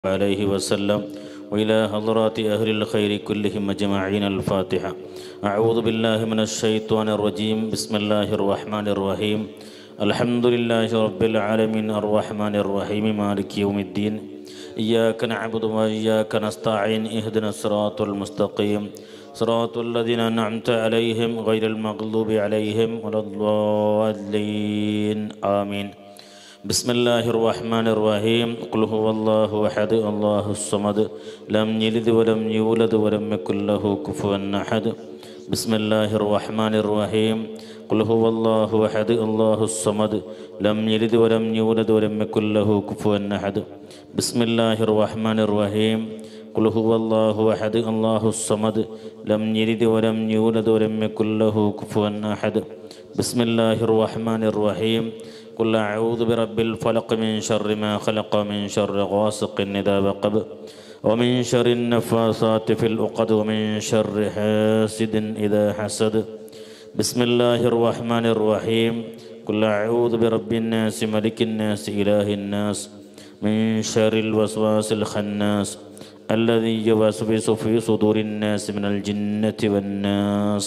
عليه وسلم وإلى حضرات أهل الخير كلهم أجمعين. الفاتحة. أعوذ بالله من الشيطان الرجيم. بسم الله الرحمن الرحيم. الحمد لله رب العالمين الرحمن الرحيم مالك يوم الدين. إياك نعبد وإياك نستعين. اهدنا الصراط المستقيم صراط الذين أنعمت عليهم غير المغضوب عليهم ولا الضالين. آمين. بسم الله الرحمن الرحيم. قل هو الله أحد الله الصمد لم يلد ولم يولد ولم يكن له كفوا أحد. بسم الله الرحمن الرحيم. قل هو الله أحد الله الصمد لم يلد ولم يولد ولم يكن له كفوا أحد. بسم الله الرحمن الرحيم. قل هو الله أحد الله الصمد لم يلد ولم يولد ولم يكن له كفوا أحد. بسم الله الرحمن الرحيم. قل أعوذ برب الفلق من شر ما خلق من شر غاسق إذا وقب ومن شر النفاثات في العقد ومن شر حاسد إذا حسد. بسم الله الرحمن الرحيم. قل أعوذ برب الناس ملك الناس إله الناس من شر الوسواس الخناس الذي يوسوس في صدور الناس من الجنة والناس.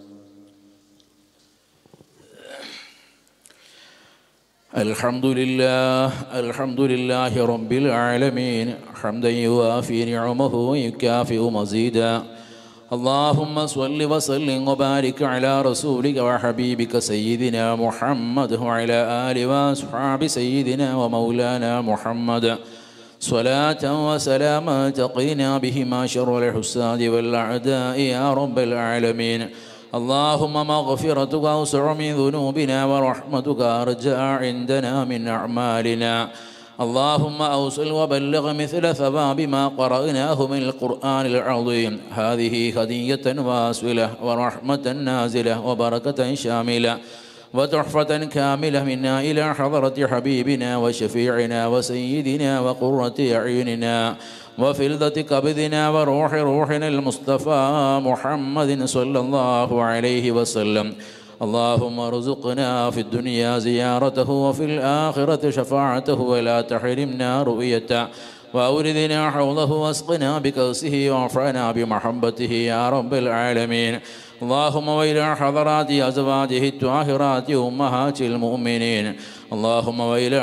الحمد لله رب العالمين حمدا يوافي نعمه ويكافئ مزيدا. اللهم صل وسلم وبارك على رسولك وحبيبك سيدنا محمد وعلى آله وأصحاب سيدنا ومولانا محمد صلاة وسلاما تقينا بهما شر الحساد والأعداء يا رب العالمين. اللهم مغفرتك أوسع من ذنوبنا ورحمتك أرجى عندنا من أعمالنا. اللهم أوصل وبلغ مثل ثواب ما قرأناه من القرآن العظيم. هذه هدية واصلة ورحمة نازلة وبركة شاملة وتحفة كاملة منا إلى حضرة حبيبنا وشفيعنا وسيدنا وقرة أعيننا وفلذة كبدنا وروح روحنا المصطفى محمد صلى الله عليه وسلم. اللهم ارزقنا في الدنيا زيارته وفي الآخرة شفاعته ولا تحرمنا رؤيته وأوردنا حوضه واسقنا بكأسه وارفعنا بمحبته يا رب العالمين. اللهم وإلى حضرات أزواجه الطاهرات أمهات المؤمنين. اللهم وإلى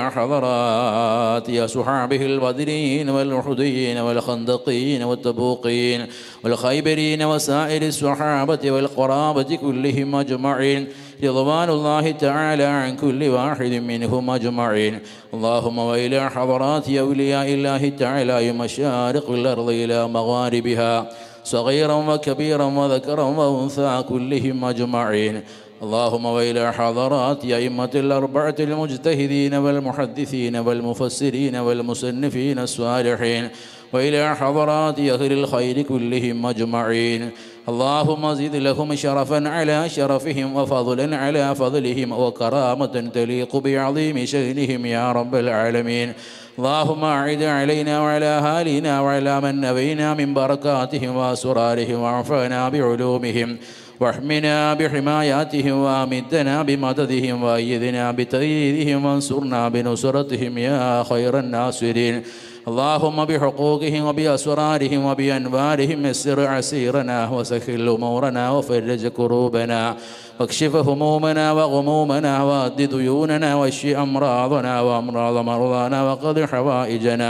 حضرات أصحابه البدريين والأحديين والخندقين والتبوقين والخيبرين وسائر الصحابة والقرابة كلهم أجمعين رضوان الله تعالى عن كل واحد منهم أجمعين. اللهم وإلى حضرات أولياء الله تعالى مشارق الأرض إلى مغاربها صغيرا وكبيرا وذكرا وأنثى كلهم أجمعين. اللهم وإلى حضرات أئمة الأربعة المجتهدين والمحدثين والمفسرين والمصنفين الصالحين وإلى حضرات أهل الخير كلهم أجمعين. اللهم زد لهم شرفا على شرفهم وفضلا على فضلهم وكرامة تليق بعظيم شأنهم يا رب العالمين. اللهم أعد علينا وعلى أهالينا وعلى من نبينا من بركاتهم وأسرارهم وارفعنا بعلومهم واحمنا بحماياتهم وامدنا بمددهم وأيدنا بتأييدهم وانصرنا بنصرتهم يا خير الناصرين. اللهم بحقوقهم وبأسرارهم وبأنوارهم يسر عسيرنا وسهل أمورنا وفرج كروبنا واكشف همومنا وغمومنا وأد ديوننا واشف أمراضنا وأمراض مرضانا وقض حوائجنا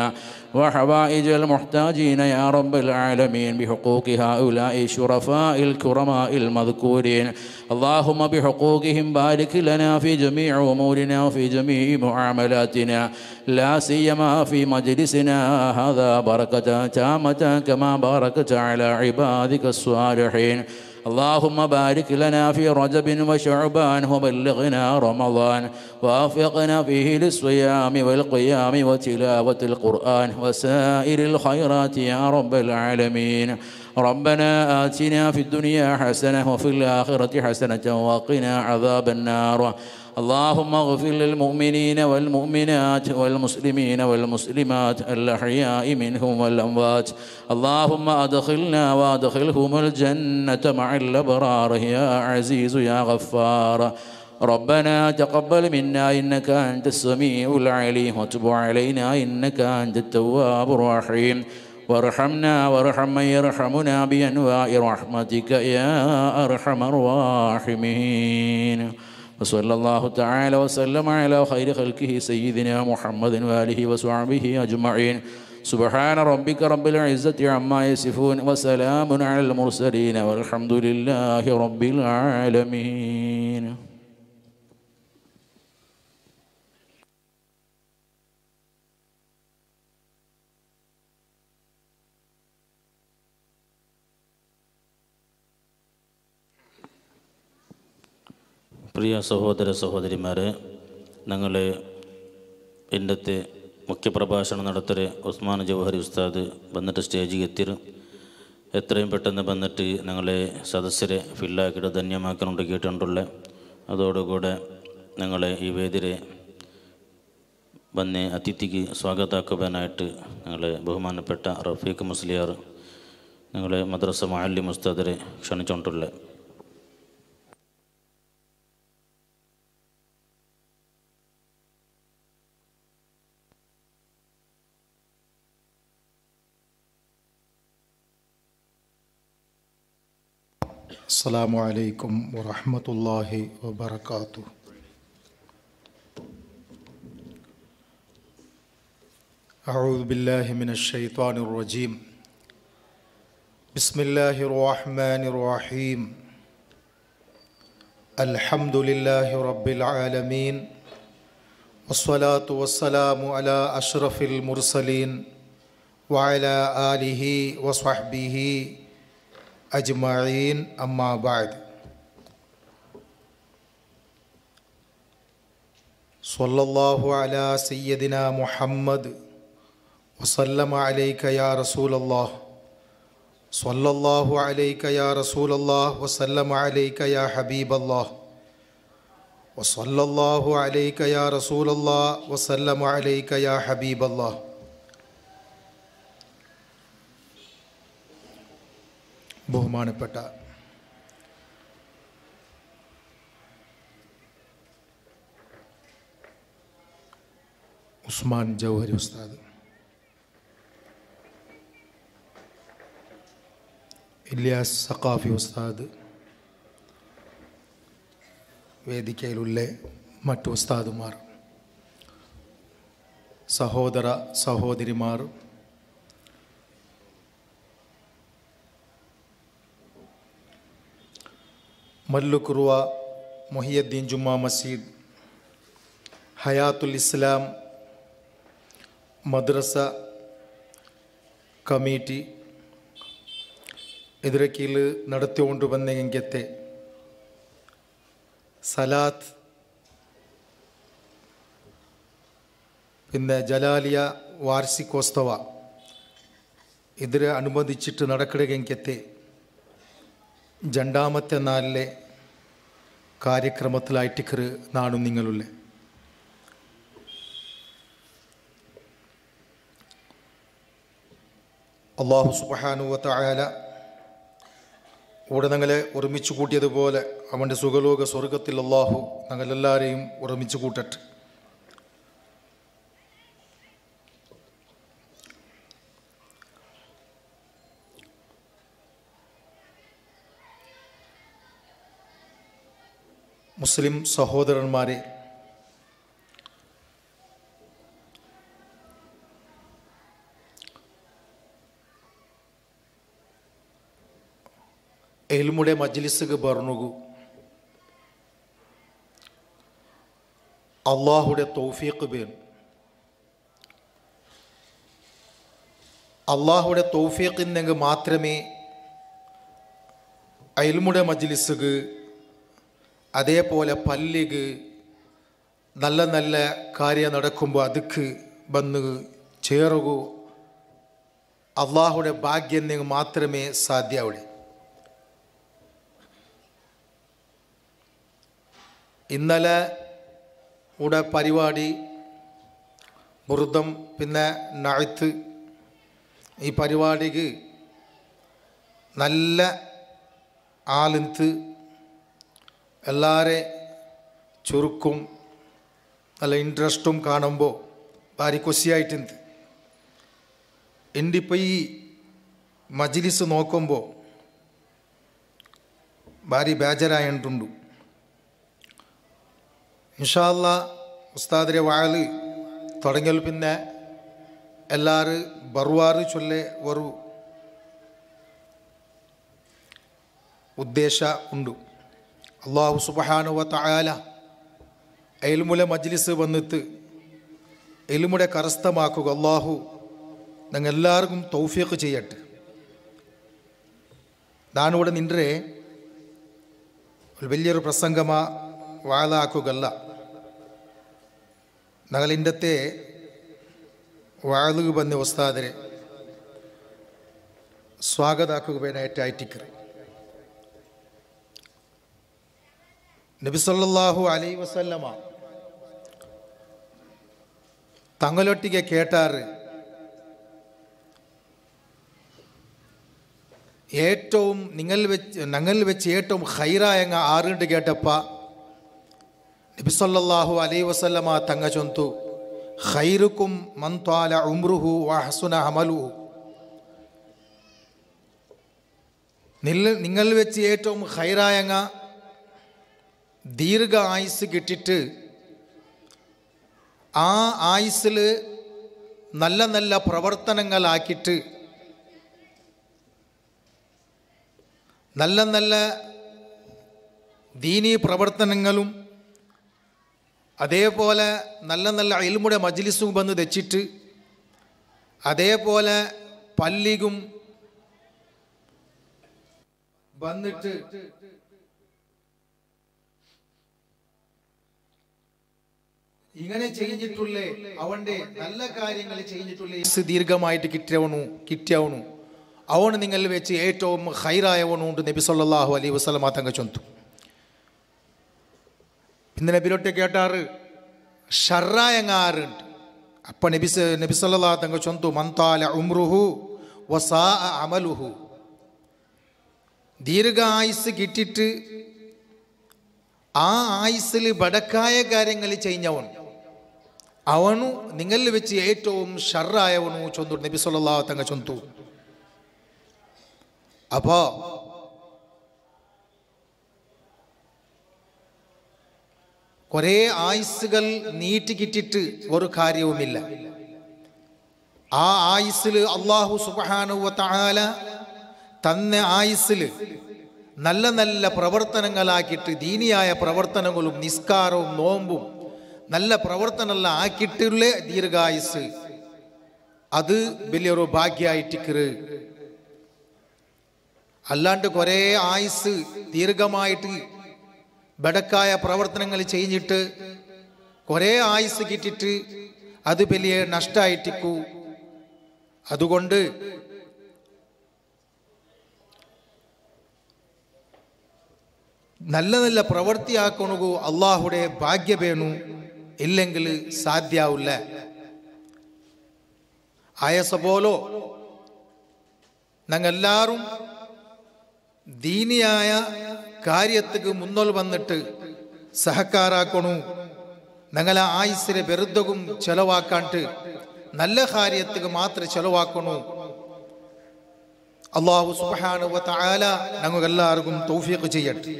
وحوائج المحتاجين يا رب العالمين بحقوق هؤلاء الشرفاء الكرماء المذكورين. اللهم بحقوقهم بارك لنا في جميع أمورنا وفي جميع معاملاتنا لا سيما في مجلسنا هذا بركة تامة كما باركت على عبادك الصالحين. اللهم بارك لنا في رجب وشعبان وبلغنا رمضان ووفقنا فيه للصيام والقيام وتلاوة القرآن وسائر الخيرات يا رب العالمين. ربنا آتنا في الدنيا حسنة وفي الآخرة حسنة وقنا عذاب النار. اللهم اغفر للمؤمنين والمؤمنات والمسلمين والمسلمات الأحياء منهم والأموات. اللهم أدخلنا وأدخلهم الجنة مع الأبرار يا عزيز يا غفار. ربنا تقبل منا إنك أنت السميع العليم وتب علينا إنك أنت التواب الرحيم وارحمنا وارحم من يرحمنا بأنواع رحمتك يا أرحم الراحمين. وصلى الله تعالى وسلم على خير خلقه سيدنا محمد وآله وصحبه أجمعين. سبحان ربك رب العزة عما يصفون وسلام على المرسلين والحمد لله رب العالمين. പ്രിയ സഹോദര സഹോദരിമാരെ, ഞങ്ങളെ ഇന്നത്തെ മുഖ്യപ്രഭാഷണം നടത്തരെ ഉസ്മാൻ ജൗഹരി ഉസ്താദ് വന്നിട്ട് സ്റ്റേജിൽ എത്തിരും. എത്രയും പെട്ടെന്ന് വന്നിട്ട് ഞങ്ങളെ സദസ്യരെ ഫില്ലാക്കിയിട്ട് ധന്യമാക്കാനുണ്ട് കേട്ടിട്ടുള്ള. അതോടുകൂടെ ഞങ്ങളെ ഈ വേദിരെ വന്ന് അതിഥിക്ക് സ്വാഗതാക്കുവാനായിട്ട് ഞങ്ങളെ ബഹുമാനപ്പെട്ട റഫീഖ് മുസ്ലിയാർ ഞങ്ങളെ മദ്രസ മുഅല്ലിം ഉസ്താദിനെ ക്ഷണിച്ചുകൊണ്ടുള്ള. السلام عليكم ورحمة الله وبركاته. أعوذ بالله من الشيطان الرجيم. بسم الله الرحمن الرحيم. الحمد لله رب العالمين والصلاة والسلام على أشرف المرسلين وعلى آله وصحبه أجمعين. أما بعد. صلى الله على سيدنا محمد وسلم عليك يا رسول الله. صلى الله عليك يا رسول الله وسلم عليك يا حبيب الله. وصلى الله عليك يا رسول الله وسلم عليك يا حبيب الله. ബഹുമാനപ്പെട്ട ഉസ്മാൻ ജൗഹരി ഉസ്താദ്, ഇല്യാസ് സഖാഫി ഉസ്താദ്, വേദിക്കയിലുള്ള മറ്റു ഉസ്താദുമാർ, സഹോദര സഹോദരിമാർ, മല്ലുക്കുറുവ മുഹിയുദ്ദീൻ ജുമാ മസ്ജിദ്, ഹയാത്തുൽ ഇസ്ലാം മദ്രസ കമ്മിറ്റി ಇದರ ಕೀಳು ನಡೆಸಿಕೊಂಡು ಬಂದ ಎಂಗೆತ್ತೆ സലാത്ത് പിന്നെ ജലാലിയ വാർഷികോത്സവ ഇതിനെ അനുബന്ധിച്ചിട്ട് നടക്കണമെങ്കിൽ രണ്ടാമത്തെ നാളിലെ കാര്യക്രമത്തിലായിട്ട് നാണു നിങ്ങളുള്ള അല്ലാഹു സുബ്ഹാനഹു വ തആല ഇവിടെ ഞങ്ങളെ ഒരുമിച്ച് കൂട്ടിയതുപോലെ അവൻ്റെ സുഖലോക സ്വർഗത്തിൽ അല്ലാഹു ഞങ്ങളെല്ലാവരെയും ഒരുമിച്ച് കൂട്ടട്ടെ. മുസ്ലിം സഹോദരന്മാരെ, എൽമുടെ മജ്ലിസുക്ക് ബർനുകു അള്ളാഹുടെ തൗഫീഖ് ബേൻ അള്ളാഹുടെ തൗഫീഖിനെങ്കിൽ മാത്രമേ എൽമുടെ മജ്ലിസുക്ക് അതേപോലെ പള്ളിക്ക് നല്ല നല്ല കാര്യം നടക്കുമ്പോൾ അതുക്ക് വന്ന് ചേരുകൂ. അള്ളാഹുടെ ഭാഗ്യം മാത്രമേ സാധ്യമാവൂ. ഇന്നലെ ഇവിടെ പരിപാടി ബുർദം പിന്നെ നഅത്ത് ഈ പരിപാടിക്ക് നല്ല ആളിന്ത് എല്ലാവരെ ചുരുക്കും നല്ല ഇൻട്രസ്റ്റും കാണുമ്പോൾ ഭാരി കൊസിയായിട്ടുണ്ട്. എൻ്റെ ഇപ്പോൾ ഈ മജ്ലിസ് നോക്കുമ്പോൾ ഭാരി ബേജാറായിട്ടുണ്ട്. ഇൻഷാ അല്ലാ ഉസ്താദിരെ വാഴ് തുടങ്ങിയാൽ പിന്നെ എല്ലാവരും ബറുവാറ് ചൊല്ലെ ഒരു ഉദ്ദേശ ഉണ്ട്. അല്ലാഹു സുബ്ഹാനഹു വ തആല ഇൽമുലെ മജ്ലിസ് വന്നിട്ട് ഇൽമുടെ കരസ്ഥമാക്കുക അല്ലാഹു ഞങ്ങൾ എല്ലാവർക്കും തൗഫീഖ് ചെയ്യട്ടെ. ഞാനിവിടെ നിൻ്റെ ഒരു വലിയൊരു പ്രസംഗമാ വാഴാക്കുകയല്ല. ഞങ്ങൾ ഇന്നത്തെ വാഴുക ಬಂದ ഉസ്താദിനെ സ്വാഗതാക്കുകയായിട്ടായിട്ടിക്കറ്. നബി സല്ലല്ലാഹു അലൈഹി വസല്ലമ തങ്ങളൊട്ടിಗೆ കേട്ടാറ് ഏറ്റവും ഞങ്ങൾ വെച്ച് ഏറ്റവും ഖൈറായങ്ങ ആറുണ്ട് കേട്ടപ്പ നബി സല്ലല്ലാഹു അലൈഹി വസല്ലമ തങ്ങ ചൊന്തു ഖൈറുക്കും മൻ ത്വാല ഉംറുഹു വഹസുന അമലുഹു. നിങ്ങൾ വെച്ച് ഏറ്റവും ഖൈറായങ്ങ ദീർഘ ആയുസ് കിട്ടിയിട്ട് ആ ആയുസ്സിൽ നല്ല നല്ല പ്രവർത്തനങ്ങളാക്കിയിട്ട് നല്ല നല്ല ദീനീ പ്രവർത്തനങ്ങളും അതേപോലെ നല്ല നല്ല ഇൽമുടെ മജ്ലിസും വന്ന് വെച്ചിട്ട് അതേപോലെ പള്ളിയും വന്നിട്ട് ഇങ്ങനെ ചെയ്തിട്ടുള്ളേ അവന്റെ നല്ല കാര്യങ്ങൾ ചെയ്തിട്ടുള്ളേ ദീർഘമായിട്ട് കിട്ടിയവണു അവണ് നിങ്ങൾ വെച്ച് ഏറ്റവും ഖൈറായവണുണ്ട് നബി സല്ലല്ലാഹു അലൈഹി വസല്ലമ തങ്ങ ചൊന്തു. പിന്നെ നബിലോട്ടെ കേട്ടാറ് ഷർറായങ്ങാറുണ്ട്. അപ്പം നബി സല്ലല്ലാഹു തങ്ങ ചൊന്തു മൻ ത്വാല ഉംറുഹു വസാഅ അമലുഹു. ദീർഘ ആയുസ് കിട്ടിയിട്ട് ആ ആയുസ്സിൽ ബടക്കായ കാര്യങ്ങൾ ചെയ്യുന്നവൻ അവനു നിങ്ങൾ വെച്ച് ഏറ്റവും ഷർറായവനു ചൊന്തു നബി സല്ലല്ലാഹു തങ്ങ ചൊന്തു. അപ്പോ കുറേ ആയുസ്സുകൾ നീട്ടിക്കിട്ടിട്ട് ഒരു കാര്യവുമില്ല. ആ ആയുസ്സിൽ അല്ലാഹു സുബ്ഹാനഹു വ തആല തന്ന ആയുസ്സിൽ നല്ല നല്ല പ്രവർത്തനങ്ങളാക്കിയിട്ട് ദീനിയായ പ്രവർത്തനങ്ങളും നിസ്കാരവും നോമ്പും നല്ല പ്രവർത്തനമെല്ലാം ആക്കിയിട്ടുള്ള ദീർഘായുസ് അത് വലിയൊരു ഭാഗ്യമായിട്ടിക്കറ്. അല്ലാണ്ട് കുറേ ആയുസ് ദീർഘമായിട്ട് ബടക്കായ പ്രവർത്തനങ്ങൾ ചെയ്തിട്ട് കുറേ ആയുസ് കിട്ടിയിട്ട് അത് വലിയ നഷ്ടമായിട്ടിക്കൂ. അതുകൊണ്ട് നല്ല നല്ല പ്രവൃത്തിയാക്കണു അള്ളാഹുടെ ഭാഗ്യവേണു, ഇല്ലെങ്കിൽ സാധ്യാവില്ല. ആയസപോലോ ഞങ്ങളെല്ലാവരും ദീനിയായ കാര്യത്തിക്ക് മുന്നോൽ വന്നിട്ട് സഹക്കാരാക്കണു. ഞങ്ങളെ ആയുസ്സിനെ വെറുതകും ചെലവാക്കാണ്ട് നല്ല കാര്യത്തിക്ക് മാത്രം ചെലവാക്കണു. അല്ലാഹു സുബ്ഹാനഹു വ തആല ഞങ്ങൾക്കെല്ലാവർക്കും തൗഫീഖ് ചെയ്യട്ടെ.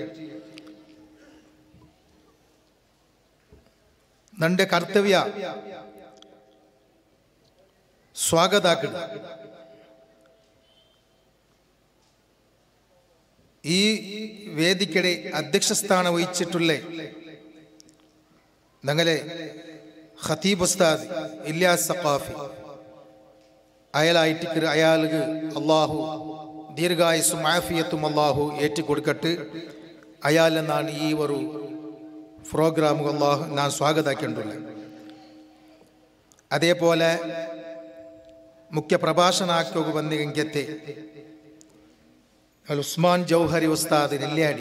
നന്റെ കർത്തവ്യ സ്വാഗതാക്കണം. ഈ വേദിക്കടെ അധ്യക്ഷസ്ഥാനം വഹിച്ചിട്ടുള്ള ഞങ്ങളെ ഖതീബ് ഉസ്താദ് ഇല്യാസ് സഖാഫി അയാളായിട്ട് അയാൾക്ക് അള്ളാഹു ദീർഘായുസും ആഫിയത്തും അള്ളാഹു ഏറ്റിക്കൊടുക്കട്ട്. അയാളെന്നാണ് ഈ ഒരു പ്രോഗ്രാം അള്ളാഹു ഞാൻ സ്വാഗതാക്കിയിട്ടുള്ളത്. അതേപോലെ മുഖ്യ പ്രഭാഷണാക്കുക വന്ന രംഗത്തെ ഉസ്മാൻ ಜೌಹರಿ ಉಸ್ತಾದ್ ನೆಲ್ಯಾಡಿ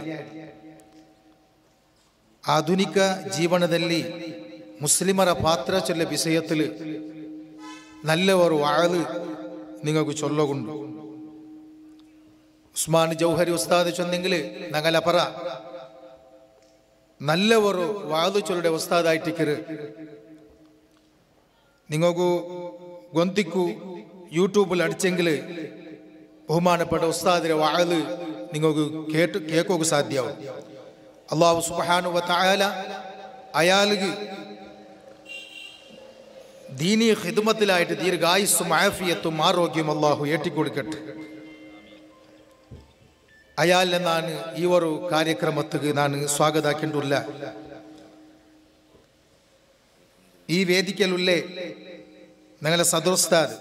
ಆಧುನಿಕ ಜೀವನದಲ್ಲಿ ಮುಸ್ಲಿಮರ ಪಾತ್ರ ಚೊಲ್ಲ ವಿಷಯത്തിൽ നല്ല ഒരു വാഴ് നിങ്ങൾക്ക് ചൊല്ലുകൊണ്ടു. ഉസ്മാൻ ജൗഹരി ഉസ്താദ് ചൊന്നെങ്കിൽ ഞങ്ങളപ്പറ ನಲ್ಲವರು ವಾದು ಚೊಲುಡೆ ಉಸ್ತಾದಾಯ್ತಿಕ್ಕಿರು ನಿಮಗೂ ಗೊಂತಿಕ್ಕು ಯೂಟ್ಯೂಬಲ್ಲಿ ಅಡಿಚೆಂಗಿಲ್ ಬಹುಮಾನಪಟ್ಟ ಉಸ್ತಾದಿರ ವಾದು ನಿಮಗೂ കേൾക്കുക സാധ്യമാവും. അല്ലാഹു സുബ്ഹാനഹു വ തആല അയാൾക്ക് ദീനീ ഖിദ്മത്തിലായിട്ട് ദീർഘായുസ്സും ആഫിയത്തും ആരോഗ്യവും അല്ലാഹു ഏറ്റിക്കൊടുക്കട്ടെ. അയാളെ ഞാൻ ഈ ഒരു കാര്യക്രമത്തിക്ക് ഞാൻ സ്വാഗതാക്കിയിട്ടുള്ള ഈ വേദിക്കലുള്ളേ ഞങ്ങളെ സദുസ്താദ്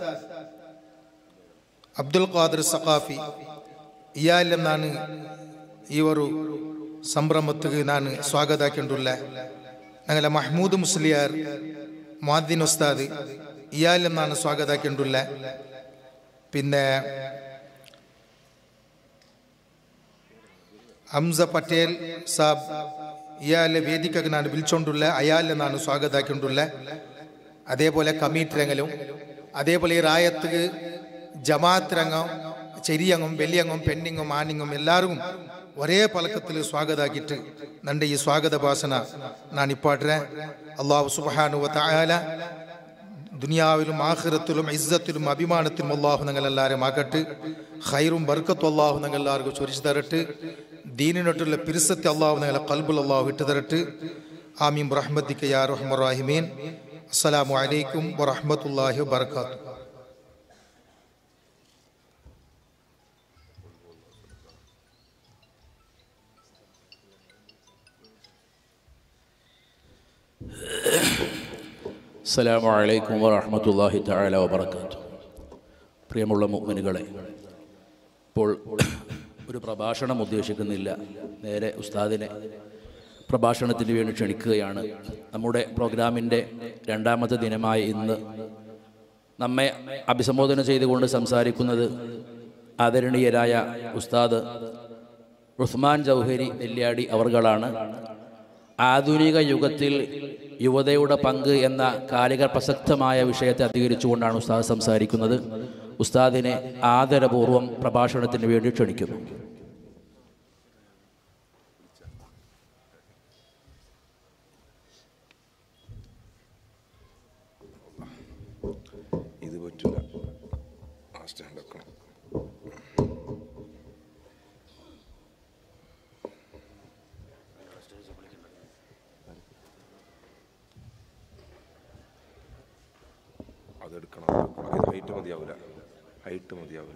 അബ്ദുൽ ഖാദിർ സഖാഫി ഇയാളെ ഞാൻ ഈ ഒരു സംരംഭത്തിക്ക് ഞാൻ സ്വാഗതാക്കിയിട്ടുള്ള ഞങ്ങളെ മഹ്മൂദ് മുസ്ലിയാർ മുഅദ്ദിൻ ഉസ്താദ് ഇയാളെ ഞാൻ സ്വാഗതാക്കിയിട്ടുള്ള പിന്നെ ഹംസ പട്ടേൽ സാബ് ഇയാളെ വേദിക്കൊക്കെ ഞാൻ വിളിച്ചോണ്ടുള്ള അയാളെ ഞാൻ സ്വാഗതാക്കിയിട്ടുള്ള അതേപോലെ കമ്മിറ്റി രംഗലും അതേപോലെ ഈ റായത്ത് ജമാഅത്ത് രംഗം ചെറിയങ്ങും വലിയങ്ങും പെണ്ണിങ്ങും ആണിങ്ങും എല്ലാവരും ഒരേ പലക്കത്തിൽ സ്വാഗതാക്കിയിട്ട് നന്റെ ഈ സ്വാഗത ഭാഷണ ഞാൻ ഇപ്പാട്ടെ. അല്ലാഹു സുബ്ഹാനഹു വ തആല ദുനിയാവിലും ആഖിറത്തിലും ഇസ്സത്തിലും അഭിമാനത്തിലും അല്ലാഹു ഞങ്ങളെല്ലാവരും ആക്കട്ടെ. ഖൈറും ബർക്കത്തും അല്ലാഹു ഞങ്ങളെല്ലാവർക്കും ചൊരിച്ചു തരട്ടെ. ദീനിനോട്ടുള്ള പിരിസത്തെ അല്ലാഹു ഞങ്ങളെ ഖൽബിൽ അല്ലാഹു ഇട്ട് തരട്ടെ. ആമീൻ ബിറഹ്മതിക യാ അർഹമർ റഹീമീൻ. അസ്സലാമു അലൈക്കും വറഹ്മത്തുള്ളാഹി വബറകാതുഹു. അസ്സലാമു അലൈക്കും വറഹ്മത്തുള്ളാഹി തആല വബറകാതുഹു. പ്രിയമുള്ള മുഅ്മിനുകളെ, ഇപ്പോൾ ഒരു പ്രഭാഷണം ഉദ്ദേശിക്കുന്നില്ല, നേരെ ഉസ്താദിനെ പ്രഭാഷണത്തിന് വേണ്ടി ക്ഷണിക്കുകയാണ്. നമ്മുടെ പ്രോഗ്രാമിൻ്റെ രണ്ടാമത്തെ ദിനമായ ഇന്ന് നമ്മെ അഭിസംബോധന ചെയ്തുകൊണ്ട് സംസാരിക്കുന്നത് ആദരണീയരായ ഉസ്താദ് ഉസ്മാൻ ജൗഹരി നെല്ലിയാടി അവർകളാണ്. ആധുനിക യുഗത്തിൽ യുവതയുടെ പങ്ക് എന്ന കാലിക പ്രസക്തമായ വിഷയത്തെ അധികരിച്ചുകൊണ്ടാണ് ഉസ്താദ് സംസാരിക്കുന്നത്. ഉസ്താദിനെ ആദരപൂർവ്വം പ്രഭാഷണത്തിന് വേണ്ടി ക്ഷണിക്കുന്നു. ഇത് പറ്റില്ല, അതെടുക്കണം. ഇത് ഹൈറ്റ് മതിയാവില്ല, ഹൈറ്റ് മതിയാവില്ല.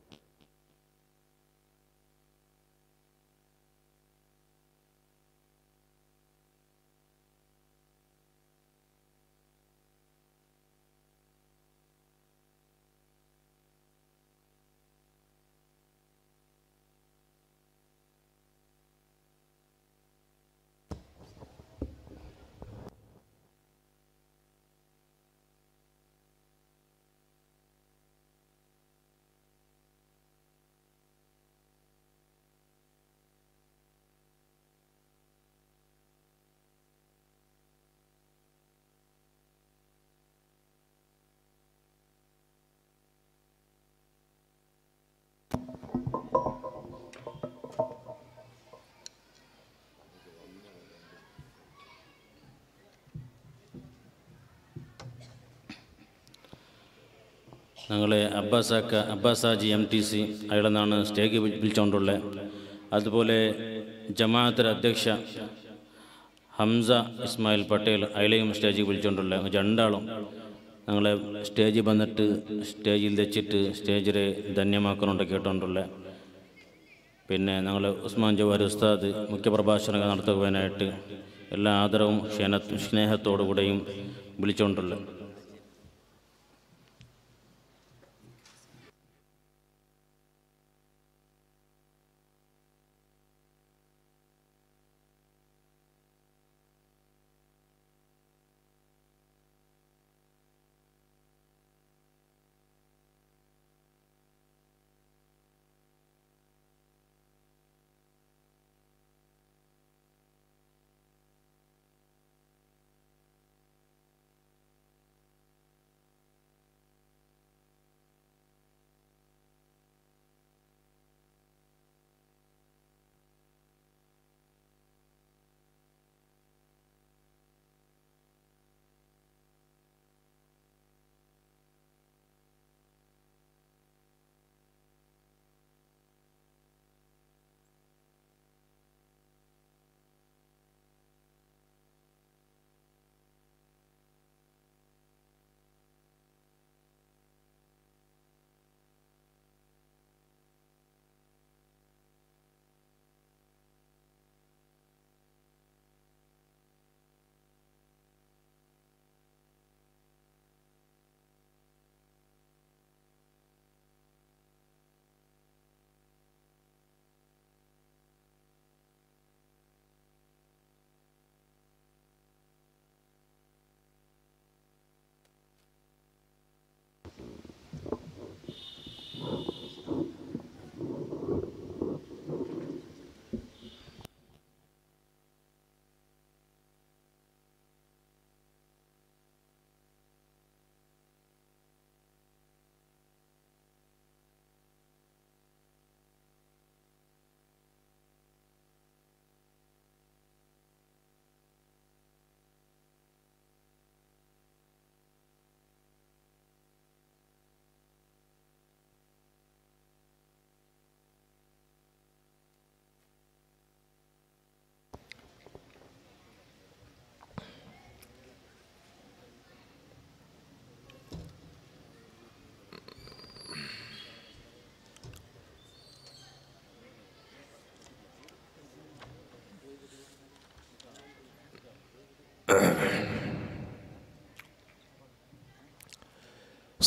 ഞങ്ങളെ അബ്ബാസാജി MTC അയാളെ നിന്നാണ് സ്റ്റേജ് വിളിച്ചുകൊണ്ടുള്ളത്. അതുപോലെ ജമാഅത്ത് അധ്യക്ഷ ഹംസ ഇസ്മായിൽ പട്ടേൽ അയാളെയും സ്റ്റേജിൽ വിളിച്ചുകൊണ്ടുള്ളത്. രണ്ടാളും ഞങ്ങളെ സ്റ്റേജിൽ വന്നിട്ട് സ്റ്റേജിൽ വെച്ചിട്ട് സ്റ്റേജിനെ ധന്യമാക്കുന്നുണ്ട് കേട്ടുകൊണ്ടുള്ളത്. പിന്നെ ഞങ്ങൾ ഉസ്മാൻ ജവാരി ഉസ്താദ് മുഖ്യപ്രഭാഷണങ്ങൾ നടത്തുവാനായിട്ട് എല്ലാ ആദരവും സ്നേഹത്തോടു കൂടെയും വിളിച്ചുകൊണ്ടുള്ളത്.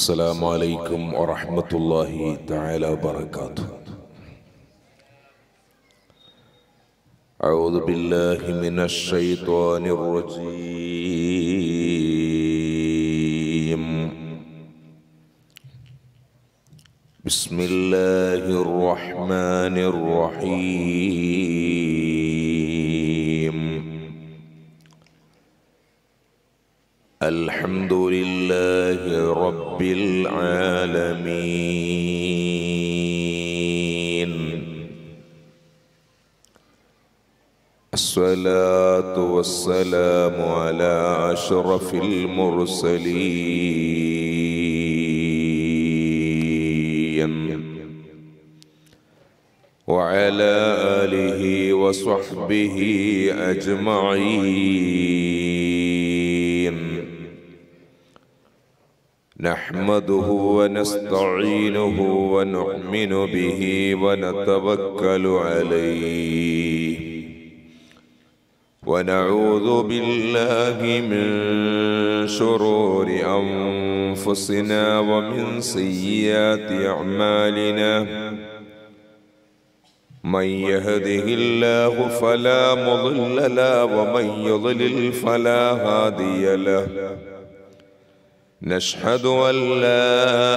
السلام عليكم ورحمة الله تعالى وبركاته. أعوذ بالله من الشيطان الرجيم. بسم الله الرحمن الرحيم. الحمد لله رب العالمين. الصلاة والسلام على أشرف المرسلين وعلى آله وصحبه أجمعين. نحمده ونستعينه ونؤمن به ونتوكل عليه ونعوذ بالله من شرور أنفسنا ومن سيئات أعمالنا. من يهده الله فلا مضل له ومن يضلل فلا هادي له. نشهد أن لا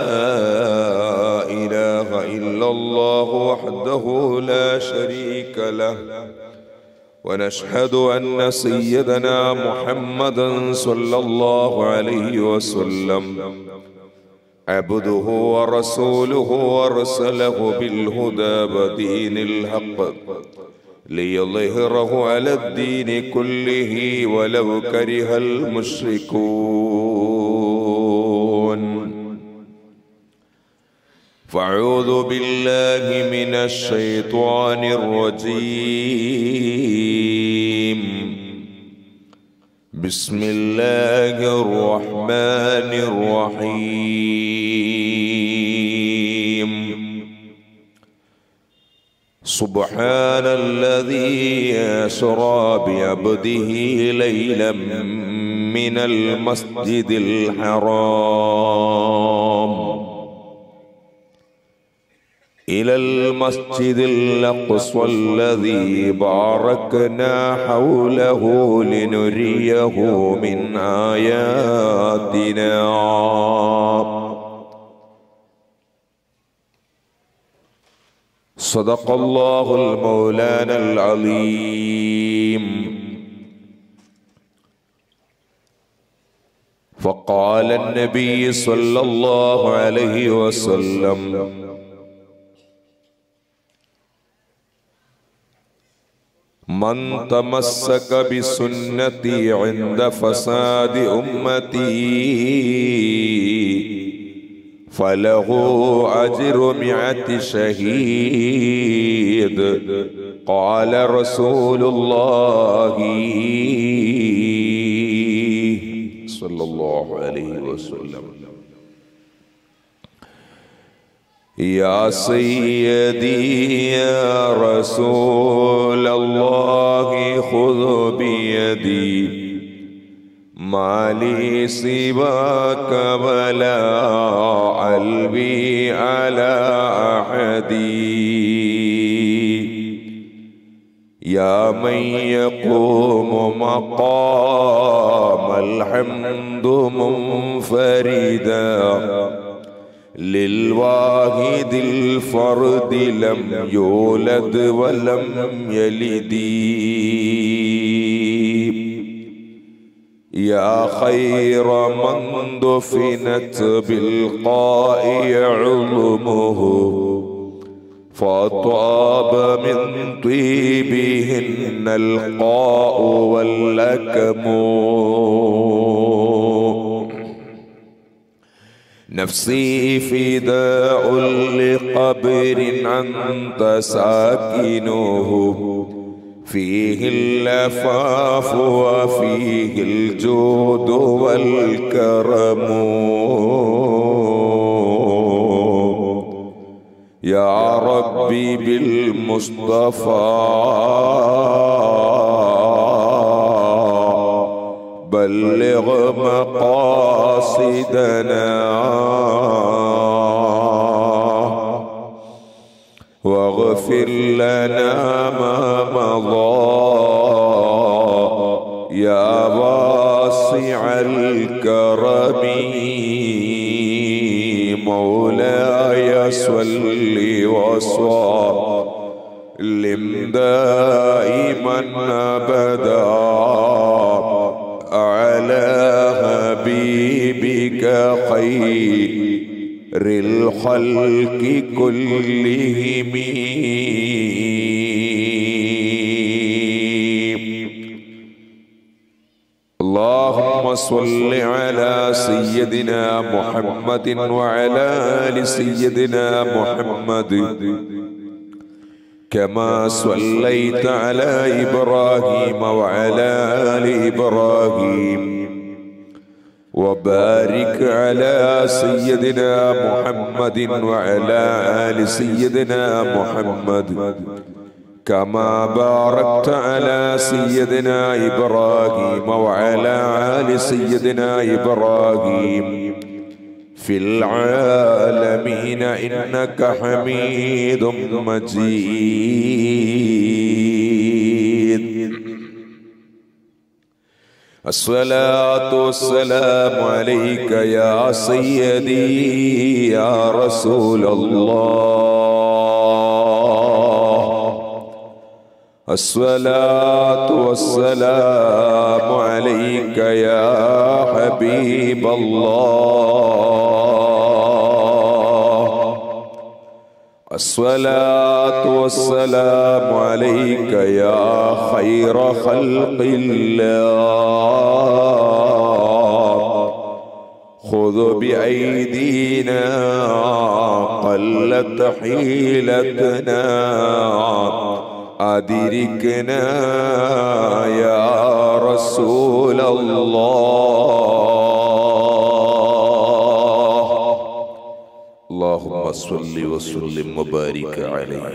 إله إلا الله وحده لا شريك له ونشهد أن سيدنا محمدا صلى الله عليه وسلم عبده ورسوله أرسله بالهدى ودين الحق ليظهره على الدين كله ولو كره المشركون. فأعوذ بالله من الشيطان الرجيم. بسم الله الرحمن الرحيم. سبحان الذي أسرى بعبده ليلا من المسجد الحرام إلى المسجد الأقصى الذي باركنا حوله لنريه من آياتنا. صدق الله المولانا العظيم. فقال النبي صلى الله عليه وسلم: من تمسك بسنتي عند فساد أمتي فله أجر 100 شهيد. قال رسول الله صلى الله عليه وسلم: يا سيدي يا رسول الله خذ بيدي ما لي سواك ولا قلبي على أحد. يا من يقوم مقام الحمد منفردا للواحد الفرد لم يولد ولم يلد. يا خير من دفنت بالقاء علمه فطاب من طيبهن القاء واللكم. نفسي فداء لقبر أنت ساكنه فيه اللفاف وفيه الجود والكرم. يا ربي بالمصطفى بلغ مقاصدنا واغفر لنا ما مضى يا واسع الكرم مولاي صل وسلم دائما أبدا على حبيبك خير الخلق كلهم اللهم صل على سيدنا محمد وعلى آل سيدنا محمد كما صليت على إبراهيم وعلى آل إبراهيم وبارك على سيدنا محمد وعلى آل سيدنا محمد كما باركت على سيدنا إبراهيم وعلى آل سيدنا إبراهيم في العالمين إنك حميد مجيد. الصلاة والسلام عليك يا سيدي يا رسول الله. الصلاة والسلام عليك يا حبيب الله. الصلاة والسلام عليك يا خير خلق الله. خذ بأيدينا قلت حيلتنا أدركنا يا رسول الله. اللهم صل وسلم وبارك عليه.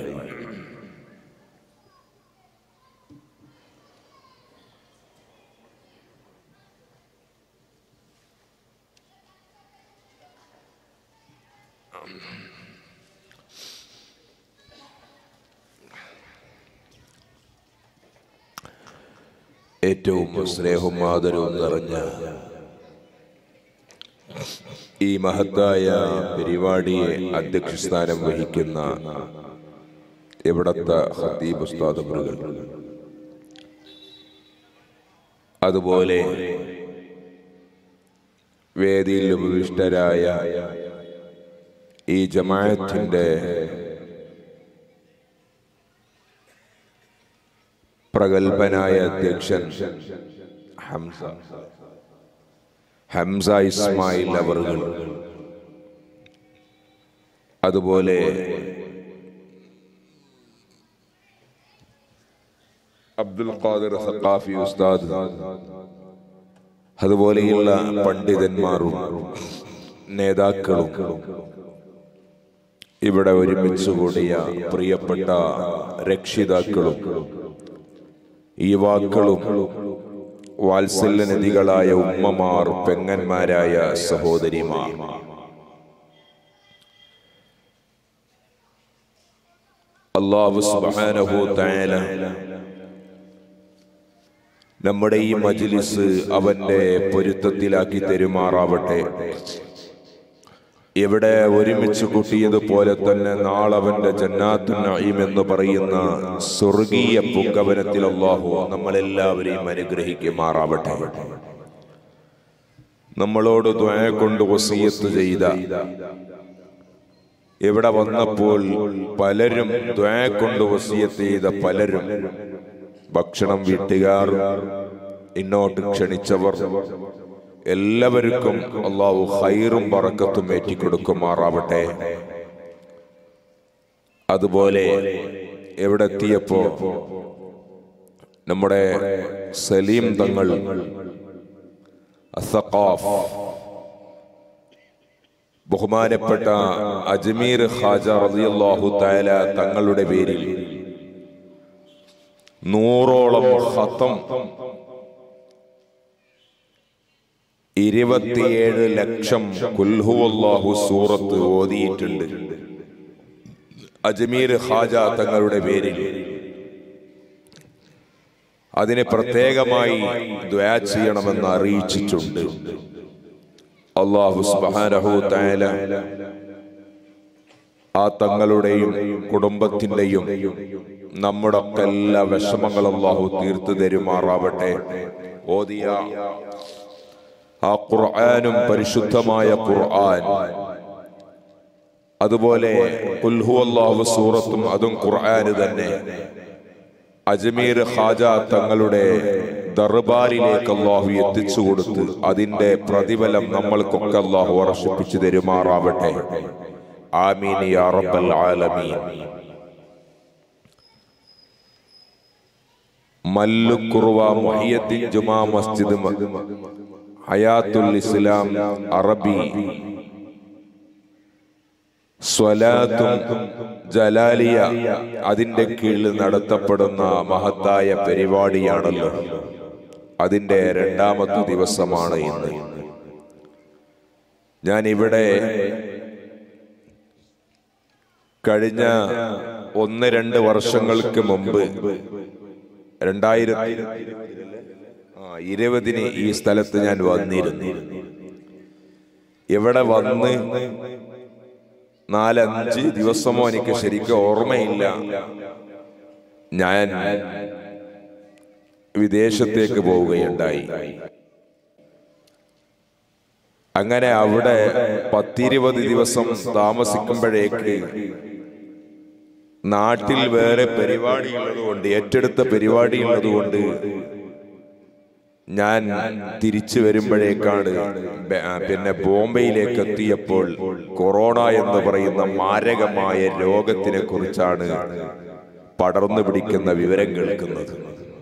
ഏറ്റവും സ്നേഹവും ആദരവും നിറഞ്ഞ ഈ മഹത്തായ പരിപാടിയെ അധ്യക്ഷസ്ഥാനം വഹിക്കുന്ന ഇവിടത്തെ ഖത്തീബ് ഉസ്താദ് അവറുകൾ, അതുപോലെ വേദിയിൽ ഉപവിഷ്ടരായ ഈ ജമാഅത്തിന്റെ പ്രഗൽഭനായ അധ്യക്ഷൻ ഹംസ ഇസ്മായിൽ അവറുകൾ, അതുപോലെ അബ്ദുൽ ഖാദിർ സഖാഫി ഉസ്താദ്, അതുപോലെയുള്ള പണ്ഡിതന്മാരും നേതാക്കളും ഇവിടെ ഒരുമിച്ച് കൂടിയ പ്രിയപ്പെട്ട രക്ഷിതാക്കളും യുവാക്കളും വാത്സല്യനിധികളായ ഉമ്മമാർ, പെങ്ങന്മാരായ സഹോദരിമാർ, അല്ലാഹു സുബ്ഹാനഹു തആല നമ്മുടെ ഈ മജ്ലിസ് അവന്റെ പൊരുത്തത്തിലാക്കി തെരുമാറാവട്ടെ. ഇവിടെ ഒരുമിച്ച് കൂട്ടിയതുപോലെ തന്നെ നാളെ അവന്റെ ജന്നാത്തുൻ നഈം എന്ന് പറയുന്ന സ്വർഗീയ പൂങ്കവനത്തിൽ അല്ലാഹു നമ്മളെല്ലാവരെയും അനുഗ്രഹിക്കുമാറാവട്ടെ. നമ്മളോട് ദുആ കൊണ്ട് വസിയത്ത് ചെയ്ത, ഇവിടെ വന്നപ്പോൾ പലരും ദുആ കൊണ്ട് വസിയത്ത് ചെയ്ത പലരും, ഭക്ഷണം വീട്ടുകാർ, ഇന്നോട്ട് ക്ഷണിച്ചവർ, എല്ലാവർക്കും അല്ലാഹു ഖൈറും ബറക്കത്തും ഏറ്റിക്കൊടുക്കുമാറാവട്ടെ. അതുപോലെ എവിടെ എത്തിയപ്പോ നമ്മുടെ സലീം തങ്ങൾ അസ്സഖാഫ്, ബഹുമാനപ്പെട്ട അജ്മീർ ഖാജ റളിയല്ലാഹു തആല തങ്ങളുടെ പേരിൽ 100ഓളം ഖത്തം 27 ലക്ഷം ഖുൽ ഹുവല്ലാഹു സൂറത്ത് ഓതിയിട്ടുണ്ട് അജ്മീർ ഖാജ തങ്ങളുടെ പേരിൽ. അതിനെ പ്രത്യേകമായി ദുആ ചെയ്യണമെന്ന് അറിയിച്ചിട്ടുണ്ട്. അല്ലാഹു സുബ്ഹാനഹു തആല ആ തങ്ങളുടെയും കുടുംബത്തിന്റെയും നമ്മുടെ എല്ലാ വിഷമങ്ങളും അല്ലാഹു തീർത്തു തരുമാറാവട്ടെ. ഓതിയ ആ ഖുർആനും പരിശുദ്ധമായ ഖുർആൻ, അതുപോലെ ഖുൽ ഹുവല്ലാഹു സൂറത്തും അതും ഖുർആന് തന്നെ അജ്മീർ ഖാജ തങ്ങളുടെ ദർബാറിലേക്ക് അല്ലാഹു എത്തിച്ചു കൊടുത്ത് അതിന്റെ പ്രതിഫലം നമ്മൾക്കൊക്കെ അല്ലാഹു വർഷിപ്പിച്ചു തരുമാറാവട്ടെ. ആമീൻ യാ റബ്ബൽ ആലമീൻ. മല്ലുക്കുറുവ മുഹിയദ്ദീൻ ജുമാ മസ്ജിദ് ഹയാത്തുൽ ഇസ്ലാം അറബി സ്വലാത്തും ജലാലിയ അതിന്റെ കീഴിൽ നടത്തപ്പെടുന്ന മഹത്തായ പരിപാടിയാണല്ലോ. അതിന്റെ 2ാമത്തെ ദിവസമാണ് ഇന്ന്. ഞാൻ ഇവിടെ കഴിഞ്ഞ 1-2 വർഷങ്ങൾക്ക് മുമ്പ് 2020 ഈ സ്ഥലത്ത് ഞാൻ വന്നിരുന്നു. ഇവിടെ വന്ന് 4-5 ദിവസമോ എനിക്ക് ശരിക്കും ഓർമ്മയില്ല, ഞാൻ വിദേശത്തേക്ക് പോവുകയുണ്ടായി. അങ്ങനെ അവിടെ 10-20 ദിവസം താമസിക്കുമ്പോഴേക്ക് നാട്ടിൽ വേറെ പരിപാടിയുള്ളതുകൊണ്ട്, ഏറ്റെടുത്ത പരിപാടിയുള്ളതുകൊണ്ട് ഞാൻ തിരിച്ചു വരുമ്പോഴേക്കാണ് പിന്നെ ബോംബെയിലേക്ക് എത്തിയപ്പോൾ കൊറോണ എന്ന് പറയുന്ന മാരകമായ രോഗത്തിനെ കുറിച്ചാണ് പടർന്നു പിടിക്കുന്ന വിവരം കേൾക്കുന്നത്.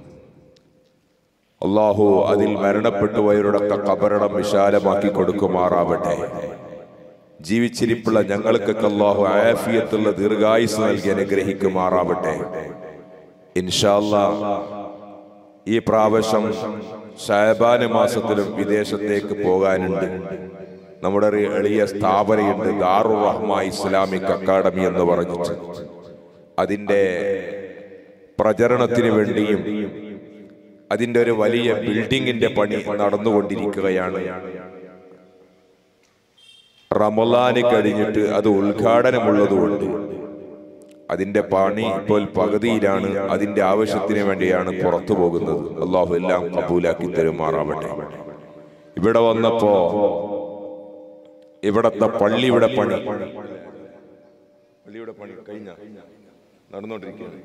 അല്ലാഹു അതിൽ മരണപ്പെട്ടുപോയവരുടെയൊക്കെ ഖബറിടം വിശാലമാക്കി കൊടുക്കുമാറാവട്ടെ. ജീവിച്ചിരിപ്പുള്ള ഞങ്ങൾക്കൊക്കെ അല്ലാഹു ആഫിയത്തുള്ള ദീർഘായുസ് നൽകി അനുഗ്രഹിക്കുമാറാവട്ടെ. ഇൻഷാ അല്ലാഹ് ഈ പ്രാവശ്യം ശഅബാൻ മാസത്തിലും വിദേശത്തേക്ക് പോകാനുണ്ട്. നമ്മുടെ ഒരു എളിയ സ്ഥാപനയുണ്ട്, ദാറുർ റഹ്മ ഇസ്ലാമിക് അക്കാഡമി എന്ന് പറഞ്ഞിട്ട്. അതിന്റെ പ്രചരണത്തിന് വേണ്ടിയും അതിന്റെ ഒരു വലിയ ബിൽഡിങ്ങിന്റെ പണി നടന്നുകൊണ്ടിരിക്കുകയാണ്. റമളാന് കഴിഞ്ഞിട്ട് അത് ഉദ്ഘാടനമുള്ളതുകൊണ്ട് അതിന്റെ പണി ഇപ്പോൾ പകുതിയിലാണ്. അതിന്റെ ആവശ്യത്തിന് വേണ്ടിയാണ് പുറത്തു പോകുന്നത്. അല്ലാഹു എല്ലാം കബൂലാക്കി തരുമാറാവട്ടെ. ഇവിടെ വന്നപ്പോ ഇവിടത്തെ പള്ളിയുടെ പണി കഴിഞ്ഞ നടന്നുകൊണ്ടിരിക്കുകയാണ്.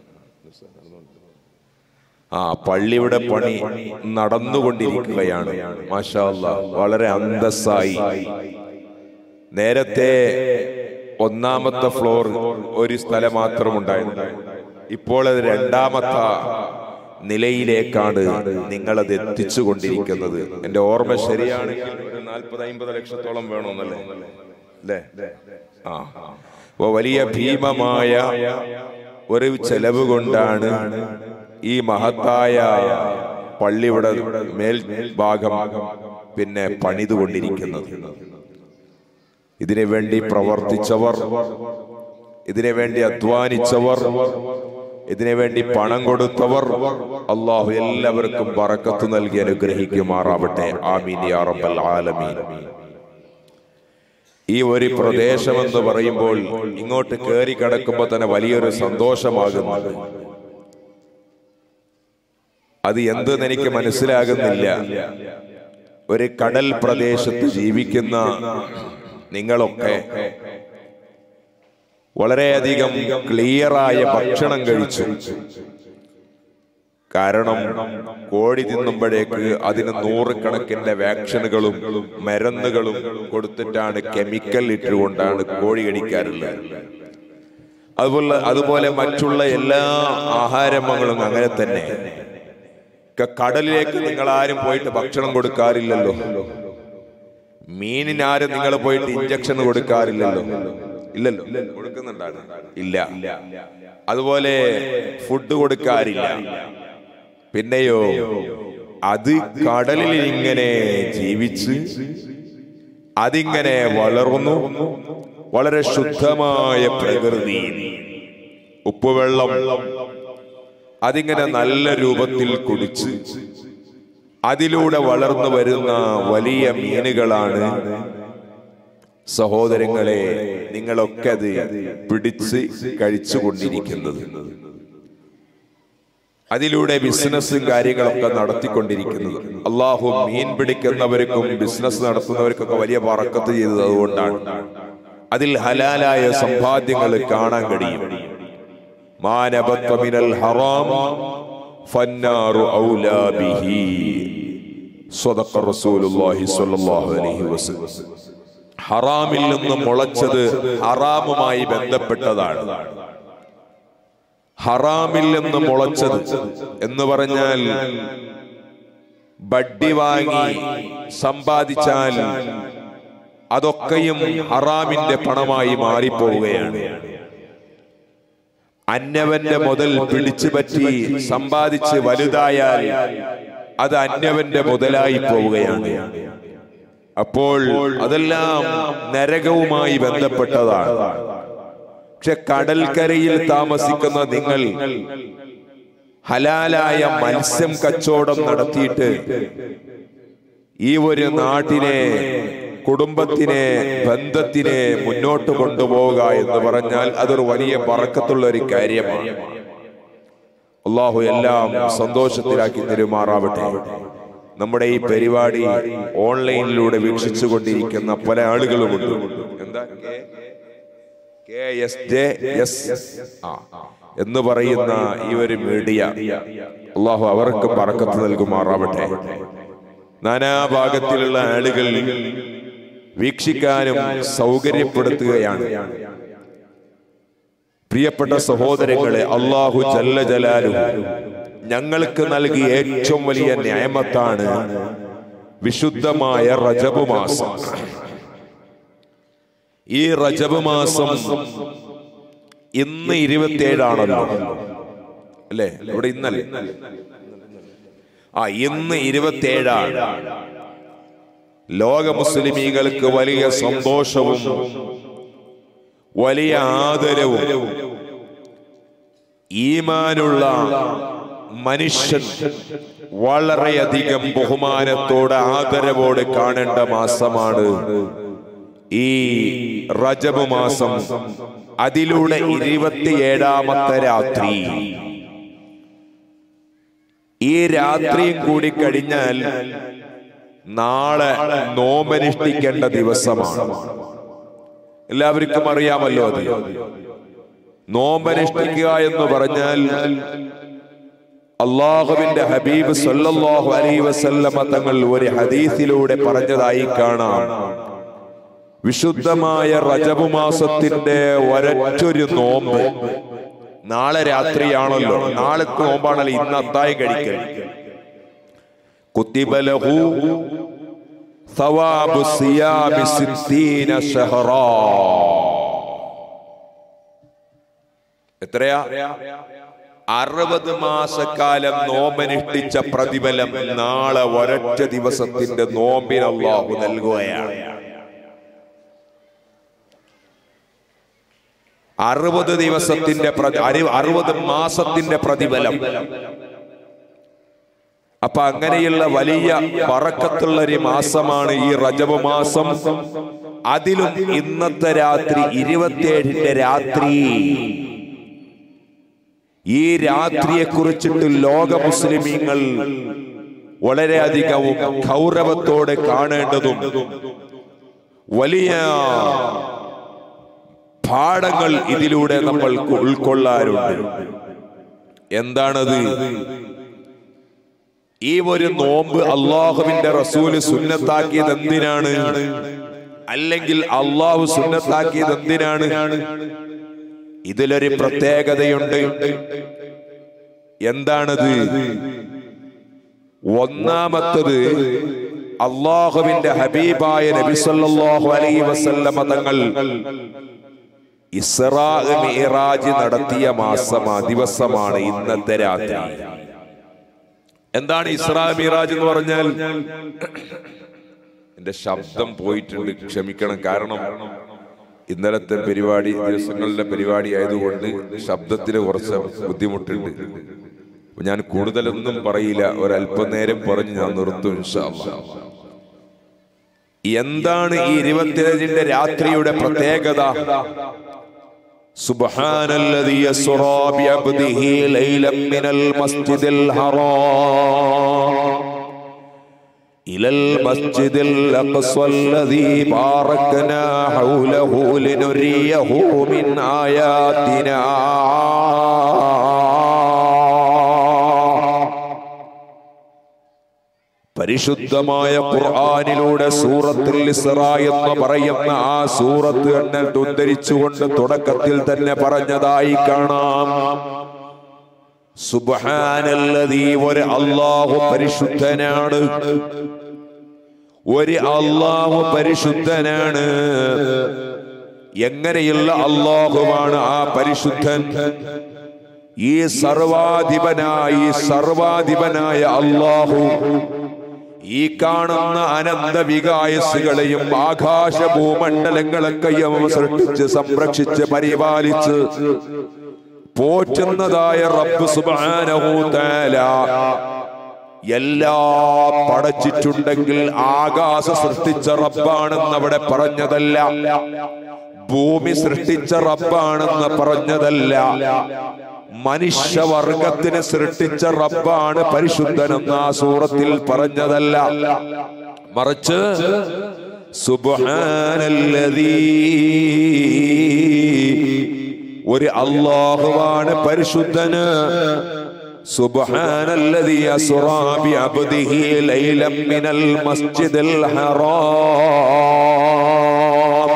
പള്ളിയുടെ പണി നടന്നുകൊണ്ടിരിക്കുകയാണ്. മാഷാ അല്ലാഹ്, വളരെ അന്തസ്സായി. നേരത്തെ 1ാമത്തെ ഫ്ലോർ ഒരു സ്ഥലം മാത്രമുണ്ടായിരുന്നു. ഇപ്പോൾ അത് 2ാമത്തെ നിലയിലേക്കാണ് നിങ്ങളത് എത്തിച്ചുകൊണ്ടിരിക്കുന്നത്. എന്റെ ഓർമ്മ ശരിയാണെങ്കിൽ ഒരു 40-50 ലക്ഷത്തോളം വേണമെന്നല്ലേ അല്ലേ? വലിയ ഭീമമായ ഒരു ചെലവ് കൊണ്ടാണ് ഈ മഹത്തായ പള്ളിയുടെ മേൽഭാഗം പിന്നെ പണിതുകൊണ്ടിരിക്കുന്നത്. ഇതിനു വേണ്ടി പ്രവർത്തിച്ചവർ, ഇതിനു വേണ്ടി അധ്വാനിച്ചവർ, ഇതിനു വേണ്ടി പണം കൊടുത്തവർ, അല്ലാഹു എല്ലാവർക്കും ബറക്കത്ത് നൽകി അനുഗ്രഹിക്കുമാറാവട്ടെ. ആമീൻ യാ റബ്ബൽ ആലമീൻ. ഈ ഒരു പ്രദേശം എന്ന് പറയുമ്പോൾ ഇങ്ങോട്ട് കയറി കിടക്കുമ്പോൾ തന്നെ വലിയൊരു സന്തോഷമാകുന്നുണ്ട്. അത് എന്തെന്ന് എനിക്ക് മനസ്സിലാകുന്നില്ല. ഒരു കടൽ പ്രദേശത്ത് ജീവിക്കുന്ന നിങ്ങളൊക്കെ വളരെയധികം ക്ലിയറായ ഭക്ഷണം കഴിച്ചു. കാരണം കോഴി തിന്നുമ്പോഴേക്ക് അതിന് 100 കണക്കിന്റെ വാക്സിനുകളും മരുന്നുകളും കൊടുത്തിട്ടാണ്, കെമിക്കൽ ഇട്ടുകൊണ്ടാണ് കോഴി കഴിക്കാറുള്ളത്. അതുപോലെ മറ്റുള്ള എല്ലാ ആഹാരങ്ങളും അങ്ങനെ തന്നെ. കടലിലേക്ക് നിങ്ങൾ ആരും പോയിട്ട് ഭക്ഷണം കൊടുക്കാറില്ലല്ലോ. മീനിനാരും നിങ്ങൾ പോയിട്ട് ഇഞ്ചക്ഷൻ കൊടുക്കാറില്ലല്ലോ. ഇല്ലല്ലോ, കൊടുക്കുന്നുണ്ടാണ്? ഇല്ല. അതുപോലെ ഫുഡ് കൊടുക്കാറില്ല. പിന്നെയോ അത് കടലിൽ ഇങ്ങനെ ജീവിച്ച് അതിങ്ങനെ വളർന്നു. വളരെ ശുദ്ധമായ പ്രകൃതി, ഉപ്പുവെള്ളം അതിങ്ങനെ നല്ല രൂപത്തിൽ കുടിച്ച് അതിലൂടെ വളർന്നു വരുന്ന വലിയ മീനുകളാണ് സഹോദരങ്ങളെ നിങ്ങളൊക്കെ അത് പിടിച്ച് കഴിച്ചുകൊണ്ടിരിക്കുന്നത്. അതിലൂടെ ബിസിനസ്സും കാര്യങ്ങളൊക്കെ നടത്തിക്കൊണ്ടിരിക്കുന്നത്. അള്ളാഹു മീൻ പിടിക്കുന്നവർക്കും ബിസിനസ് നടത്തുന്നവർക്കൊക്കെ വലിയ ബറക്കത്ത് ചെയ്തത് അതുകൊണ്ടാണ്. അതിൽ ഹലാലായ സമ്പാദ്യങ്ങൾ കാണാൻ കഴിയും. മാനബത്ത മിനൽ ഹറാം ഫന്നാറു ഔലാ ബിഹി. സ്വദഖ റസൂലുള്ളാഹി സ്വല്ലല്ലാഹു അലൈഹി വസല്ലം. ഹറാമിൽ നിന്ന് മുളച്ചത് ഹറാമുമായി ബന്ധപ്പെട്ടതാണ്. ഹറാമിൽ നിന്ന് മുളച്ചത് എന്ന് പറഞ്ഞാൽ ബഡ്ഡി വാങ്ങി സമ്പാദിച്ചാൽ അതൊക്കെയും ഹറാമിന്റെ പണമായി മാറിപ്പോവുകയാണ്. അന്യവന്റെ മുതൽ പിടിച്ചു പറ്റി സമ്പാദിച്ച് വലുതായാൽ അത് അന്യവന്റെ മുതലായി പോവുകയാണ്. അപ്പോൾ അതെല്ലാം നരകവുമായി ബന്ധപ്പെട്ടതാണ്. പക്ഷെ കടൽക്കരയിൽ താമസിക്കുന്ന നിങ്ങൾ ഹലാലായ മത്സ്യം കച്ചവടം നടത്തിയിട്ട് ഈ ഒരു നാട്ടിനെ, കുടുംബത്തിനെ, ബന്ധത്തിനെ മുന്നോട്ട് കൊണ്ടുപോവുക എന്ന് പറഞ്ഞാൽ അതൊരു വലിയ ബറക്കത്തുള്ള ഒരു കാര്യമാണ്. അള്ളാഹു എല്ലാം സന്തോഷത്തിലാക്കി തരുമാറാവട്ടെ. നമ്മുടെ ഈ പരിപാടി ഓൺലൈനിലൂടെ വീക്ഷിച്ചു കൊണ്ടിരിക്കുന്ന പല ആളുകളുമുണ്ട്. എന്താ KSJS എന്ന് പറയുന്ന ഈ ഒരു മീഡിയ, അള്ളാഹു അവർക്ക് ബറക്കത്ത് നൽകുമാറാവട്ടെ. നാനാഭാഗത്തിലുള്ള ആളുകൾ വീക്ഷിക്കാനും സൗകര്യപ്പെടുത്തുകയാണ്. പ്രിയപ്പെട്ട സഹോദരങ്ങളെ, അല്ലാഹു ജല്ല ജലാലുഹു ഞങ്ങൾക്ക് നൽകിയ ഏറ്റവും വലിയ നിഅമത്താണ് വിശുദ്ധമായ റജബ് മാസം. ഈ റജബ് മാസം ഇന്ന് 27 അല്ലേ? ഇവിടെ ഇന്നല്ലേ? ഇന്ന് 27. ലോക മുസ്ലിമീങ്ങൾക്ക് വലിയ സന്തോഷവും വലിയ ആദരവും ഈമാനുള്ള മനുഷ്യൻ വളരെയധികം ബഹുമാനത്തോടെ ആദരവോടെ കാണേണ്ട മാസമാണ് ഈ റജബ് മാസം. അതിലൂടെ 27ാമത്തെ രാത്രി, ഈ രാത്രിയും കൂടി കഴിഞ്ഞാൽ നാളെ നോമ്പനുഷ്ഠിക്കേണ്ട ദിവസമാണ്. എല്ലാവർക്കും അറിയാമല്ലോ അത്. നോമ്പനുഷ്ഠിക്കുക എന്ന് പറഞ്ഞാൽ അള്ളാഹുവിന്റെ ഹബീബ് സല്ലല്ലാഹു അലൈഹി വസല്ലമ തങ്ങൾ ഒരു ഹദീസിലൂടെ പറഞ്ഞതായി കാണാം. വിശുദ്ധമായ റജബ് മാസത്തിന്റെ ഒരൊറ്റൊരു നോമ്പ് നാളെ രാത്രിയാണല്ലോ. നാളത്തെ നോമ്പാണല്ലോ ഇന്ന് അത്താഴം കഴിക്കൽ. കുത്തിബ ലഹു സവാബു സിയാമി 60 ശഹറാ. എത്രയാ? 60 മാസക്കാലം നോമ്പനുഷ്ഠിച്ച പ്രതിഫലം നാളെ ഒരൊറ്റ ദിവസത്തിന്റെ നോമ്പിന് അല്ലാഹു നൽകുകയാണ്. 60 ദിവസത്തിന്റെ 60 മാസത്തിന്റെ പ്രതിഫലം. അപ്പൊ അങ്ങനെയുള്ള വലിയ ബറക്കത്തുള്ള ഒരു മാസമാണ് ഈ റജബ് മാസം. അതിലും ഇന്നത്തെ രാത്രി 27ന്റെ രാത്രി, ഈ രാത്രിയെ കുറിച്ചിട്ട് ലോക മുസ്ലിമീങ്ങൾ വളരെയധികവും ഗൗരവത്തോടെ കാണേണ്ടതും വലിയ പാഠങ്ങൾ ഇതിലൂടെ നമ്മൾക്ക് ഉൾക്കൊള്ളാറുണ്ട്. എന്താണത്? ഈ ഒരു നോമ്പ് അള്ളാഹുവിന്റെ റസൂല് സുന്നത്താക്കിയത് എന്തിനാണ്? അല്ലെങ്കിൽ അള്ളാഹു സുന്നത്താക്കിയത് എന്തിനാണ്? ഇതിലൊരു പ്രത്യേകതയുണ്ട്. എന്താണത്? ഒന്നാമത്തത്, അള്ളാഹുവിന്റെ ഹബീബായ നബി സല്ലല്ലാഹു അലൈഹി വസല്ലമ തങ്ങൾ ഇസ്റാ മിഅ്റാജ് നടത്തിയ ദിവസമാണ് ഇന്നത്തെ രാത്രി. എന്താണ് ഇസ്രാ മിറാജ് എന്ന് പറഞ്ഞാൽ? എന്റെ ശബ്ദം പോയിട്ടുണ്ട്, ക്ഷമിക്കണം. കാരണം ഇന്നലത്തെ പരിപാടി, ദിവസങ്ങളിലെ പരിപാടി ആയതുകൊണ്ട് ശബ്ദത്തിന് കുറച്ച് ബുദ്ധിമുട്ടുണ്ട്. ഞാൻ കൂടുതലൊന്നും പറയില്ല, ഒരല്പനേരം പറഞ്ഞ് ഞാൻ നിർത്തും ഇൻഷാ അല്ലാഹ്. എന്താണ് ഈ 27ന്റെ രാത്രിയുടെ പ്രത്യേകത? സുബ്ഹാനല്ലദീ യസ്റാ ബിഅബ്ദിഹി ലൈലൻ മിനൽ മസ്ജിദിൽ ഹറാം ഇലൽ മസ്ജിദിൽ അഖ്സല്ലദീ ബാറക്നാ ഹൗലഹു ലിനുരിയഹു മിൻ ആയാതിനാ. പരിശുദ്ധമായ ഖുർആനിലൂടെ സൂറത്തുൽ ഇസ്റാ എന്ന് പറയുന്ന ആ സൂറത്ത് എന്നിട്ട് ഉദ്ധരിച്ചുകൊണ്ട് തുടക്കത്തിൽ തന്നെ പറഞ്ഞതായി കാണാം. സുബ്ഹാനല്ലദീ, ഒരു അല്ലാഹു പരിശുദ്ധനാണ്, ഒരു അല്ലാഹു പരിശുദ്ധനാണ്. എങ്ങനെയുള്ള അല്ലാഹുവാണ് ആ പരിശുദ്ധൻ? ഈ സർവാധിപനായ അല്ലാഹു ഈ കാണുന്ന അനന്ത വികായസുകളെയും ആകാശ ഭൂമണ്ഡലങ്ങളൊക്കെയും സൃഷ്ടിച്ച് സംരക്ഷിച്ച് പരിപാലിച്ച് പോറ്റുന്നതായ റബ്ബ് സുബ്ഹാനഹു തആല എല്ലാം പടച്ചിട്ടുണ്ടെങ്കിൽ ആകാശ സൃഷ്ടിച്ച റബ്ബാണെന്ന് അവിടെ പറഞ്ഞതല്ല, ഭൂമി സൃഷ്ടിച്ച റബ്ബാണെന്ന് പറഞ്ഞതല്ല, മനുഷ്യവർഗത്തിന് സൃഷ്ടിച്ച റബ്ബാണ് പരിശുദ്ധനെന്ന് ആ സൂറത്തിൽ പറഞ്ഞതല്ല. മറിച്ച് സുബ്ഹാനല്ലദീ, ഒരു അല്ലാഹുവാണ് പരിശുദ്ധന്. സുബ്ഹാനല്ലദീ അസ്റാ ബിഅബ്ദിഹി ലൈലൻ മിനൽ മസ്ജിദിൽ ഹറാം.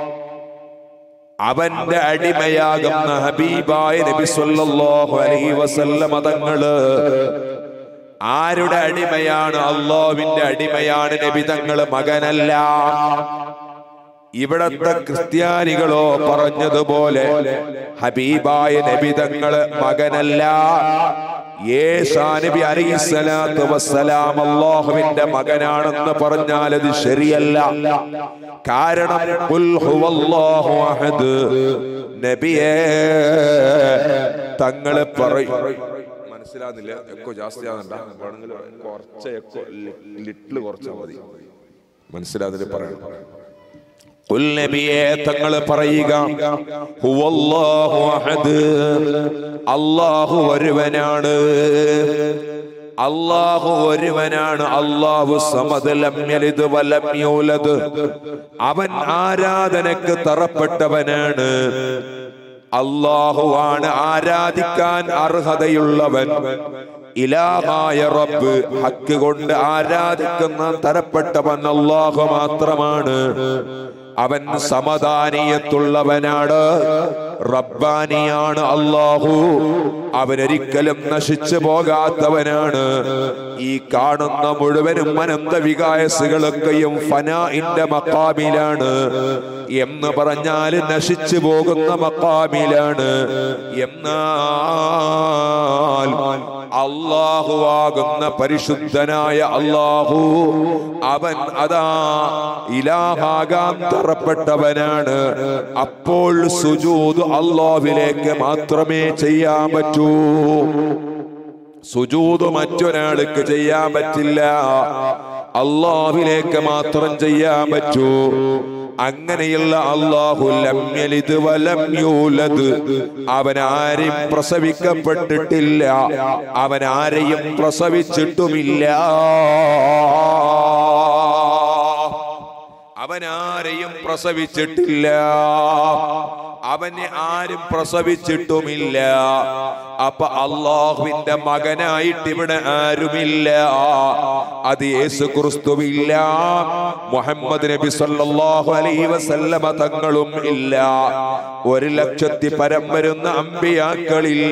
അവന്റെ അടിമയാകുന്ന ഹബീബായ നബി സല്ലല്ലാഹു അലൈഹി വസല്ലം തങ്ങള് ആരുടെ അടിമയാണ്? അല്ലാഹുവിന്റെ അടിമയാണ്. നബി തങ്ങള് മകനല്ല. ഇവിടത്തെ ക്രിസ്ത്യാനികളോ പറഞ്ഞതുപോലെ ഹബീബായ നബി തങ്ങള് മകനല്ല. ഈസാ നബി അലൈഹിസ്സലാത്തു വസ്സലാം അല്ലാഹുവിന്റെ മകനാണെന്ന് പറഞ്ഞാൽ അത് ശരിയല്ല. കാരണം ഖുൽ ഹുവല്ലാഹു അഹദ്, നബിയേ തങ്ങള് പറയും. മനസ്സിലാകുന്നില്ല? എക്കോ ജാസ്തിയാകുന്നുണ്ടാ? കുറച്ച് എക്കോ, ലിറ്റിൽ കുറച്ചാൽ മതി. മനസ്സിലാകുന്നില്ല പറയണം. ഖുൽ നബിയേ തങ്ങള് പറയുക, ഹുവല്ലാഹു അഹദ്, അല്ലാഹു ഒരുവനാണ്, അല്ലാഹു ഒരുവനാണ്. അല്ലാഹു സമദ്, ലം യലിദ് വലം യൂലദ്, അവൻ ആരാധനക്ക് തറപ്പെട്ടവനാണ്. അല്ലാഹുവാണ് ആരാധിക്കാൻ അർഹതയുള്ളവൻ. ഇലാഹായ റബ്ബ്, ഹക്ക് കൊണ്ട് ആരാധിക്കുന്ന തരപ്പെട്ടവൻ അല്ലാഹു മാത്രമാണ്. അവൻ സമദാനിയത്തുള്ളവനാണ്, റബ്ബാനിയാണ് അല്ലാഹു. അവനൊരിക്കലും നശിച്ചു പോകാത്തവനാണ്. ഈ കാണുന്ന മുഴുവനും അനന്ത വികായസുകളൊക്കെയും ഫനാഇന്റെ മഖാമിലാണ് എന്ന് പറഞ്ഞാൽ നശിച്ചു പോകുന്ന മഖാമിലാണ്. എന്നാൽ അല്ലാഹുവാകുന്ന പരിശുദ്ധനായ അല്ലാഹു, അവൻ അതാ ഇലാഹാകാൻ തറപ്പെട്ടവനാണ്. അപ്പോൾ സുജൂദ് അല്ലാഹുവിലേക്ക് മാത്രമേ ചെയ്യാൻ പറ്റൂ. സുജൂദ് മറ്റൊരാൾക്ക് ചെയ്യാൻ പറ്റില്ല, അല്ലാഹുവിലേക്ക് മാത്രം ചെയ്യാൻ പറ്റൂ. അങ്ങനെയുള്ള അല്ലാഹു ലം യലിദ് വലം യൂലദ്, അവൻ ആരെയും പ്രസവിക്കപ്പെട്ടിട്ടില്ല, അവൻ ആരെയും പ്രസവിച്ചിട്ടുമില്ല, അവനാരെയും പ്രസവിച്ചിട്ടില്ല, അവനെ ആരും പ്രസവിച്ചിട്ടുമില്ല. അപ്പൊ അല്ലാഹുവിന്റെ മകനായിട്ട് ഇവിടെ ആരുമില്ല. അത് യേശു ക്രിസ്തുവില്ല, മുഹമ്മദ് നബി സല്ലല്ലാഹു അലൈഹി വസല്ലമ തങ്ങളും ഇല്ല. 1,00,000 പരം വരുന്ന അമ്പിയാക്കളില്ല.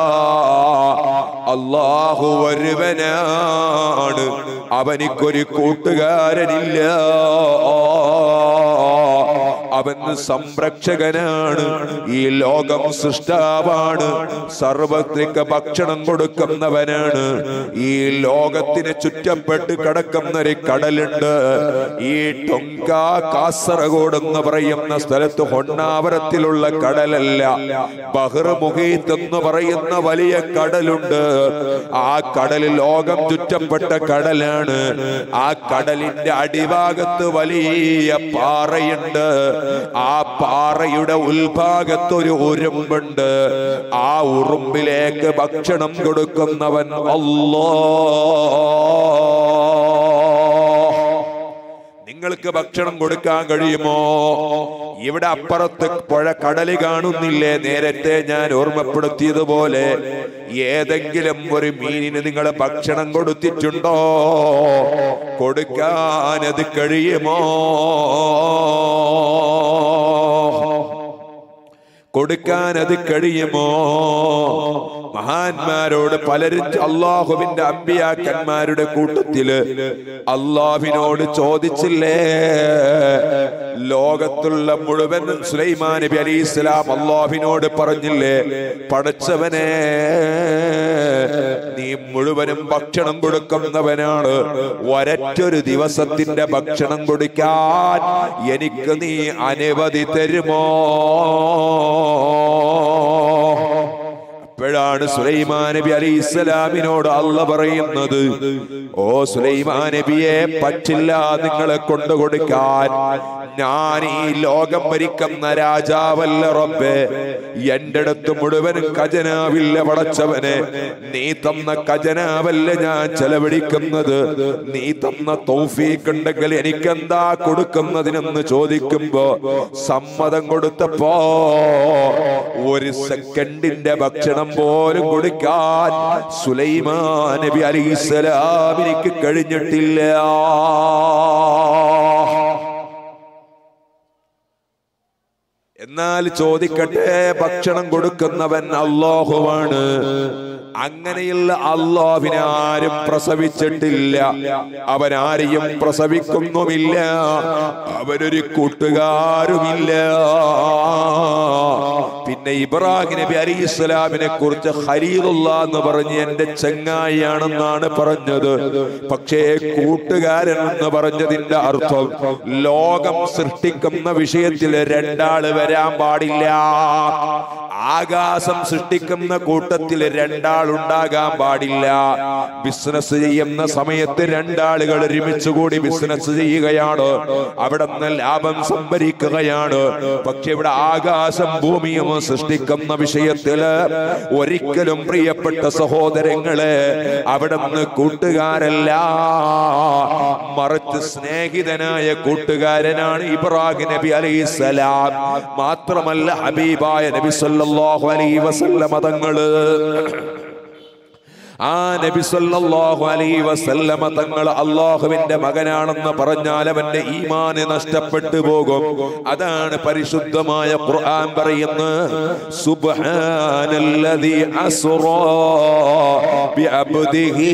അല്ലാഹു ഒരുവനാണ്, അവനിക്കൊരു കൂട്ടുകാരനില്ല. അവന് സംരക്ഷകനാണ്, ഈ ലോകം സൃഷ്ടാവാണ്, സർവ്വത്രിക ഭക്ഷണം കൊടുക്കുന്നവനാണ്. ഈ ലോകത്തിന് ചുറ്റപ്പെട്ട് കിടക്കുന്ന ഒരു കടലുണ്ട്. ഈ ടൊങ്ക കാസർഗോഡ് എന്ന് പറയുന്ന സ്ഥലത്ത് ഹൊണ്ണാവരത്തിലുള്ള കടലല്ല, ബഹ്ർ മുഹീത്ത് എന്ന് പറയുന്ന വലിയ കടലുണ്ട്. ആ കടലിൽ ലോകം ചുറ്റപ്പെട്ട കടലാണ്. ആ കടലിന്റെ അടിഭാഗത്ത് വലിയ പാറയുണ്ട്. ആ പാറയുടെ ഉൾഭാഗത്ത് ഒരു ഉറുമ്പുണ്ട്. ആ ഉറുമ്പിലേക്ക് ഭക്ഷണം കൊടുക്കുന്നവൻ അല്ലാഹ്. നിങ്ങൾക്ക് ഭക്ഷണം കൊടുക്കാൻ കഴിയുമോ? ഇവിടെ അപ്പുറത്ത് പുഴ കടല് കാണുന്നില്ലേ? നേരത്തെ ഞാൻ ഓർമ്മപ്പെടുത്തിയതുപോലെ ഏതെങ്കിലും ഒരു മീനിന് നിങ്ങൾ ഭക്ഷണം കൊടുത്തിട്ടുണ്ടോ? കൊടുക്കാനത് കഴിയുമോ? കൊടുക്കാനത് കഴിയുമോ? മഹാന്മാരോട് പലരും അള്ളാഹുവിന്റെ അമ്പിയാക്കന്മാരുടെ കൂട്ടത്തില് അള്ളാഹുവിനോട് ചോദിച്ചില്ലേ? ലോകത്തുള്ള മുഴുവൻ സുലൈമാൻ നബി അലൈഹിസ്സലാം അള്ളാഹുവിനോട് പറഞ്ഞില്ലേ, പടച്ചവനെ നീ മുഴുവനും ഭക്ഷണം കൊടുക്കുന്നവനാണ്, ഒരൊറ്റൊരു ദിവസത്തിന്റെ ഭക്ഷണം കൊടുക്കാൻ എനിക്ക് നീ അനുമതി തരുമോ? അപ്പോഴാണ് സുലൈമാൻ നബി അലൈഹിസ്സലാമിനോട് അല്ലാഹ് പറയുന്നത്, ഓ സുലൈമാൻ നബിയെ, പറ്റില്ല നിങ്ങളെ കൊണ്ട് കൊടുക്കാൻ. ഞാൻ ഈ ലോകം ഭരിക്കുന്ന രാജാവല്ല റബ്ബേ, എന്റെ അടുത്ത് മുഴുവനും ഖജനാവില്ല പടച്ചവനെ. നീ തന്ന ഖജനാവല്ല ഞാൻ ചെലവഴിക്കുന്നത്. നീ തന്ന തൗഫീഖ് ഉണ്ടെങ്കിൽ എനിക്കെന്താ കൊടുക്കുന്നതിനെന്ന് ചോദിക്കുമ്പോ സമ്മതം കൊടുത്തപ്പോ ഒരു സെക്കൻഡിന്റെ ഭക്ഷണം പോലും കൊടുക്കാൻ സുലൈമാൻ നബി അലൈഹിസ്സലാമിന് കഴിഞ്ഞിട്ടില്ല. എന്നാൽ ചോദിക്കട്ടെ, ഭക്ഷണം കൊടുക്കുന്നവൻ അല്ലാഹുവാണ്. അങ്ങനെയുള്ള അല്ലാഹുവിനെ ആരും പ്രസവിച്ചിട്ടില്ല, അവനാരെയും പ്രസവിക്കുന്നുമില്ല, അവനൊരു കൂട്ടുകാരുമില്ല. പിന്നെ ഇബ്രാഹിം നബി അലൈഹിസ്സലാമിനെ കുറിച്ച് ഖലീലുള്ളാഹ് എന്ന് പറഞ്ഞ് എന്റെ ചങ്ങായിയാണെന്നാണ് പറഞ്ഞത്. പക്ഷേ കൂട്ടുകാരൻ എന്ന് പറഞ്ഞതിന്റെ അർത്ഥം ലോകം സൃഷ്ടിക്കുന്ന വിഷയത്തിൽ രണ്ടാള് വരാൻ പാടില്ല. ആകാശം സൃഷ്ടിക്കുന്ന കൂട്ടത്തിൽ രണ്ടാളുണ്ടാകാൻ പാടില്ല. ബിസിനസ് ചെയ്യുന്ന സമയത്ത് രണ്ടാളുകൾ ഒരുമിച്ച് കൂടി ബിസിനസ് ചെയ്യുകയാണ്, അവിടെ നിന്ന് ലാഭം സംഭരിക്കുകയാണ്. പക്ഷെ ഇവിടെ ആകാശം ഭൂമിയും സൃഷ്ടിക്കുന്ന വിഷയത്തില് ഒരിക്കലും പ്രിയപ്പെട്ട സഹോദരങ്ങളെ അവിടെ നിന്ന് കൂട്ടുകാരല്ല, മറിച്ച് സ്നേഹിതനായ കൂട്ടുകാരനാണ് ഇബ്രാഹിം നബി അലൈഹിസ്സലാം. മാത്രമല്ല ഹബീബായ നബി സല്ലല്ലാഹു അലൈഹി വസല്ലം തങ്ങള്, ആ നബി സല്ലല്ലാഹു അലൈഹി വസല്ലമ തങ്ങൾ അല്ലാഹുവിന്റെ മകനാണെന്ന് പറഞ്ഞാൽ അവന്റെ ഈമാന് നഷ്ടപ്പെട്ടു പോകും. അതാണ് പരിശുദ്ധമായ ഖുർആൻ പറയുന്നത്, സുബ്ഹാനല്ലദീ അസ്റാ ബിഅബ്ദിഹി.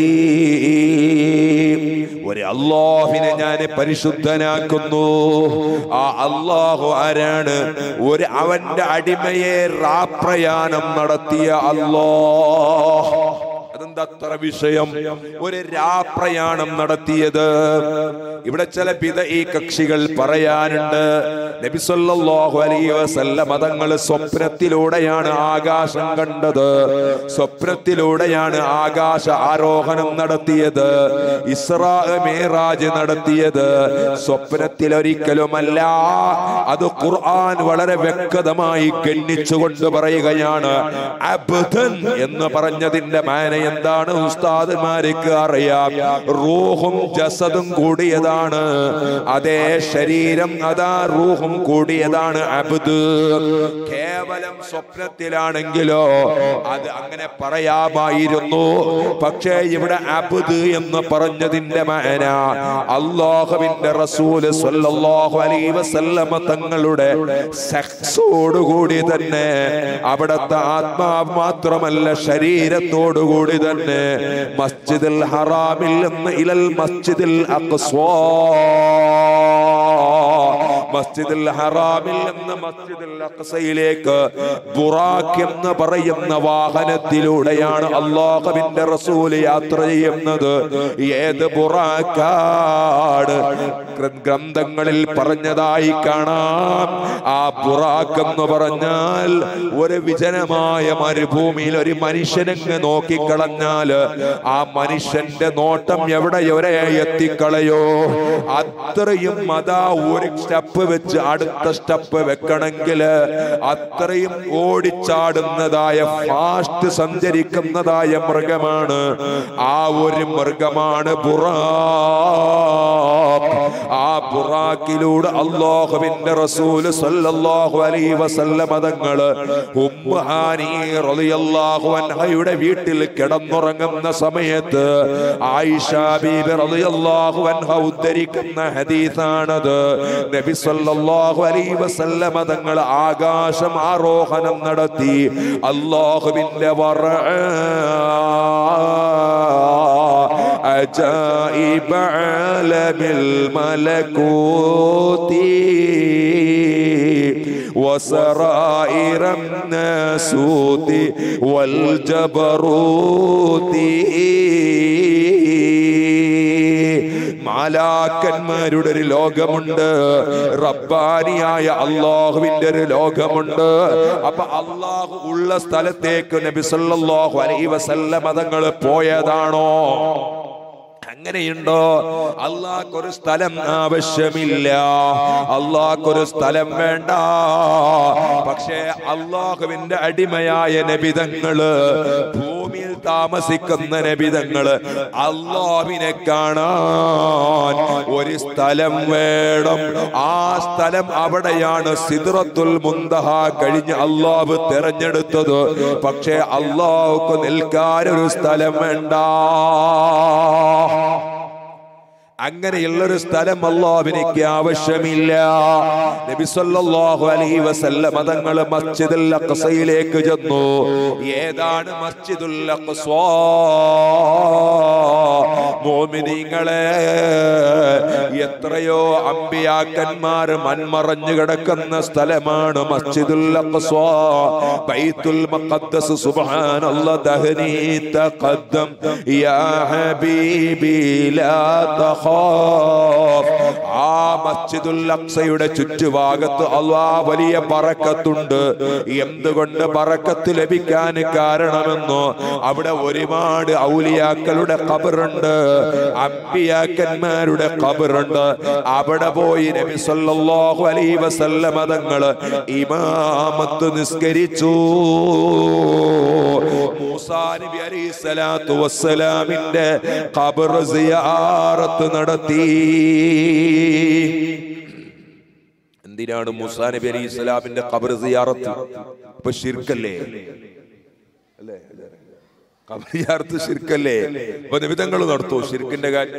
ഒരു അല്ലാഹുവിനെ ഞാൻ പരിശുദ്ധനാക്കുന്നു. ആ അല്ലാഹു ആരാണ്? ഒരു അവന്റെ അടിമയെ രാപ്രയാണം നടത്തിയ അല്ലാഹ്. അതെന്താ അത്ര വിഷയം? ഒരു രാപ്രയാണം നടത്തിയത്. ഇവിടെ ചില ബിദ്ഈ കക്ഷികൾ പറയാനുണ്ട്, നബി സല്ലല്ലാഹു അലൈഹി വസല്ലം തങ്ങൾ സ്വപ്നത്തിലൂടെയാണ് ആകാശം കണ്ടത്, സ്വപ്നത്തിലൂടെയാണ് ആകാശ ആരോഹണം നടത്തിയത്, ഇസ്രാ മിഅ്റാജ് നടത്തിയത്. സ്വപ്നത്തിൽ ഒരിക്കലുമല്ല. അത് ഖുർആൻ വളരെ വ്യക്തമായി ഗണ്ണിച്ചുകൊണ്ട് പറയുകയാണ്. അബ്ദൻ എന്ന് പറഞ്ഞതിന്റെ മാന എന്താണ് ഉസ്താദ്മാർക്ക് അറിയാം. റൂഹും ജസദും കൂടിയതാണ്. അതേ ശരീരം, അതാ റൂഹും കൂടിയതാണ് അബ്ദ്. കേവലം സ്വപ്നത്തിലാണെങ്കിലോ അത് അങ്ങനെ പറയാമായിരുന്നു. പക്ഷേ ഇവിടെ അബ്ദ് എന്ന് പറഞ്ഞതിന്റെ മാന അല്ലാഹുവിന്റെ റസൂൽ സ്വല്ലല്ലാഹു അലൈഹി വസല്ലം തങ്ങളുടെ സെക്സോടുകൂടി തന്നെ, അവിടുത്തെ ആത്മാവ് മാത്രമല്ല ശരീരത്തോടുകൂടി തന്നെ മസ്ജിദുൽ ഹറാമിൽ നിന്ന് ഇലൽ മസ്ജിദുൽ അഖ്സാ, മസ്ജിദുൽ ഹറാമിൽ നിന്ന് മസ്ജിദുൽ അഖ്സയിലേക്ക് ബുറാഖ് എന്ന് പറയുന്ന വാഹനത്തിലൂടെയാണ് അല്ലാഹുവിന്റെ റസൂൽ യാത്ര ചെയ്യുന്നത്. ഏത് ബുറാഖാണ്? ഗ്രന്ഥങ്ങളിൽ പറഞ്ഞതായി കാണാം. ആ ബുറാഖ് എന്ന് പറഞ്ഞാൽ ഒരു വിജനമായ മരുഭൂമിയിൽ ഒരു മനുഷ്യനങ്ങ് നോക്കിക്കളഞ്ഞാൽ ആ മനുഷ്യന്റെ നോട്ടം എവിടെ എത്തിക്കളയോ അത്രയും അതാ ഒരു സ്റ്റെപ്പ് വെച്ച് അടുത്ത സ്റ്റെപ്പ് വെക്കണമെങ്കിൽ അത്രയും ഓടിച്ചാടുന്നതായ ഫാസ്റ്റ് സഞ്ചരിക്കുന്നതായ മൃഗമാണ്. ആ ഒരു മൃഗമാണ് ബുറാഖ്. ആ ബുറാഖിലൂടെ അല്ലാഹുവിന്റെ റസൂൽ സല്ലല്ലാഹു അലൈഹി വസല്ലം തങ്ങള് ഉമ്മു ഹാനി റളിയല്ലാഹു അൻഹയുടെ വീട്ടിൽ കിടന്നുറങ്ങുന്ന സമയത്ത് ആയിഷ ബീബി റളിയല്ലാഹു അൻഹ ഉദ്ധരിക്കുന്ന ഹദീസാണത്. നബി സല്ലല്ലാഹു അലൈഹി വസല്ലം തങ്ങൾ ആകാശം ആരോഹണം നടത്തി അല്ലാഹുവിന്റെ അജായിബ ആലമിൽ മലകൂതി وسرائر الناسوت والجبروت. മാലാക്കന്മാരുടെ ഒരു ലോകമുണ്ട്, റബ്ബാനിയായ അല്ലാഹുവിന്റെ ഒരു ലോകമുണ്ട്. അപ്പൊ അല്ലാഹു ഉള്ള സ്ഥലത്തേക്ക് നബി സല്ലല്ലാഹു അലൈഹി വസല്ലം തങ്ങൾ പോയതാണോ? അങ്ങനെയുണ്ടോ? അല്ലാഹ്ക്കൊരു സ്ഥലം ആവശ്യമില്ല, അല്ലാഹ്ക്കൊരു സ്ഥലം വേണ്ട. പക്ഷേ അല്ലാഹുവിന്റെ അടിമയായ നബിതങ്ങള്, ഭൂമിയിൽ താമസിക്കുന്ന നബിതങ്ങള് അല്ലാഹുവിനെ കാണാൻ ഒരു സ്ഥലം വേണം. ആ സ്ഥലം അവിടെയാണ് സിദ്റത്തുൽ മുന്തഹ കഴിഞ്ഞ് അല്ലാഹു തെരഞ്ഞെടുത്തത്. പക്ഷേ അല്ലാഹുക്ക് നിൽക്കാൻ ഒരു സ്ഥലം വേണ്ട. അങ്ങനെയുള്ളൊരു സ്ഥലം അല്ലാഹുവിനേക്ക് ആവശ്യമില്ല. നബി സല്ലല്ലാഹു അലൈഹി വസല്ലം തങ്ങൾ മസ്ജിദുൽ അഖ്സയിലേക്ക് ചെന്നു. ഏതാണ് മസ്ജിദുൽ അഖ്സ? മുഅ്മിനീങ്ങളെ, എത്രയോ അമ്പിയാക്കന്മാർ മൺമറഞ്ഞു കിടക്കുന്ന സ്ഥലമാണ് മസ്ജിദുൽ അഖ്സ. ബൈത്തുൽ മുഖദ്ദസ് സുബ്ഹാനല്ലാഹ് ദഹ്നി തഖദ്ദം യാ ഹബീബി ലാ തഖാഫ്. ആ മസ്ജിദുൽ അഖ്സയുടെ ചുറ്റുഭാഗത്ത് അല്ലാഹ് വലിയ ബറക്കത്തുണ്ട്. എന്തുകൊണ്ട് ബറക്കത്ത് ലഭിക്കാൻ കാരണമെന്നോ, അവിടെ ഒരുപാട് ഔലിയാക്കളുടെ ഖബറുണ്ട്, അമ്പിയാക്കന്മാരുടെ ഖബറുണ്ട്. അവിടെ പോയി നബി സല്ലല്ലാഹു അലൈഹി വസല്ലം തങ്ങൾ ഇമാമത്ത് നിസ്കരിച്ചു. മൂസാ നബി അലൈഹിസ്സലാത്തു വസ്സലാമിന്റെ ഖബർ സിയാറത്ത് നടത്തി. എന്തിനാണ് മൂസാ നബി അലൈഹിസ്സലാമിന്റെ ഖബർ സിയാറത്ത്? ഇപ്പൊ ശിർക്കല്ലേ? അല്ലേ? ഖബർ സിയാറത്ത് ശിർക്കല്ലേ? അപ്പൊ നിബിധങ്ങൾ നടത്തൂ ശിർക്കിന്റെ കാര്യം.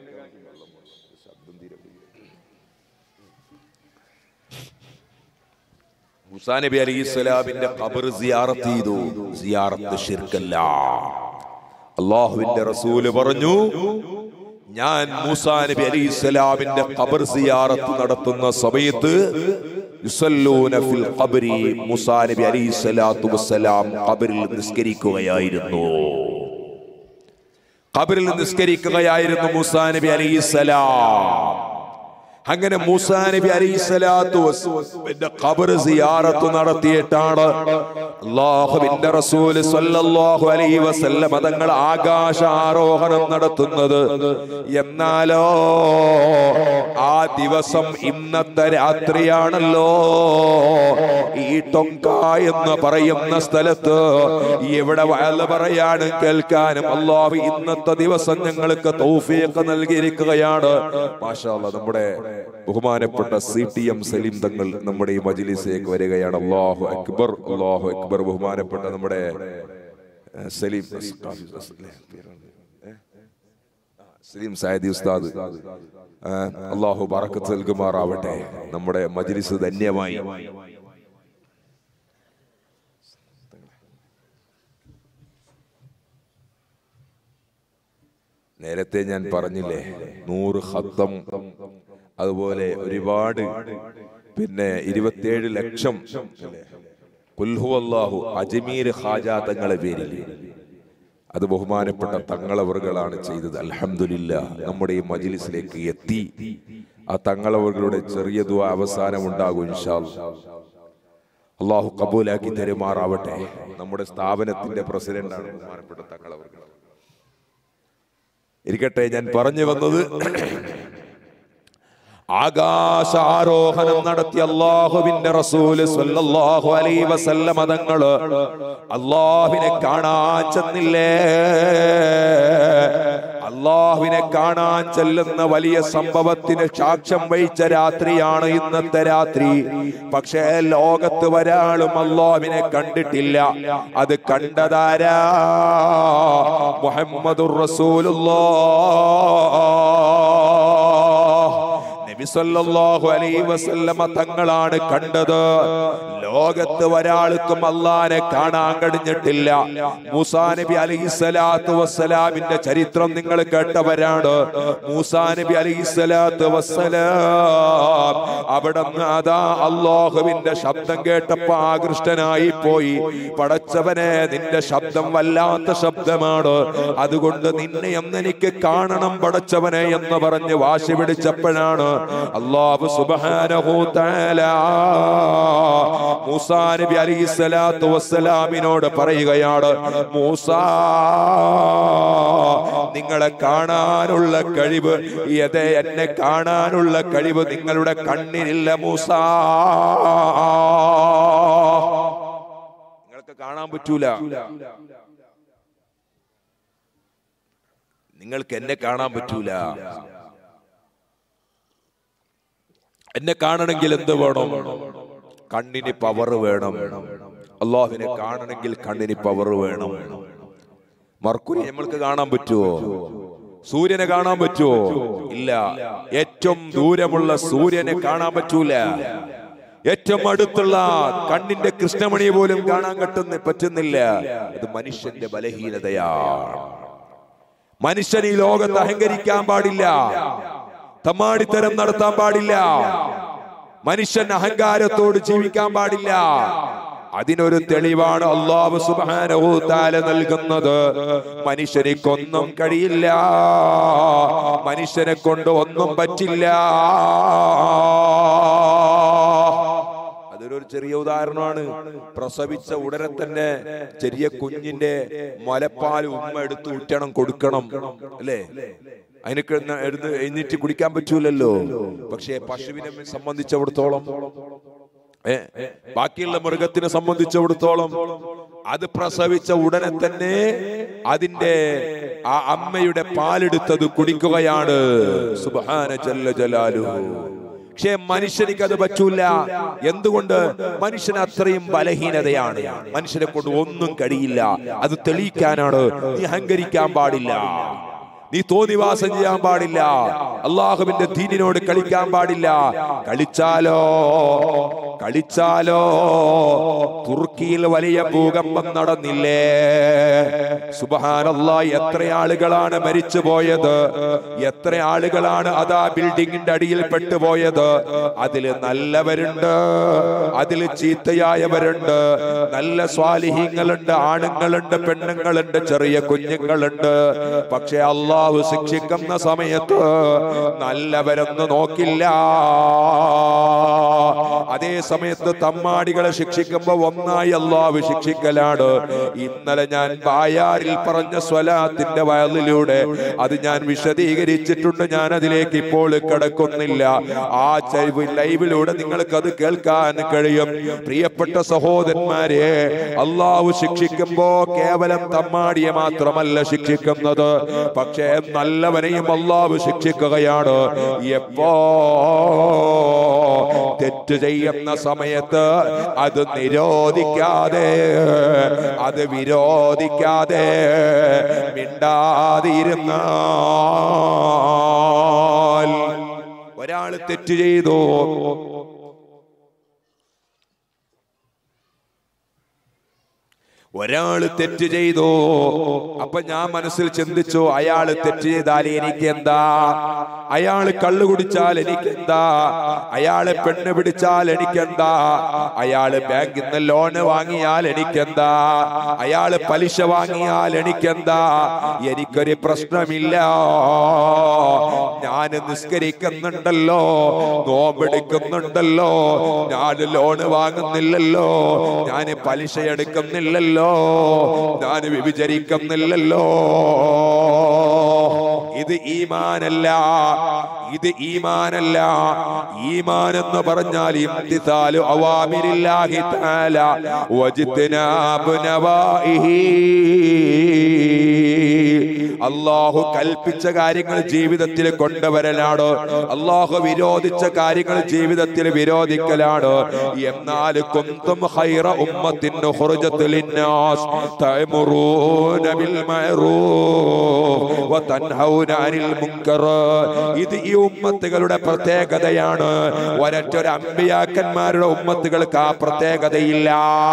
മൂസാ നബി അലൈഹിസ്സലാമിന്റെ ഖബർ സിയാറത്ത് ചെയ്തു. സിയാറത്ത് ശിർക്കല്ല. അല്ലാഹുവിന്റെ റസൂല് പറഞ്ഞു, ഞാൻ മൂസാ നബി അലൈഹിസ്സലാമിന്റെ ഖബർ സിയാറത്ത് നടത്തുന്ന സമയത്ത് യുസല്ലൂന ഫിൽ ഖബ്രി, മൂസാ നബി അലൈഹിസ്സലാത്തു വസ്സലാം ഖബറിൽ നിസ്കരിക്കുകയായിരുന്നു. ഖബറിൽ നിസ്കരിക്കുകയായിരുന്നു മൂസാ നബി അലൈഹിസ്സലാം. അങ്ങനെ മൂസാ നബി അലൈഹിസ്സലാത്തു വസ്സലാമിന്റെ ഖബർ സിയാറത്ത് നടത്തിയിട്ടാണ് അല്ലാഹുവിന്റെ റസൂൽ സ്വല്ലല്ലാഹു അലൈഹി വസല്ലം തങ്ങൾ ആകാശ ആരോഹണം നടത്തുന്നത്. എന്നാലോ ആ ദിവസം ഇന്നത്തെ രാത്രിയാണല്ലോ. ഈ ടൊങ്ക എന്ന് പറയുന്ന സ്ഥലത്ത് ഇവിടെ വഅദ് പറയാനും കേൾക്കാനും അല്ലാഹു ഇന്നത്തെ ദിവസം ഞങ്ങൾക്ക് തൗഫീഖ് നൽകിയിരിക്കുകയാണ്. മാഷാ അല്ലാഹ്, നമ്മുടെ ബഹുമാനപ്പെട്ട CTM സലീം തങ്ങൾ നമ്മുടെ ഈ മജ്ലിസിലേക്ക് വരികയാണ്. അല്ലാഹു അക്ബർ, അല്ലാഹു അക്ബർ. ബഹുമാനപ്പെട്ട നമ്മുടെ സലീം സായദി ഉസ്താദ്, അല്ലാഹു ബറക്കത്ത് നൽകുമാറാവട്ടെ. നമ്മുടെ മജ്ലിസ് ധന്യമായി. നേരത്തെ ഞാൻ പറഞ്ഞില്ലേ 100 ഖത്തം, അതുപോലെ ഒരുപാട്, പിന്നെ 27 ലക്ഷം ഖുൽ ഹുവല്ലാഹു അജ്മീർ ഖാജ തങ്ങളെ പേരിൽ. അത് ബഹുമാനപ്പെട്ട തങ്ങളവറുകളാണ് ചെയ്തത്. അൽഹംദുലില്ലാഹ് നമ്മുടെ ഈ മജ്ലിസിലേക്ക് എത്തി. ആ തങ്ങളവറുകളുടെ ചെറിയ ദുആ അവസാനം ഉണ്ടാകും ഇൻഷാ അല്ലാഹ്. അല്ലാഹു കബൂലാക്കി തരുമാറാവട്ടെ. നമ്മുടെ സ്ഥാപനത്തിന്റെ പ്രസിഡന്റാണ് ബഹുമാനപ്പെട്ട തങ്ങളവറുകൾ. ഇരിക്കട്ടെ, ഞാൻ പറഞ്ഞു വന്നത് ആകാശ ആരോഹണം നടത്തിയ അല്ലാഹുവിന്റെ റസൂൽ സ്വല്ലല്ലാഹു അലൈഹി വസല്ലം തങ്ങള് അല്ലാഹുവിനെ കാണാൻ ചെന്നില്ലേ? അല്ലാഹുവിനെ കാണാൻ ചെല്ലുന്ന വലിയ സംഭവത്തിന് സാക്ഷ്യം വഹിച്ച രാത്രിയാണ് ഇന്നത്തെ രാത്രി. പക്ഷേ ലോകത്ത് ഒരാളും അല്ലാഹുവിനെ കണ്ടിട്ടില്ല. അത് കണ്ടതാരാ? മുഹമ്മദുർ റസൂലുള്ളാഹ് നബി സല്ലല്ലാഹു അലൈഹി വസല്ലമ തങ്ങളാണ് കണ്ടത്. ലോകത്ത് ഒരാൾക്കും അല്ലാഹുവിനെ കാണാൻ കഴിഞ്ഞിട്ടില്ല. മൂസാ നബി അലൈഹിസ്സലാത്തു വസ്സലാമിന്റെ ചരിത്രം നിങ്ങൾ കേട്ടവരാണ്. മൂസാ നബി അലൈഹിസ്സലാത്തു വസ്സലാം അവിടുന്ന് അതാ അല്ലാഹുവിന്റെ ശബ്ദം കേട്ടപ്പോ ആകൃഷ്ടനായി പോയി. പടച്ചവനെ, നിന്റെ ശബ്ദം വല്ലാത്ത ശബ്ദമാണ്, അതുകൊണ്ട് നിന്നെ എനിക്ക് കാണണം പടച്ചവനെ എന്ന് പറഞ്ഞ് വാശി പിടിച്ചപ്പോഴാണ് അല്ലാഹു സുബ്ഹാനഹു തആല മൂസാ നബി അലൈഹിസ്സലാത്തു വസ്സലാമിനോട് പറയുകയാണ്, മൂസാ, നിങ്ങളെ കാണാനുള്ള കഴിവ്, എന്നെ കാണാനുള്ള കഴിവ് നിങ്ങളുടെ കണ്ണിനില്ല മൂസാ. നിങ്ങൾക്ക് കാണാൻ പറ്റൂല. നിങ്ങൾക്ക് എന്നെ കാണാൻ പറ്റൂല. എന്നെ കാണണമെങ്കിൽ എന്ത് വേണം? കണ്ണിന് പവർ വേണം. അല്ലാഹുവിനെ കാണണമെങ്കിൽ കണ്ണിന് പവർ വേണം. മർക്കുരി നമ്മൾക്ക് കാണാൻ പറ്റുമോ? സൂര്യനെ കാണാൻ പറ്റുമോ? ഇല്ല. ഏറ്റവും ദൂരമുള്ള സൂര്യനെ കാണാൻ പറ്റൂല. ഏറ്റവും അടുത്തുള്ള കണ്ണിന്റെ കൃഷ്ണമണി പോലും കാണാൻ പറ്റുന്നില്ല. ഇത് മനുഷ്യന്റെ ബലഹീനതയാണ്. മനുഷ്യൻ ഈ ലോകത്ത് അഹങ്കരിക്കാൻ പാടില്ല, തമ്മാടിത്തരം നടത്താൻ പാടില്ല, മനുഷ്യൻ അഹങ്കാരത്തോട് ജീവിക്കാൻ പാടില്ല. അതിനൊരു തെളിവാണ് അല്ലാഹു സുബ്ഹാനഹു തആല നൽകുന്നത്. മനുഷ്യനിക്കൊന്നും കഴിയില്ല, മനുഷ്യനെ കൊണ്ട് ഒന്നും പറ്റില്ല. അതൊരു ചെറിയ ഉദാഹരണമാണ്. പ്രസവിച്ച ഉടനെ തന്നെ ചെറിയ കുഞ്ഞിന്റെ മുലപ്പാൽ ഉമ്മ എടുത്ത് ഊറ്റണം, കൊടുക്കണം, അല്ലേ? അതിനൊക്കെ എഴുന്നേറ്റ് കുടിക്കാൻ പറ്റൂലല്ലോ. പക്ഷേ പശുവിനെ സംബന്ധിച്ചിടത്തോളം, ബാക്കിയുള്ള മൃഗത്തിനെ സംബന്ധിച്ചിടത്തോളം അത് പ്രസവിച്ച ഉടനെ തന്നെ അതിന്റെ ആ അമ്മയുടെ പാലെടുത്തത് കുടിക്കുകയാണ്. സുബ്ഹാന ജല്ല ജലാലുഹു. പക്ഷേ മനുഷ്യനിക്ക് അത് പറ്റൂല. എന്തുകൊണ്ട്? മനുഷ്യന് അത്രയും ബലഹീനതയാണ്. മനുഷ്യനെ കൊണ്ട് ഒന്നും കഴിയില്ല. അത് തെളിയിക്കാനാണ്. നീ അഹങ്കരിക്കാൻ പാടില്ല, നീ തോന്നിവാസം ചെയ്യാൻ പാടില്ല, അല്ലാഹുവിന്റെ ദീനിനോട് കളിക്കാൻ പാടില്ല. കളിച്ചാലോ തുർക്കിയിൽ വലിയ ഭൂകമ്പം നടന്നില്ലേ? സുബ്ഹാനല്ലാഹ്, എത്ര ആളുകളാണ് മരിച്ചു പോയത്, എത്ര ആളുകളാണ് അതാ ബിൽഡിങ്ങിന്റെ അടിയിൽ പെട്ടുപോയത്. അതില് നല്ലവരുണ്ട്, അതില് ചീത്തയായവരുണ്ട്, നല്ല സ്വാലിഹീങ്ങളുണ്ട്, ആണുങ്ങളുണ്ട്, പെണ്ണുങ്ങളുണ്ട്, ചെറിയ കുഞ്ഞുങ്ങളുണ്ട്. പക്ഷെ അല്ലാഹു ശിക്ഷിക്കുന്ന സമയത്ത് നല്ലവരൊന്നും നോക്കില്ല. അതേ സമയത്ത് തമ്മാടികളെ ശിക്ഷിക്കുമ്പോ ഒന്നായി അല്ലാഹു ശിക്ഷിക്കലാണ്. ഇന്നലെ ഞാൻ ബായാറിൽ പറഞ്ഞ സ്വലാത്തിന്റെ വയലിലൂടെ അത് ഞാൻ വിശദീകരിച്ചിട്ടുണ്ട്. ഞാൻ അതിലേക്ക് ഇപ്പോൾ കടക്കുന്നില്ല. ആ ലൈവിലൂടെ നിങ്ങൾക്ക് അത് കേൾക്കാൻ കഴിയും. പ്രിയപ്പെട്ട സഹോദരന്മാരെ, അല്ലാഹു ശിക്ഷിക്കുമ്പോ കേവലം തമ്മാടിയെ മാത്രമല്ല ശിക്ഷിക്കുന്നത്, പക്ഷേ നല്ലവനെയും അല്ലാഹു ശിക്ഷിക്കുകയാണ്. എപ്പോ? തെറ്റ് ചെയ്യുന്ന സമയത്ത് അത് നിരോധിക്കാതെ, അത് വിരോധിക്കാതെ മിണ്ടാതിരുന്നാൽ. ഒരാൾ തെറ്റ് ചെയ്തു, ഒരാള് തെറ്റ് ചെയ്തു. അപ്പൊ ഞാൻ മനസ്സിൽ ചിന്തിച്ചു, അയാള് തെറ്റ് ചെയ്താൽ എനിക്ക് എന്താ, അയാള് കള്ളു കുടിച്ചാൽ എനിക്കെന്താ, അയാള് പെണ്ണ് പിടിച്ചാൽ എനിക്കെന്താ, അയാള് ബാങ്കിൽ നിന്ന് ലോണ് വാങ്ങിയാൽ എനിക്കെന്താ, അയാള് പലിശ വാങ്ങിയാൽ എനിക്കെന്താ, എനിക്കൊരു പ്രശ്നമില്ല. ഞാൻ നിസ്കരിക്കുന്നുണ്ടല്ലോ, നോമ്പെടുക്കുന്നുണ്ടല്ലോ, ഞാൻ ലോണ് വാങ്ങുന്നില്ലല്ലോ, ഞാൻ പലിശ എടുക്കുന്നില്ലല്ലോ, ഞാൻ വ്യഭിചരിക്കുന്നില്ലല്ലോ. ഇത് ഈമാനല്ല, ഇത് ഈമാനല്ല. ഈമാൻ എന്ന് പറഞ്ഞാൽ ഇംതിസാലു അവാമിരില്ലാഹി തആല വജ്തിനാബു നവാഇഹി. അല്ലാഹു കൽപ്പിച്ച കാര്യങ്ങൾ ജീവിതത്തിൽ കൊണ്ടുവരലാണ്, അല്ലാഹു വിരോധിച്ച കാര്യങ്ങൾ ജീവിതത്തിൽ വിരോധിക്കലാണ്. എന്നാൽ കുന്തും ഖൈറ ഉമ്മത്തിൻ ഉഖ്റജത് ലിന്നാസ് തഅമുറൂന ബിൽ മഅറൂഫ് വതൻഹൗന അനിൽ മുൻകർ. ഇത് ഈ ഉമ്മത്തുകളുടെ പ്രത്യേകതയാണ്. ഒരൊറ്റൊരു അമ്പിയാക്കന്മാരുടെ ഉമ്മത്തുകൾക്ക് ആ പ്രത്യേകതയില്ല.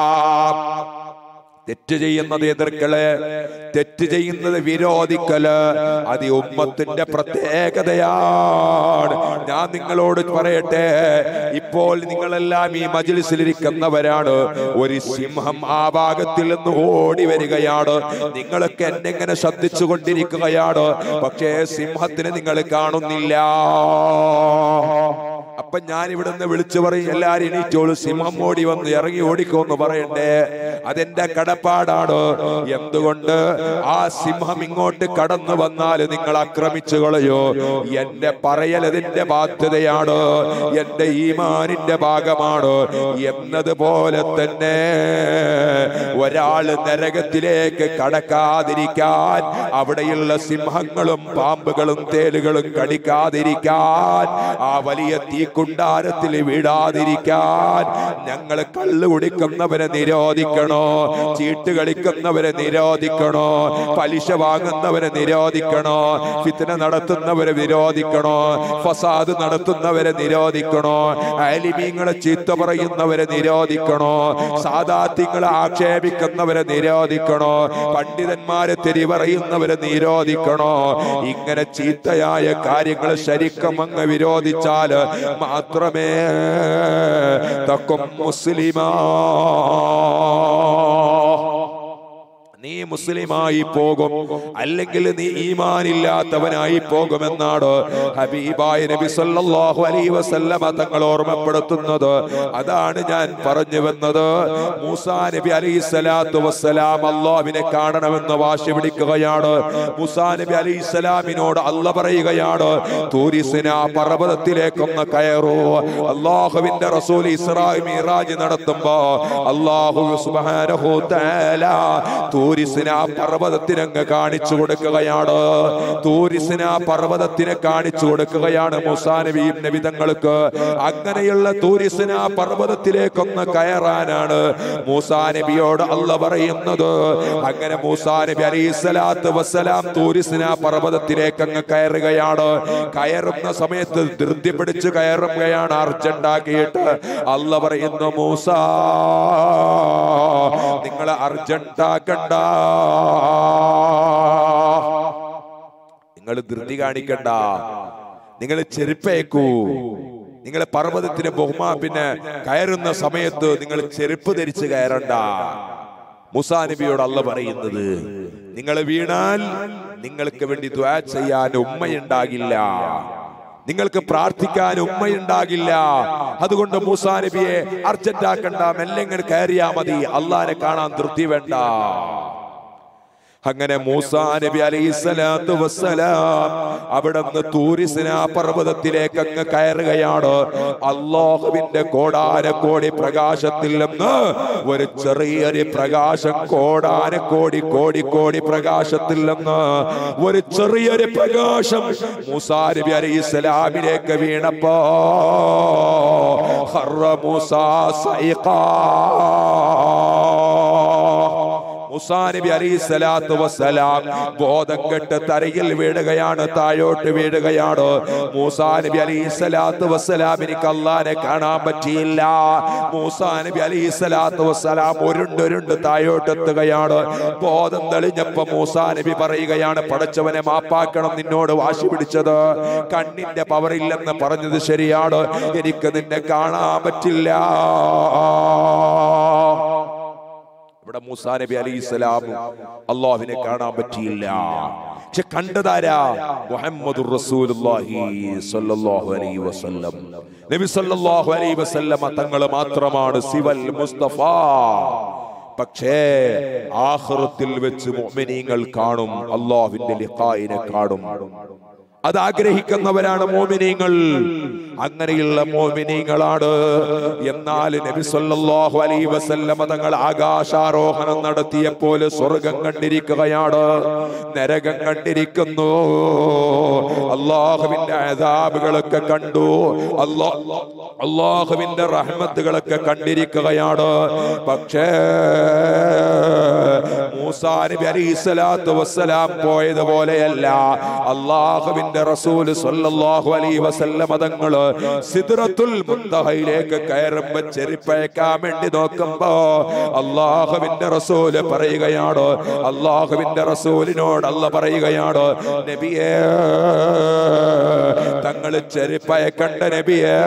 തെറ്റ് ചെയ്യുന്നത് എതിർക്കല്, തെറ്റ് ചെയ്യുന്നത് വിരോധിക്കല്, അത് ഈ ഉമ്മത്തിന്റെ പ്രത്യേകതയാണ്. ഞാൻ നിങ്ങളോട് പറയട്ടെ, ഇപ്പോൾ നിങ്ങളെല്ലാം ഈ മജ്‌ലിസിലിരിക്കുന്നവരാണ്. ഒരു സിംഹം ആ ഭാഗത്തിൽ നിന്ന് ഓടി വരികയാണ്. നിങ്ങളൊക്കെ എന്നെങ്ങനെ ശ്രദ്ധിച്ചു കൊണ്ടിരിക്കുകയാണ്, പക്ഷേ സിംഹത്തിന് നിങ്ങൾ കാണുന്നില്ല. അപ്പൊ ഞാൻ ഇവിടുന്ന് വിളിച്ചു പറയും, എല്ലാരും എണീറ്റോളൂ, സിംഹം ഓടി വന്ന് ഇറങ്ങി ഓടിക്കോന്ന് പറയണ്ടേ. അതെന്റെ കടപ്പാടാണ്. എന്തുകൊണ്ട്? ആ സിംഹം ഇങ്ങോട്ട് കടന്നു വന്നാൽ നിങ്ങൾ ആക്രമിച്ചു കളയോ? എന്റെ പറയൽ അതിന്റെ ബാധ്യതയാണ്, എന്റെ ഈമാനിന്റെ ഭാഗമാണ്. എന്നതുപോലെ തന്നെ ഒരാള് നരകത്തിലേക്ക് കടക്കാതിരിക്കാൻ, അവിടെയുള്ള സിംഹങ്ങളും പാമ്പുകളും തേലുകളും കടിക്കാതിരിക്കാൻ, ആ വലിയ തീക്കുണ്ടാരത്തിൽ വീഴാതിരിക്കാൻ ഞങ്ങൾ കള്ളു കുടിക്കുന്നവരെ നിരോധിക്കണോ, ചീട്ട് കളിക്കുന്നവരെ നിരോധിക്കണോ, പലിശ വാങ്ങുന്നവരെ നിരോധിക്കണോ, ഫിത്ന നടത്തുന്നവരെ നിരോധിക്കണോ, ഫസാദ് നടത്തുന്നവരെ നിരോധിക്കണോ, ആലിമീങ്ങളെ ചീത്ത പറയുന്നവരെ നിരോധിക്കണോ, സാദാത്യങ്ങളെ ആക്ഷേപിക്കുന്നവരെ നിരോധിക്കണോ, പണ്ഡിതന്മാരെ തെറി പറയുന്നവരെ നിരോധിക്കണോ. ഇങ്ങനെ ചീത്തയായ കാര്യങ്ങൾ ശരിക്കും അങ്ങ് വിരോധിച്ചാൽ മാത്രമേ തക്കും മുസ്ലിമാ, നീ മുസ്ലിമായി പോകും. അല്ലെങ്കിൽ നീ ഈമാനില്ലാത്തവനായി പോകുമെന്നാണ് ഹബീബായ നബി സല്ലല്ലാഹു അലൈഹി വസല്ലമ തങ്ങൾ ഓർമ്മപ്പെടുത്തുന്നത്. അതാണ് ഞാൻ പറഞ്ഞു വന്നത്. മൂസാ നബി അലൈഹിസ്സലാത്തു വസ്സലാം അല്ലാഹുവിനെ കാണണമെന്ന് വാശി പിടിക്കുകയാണ്. മൂസാ നബി അലൈഹിസ്സലാമിനോട് അല്ലാഹ് പറയുകയാണ്, തൂരി സിനാ പർവതത്തിലേക്കൊന്ന് കയറൂ. അല്ലാഹുവിന്റെ റസൂൽ ഇസ്രാ മിറാജ് നടത്തുമ്പോ അല്ലാഹു സുബ്ഹാനഹു തആല തൂരിസിന പർവ്വതത്തിനങ്ങ് കാണിച്ചു കൊടുക്കുകയാണ്. തൂരിസിന പർവ്വതത്തിനെ കാണിച്ചു കൊടുക്കുകയാണ് മൂസാ നബി തങ്ങൾക്ക്. അങ്ങനെയുള്ള തൂരിസിന പർവ്വതത്തിലേക്കൊന്ന് കയറാനാണ് മൂസാ നബിയോട് അല്ലാഹ് പറയുന്നത്. അങ്ങനെ മൂസാ നബി അലൈഹിസ്സലാത്തു വസ്സലാം തൂരിസിന പർവ്വതത്തിലേക്ക് അങ്ങ് കയറുകയാണ്. കയറുന്ന സമയത്ത് ധൃതി പിടിച്ച് കയറുകയാണ്, അർജന്റാക്കിയിട്ട്. അല്ലാഹ് പറയുന്നു, മൂസാ നിങ്ങൾ അർജന്റാക്കണ്ട, നിങ്ങൾ ധൃതി കാണിക്കണ്ട, നിങ്ങൾ ചെരുപ്പേക്കൂ. നിങ്ങൾ പർവ്വതത്തിന് പിന്നെ കയറുന്ന സമയത്ത് നിങ്ങൾ ചെരുപ്പ് ധരിച്ച് കയറണ്ട. മൂസാ നബിയോട് അല്ലാഹ് പറയുന്നത്, നിങ്ങൾ വീണാൽ നിങ്ങൾക്ക് വേണ്ടി ദുആ ചെയ്യാൻ ഉമ്മയുണ്ടാകില്ല, നിങ്ങൾക്ക് പ്രാർത്ഥിക്കാൻ ഉമ്മയുണ്ടാകില്ല. അതുകൊണ്ട് മൂസാ നബിയെ അർജന്റാക്കണ്ട, മെല്ലെങ്ങനെ കയറിയാ മതി, അള്ളാനെ കാണാൻ ധൃതി വേണ്ട. അങ്ങനെ മൂസാ നബി അലൈഹിസ്സലാത്തു വസ്സലാം അവിടുന്ന് തൂരിസിന പർവ്വതത്തിലേക്ക് അങ്ങ് കയറുകയാണ്. അല്ലാഹുവിന്റെ കോടാനക്കോടി പ്രകാശത്തിൽ നിന്ന് ഒരു ചെറിയൊരു പ്രകാശം, കോടാനക്കോടി കോടി കോടി പ്രകാശത്തിൽ നിന്ന് ഒരു ചെറിയൊരു പ്രകാശം മൂസാ നബി അലൈഹിസ്സലാമിലേക്ക് വീണപ്പോ ഖറ മൂസാ സൈഖാ, മൂസാ നബി അലൈഹിസ്സലാത്തു വസ്സലാം ബോധം കെട്ട് തറയിൽ വീഴുകയാണ്, താഴോട്ട് വീഴുകയാണ്. മൂസാ നബി അലൈഹിസ്സലാത്തു വസ്സലാമിനിക്ക് അല്ലാഹനെ കാണാൻ പറ്റിയില്ല. മൂസാ നബി അലൈഹിസ്സലാത്തു വസ്സലാം ഉരുണ്ട് താഴോട്ട് എത്തുകയാണ്. ബോധം തെളിഞ്ഞപ്പോ മൂസാ നബി പറയുകയാണ്, പടച്ചവനെ മാപ്പാക്കണം, നിന്നോട് വാശി പിടിച്ചത്. കണ്ണിന്റെ പവറില്ലെന്ന് പറഞ്ഞത് ശരിയാണ്, എനിക്ക് നിന്നെ കാണാൻ പറ്റില്ല. ഇവിടെ മൂസാ നബി അലൈഹിസ്സലാം അല്ലാഹുവിനെ കാണാൻ പറ്റിയില്ല. പക്ഷെ കണ്ടതാരാ? മുഹമ്മദുർ റസൂലുള്ളാഹി സ്വല്ലല്ലാഹു അലൈഹി വസല്ലം. നബി സ്വല്ലല്ലാഹു അലൈഹി വസല്ലം തങ്ങൾ മാത്രമാണ് സിവൽ മുസ്തഫ. പക്ഷേ ആഖിറത്തിൽ വെച്ച് മുഅ്മിനീങ്ങൾ കാണും, അല്ലാഹുവിന്റെ ലിഖായിനെ കാണും. അത് ആഗ്രഹിക്കുന്നവരാണ് മോമിനീങ്ങൾ. അങ്ങനെയുള്ള മോമിനീങ്ങളാണ്. എന്നാൽ നബി സല്ലല്ലാഹു അലൈഹി വസല്ലം തങ്ങൾ ആകാശാരോഹണം നടത്തിയപ്പോൾ സ്വർഗം കണ്ടിരിക്കുകയാണ്, നരകം കണ്ടിരിക്കുന്നു, അല്ലാഹുവിന്റെ അദാബുകളൊക്കെ കണ്ടു, അല്ലാഹുവിന്റെ റഹ്മത്തുകളൊക്കെ കണ്ടിരിക്കുകയാണ്. പക്ഷേ മൂസാ നബി അലൈഹിസ്സലാത്തു വസ്സലാം പോയതുപോലെയല്ല. അല്ലാഹുവിന്റെ റസൂൽ സ്വല്ലല്ലാഹു അലൈഹി വസല്ലം തങ്ങൾ സിദ്റത്തുൽ മുൻതഹയിലേക്ക് കയറുമ്പോൾ ചെരിപ്പയക്കാൻ വേണ്ടി നോക്കുമ്പോ അല്ലാഹുവിന്റെ റസൂൽ പറയുകയാണ്, അല്ലാഹുവിന്റെ റസൂലിനോട് അല്ലാഹ് പറയുകയാണ്, നബിയേ തങ്ങൾ ചെരിപ്പയക്കണ്ട നബിയേ.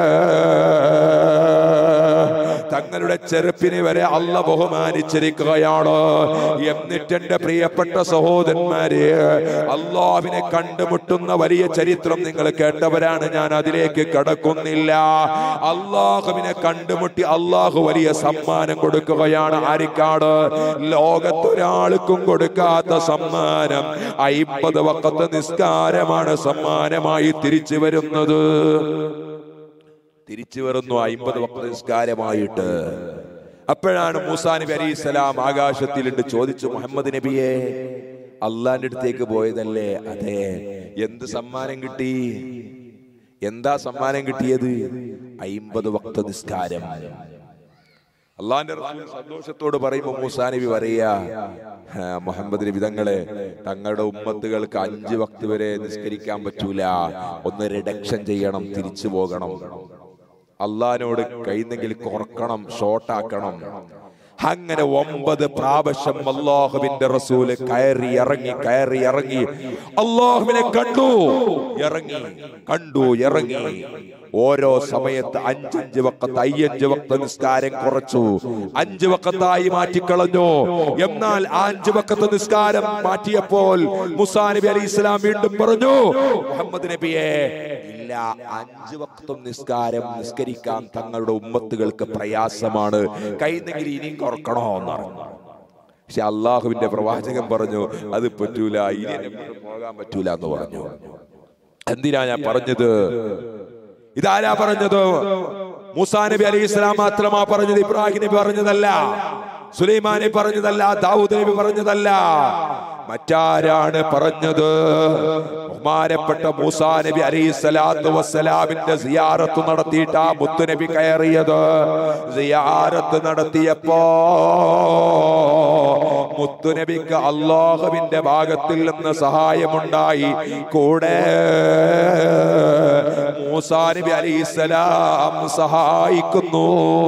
തങ്ങളുടെ ചെറുപ്പിനെ വരെ അല്ലാഹ് ബഹുമാനിച്ചിരിക്കുകയാണ്. എന്നിട്ട് എന്റെ പ്രിയപ്പെട്ട സഹോദരന്മാരെ, അല്ലാഹുവിനെ കണ്ടുമുട്ടുന്ന വലിയ ചരിത്രം നിങ്ങൾ കേട്ടവരാണ്, ഞാൻ അതിലേക്ക് കടക്കുന്നില്ല. അല്ലാഹുവിനെ കണ്ടുമുട്ടി അല്ലാഹു വലിയ സമ്മാനം കൊടുക്കുകയാണ്. ആർക്കാണ്? ലോകത്തൊരാൾക്കും കൊടുക്കാത്ത സമ്മാനം. 50 വഖത്ത് നിസ്കാരമാണ് സമ്മാനമായി തിരിച്ചു വരുന്നത്. തിരിച്ചു വരുന്നു 50 വഖത്ത് നിസ്കാരമായിട്ട്. അപ്പോഴാണ് മൂസാ നബി അലൈഹിസ്സലാം ആകാശത്തിലുണ്ട് ചോദിച്ചു, മുഹമ്മദ് നബിയെ അള്ളാന്റെ അടുത്തേക്ക് പോയതല്ലേ? അതെ. എന്ത് സമ്മാനം കിട്ടി? എന്താ സമ്മാനം കിട്ടിയത്? 50 വഖത്ത് നിസ്കാരം. അള്ളാന്റെ റസൂൽ സന്തോഷത്തോട് പറയുമ്പോ മൂസാ നബി പറയാ, മുഹമ്മദ് നബി തങ്ങളുടെ ഉമ്മത്തുകൾക്ക് 5 വഖത്ത് വരെ നിസ്കരിക്കാൻ പറ്റൂല, ഒന്ന് റിഡക്ഷൻ ചെയ്യണം, തിരിച്ചു പോകണം, അള്ളാഹിനോട് കഴിയുന്നെങ്കിൽ കുറക്കണം, ഷോർട്ടാക്കണം. അങ്ങനെ 9 പ്രാവശ്യം അല്ലാഹുവിന്റെ റസൂല് കയറി ഇറങ്ങി അല്ലാഹുവിനെ കണ്ടു, ഇറങ്ങി. ഓരോ സമയത്ത് 5 വഖത്ത് 5 വഖത്ത് നിസ്കാരം കുറച്ചു, 5 വഖത്തായി മാറ്റിക്കളഞ്ഞു. എന്നാൽ 5 വഖത്ത് നിസ്കാരം മാറ്റിയപ്പോൾ മൂസാ നബി അലൈഹിസ്സലാം വീണ്ടും പറഞ്ഞു, മുഹമ്മദ് നബിയെ ഇല്ല, 5 വഖത്തും നിസ്കരിക്കാൻ തങ്ങളുടെ ഉമ്മത്തുകൾക്ക് പ്രയാസമാണ്, കഴിയുന്നെങ്കിൽ ഇനിയും കുറക്കണോ എന്ന് പറഞ്ഞു. പക്ഷെ അള്ളാഹുവിന്റെ പ്രവാചകൻ പറഞ്ഞു, അത് പറ്റൂല, ഇനി പോകാൻ പറ്റൂല എന്ന് പറഞ്ഞു. എന്തിനാ ഞാൻ പറഞ്ഞത്? ഇതാരാ പറഞ്ഞത്? മൂസാ നബി അലൈഹിസ്സലാം മാത്രമാ പറഞ്ഞത്? ഇബ്രാഹിം നബി പറഞ്ഞതല്ല, സുലൈമാൻ നബി പറഞ്ഞതല്ല, ദാവൂദ് നബി പറഞ്ഞതല്ല. മറ്റാരാണ് പറഞ്ഞത്? ബഹുമാനപ്പെട്ട മൂസാ നബി അലൈഹിസ്സലാത്തു വസ്സലാമിന്റെ സിയാറത്ത് നടത്തിയിട്ടാ മുത്തുനബി കയറിയത്. സിയാറത്ത് നടത്തിയപ്പോ മുത്തുനബിക്ക് അല്ലാഹുവിന്റെ ഭാഗത്തിൽ നിന്ന് സഹായമുണ്ടായി. കൂടെ മൂസാ നബി അലൈഹിസ്സലാം സഹായിക്കുന്നു,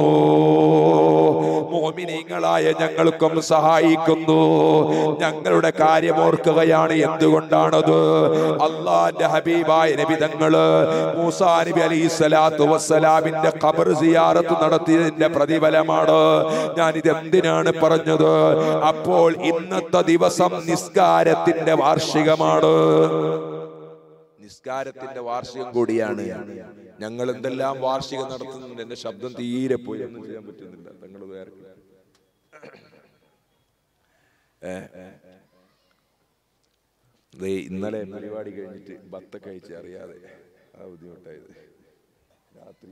മുഅ്മിനീങ്ങളായ ഞങ്ങൾക്കും സഹായിക്കുന്നു. ഞങ്ങളുടെ കാര്യം ഓർക്കുകയാണ്. എന്തുകൊണ്ടാണത്? അല്ലാഹുവിന്റെ ഹബീബായ നബി തങ്ങള് മൂസാ നബി അലൈഹിസ്സലാത്തു വസ്സലാമിന്റെ ഖബർ സിയാറത്ത് നടത്തിയതിന്റെ പ്രതിഫലമാണ്. ഞാൻ ഇതെന്തിനാണ് പറഞ്ഞത്? അപ്പോൾ ഇന്നത്തെ ദിവസം നിസ്കാരത്തിന്റെ വാർഷികമാണ്, നിസ്കാരത്തിന്റെ വാർഷികം കൂടിയാണ്. ഞങ്ങൾ എന്തെല്ലാം വാർഷികം നടത്തുന്നുണ്ട്. എന്റെ ശബ്ദം തീരെ പോയി, ഒന്നും ചെയ്യാൻ പറ്റുന്നില്ല. തങ്ങൾ വേറെ ഇന്നലെ പരിപാടി കഴിഞ്ഞിട്ട് ഭത്ത കഴിച്ച് അറിയാതെ ബുദ്ധിമുട്ടായത് രാത്രി.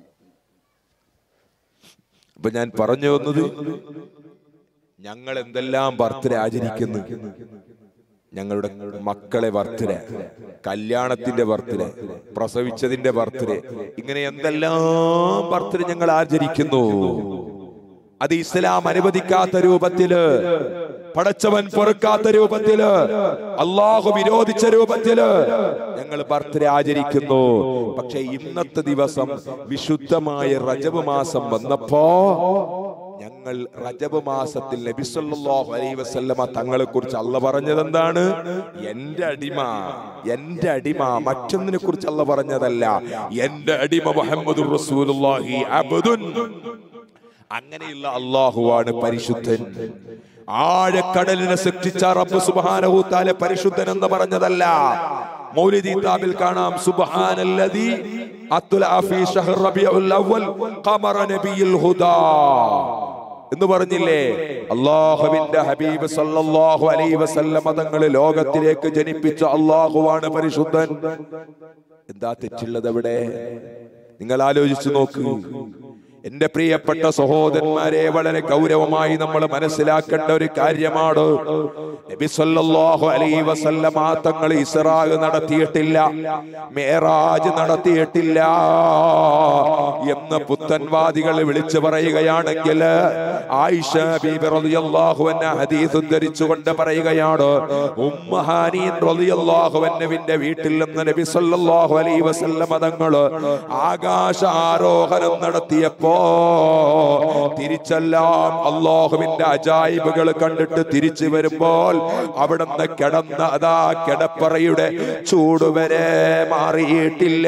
അപ്പൊ ഞാൻ പറഞ്ഞു വന്നത്, ഞങ്ങൾ എന്തെല്ലാം ബർത്ത്ഡേ ആചരിക്കുന്നു. ഞങ്ങളുടെ മക്കളെ ബർത്ത്ഡേ, കല്യാണത്തിന്റെ ബർത്ത്ഡേ, പ്രസവിച്ചതിന്റെ ബർത്ത്ഡേ, ഇങ്ങനെ എന്തെല്ലാം ബർത്ത്ഡേ ഞങ്ങൾ ആചരിക്കുന്നു. അത് ഇസ്ലാം അനുവദിക്കാത്ത രൂപത്തില് പടച്ചവൻ പൊറുക്കാത്ത രൂപത്തില്, അള്ളാഹു വിരോധിച്ച രൂപത്തില് ഞങ്ങൾ ബർത്ത്ഡേ ആചരിക്കുന്നു. പക്ഷെ ഇന്നത്തെ ദിവസം വിശുദ്ധമായ റജബ് മാസം വന്നപ്പോ ഞങ്ങൾ റജബ് മാസത്തിൽ നബി സല്ലല്ലാഹു അലൈഹി വസല്ലമ തങ്ങളെ കുറിച്ച് അല്ലാഹു പറഞ്ഞത് എന്താണ്? എന്റെ അടിമ, മറ്റൊന്നിനെ കുറിച്ച് അല്ലാഹു പറഞ്ഞതല്ല. എന്റെ അടിമ മുഹമ്മദുർ റസൂലുള്ളാഹി അബ്ദുൻ. അങ്ങനെയുള്ള അല്ലാഹുവാണ് പരിശുദ്ധൻ. ആഴക്കടലിനെ സൃഷ്ടിച്ച റബ്ബ് സുബ്ഹാനഹു തആല പരിശുദ്ധൻ എന്ന് പറഞ്ഞതല്ല. മൗലിദി കിതാബിൽ കാണാം, സുബ്ഹാനല്ലദി അത്ലഅ ഫീ ശഹ്ർ റബീഉൽ അവ്വൽ ഖമറ നബിയുൽ ഹുദാ എന്ന് പറഞ്ഞില്ലേ? അല്ലാഹുവിന്റെ ഹബീബ് സല്ലല്ലാഹു അലൈഹി വസല്ലം തങ്ങളെ ലോകത്തിലേക്ക് ജനിപ്പിച്ച അല്ലാഹുവാണ് പരിശുദ്ധൻ. എന്താ തെറ്റുള്ളത് അവിടെ? നിങ്ങൾ ആലോചിച്ചു നോക്കൂ. എന്റെ പ്രിയപ്പെട്ട സഹോദരന്മാരെ, വളരെ ഗൗരവമായി നമ്മൾ മനസ്സിലാക്കേണ്ട ഒരു കാര്യമാണ്, നബി സല്ലല്ലാഹു അലൈഹി വസല്ലം തങ്ങൾ ഇസ്റാ നടത്തിയിട്ടില്ല, മിഅ്റാജ് നടത്തിയിട്ടില്ല എന്ന് പുത്തൻവാദികൾ വിളിച്ചു പറയുകയാണെങ്കിൽ, ആയിഷ ബീബി റളിയല്ലാഹു അൻഹ ഹദീസ് ഉദ്ധരിച്ചുകൊണ്ട് പറയുകയാണ്, ഉമ്മഹാനീൻ റളിയല്ലാഹു അൻഹവിന്റെ വീട്ടിൽ നിന്ന് നബി സല്ലല്ലാഹു അലൈഹി വസല്ലം തങ്ങൾ ആകാശ ആരോഹണം നടത്തിയപ്പോൾ തിരിച്ചെല്ലാം അല്ലാഹുവിന്റെ അജായിബുകൾ കണ്ടിട്ട് തിരിച്ചു വരുമ്പോൾ അവിടുന്ന് കിടന്ന അതാ കിടപ്പറയുടെ ചൂടുവരെ മാറിയിട്ടില്ല.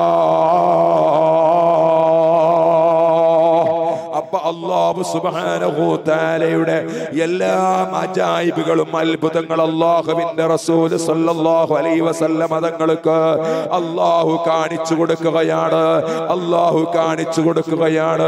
അപ്പൊ അല്ലാഹു സുബ്ഹാനഹു തആലയുടെ എല്ലാ അജായിബുകളും അത്ഭുതങ്ങൾ അല്ലാഹുവിന്റെ റസൂൽ സല്ലല്ലാഹു അലൈഹി വസല്ലം തങ്ങൾക്ക് അല്ലാഹു കാണിച്ചു കൊടുക്കുകയാണ്.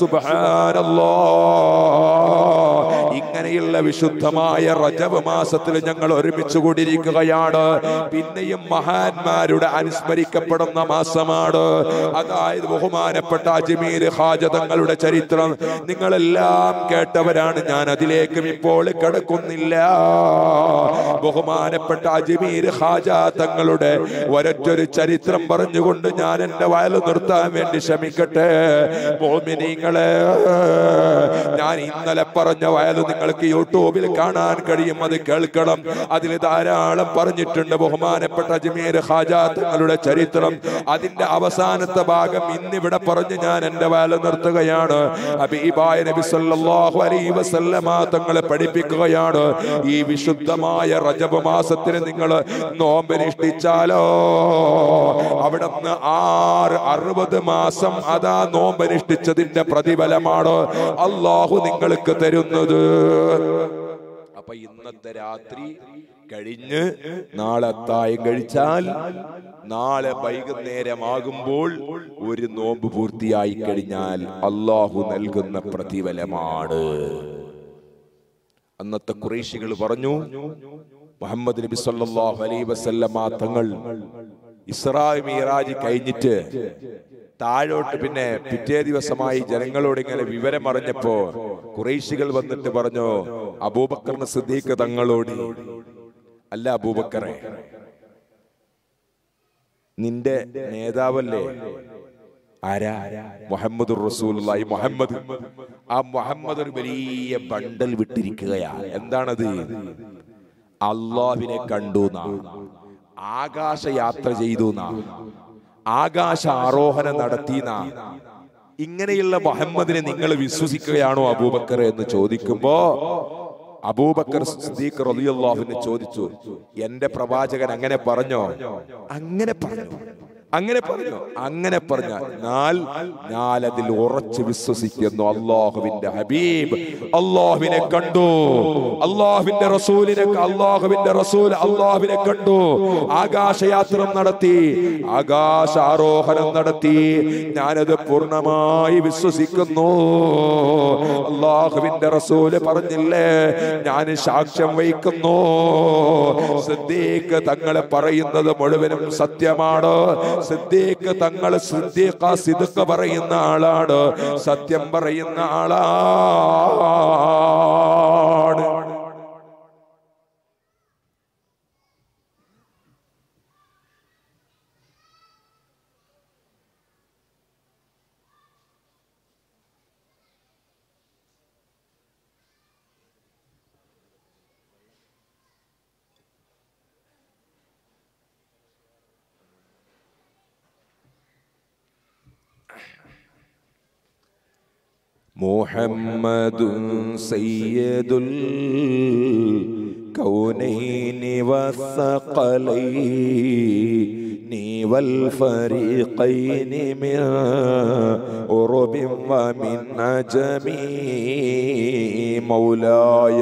സുബ്ഹാനല്ലാഹ്. ഇങ്ങനെയുള്ള വിശുദ്ധമായ റജബ് മാസത്തിൽ ഞങ്ങൾ ഒരുമിച്ച് കൂടിയിരിക്കുകയാണ്. പിന്നെയും മഹാന്മാരുടെ അനുസ്മരിക്കപ്പെടുന്ന മാസമാണ്. അതായത് ബഹുമാനപ്പെട്ട അജ്മീർ ഖാജ തങ്ങളുടെ ചരിത്രം നിങ്ങളെല്ലാം കേട്ടവരാണ്. ഞാൻ അതിലേക്കും ഇപ്പോൾ കടക്കുന്നില്ല. ബഹുമാനപ്പെട്ട അജ്മീർ ഖാജ തങ്ങളുടെ ഒരൊറ്റൊരു ചരിത്രം പറഞ്ഞുകൊണ്ട് ഞാൻ എന്റെ വയൽ നിർത്താൻ വേണ്ടി ശ്രമിക്കട്ടെ. മോമിനീങ്ങളെ, ഞാൻ ഇന്നലെ പറഞ്ഞ വയൽ നിങ്ങൾക്ക് യൂട്യൂബിൽ കാണാൻ കഴിയും, അത് കേൾക്കണം. അതിൽ ധാരാളം പറഞ്ഞിട്ടുണ്ട് ബഹുമാനപ്പെട്ട അജ്മീർ ഖാജ തങ്ങളുടെ ചരിത്രം. അതിന്റെ അവസാനത്തെ ഭാഗം ഇന്നിവിടെ പറഞ്ഞ് ഞാൻ എന്റെ വയൽ നിർത്തുകയാണ്. ഹബീബായ നബി സല്ലല്ലാഹു അലൈഹി വസല്ലമ തങ്ങളെ പഠിപ്പിക്കുകയാണ്, ഈ വിശുദ്ധമായ റജബ് മാസത്തിന് നിങ്ങൾ നോമ്പനുഷ്ഠിച്ചാലോ അവിടുന്ന് 60 മാസം അതാ നോമ്പനുഷ്ഠിച്ചതിന്റെ പ്രതിഫലമാണ് അല്ലാഹു നിങ്ങൾക്ക് തരുന്നത്. അപ്പൊ ഇന്നത്തെ രാത്രി കഴിഞ്ഞ് നാളെ അത്താഴം കഴിച്ചാൽ നാളെ വൈകുന്നേരമാകുമ്പോൾ ഒരു നോമ്പ് പൂർത്തിയായി കഴിഞ്ഞാൽ അല്ലാഹു നൽകുന്ന പ്രതിഫലമാണ്. അന്നത്തെ ഖുറൈശികൾ പറഞ്ഞു, മുഹമ്മദ് നബി സല്ലല്ലാഹു അലൈഹി വസല്ലമ തങ്ങൾ ഇസ്റാ മിഅ്റാജ് കഴിഞ്ഞിട്ട് താഴോട്ട് പിന്നെ പിറ്റേ ദിവസമായി ജനങ്ങളോട് ഇങ്ങനെ വിവരം അറിഞ്ഞപ്പോ ഖുറൈശികൾ വന്നിട്ട് പറഞ്ഞു അബൂബക്കർ സിദ്ദീഖ് തങ്ങളോട്, അല്ല അബൂബക്കറെ, നിന്റെ നേതാവല്ലേ? ആരാ? മുഹമ്മദുർ റസൂലുള്ളാഹി. മുഹമ്മദ്, ആ മുഹമ്മദ് ഒരു വലിയ ബണ്ടൽ വിട്ടിരിക്കുകയാ. എന്താണത്? അല്ലാഹുവിനെ കണ്ടു, ആകാശയാത്ര ചെയ്തു, ആകാശ ആരോഹണം നടത്തി. ഇങ്ങനെയുള്ള മുഹമ്മദിനെ നിങ്ങൾ വിശ്വസിക്കുകയാണോ അബൂബക്കർ എന്ന് ചോദിക്കുമ്പോ അബൂബക്കർ സിദ്ദീഖ് റളിയല്ലാഹു അൻഹു ചോദിച്ചു, എന്റെ പ്രവാചകൻ അങ്ങനെ പറഞ്ഞോ? അങ്ങനെ പറഞ്ഞാൽ ഞാൻ അതിൽ ഉറച്ചു വിശ്വസിക്കുന്നു. അല്ലാഹുവിന്റെ ഹബീബ് അല്ലാഹുവിനെ കണ്ടു, അല്ലാഹുവിന്റെ റസൂൽ അല്ലാഹുവിനെ കണ്ടു, ആകാശയാത്ര നടത്തി, ആകാശ ആരോഹണം നടത്തി. ഞാനത് പൂർണ്ണമായി വിശ്വസിക്കുന്നു. അല്ലാഹുവിന്റെ റസൂല് പറഞ്ഞില്ലേ, ഞാൻ സാക്ഷ്യം വഹിക്കുന്നു, സിദ്ദീഖ് തങ്ങളെ പറയുന്നത് മുഴുവനും സത്യമാണ്. സിദ്ദീഖ് തങ്ങൾ സിദ്ദീഖ് പറയുന്ന ആളാണ്, സത്യം പറയുന്ന ആളാണ്. മുഹമ്മദുൻ സയ്യിദുൽ കൗനൈനി വസ്സഖലൈനി വൽ ഫരീഖൈനി മിൻ ഉറുബിൻ വമിൻ അജമി മൗലായ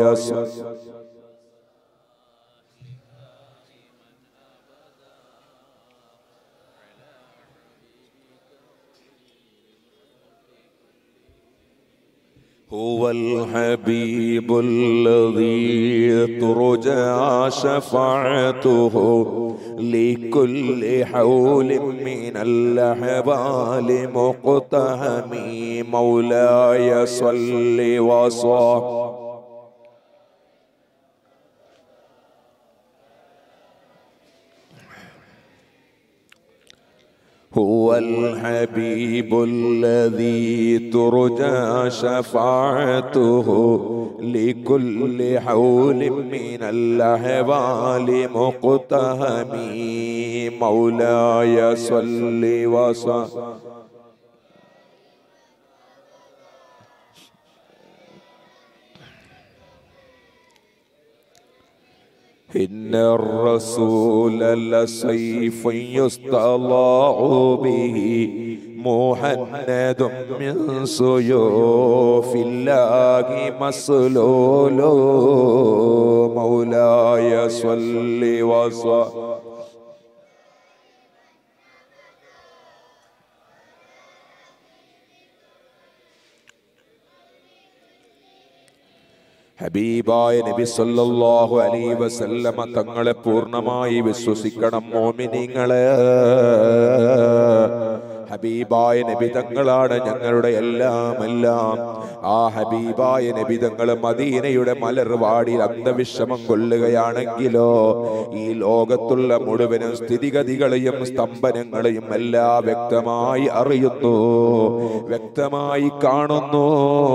هو الحبيب الذي ترجى شفاعته لكل حول من الأحوال مقتحم مولاي صل وسلم هو الحبيب الذي ترجى شفاعته لكل حول من الأحوال مقتحم مولاي صل وسلم إن الرسول لسيف يستطاع به مهند من سيوف الله مسلول مولاي صل وسلم ഹബീബായ നബി സല്ലല്ലാഹു അലൈഹി വസല്ലമ തങ്ങളെ പൂർണ്ണമായി വിശ്വസിക്കണം മോമിനീങ്ങളെ. ഹബീബായ നബി തങ്ങളാണ് ഞങ്ങളുടെ എല്ലാം. ആ ഹബീബായ നബി തങ്ങൾ മദീനയുടെ മലർവാടിയിൽ അന്ധവിഷമം കൊള്ളുകയാണെങ്കിലോ ഈ ലോകത്തുള്ള മുഴുവനും സ്ഥിതിഗതികളെയും സ്തംഭനങ്ങളെയും എല്ലാം വ്യക്തമായി അറിയുന്നു, വ്യക്തമായി കാണുന്നു.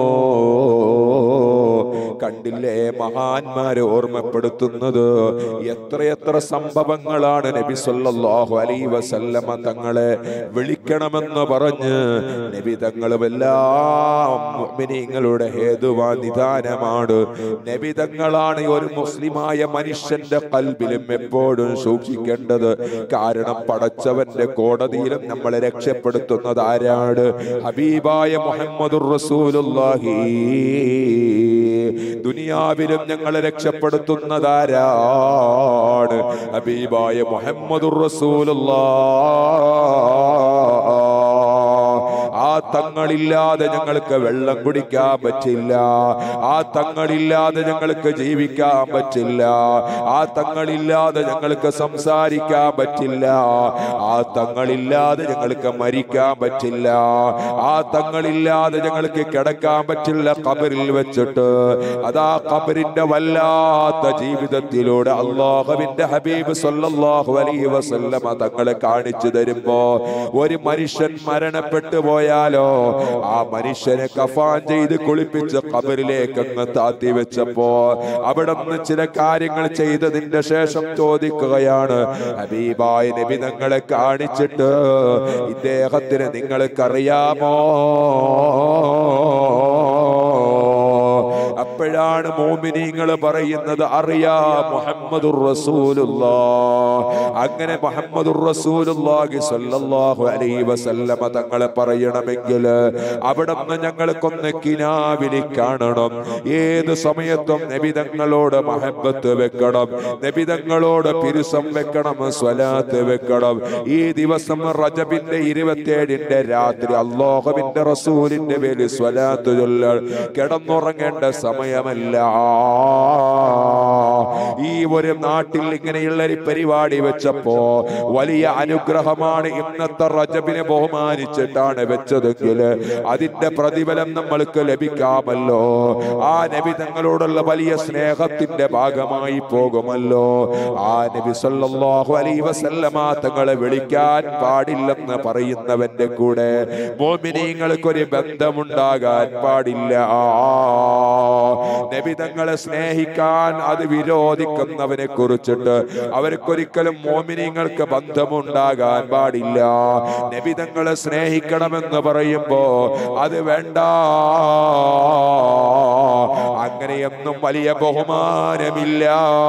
കണ്ടില്ലേ മഹാന്മാരെ ഓർമ്മപ്പെടുത്തുന്നത്? എത്രയെത്ര സംഭവങ്ങളാണ് നബി സല്ലല്ലാഹു അലൈഹി വസല്ലമ തങ്ങളെ വിളിക്കണമെന്ന് പറഞ്ഞ് നബി തങ്ങളും എല്ലാം മുഅ്മിനീങ്ങളുടെ ഹേതുവാ നിദാനമാണ്. നബി തങ്ങളാണ് ഒരു മുസ്ലിമായ മനുഷ്യന്റെ ഖൽബിലും എപ്പോഴും സൂക്ഷിക്കേണ്ടത്. കാരണം പടച്ചവന്റെ കോടതിയിലും നമ്മളെ രക്ഷപ്പെടുത്തുന്നത് ആരാണ്? ഹബീബായ മുഹമ്മദുർ റസൂലുള്ളാഹി. ദുനിയാവിലും ഞങ്ങളെ രക്ഷപ്പെടുത്തുന്നതാരാണ്? ഹബീബായ മുഹമ്മദുർ റസൂലുള്ളാഹ്. ആ തങ്ങളില്ലാതെ ഞങ്ങൾക്ക് വെള്ളം കുടിക്കാൻ പറ്റില്ല, ആ തങ്ങളില്ലാതെ ഞങ്ങൾക്ക് ജീവിക്കാൻ പറ്റില്ല, ആ തങ്ങളില്ലാതെ ഞങ്ങൾക്ക് സംസാരിക്കാൻ പറ്റില്ല, ആ തങ്ങളില്ലാതെ ഞങ്ങൾക്ക് മരിക്കാൻ പറ്റില്ല, ആ തങ്ങളില്ലാതെ ഞങ്ങൾക്ക് കിടക്കാൻ പറ്റില്ല ഖബറിൽ വെച്ചിട്ട്. അതാ ഖബറിന്റെ വല്ലാത്ത ജീവിതത്തിലൂടെ അല്ലാഹുവിന്റെ ഹബീബ് സല്ലല്ലാഹു അലൈഹി വസല്ലമ തങ്ങളെ കാണിച്ചു തരുമ്പോ ഒരു മനുഷ്യൻ മരണപ്പെട്ടു പോയാലോ ആ മനുഷ്യനെ കഫാൻ ചെയ്ത് കുളിപ്പിച്ച് ഖബറിലേക്ക് അങ്ങ് താത്തി വെച്ചപ്പോ അവിടെ നിന്ന് ചില കാര്യങ്ങൾ ചെയ്തതിന്റെ ശേഷം ചോദിക്കുകയാണ്, ഹബീബായ നബി തങ്ങളെ കാണിച്ചിട്ട് ഇദ്ദേഹത്തിന് നിങ്ങൾക്കറിയാമോ? അപ്പോഴാണ് മോമിനീങ്ങൾ പറയുന്നത്, അറിയാം മുഹമ്മദുർ റസൂലുള്ളാഹ്. അങ്ങനെ മുഹമ്മദുർ റസൂലുള്ളാഹി സ്വല്ലല്ലാഹു അലൈഹി വസല്ലമ തങ്ങളെ പറയണമെങ്കിൽ അവിടെ നിന്ന് ഞങ്ങൾക്കൊന്ന് കിനാവിലി കാണണം. ഏത് സമയത്തും നബി തങ്ങളോട് മഹബത്ത് വെക്കണം, നബി തങ്ങളോട് പിരിസം വെക്കണം, സ്വലാത്ത് വെക്കണം. ഈ ദിവസം റജബിന്റെ 27ന്റെ രാത്രി അല്ലാഹുവിന്റെ റസൂലിന്റെ പേരിൽ സ്വലാത്ത് ചൊല്ലൽ കിടന്നുറങ്ങേണ്ട സമയമല്ല. ഈ ഒരു നാട്ടിൽ ഇങ്ങനെയുള്ള ഒരു പരിപാടി വെച്ചപ്പോ വലിയ അനുഗ്രഹമാണ്. ഇന്നത്തെ റജബിനെ ബഹുമാനിച്ചിട്ടാണ് വെച്ചതെങ്കിൽ അതിന്റെ പ്രതിഫലം നമ്മൾക്ക് ലഭിക്കാമല്ലോ. ആ നബി തങ്ങളോടുള്ള വലിയ സ്നേഹത്തിന്റെ ഭാഗമായി പോകുമല്ലോ. ആ നബി സല്ലല്ലാഹു അലൈഹി വസല്ലമ തങ്ങളെ വിളിക്കാൻ പാടില്ലെന്ന് പറയുന്നവന്റെ കൂടെ മുഅ്മിനീങ്ങൾക്കൊരു ബന്ധമുണ്ടാകാൻ പാടില്ല. നബി തങ്ങളെ സ്നേഹിക്കാൻ അത് വിരോധിക്കുന്ന പോകുന്നവനെ കുറിച്ചിട്ട് അവർക്കൊരിക്കലും മോമിനീങ്ങൾക്ക് ബന്ധമുണ്ടാകാൻ പാടില്ല. നബി തങ്ങളെ സ്നേഹിക്കണമെന്ന് പറയുമ്പോ അത് വേണ്ട, അങ്ങനെയൊന്നും വലിയ ബഹുമാനമില്ല.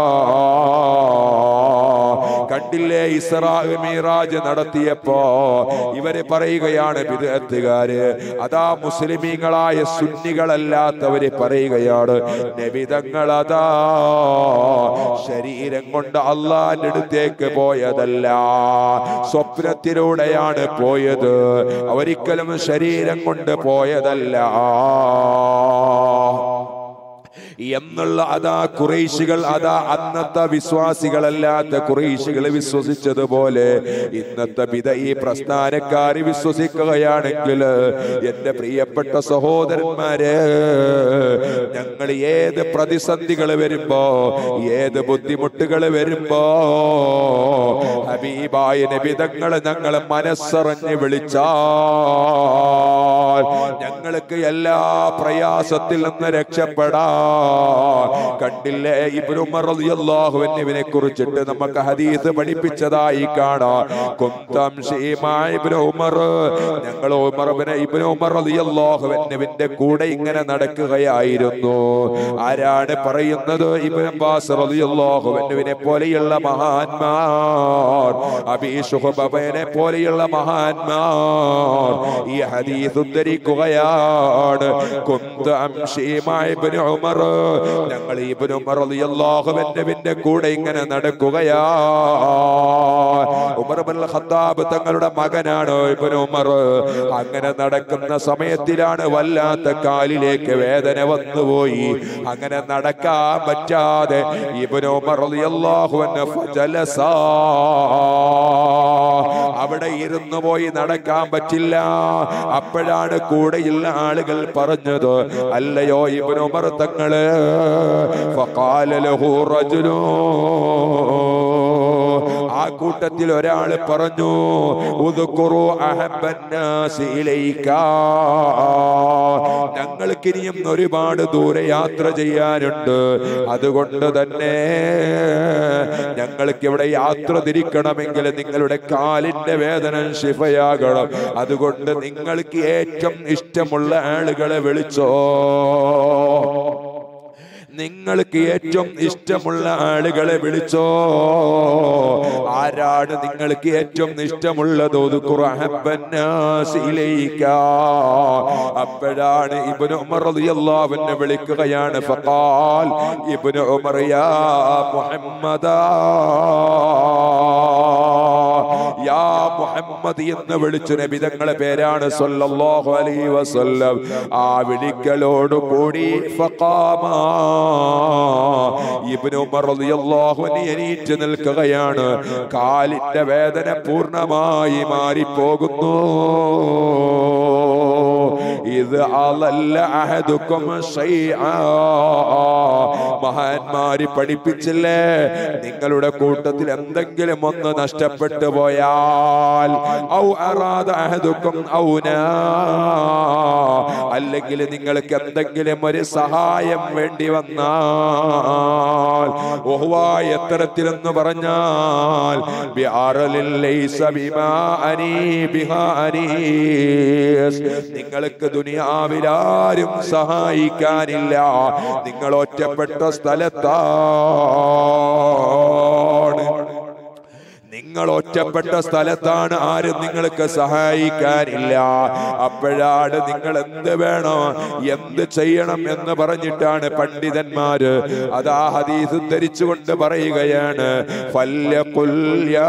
കണ്ടില്ലേ, ഇസ്രാ മിറാജ് നടത്തിയപ്പോ ഇവര് പറയുകയാണ്, ബിദ്അത്തുകാര്, അതാ മുസ്ലിമീങ്ങളായ സുന്നികളല്ലാത്തവര് പറയുകയാണ്, നബി തങ്ങൾ അതാ ശരീരം കൊണ്ട് അള്ളാന്റെ അടുത്തേക്ക് പോയതല്ല, സ്വപ്നത്തിലൂടെയാണ് പോയത്, ഒരിക്കലും ശരീരം കൊണ്ട് പോയതല്ല എന്നുള്ള അതാ ഖുറൈശികൾ, അതാ അന്നത്തെ വിശ്വാസികളല്ലാത്ത ഖുറൈശികൾ വിശ്വസിച്ചതുപോലെ ഇന്നത്തെ ബിദഈ പ്രസ്ഥാനക്കാര് വിശ്വസിക്കുകയാണെങ്കിൽ എന്റെ പ്രിയപ്പെട്ട സഹോദരന്മാരെ, ഞങ്ങൾ ഏത് പ്രതിസന്ധികൾ വരുമ്പോ, ഏത് ബുദ്ധിമുട്ടുകൾ വരുമ്പോ ഹബീബായ നബി തങ്ങൾ ഞങ്ങളെ മനസ്സറിഞ്ഞ് വിളിച്ചാൽ ഞങ്ങൾക്ക് എല്ലാ പ്രയാസത്തിൽ നിന്ന് രക്ഷപ്പെടാം. കണ്ടില്ലേ, ഇബ്നു ഉമർ റളിയല്ലാഹു അൻഹുവിനെ കുറിച്ചിട്ട് നമുക്ക് ഹദീസ് പഠിപ്പിച്ചതായി കാണാം. കുന്തം ഷീമാ ഇബ്നു ഉമർ, ഞങ്ങൾ ഇബ്നു ഉമർ റളിയല്ലാഹു അൻഹുവിന്റെ കൂടെ ഇങ്ങനെ നടക്കുകയായിരുന്നു. ആരാണ് പറയുന്നത്? ഇബ്നു അബ്ബാസ് റളിയല്ലാഹു അൻഹുവിനെ പോലെയുള്ള മഹാന്മാർ, അബീ ശുഹബനെ പോലെയുള്ള മഹാന്മാർ ഈ ഹദീസ് ഉദ്ധരിക്കുകയാണ്. കുന്തം ഷീമാ ഇബ്നു ഉമർ, ഞങ്ങൾ ഇബ്നു ഉമർ റളിയല്ലാഹു അൻഹുവിന്റെ കൂടെ ഇങ്ങനെ നടക്കുകയാ. ഉമർ ഇബ്നുൽ ഖത്താബ് തങ്ങളുടെ മകനാണ് ഇബ്നു ഉമർ. അങ്ങനെ നടക്കുന്ന സമയത്തിലാണ് വല്ലാത്ത കാലിലേക്ക് വേദന വന്നുപോയി. അങ്ങനെ നടക്കാൻ പറ്റാതെ ഇബ്നു ഉമർ റളിയല്ലാഹു അൻഹു ഫജലസ, അവിടെ ഇരുന്നു പോയി, നടക്കാൻ പറ്റില്ല. അപ്പോഴാണ് കൂടെയുള്ള ആളുകൾ പറഞ്ഞത്, അല്ലയോ ഇബ്നു ഉമർ തങ്ങള്, ഫഖാല ലഹു റജുലു, ആ കൂട്ടത്തിൽ ഒരാൾ പറഞ്ഞു, ഉദ്കുറു അഹബ്ബന്നാസി ഇലൈക, ഞങ്ങൾക്ക് ഇനിയും ഒരുപാട് ദൂരെ യാത്ര ചെയ്യാനുണ്ട്, അതുകൊണ്ട് തന്നെ ഞങ്ങൾക്ക് ഇവിടെ യാത്ര തിരിക്കണമെങ്കിൽ നിങ്ങളുടെ കാലിന്റെ വേദന ശിഫയാകണം, അതുകൊണ്ട് നിങ്ങൾക്ക് ഏറ്റവും ഇഷ്ടമുള്ള ആളുകളെ വിളിച്ചോ, നിങ്ങൾക്ക് ഏറ്റവും ഇഷ്ടമുള്ള ആളുകളെ വിളിച്ചോ. ആരാണ് നിങ്ങൾക്ക് ഏറ്റവും ഇഷ്ടമുള്ളത്? അപ്പോഴാണ് ഇബ്നു ഉമർ റളിയല്ലാഹു അൻഹു വിളിക്കുകയാണ്. ഫഖാൽ ഇബ്നു ഉമർ, യാ മുഹമ്മദാ, യാ മുഹമ്മദ് എന്ന് വിളിച്ചു. നബി തങ്ങളുടെ പേരാണ് സല്ലല്ലാഹു അലൈഹി വസല്ലം. ആ വിളിക്കലോട് കൂടി ഫഖാമ, ഇബ്നു ഉമർ റളിയല്ലാഹു അൻഹു എണീറ്റ് നിൽക്കുകയാണ്. കാലിന്റെ വേദന പൂർണ്ണമായി മാറിപ്പോകുന്നു. ഇത് അലല്ല അഹദുക്കും ശൈആ, മഹാന്മാര് പഠിപ്പിച്ചില്ലേ, നിങ്ങളുടെ കൂട്ടത്തിൽ എന്തെങ്കിലും ഒന്ന് നഷ്ടപ്പെട്ടു പോയാൽ, ഔ അറാദ അഹദുക്കും ഔനാ, അല്ലെങ്കിൽ നിങ്ങൾക്ക് എന്തെങ്കിലും ഒരു സഹായം വേണ്ടി വന്നാൽ, എത്തരത്തിലെന്ന് പറഞ്ഞാൽ നിങ്ങൾക്ക് ദുനിയാവിലാരും സഹായിക്കാനില്ല, നിങ്ങൾ ഒറ്റപ്പെട്ട സ്ഥലത്താണ്, നിങ്ങൾ ഒറ്റപ്പെട്ട സ്ഥലത്താണ്, ആരും നിങ്ങൾക്ക് സഹായിക്കാനില്ല. അപ്പോഴാണ് നിങ്ങൾ എന്ത് വേണം, എന്ത് ചെയ്യണം എന്ന് പറഞ്ഞിട്ടാണ് പണ്ഡിതന്മാര് അതാ ഹദീസ് ധരിച്ചുകൊണ്ട് പറയുകയാണ്, ഫല്യഖുൽ യാ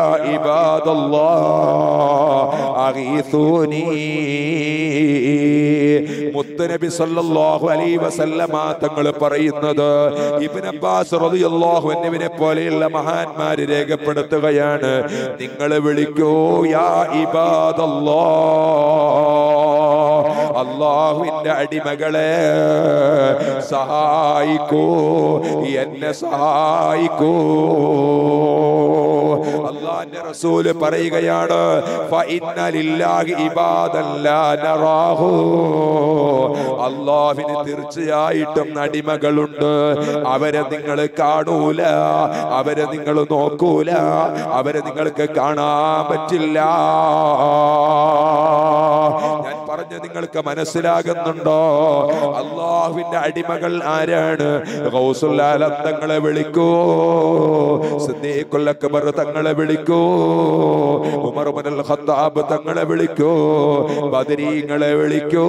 ഇബാദല്ലാഹ് അഗീസൂനി. മുത്തനബി സല്ലല്ലാഹു അലൈഹി വസല്ലമ തങ്ങൾ പറയുന്നത്, ഇബ്നു അബ്ബാസ് റളിയല്ലാഹു അൻഹുവിനെ പോലെയുള്ള മഹാന്മാര് രേഖപ്പെടുത്തുകയാണ്, നിങ്ങൾ വിളിക്കൂ, യാ ഇബാദല്ലാഹ്, അല്ലാഹുവിന്റെ അടിമകളെ സഹായിക്കൂ, എന്നെ സഹായിക്കൂ. അല്ലാഹുവിന്റെ റസൂൽ പറയുകയാണ് ഫഇന്ന ലില്ലാഹി ഇബാദൻ ലാ നറാഹു, അല്ലാഹുവിന് തീർച്ചയായിട്ടും അടിമകളുണ്ട്, അവരെ നിങ്ങൾ കാണൂല, അവരെ നിങ്ങൾ നോക്കൂല, അവരെ നിങ്ങൾക്ക് കാണാൻ പറ്റില്ല. ഞാൻ പറഞ്ഞ നിങ്ങൾക്ക് മനസ്സിലാകുന്നുണ്ടോ? അല്ലാഹുവിന്റെ അടിമകൾ ആരാണ്? ഗൗസുൽ ആലം തങ്ങളെ വിളിക്കൂ, സിദ്ദീഖുൽ അക്ബർ തങ്ങളെ വിളിക്കൂ, ഉമർ ഇബ്നുൽ ഖത്താബ് തങ്ങളെ വിളിക്കൂ, ബദരീങ്ങളെ വിളിക്കൂ.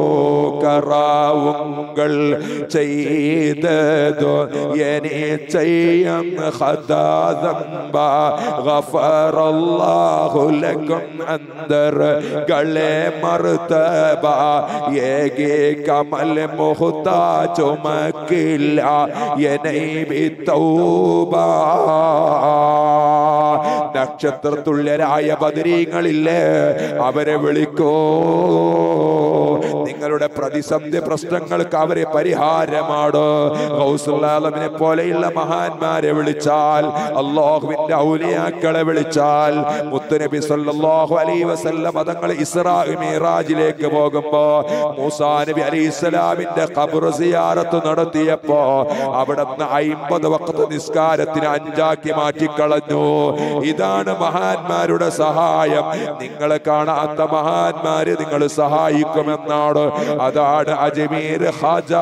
കറാവുങ്ങൾ ചെയ്തതോ എനി ചെയ്യം ഖദാദംബ ഗഫറല്ലാഹു ലക്കും അന്ദർ ഗളെ മർതബ യേഗി കമൽ മുഹ്താജു മക്കില്ല യനൈ ബിതൗബ. നക്ഷത്രതുല്യരായ ബദരീങ്ങളില്ലേ, അവരെ വിളിക്കൂ. നിങ്ങളുടെ പ്രതിസന്ധി പ്രശ്നങ്ങൾക്ക് അവരെ പരിഹാരമാണ്. ഗൗസുൽ ആലമിനെ പോലെയുള്ള മഹാന്മാരെ വിളിച്ചാൽ, അല്ലാഹുവിന്റെ ഔലിയാക്കളെ വിളിച്ചാൽ, മുത്തുനബി സല്ലല്ലാഹു അലൈഹി വസല്ലം തങ്ങൾ ഇസ്രാ മിഅ്റാജിലേക്ക് പോകുമ്പോ മൂസാ നബി അലൈഹിസ്സലാമിന്റെ ഖബർ സിയാറത്ത് നടത്തിയപ്പോ അവിടുന്ന് 50 വഖ്ത് നിസ്കാരത്തിന് 5 മാറ്റിക്കളഞ്ഞു. ഇതാണ് മഹാന്മാരുടെ സഹായം. നിങ്ങൾ കാണാത്ത മഹാന്മാര് നിങ്ങൾ സഹായിക്കുമെന്നാണ്. അതാണ് അജ്മീർ ഖാജ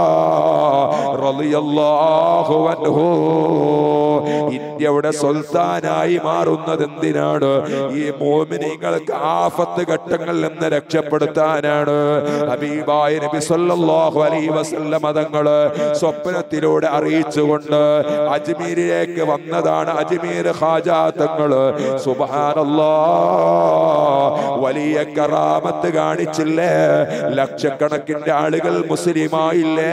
റളിയല്ലാഹു അൻഹു. ഇന്ത്യയുടെ സുൽത്താനായി മാറുന്നത് എന്തിനാണ്? ഈ മുഅ്മിനീങ്ങൾക്ക് ആഫത്ത് ഘട്ടങ്ങളിൽ നിന്ന് രക്ഷപ്പെടുത്താനാണ്. ഹബീബായ നബി സല്ലല്ലാഹു അലൈഹി വസല്ലം തങ്ങള് സ്വപ്നത്തിലൂടെ അറിയിച്ചുകൊണ്ട് അജ്മീരിലേക്ക് വന്നതാണ് അജ്മീർ ഖാജ തങ്ങള്. സുബ്ഹാനല്ലാഹ്, വലിയ കറാമത്ത് കാണിച്ചില്ലേ? ലക്ഷക്കണക്കിന് ആളുകൾ മുസ്ലിമായില്ലേ?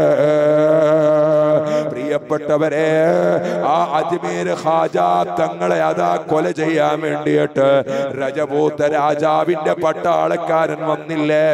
പ്രിയപ്പെട്ടവരെ, ആ അജ്മീർ ഖാജ തങ്ങളെ അതാ കൊല ചെയ്യാൻ വേണ്ടിയിട്ട് രജപൂത്ത രാജാവിന്റെ പട്ടാളക്കാരൻ വന്നില്ലേ?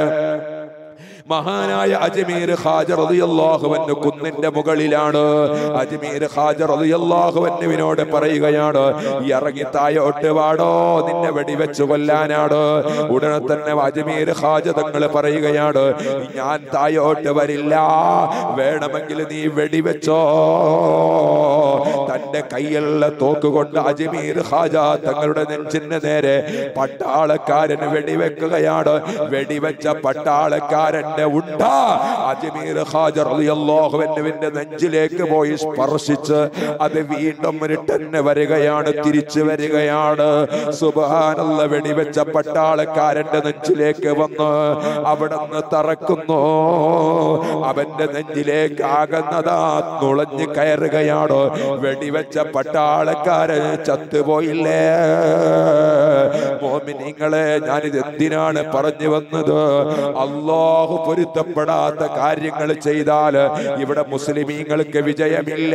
മഹാനായ അജ്മീർ ഖാജ റളിയല്ലാഹു അൻഹു കുന്നിന്റെ മുകളിലാണ്. അജ്മീർ ഖാജ റളിയല്ലാഹു അൻഹുവിനോട് പറയുകയാണ്, ഇറങ്ങി തായോട്ട് വാടോ, നിന്നെ വെടിവെച്ച് കൊല്ലാനാണ്. ഉടനെ തന്നെ അജ്മീർ ഖാജ തങ്ങൾ പറയുകയാണ്, ഞാൻ തായോട്ട് വരില്ല, വേണമെങ്കിൽ നീ വെടിവെച്ചോ. തന്റെ കയ്യിലുള്ള തോക്കുകൊണ്ട് അജ്മീർ ഖാജ തങ്ങളുടെ നെഞ്ചിന് നേരെ പട്ടാളക്കാരൻ വെടിവെക്കുകയാണ്. വെടിവെച്ച പട്ടാളക്കാരൻ ഉണ്ട അജ്മീർ ഖാജ റളിയല്ലാഹു അൻഹുവിന്റെ നെഞ്ചിലേക്ക് പോയി സ്പർശിച്ച് അത് വീണ്ടും റിട്ടർൻ വരികയാണ്, തിരിച്ചു വരികയാണ്. സുബ്ഹാനല്ലാഹ്, വെടിവെച്ച പട്ടാളക്കാരന്റെ നെഞ്ചിലേക്ക് വന്ന് അവിടുന്ന് തറക്കുന്നു. അവന്റെ നെഞ്ചിലേക്ക് ആകുന്നതാ നുളഞ്ഞു കയറുകയാണ്. വെടിവെച്ച പട്ടാളക്കാരൻ ചത്തുപോയില്ലേ? മോമിനീങ്ങളെ, ഞാനിത് എന്തിനാണ് പറഞ്ഞു വന്നത്? അല്ലാഹു പൊരുത്തപ്പെടാത്ത കാര്യങ്ങൾ ചെയ്താൽ ഇവിടെ മുസ്ലിമീങ്ങൾക്ക് വിജയമില്ല.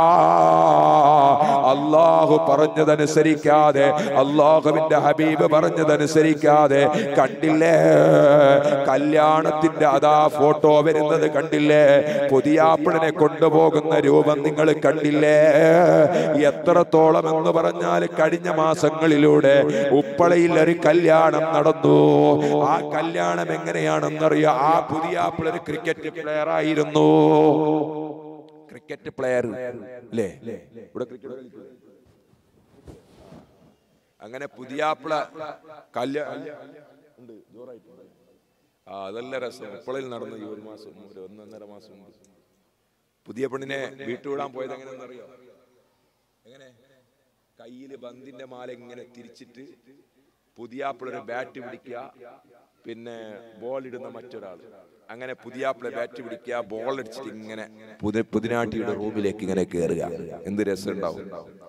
അല്ലാഹു പറഞ്ഞതനുസരിക്കാതെ, അല്ലാഹുവിന്റെ ഹബീബ് പറഞ്ഞതനുസരിക്കാതെ കണ്ടില്ലേ? കല്യാണത്തിന്റെ അതാ ഫോട്ടോ വരുന്നത് കണ്ടില്ലേ? പുതിയാപ്പിളിനെ കൊണ്ടുപോകുന്ന രൂപം നിങ്ങൾ കണ്ടില്ലേ? എത്രത്തോളം എന്ന് പറഞ്ഞാൽ കഴിഞ്ഞ മാസങ്ങളിലൂടെ ഉപ്പളയിൽ ഒരു കല്യാണം നടന്നു. ആ കല്യാണം എങ്ങനെയാണെന്നറിയോ? ആ പുതിയാപ്പിള ഒരു ക്രിക്കറ്റ് പ്ലെയർ ആയിരുന്നു. ക്രിക്കറ്റ് പ്ലെയർ അല്ലേ? ഇവിടെ ക്രിക്കറ്റ് അങ്ങനെ പുതിയാപ്പിള കല്യാണം അതല്ല രസം. ഉപ്പളയിൽ നടന്നു. ഈ 1 മാസം, 1.5 മാസം മുമ്പ് പുതിയ പെണ്ണിനെ വീട്ടുവിടാൻ പോയത് എങ്ങനെയെന്നറിയോ? എങ്ങനെ? കയ്യില് ബന്ദിന്റെ മാല ഇങ്ങനെ തിരിച്ചിട്ട് പുതിയാപ്പിള ഒരു ബാറ്റ് പിടിക്കുക, പിന്നെ ബോൾ ഇടുന്ന മറ്റൊരാൾ. അങ്ങനെ പുതിയാപ്പിള ബാറ്റ് പിടിക്കുക, ബോൾ അടിച്ചിട്ട് ഇങ്ങനെ പുതിനാട്ടിയുടെ റൂമിലേക്ക് ഇങ്ങനെ കയറുക. എന്ത് രസം ഉണ്ടാവും!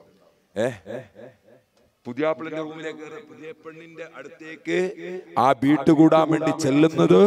പുതിയാപ്പിളിന്റെ റൂമിലേക്ക് കയറുക. പുതിയ പെണ്ണിന്റെ അടുത്തേക്ക് ആ ബീട്ട് കൂടാൻ വേണ്ടി ചെല്ലുന്നത്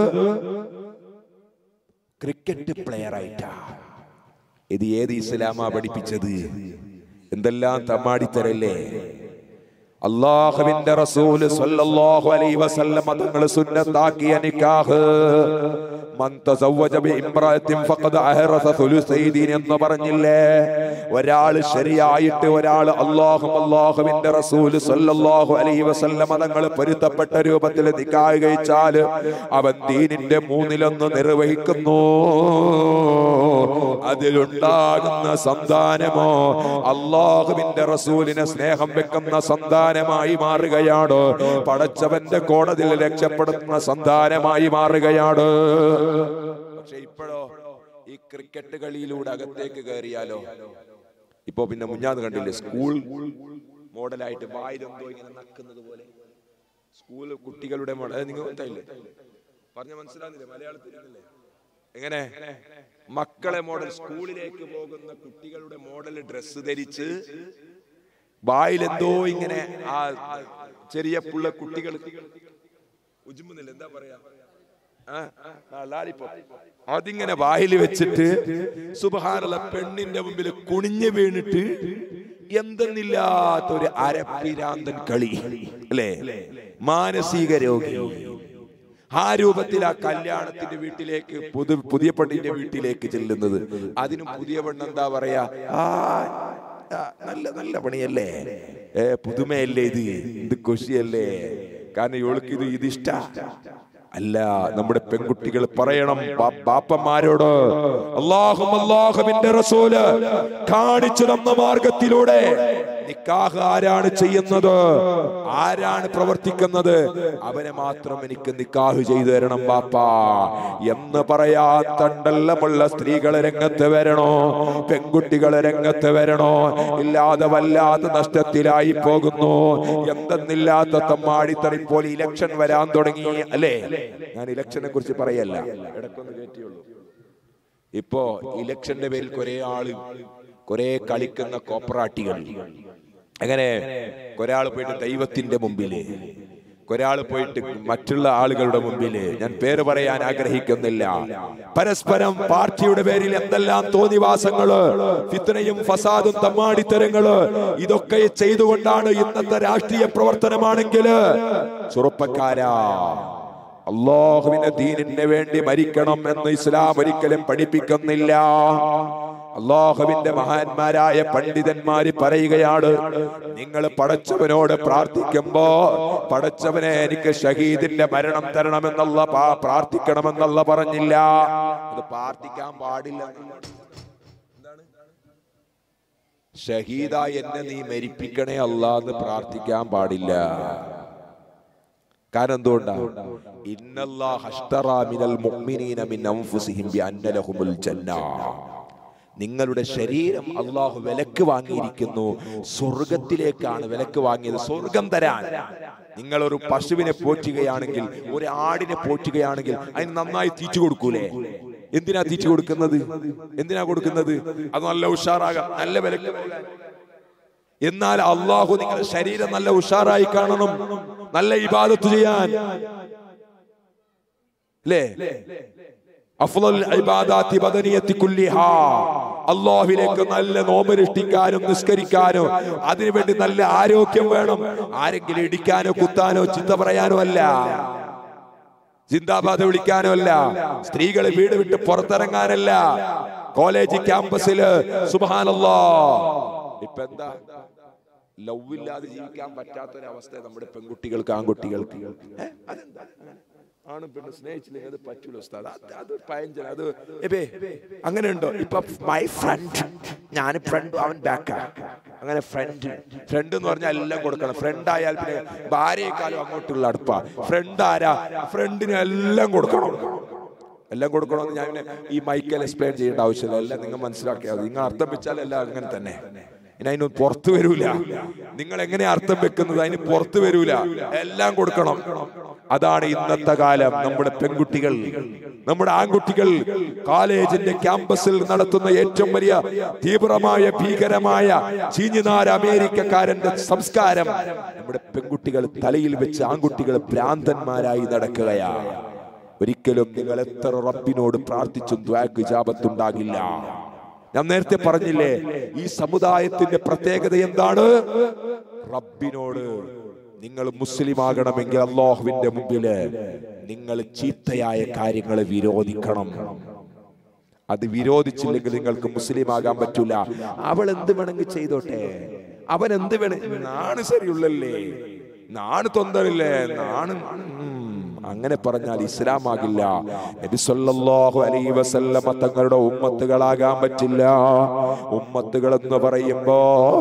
ക്രിക്കറ്റ് പ്ലെയർ ആയിട്ടാ. ഇത് ഏത് ഇസ്ലാമാ പഠിപ്പിച്ചത്? എന്തെല്ലാം തമ്മാടിത്തരല്ലേ! അല്ലാഹുവിന്റെ റസൂൽ സ്വല്ലല്ലാഹു അലൈഹി വസല്ലം തങ്ങൾ സുന്നത്താക്കിയ നിക്കാഹ് മൻ തസവ്വജ ബിഇംറഅത്തിൻ ഫഖദ് അഹറസ സുലുസൈ ദീൻ എന്ന് പറഞ്ഞില്ലേ? ഒരാൾ ശരിയായിട്ട് ഒരാൾ അല്ലാഹുവിന്റെ റസൂൽ സല്ലല്ലാഹു അലൈഹി വസല്ലം തങ്ങൾ പൊരുത്തപ്പെട്ട രൂപത്തിൽ നിക്കാഹ് കഴിച്ചാൽ അവൻ ദീനിന്റെ 1/3 നിർവഹിക്കുന്നു. അതിലുണ്ടാകുന്ന സന്താനമോ അല്ലാഹുവിന്റെ റസൂലിനെ സ്നേഹം വെക്കുന്ന സന്താനമായി മാറുകയാണ്. പടച്ചവന്റെ കോടതിയിൽ രക്ഷപ്പെടുന്ന സന്താനമായി മാറുകയാണ്. പക്ഷെ ഇപ്പോഴോ ഈ ക്രിക്കറ്റ് കളിയിലൂടെ അകത്തേക്ക് കയറിയാലോ? ഇപ്പൊ പിന്നെ മുഞ്ഞാന്ന് കണ്ടില്ലേ, സ്കൂൾ മോഡലായിട്ട് വായിലെന്തോ ഇങ്ങനെ നക്കുന്നത് പോലെ സ്കൂൾ കുട്ടികളുടെ മോഡൽ. നിങ്ങൾ മനസ്സിലായില്ലേ? പറഞ്ഞ മനസ്സിലാകുന്നില്ലേ? മലയാളത്തിലല്ലേ? എങ്ങനെ മക്കളെ മോഡൽ, സ്കൂളിലേക്ക് പോകുന്ന കുട്ടികളുടെ മോഡൽ ഡ്രസ്സ് ധരിച്ച് വായിലെന്തോ ഇങ്ങനെ ആ ചെറിയ പുള്ള കുട്ടികൾ ഉജുമുന്നില്ല, എന്താ പറയാ, അതിങ്ങനെ വായിൽ വെച്ചിട്ട് സുബ്ഹാനല്ലാഹ് പെണ്ണിന്റെ മുമ്പിൽ കുനിഞ്ഞു വീണിട്ട് എന്തെന്നില്ലാത്തൊരു അരപ്പിരാന്തൻ കളി അല്ലേ? മാനസിക രോഗി. ആ രൂപത്തിൽ ആ കല്യാണത്തിന്റെ വീട്ടിലേക്ക് പുതിയ പെണ്ണിന്റെ വീട്ടിലേക്ക് ചെല്ലുന്നത്. അതിനും പുതിയ പെണ്ണ് എന്താ പറയാ, നല്ല നല്ല പണിയല്ലേ, പുതുമയല്ലേ, ഇത് കൊശിയല്ലേ, കാരണം ഇവൾക്ക് ഇത് ഇഷ്ട അല്ല. നമ്മുടെ പെൺകുട്ടികൾ പറയണം ബാപ്പന്മാരോട്, അല്ലാഹുവിന്റെ റസൂല് കാണിച്ചു തന്ന മാർഗത്തിലൂടെ നിക്കാഹ് ആരാണ് ചെയ്യുന്നത്, ആരാണ് പ്രവർത്തിക്കുന്നത്, അവനെ മാത്രം എനിക്ക് നിക്കാഹ് ചെയ്തു തരണം ബാപ്പാ എന്ന് പറയാൻ തണ്ടല്ലമുള്ള സ്ത്രീകൾ രംഗത്ത് വരണോ, പെൺകുട്ടികൾ രംഗത്ത് വരണോ? ഇല്ലാതെ വല്ലാത്ത നഷ്ടത്തിലായി പോകുന്നു. എന്തെന്നില്ലാത്ത തമ്മാടിത്തറി പോലെ ഇലക്ഷൻ വരാൻ തുടങ്ങി അല്ലേ? ഞാൻ ഇലക്ഷനെ കുറിച്ച് പറയല്ല, ഇടക്കൊന്ന് കയറ്റിയുള്ളൂ. ഇപ്പോ ഇലക്ഷന്റെ പേരിൽ കുറെ കളിക്കുന്ന കോപ്പറാട്ടികൾ. അങ്ങനെ ഒരാൾ പോയിട്ട് ദൈവത്തിന്റെ മുമ്പില്, ഒരാൾ പോയിട്ട് മറ്റുള്ള ആളുകളുടെ മുമ്പില്, ഞാൻ പേര് പറയാൻ ആഗ്രഹിക്കുന്നില്ല, പരസ്പരം പാർട്ടിയുടെ പേരിൽ എന്തെല്ലാം തോന്നിവാസങ്ങള്, ഫിത്നയും ഫസാദും തമ്മാടിത്തരങ്ങള്, ഇതൊക്കെ ചെയ്തുകൊണ്ടാണ് ഇന്നത്തെ രാഷ്ട്രീയ പ്രവർത്തനമാണെങ്കിൽ, ചെറുപ്പക്കാരാ, അല്ലാഹുവിന്റെ ദീനിന് വേണ്ടി മരിക്കണം എന്ന് ഇസ്ലാം ഒരിക്കലും പഠിപ്പിക്കുന്നില്ല. അല്ലാഹുവിന്റെ മഹാന്മാരായ പണ്ഡിതന്മാര് പറയുകയാണ്, നിങ്ങൾ പടച്ചവനോട് പ്രാർത്ഥിക്കുമ്പോ പടച്ചവനെ എനിക്ക് ഷഹീദിന്റെ മരണം തരണമെന്നുള്ള പ്രാർത്ഥിക്കണമെന്നുള്ള പറഞ്ഞില്ല. അത് പ്രാർത്ഥിക്കാൻ പാടില്ല. എന്താണ്? ഷഹീദായി എന്നെ നീ മരിപ്പിക്കണേ അല്ലാഹ് പ്രാർത്ഥിക്കാൻ പാടില്ല. കാരണം എന്തുകൊണ്ടാ? ഇന്നല്ലാഹ അശ്തറാ മിനൽ മുഅ്മിനീന മിൻ അൻഫുസിഹിം ബിഅന്ന ലഹുമുൽ ജന്ന. നിങ്ങളുടെ ശരീരം അള്ളാഹു വിലക്ക് വാങ്ങിയിരിക്കുന്നു, സ്വർഗത്തിലേക്കാണ് വിലക്ക് വാങ്ങിയത്, സ്വർഗം തരാൻ. നിങ്ങളൊരു പശുവിനെ പോറ്റുകയാണെങ്കിൽ, ഒരു ആടിനെ പോറ്റുകയാണെങ്കിൽ അതിന് നന്നായി തീച്ചു കൊടുക്കൂലേ? എന്തിനാ തീച്ചു കൊടുക്കുന്നത്? എന്തിനാ കൊടുക്കുന്നത്? അത് നല്ല ഉഷാറാകാം, നല്ല വിലക്ക്. എന്നാൽ അള്ളാഹു നിങ്ങളുടെ ശരീരം നല്ല ഉഷാറായി കാണണം, നല്ല ഇബാദത്ത് ചെയ്യാൻ അല്ലേ? അഫ്ളൽ ഇബാദാത്തി ബദനിയത്തി കുല്ലിഹാ, അല്ലാഹുവിലേക്ക് നല്ല നോമ്പനുഷ്ഠിക്കാനും നിസ്കരിക്കാനും അതിനുവേണ്ടി നല്ല ആരോഗ്യം വേണം. ആരെങ്കിലും ഇടിക്കാനോ കുത്താനോ ചിന്ത പറയാനോ അല്ല, ജിന്ദാബാദ് വിളിക്കാനോ അല്ല, സ്ത്രീകളെ വീട് വിട്ട് പുറത്തിറങ്ങാനല്ല, കോളേജ് ക്യാമ്പസില് സുബ്ഹാനല്ലാഹ്. ഇപ്പൊ എന്താ? ലവ് ഇല്ലാതെ ജീവിക്കാൻ പറ്റാത്തൊരവസ്ഥ നമ്മുടെ പെൺകുട്ടികൾക്ക്, ആൺകുട്ടികൾക്ക്. അതെന്താ? ആണ് പെണ്ണ് സ്നേഹിച്ചില്ലെങ്കിൽ അത് പറ്റൂല ഉസ്താദ്, അത് പയഞ്ചന, അത് അങ്ങനെ ഉണ്ടോ? ഇപ്പൊ മൈ ഫ്രണ്ട്, ഞാൻ ഫ്രണ്ട്, അവൻ ബാക്കാ. അങ്ങനെ ഫ്രണ്ട് എന്ന് പറഞ്ഞാൽ എല്ലാം കൊടുക്കണം. ഫ്രണ്ട് ആയാൽ പിന്നെ ഭാര്യയെക്കാളും അങ്ങോട്ടുള്ള അടുപ്പാ. ഫ്രണ്ട് ആരാ? ഫ്രണ്ടിന് എല്ലാം കൊടുക്കണം. എല്ലാം കൊടുക്കണമെന്ന് ഞാൻ ഈ മൈക്കിൽ എക്സ്പ്ലെയിൻ ചെയ്യേണ്ട ആവശ്യമില്ല, എല്ലാം നിങ്ങൾ മനസ്സിലാക്കിയാൽ. നിങ്ങൾ അർത്ഥം വെച്ചാൽ എല്ലാം അങ്ങനെ തന്നെ, ഇനി അതിന് പുറത്തു വരൂല. നിങ്ങൾ എങ്ങനെ അർത്ഥം വെക്കുന്നത് അതിന് പുറത്തു വരൂല, എല്ലാം കൊടുക്കണം. അതാണ് ഇന്നത്തെ കാലം. നമ്മുടെ പെൺകുട്ടികൾ, നമ്മുടെ ആൺകുട്ടികൾ കോളേജിന്റെ ക്യാമ്പസിൽ നടത്തുന്ന ഏറ്റവും വലിയ തീവ്രമായ ഭീകരമായ ചീഞ്ഞുനാര അമേരിക്കക്കാരന്റെ സംസ്കാരം നമ്മുടെ പെൺകുട്ടികൾ തലയിൽ വെച്ച് ആൺകുട്ടികൾ ഭ്രാന്തന്മാരായി നടക്കുകയാണ്. ഒരിക്കലും നിങ്ങൾ എത്ര റബ്ബിനോട് പ്രാർത്ഥിച്ചും ദുആക്ക് ഇജാബത്തുണ്ടാകില്ല. ഞാൻ നേരത്തെ പറഞ്ഞില്ലേ, ഈ സമുദായത്തിന്റെ പ്രത്യേകത എന്താണ്? റബ്ബിനോട് നിങ്ങൾ മുസ്ലിം ആകണമെങ്കിൽ അല്ലാഹുവിന്റെ മുമ്പില് നിങ്ങൾ ചീത്തയായ കാര്യങ്ങൾ വിരോധിക്കണം. അത് വിരോധിച്ചില്ലെങ്കിൽ നിങ്ങൾക്ക് മുസ്ലിം ആകാൻ പറ്റൂല. അവൾ എന്ത് വേണമെങ്കിൽ ചെയ്തോട്ടെ, അവൻ എന്ത് വേണം, നാണ് ശരിയുള്ളല്ലേ, നാണ് തൊന്തരില്ലേ, നാണ് അങ്ങനെ പറഞ്ഞാൽ ഇസ്ലാം ആകില്ല. നബി സല്ലല്ലാഹു അലൈഹി വസല്ലമ തങ്ങളുടെ ഉമ്മത്തുകളാകാൻ പറ്റില്ല. ഉമ്മത്തുകൾ എന്ന് പറയുമ്പോ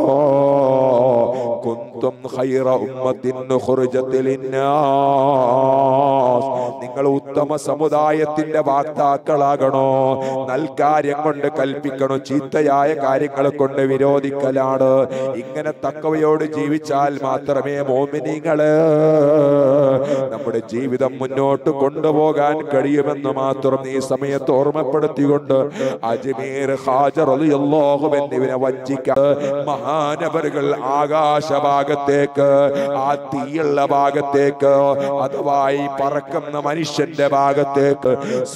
കുന്തും ഖൈറ ഉമ്മത്തിൻ ഉഖ്രിജത് ലിന്നാസ്, നിങ്ങൾ ഉത്തമ സമുദായത്തിന്റെ വാക്താക്കളാകണോ. നൽകാര്യം കൊണ്ട് കൽപ്പിക്കണോ, ചീത്തയായ കാര്യങ്ങൾ കൊണ്ട് വിരോധിക്കലാണ്. ഇങ്ങനെ തഖ്വയോട് ജീവിച്ചാൽ മാത്രമേ മുഅ്മിനീങ്ങള് നമ്മുടെ ജീവിതം മുന്നോട്ട് കൊണ്ടുപോകാൻ കഴിയുമെന്ന് മാത്രം ഈ സമയത്ത് ഓർമ്മപ്പെടുത്തിക്കൊണ്ട് അജ്മീർ ഖാജ റളിയല്ലാഹു അൻഹുവിനെ വഞ്ചിക്കാതെ മഹാനവറുകൾ ആകാശഭാഗത്തേക്ക്, ആ തീയുള്ള ഭാഗത്തേക്ക്, അഥവാ ഈ പറക്കുന്ന മനുഷ്യന്റെ ഭാഗത്തേക്ക്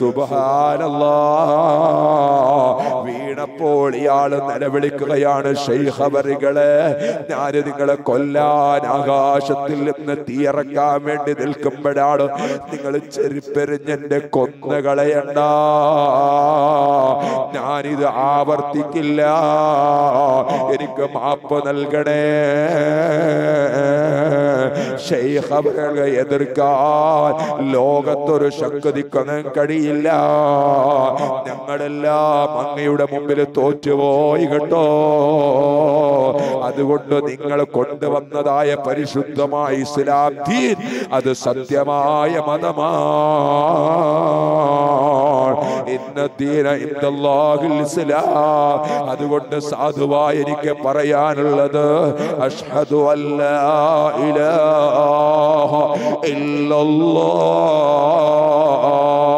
സുബ്ഹാനല്ലാഹ് വീണപ്പോൾ ഇയാള് നിലവിളിക്കുകയാണ്, ശൈഖ് അവറുകളെ, ഞാൻ നിങ്ങളെ കൊല്ലാൻ ആകാശത്തിൽ നിന്ന് തീയിറക്കാൻ വേണ്ടി നിൽക്കുമ്പോഴാണ് നിങ്ങൾ ചെരുപ്പെറിഞ്ഞെന്റെ കൊന്നുകളയണ്ട, ഞാനിത് ആവർത്തിക്കില്ല, എനിക്ക് മാപ്പ് നൽകണേ. ശൈഖ് അവരെ എതിർക്കാൻ ലോകത്തൊരു ശക്തിക്കൊന്നും കഴിയില്ല. ഞങ്ങളെല്ലാം അങ്ങയുടെ മുമ്പിൽ തോറ്റുപോയി കേട്ടോ. അതുകൊണ്ട് നിങ്ങൾ കൊണ്ടുവന്നതായ പരിശുദ്ധമായ ഇസ്ലാം ദീൻ അത് സത്യമായ മതമാണ്. ഇന്ന ദീന ഇൻദല്ലാഹിൽ ഇസ്ലാം. അതുകൊണ്ട് സാധുവായി എനിക്ക് പറയാനുള്ളത് അഷ്ഹദു അല്ലാ ഇലാഹ ഇല്ലല്ലാഹ്,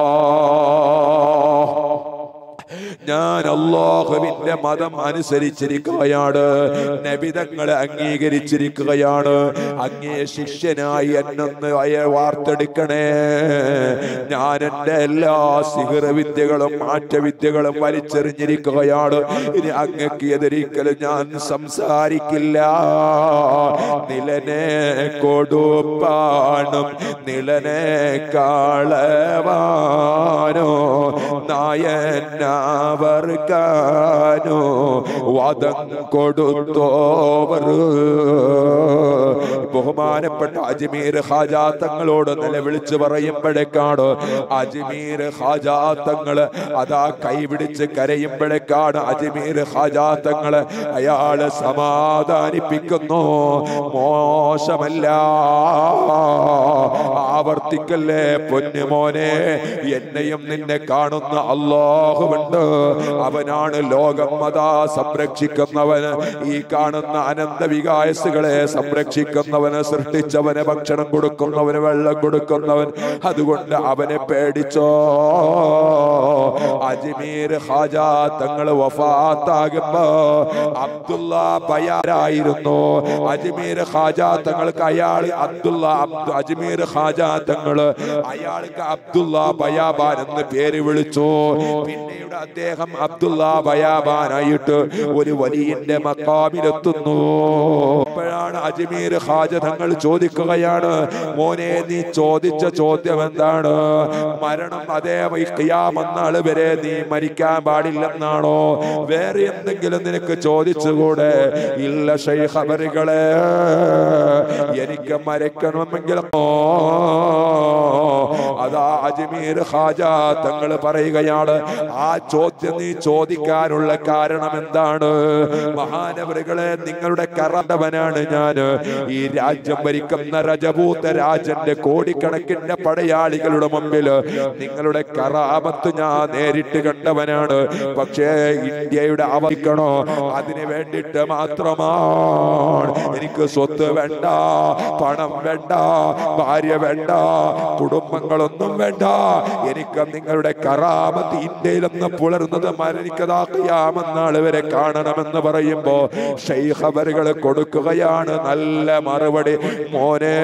ഞാൻ അല്ലാഹുവിന്റെ മതം അനുസരിച്ചിരിക്കുകയാണ്, നബിതങ്ങളെ അംഗീകരിച്ചിരിക്കുകയാണ്. അങ്ങേ ശിഷ്യനായി എന്നൊന്ന് വാർത്തെടുക്കണേ. ഞാൻ എൻ്റെ എല്ലാ സിഹ്ർ വിദ്യകളും മാറ്റവിദ്യകളും വലിച്ചെറിഞ്ഞിരിക്കുകയാണ്. ഇനി അങ്ങക്ക് എതിരിക്കലും ഞാൻ സംസാരിക്കില്ല. നിലനെ കൊടുപ്പാനും നിലനെ കാളവാനോ നായനാവർക്കാനോ വദം കൊടുത്തോവർ. ബഹുമാനപ്പെട്ട അജ്മീർ ഖാജ തങ്ങളോട് നിലവിളിച്ച് പറയുമ്പോഴേക്കാണ്, അജ്മീർ ഖാജ തങ്ങള് അതാ കൈപിടിച്ച് കരയുമ്പോഴേക്കാണ് അജ്മീർ ഖാജ തങ്ങള് അയാള് സമാധാനിപ്പിക്കുന്നു. മോശമല്ല, ആവർത്തിക്കല്ലേ പൊന്നുമോനെ, എന്നെയും നിന്നെ കാണുന്ന അല്ലാഹുവുണ്ട്. അവനാണ് ലോകം അതാ സംരക്ഷിക്കുന്നവന്, ഈ കാണുന്ന അനന്ത വികായസുകളെ സംരക്ഷിക്കുന്നവന്, സൃഷ്ടിച്ചവന് ഭക്ഷണം കൊടുക്കുന്നവന്, വെള്ളം കൊടുക്കുന്നവൻ. അതുകൊണ്ട് അവനെ പേടിച്ചോ. അജ്മീർ ഖാജ തങ്ങൾ വഫാത്താകുമ്പോ അബ്ദുള്ള ബയാരായിരുന്നു. അജ്മീർ ഖാജ തങ്ങൾക്ക് അജ്മീർ ഖാജ തങ്ങള് അയാൾക്ക് അബ്ദുള്ള ബയാബാൻ എന്ന് പേര് വിളിച്ചു. പിന്നീട് അദ്ദേഹം അബ്ദുള്ള ബയാബാനായിട്ട് ഒരു വലിയന്റെ മഖാമിലെത്തുന്നു. അപ്പോഴാണ് അജ്മീർ ഖാജ തങ്ങൾ ചോദിക്കുകയാണ്, മോനെ നീ ചോദിച്ച ചോദ്യം എന്താണ്? മരണം അതേ ഖിയാമത്ത് നാൾ വരെ നീ മരിക്കാൻ പാടില്ലെന്നാണോ? വേറെ എന്തെങ്കിലും നിനക്ക് ചോദിച്ചുകൂടെ? ഇല്ല ശൈഖ് അവറുകളെ, എനിക്ക് മരിക്കണമെങ്കിൽ അതാ അജ്മീർ ഖാജ തങ്ങൾ പറയുകയാണ്, ആ ചോദ്യം നീ ചോദിക്കാനുള്ള കാരണം എന്താണ്? മഹാനവറുകളെ, നിങ്ങളുടെ കറണ്ടവനാണ് ഞാൻ. ഈ രാജ്യം ഭരിക്കുന്ന രജപൂത രാജന്റെ കോടിക്കണക്കിന്റെ പടയാളികളുടെ മുമ്പിൽ നിങ്ങളുടെ കറാമത്ത് ഞാൻ നേരിട്ട് കണ്ടവനാണ്. പക്ഷേ ഇന്ത്യയുടെ അവധിക്കണോ, അതിന് വേണ്ടിട്ട് മാത്രമാണ്. എനിക്ക് സ്വത്ത് വേണ്ട, പണം വേണ്ട, ഭാര്യ വേണ്ട, കുടുംബങ്ങളൊന്നും വേണ്ട. എനിക്ക് നിങ്ങളുടെ കറാമത്ത് ഇന്ത്യയിലൊന്ന് പുലർന്നത് മരണിക്കതാക്കിയാമെന്നാൾ വരെ കാണണമെന്ന് പറയുമ്പോ ശൈഖ് അവറുകൾ കൊടുക്കുകയാണ് നല്ല മറുപടി, മോനെ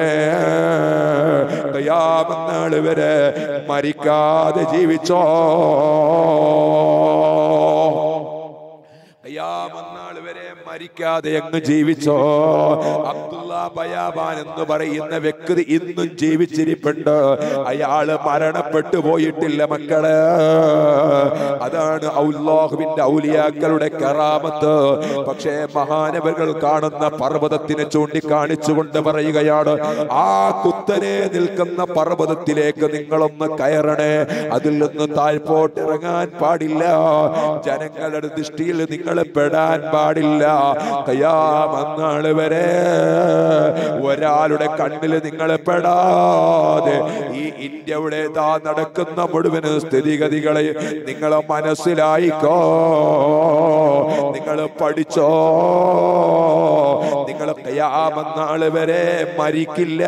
ഖിയാമത്ത് വരെ മരിക്കാതെ ജീവിച്ചോ. ഖിയാമത്ത് വരെ മരിക്കാതെ അങ്ങ് ജീവിച്ചോ. അബ്ദുള്ള ബയാബാൻ എന്ന് പറയുന്ന വ്യക്തി ഇന്നും ജീവിച്ചിരിപ്പുണ്ട്. അയാള് മരണപ്പെട്ടു പോയിട്ടില്ല മക്കളെ. അതാണ് അല്ലാഹുവിന്റെ ഔലിയാക്കളുടെ കറാമത്ത്. പക്ഷേ മഹാനവകൾ കാണുന്ന പർവ്വതത്തിനെ ചൂണ്ടിക്കാണിച്ചുകൊണ്ട് പറയുകയാണ്, ആ കുത്തനെ നിൽക്കുന്ന പർവ്വതത്തിലേക്ക് നിങ്ങളൊന്ന് കയറണേ, അതിൽ നിന്ന് താഴ്പോട്ട് ഇറങ്ങാൻ പാടില്ല, ജനങ്ങളുടെ ദൃഷ്ടിയിൽ നിങ്ങൾ പെടാൻ പാടില്ല. ഖിയാമത്ത് നാൾ വരെ ഒരാളുടെ കണ്ണിൽ നിങ്ങൾ പെടാതെ ഈ ഇന്ത്യയുടെ നടക്കുന്ന മുഴുവൻ സ്ഥിതിഗതികളെ നിങ്ങൾ മനസ്സിലായിക്കോ, നിങ്ങൾ പഠിച്ചോ. നിങ്ങൾ ഖിയാമത്ത് നാൾ വരെ മരിക്കില്ല.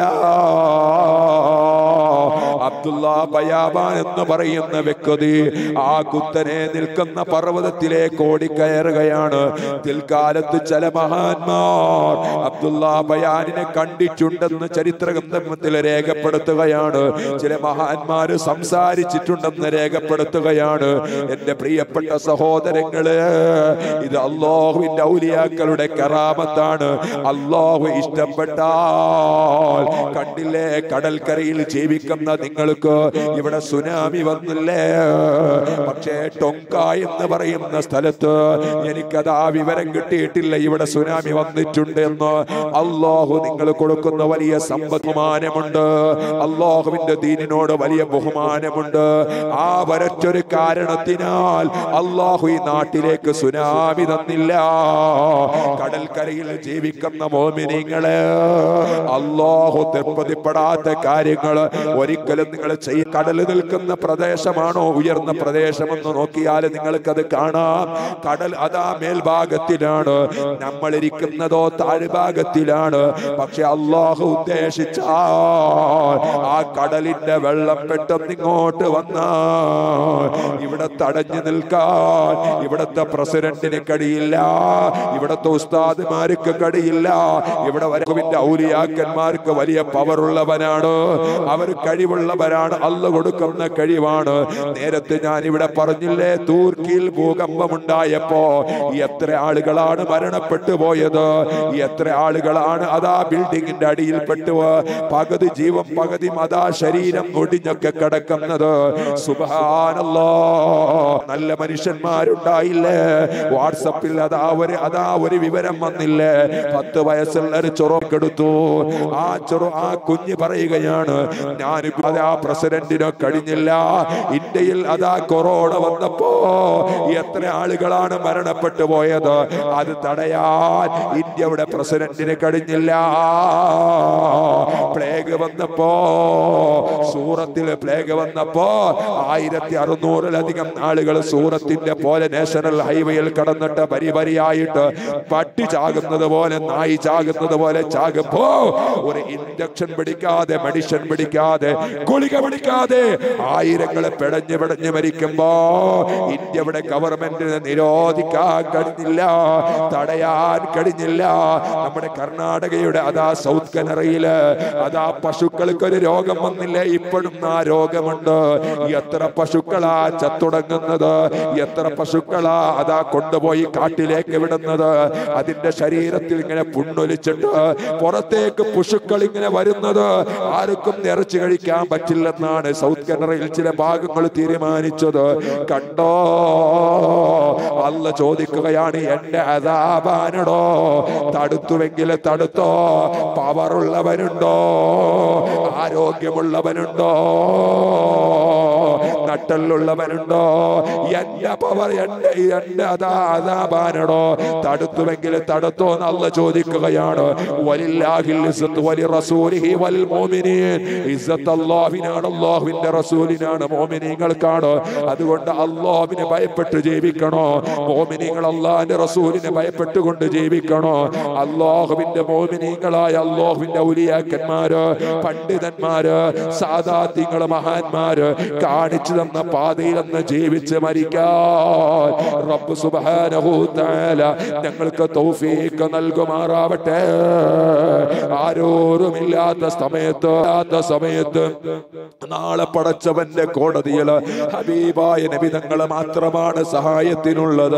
അബ്ദുള്ള ബയാബാൻ എന്ന് പറയുന്ന വ്യക്തി ആ കുത്തനെ നിൽക്കുന്ന പർവ്വതത്തിലേക്ക് ഓടിക്കയറുകയാണ്. പിൽക്കാലത്ത് ചില മഹാന്മാർ അബ്ദുള്ള ബയാനിനെ കണ്ടിട്ടുണ്ടെന്ന് ചരിത്ര ഗ്രന്ഥത്തിൽ രേഖപ്പെടുത്തുകയാണ്. ചില മഹാന്മാര് സംസാരിച്ചിട്ടുണ്ടെന്ന് രേഖപ്പെടുത്തുകയാണ്. എന്റെ പ്രിയപ്പെട്ട സഹോദരങ്ങള്, ഇത് അല്ലാഹുവിന്റെ ഔലിയാക്കളുടെ കറാമത്താണ്. അല്ലാഹു ഇഷ്ടപ്പെട്ടാൽ കണ്ടില്ലേ, കടൽക്കരയിൽ ജീവിക്കുന്ന നിങ്ങൾക്ക് ഇവിടെ സുനാമി വന്നില്ലേ? പക്ഷേ ടൊങ്ക എന്ന് പറയുന്ന സ്ഥലത്ത് എനിക്കതാ വിവരം കിട്ടിയിട്ടില്ല ഇവിടെ സുനാമി വന്നിട്ടുണ്ട് എന്ന്. അല്ലാഹു നിങ്ങൾ കൊടുക്കുന്ന വലിയ ബഹുമാനമുണ്ട്. അല്ലാഹുവിന്റെ ദീനിനോട് വലിയ ബഹുമാനമുണ്ട്. ആ വരച്ചൊരു കാരണത്തിനാൽ അല്ലാഹു ഈ നാട്ടിലേക്ക് സുനാമി തന്നില്ല. കടൽക്കരയിൽ ജീവിക്കുന്ന മോമിനീങ്ങളെ, അല്ലാഹു തൃപ്തിപ്പെടാത്ത കാര്യങ്ങൾ ഒരിക്കലും നിങ്ങൾ ചെയ്യും. കടൽ നിൽക്കുന്ന പ്രദേശമാണോ ഉയർന്ന പ്രദേശമെന്ന് നോക്കിയാൽ നിങ്ങൾക്കത് കാണാം. കടൽ അതാ മേൽഭാഗത്തിലാണ്, നമ്മൾ ഇരിക്കുന്നതോ താഴ്ഭാഗത്തിലാണ്. പക്ഷെ അല്ലാഹു ഉദ്ദേശിച്ചാൽ ആ കടലിന്റെ വെള്ളം പെട്ടെന്ന് ഇങ്ങോട്ട് വന്നാൽ ഇവിടെ തടഞ്ഞു നിൽക്കാൻ ഇവിടത്തെ പ്രസിഡന്റിന് കഴിയില്ല, ഇവിടത്തെ ഉസ്താദ്മാർക്ക് കഴിയില്ല. ഇവിടെ വരവിന്റെ ഔലിയാക്കന്മാർക്ക് വലിയ പവറുള്ളവനാണ്, അവർ കഴിവുള്ളവരാണ്, അല്ലാഹു കൊടുക്കുന്ന കഴിവാണ്. നേരത്തെ ഞാൻ ഇവിടെ പറഞ്ഞില്ലേ, തുർക്കിയിൽ ഭൂകമ്പമുണ്ടായപ്പോ എത്ര ആളുകളാണ് മരണപ്പെട്ടു പോയത്, എത്ര ആളുകളാണ് അതാ ബിൽഡിങ്ങിന്റെ അടിയിൽപ്പെട്ടു പകുതി ജീവൻ പകുതി അതാ ശരീരം ഒടിഞ്ഞൊക്കെ കിടക്കുന്നത്. സുബ്ഹാനല്ലാഹ്, നല്ല മനുഷ്യന്മാരുണ്ടായില്ലേ? വാട്സപ്പിൽ അതാ ഒരു വിവരം വന്നില്ലേ? 10 വയസ്സുള്ള ഒരു ചൊറക്കെടുത്തു. ആ കുഞ്ഞ് പറയുകയാണ്, ഞാനിപ്പോ ആ പ്രസിഡന്റിനോ കഴിഞ്ഞില്ല, ഇന്ത്യയിൽ അതാ കൊറോണ വന്നപ്പോ എത്ര ആളുകളാണ് മരണപ്പെട്ടു പോയത്, അത് തടയാൻ ഇന്ത്യയുടെ പ്രസിഡന്റിന് കഴിഞ്ഞില്ല. പ്ലേഗ് വന്നപ്പോ, സൂറത്തിൽ പ്ലേഗ് വന്നപ്പോ 1600-ലധികം ആളുകൾ സൂറത്തിന്റെ പോലെ നാഷണൽ ഹൈവേയിൽ കടന്നിട്ട് വരിവരിയായിട്ട് പട്ടി ചാകുന്നത് പോലെ, നായി ചാകുന്നത് പോലെ ചാകുമ്പോ ഒരു ഇൻജക്ഷൻ പിടിക്കാതെ, മെഡിസിൻ പിടിക്കാതെ, ഗുളിക പിടിക്കാതെ ആയിരങ്ങളെ പിടഞ്ഞ് മരിക്കുമ്പോ ഇന്ത്യയുടെ ഗവൺമെന്റിന് നിരോധിക്കാൻ കഴിഞ്ഞില്ല, തടയാൻ കഴിഞ്ഞില്ല. നമ്മുടെ കർണാടകയുടെ അതാ സൗത്ത് കനറയില് അതാ പശുക്കൾക്കൊരു രോഗം വന്നില്ലേ? ഇപ്പോഴും ആ രോഗമുണ്ട്. എത്ര പശുക്കളാ ചത്തുടങ്ങുന്നത്, എത്ര പശുക്കളാ അതാ കൊണ്ടുപോയി കാട്ടിലേക്ക് വിടുന്നത്. അതിന്റെ ശരീരത്തിൽ ഇങ്ങനെ പുണ്ണൊലിച്ചിട്ട് പുറത്തേക്ക് പശുക്കൾ ഇങ്ങനെ വരുന്നത്. ആർക്കും ഇറച്ചി കഴിക്കാൻ പറ്റില്ലെന്നാണ് സൗത്ത് കനറയിൽ ചില ഭാഗങ്ങൾ തീരുമാനിച്ചത്. കണ്ടോ, അല്ലാഹു ചോദിക്കുകയാണ്, എന്റെ അദാബാനടോ, തടുത്തുവെങ്കിൽ തടുത്തോ, പവറുള്ളവനുണ്ടോ, ആരോഗ്യമുള്ളവനുണ്ടോ, നട്ടലുള്ളവനുണ്ടോ? എന്റെ പവർ, എന്റെ അദാബാനടോ, തടുത്തുവെങ്കിൽ തടുത്തോ എന്ന് അല്ലാഹു ചോദിക്കുകയാണ്. വലില്ലാഹിൽ ഇസ്സത്തു വലി റസൂലിഹി വൽ മുഅ്മിനീൻ, ഇസ്സത്ത് അല്ലാഹുവിനാണ്, അല്ലാഹുവിന്റെ റസൂലിനാണ്, മുഅ്മിനീങ്ങൾക്കാണ്. അതുകൊണ്ട് അല്ലാഹുവിനെ ഭയപ്പെട്ട് ജീവിക്കണോ? മുഅ്മിനീങ്ങൾ അല്ലാഹുവിന്റെ റസൂലിനെ ഭയപ്പെട്ടുകൊണ്ട് ജീവിക്കണോ? അല്ലാഹുവിന്റെ മുഅ്മിനീങ്ങളായ അല്ലാഹുവിന്റെ ഔലിയാക്കന്മാര്, പണ്ഡിതന്മാര്, സാദാത്യങ്ങള്, മഹാന്മാര് കാണിച്ചു തന്ന പാതയിൽ നിന്ന് ജീവിച്ച് മരിക്കാൻ റബ്ബ് സുബ്ഹാനഹു തആല ഞങ്ങൾക്ക് തൗഫീഖ് നൽകുമാറാവട്ടെ. ആരോരുമില്ലാത്ത സമയത്ത് നാളെ പടച്ചവന്റെ കോടതിയിൽ ഹബീബായ നബി തങ്ങൾ മാത്രമാണ് സഹായത്തിനുള്ളത്.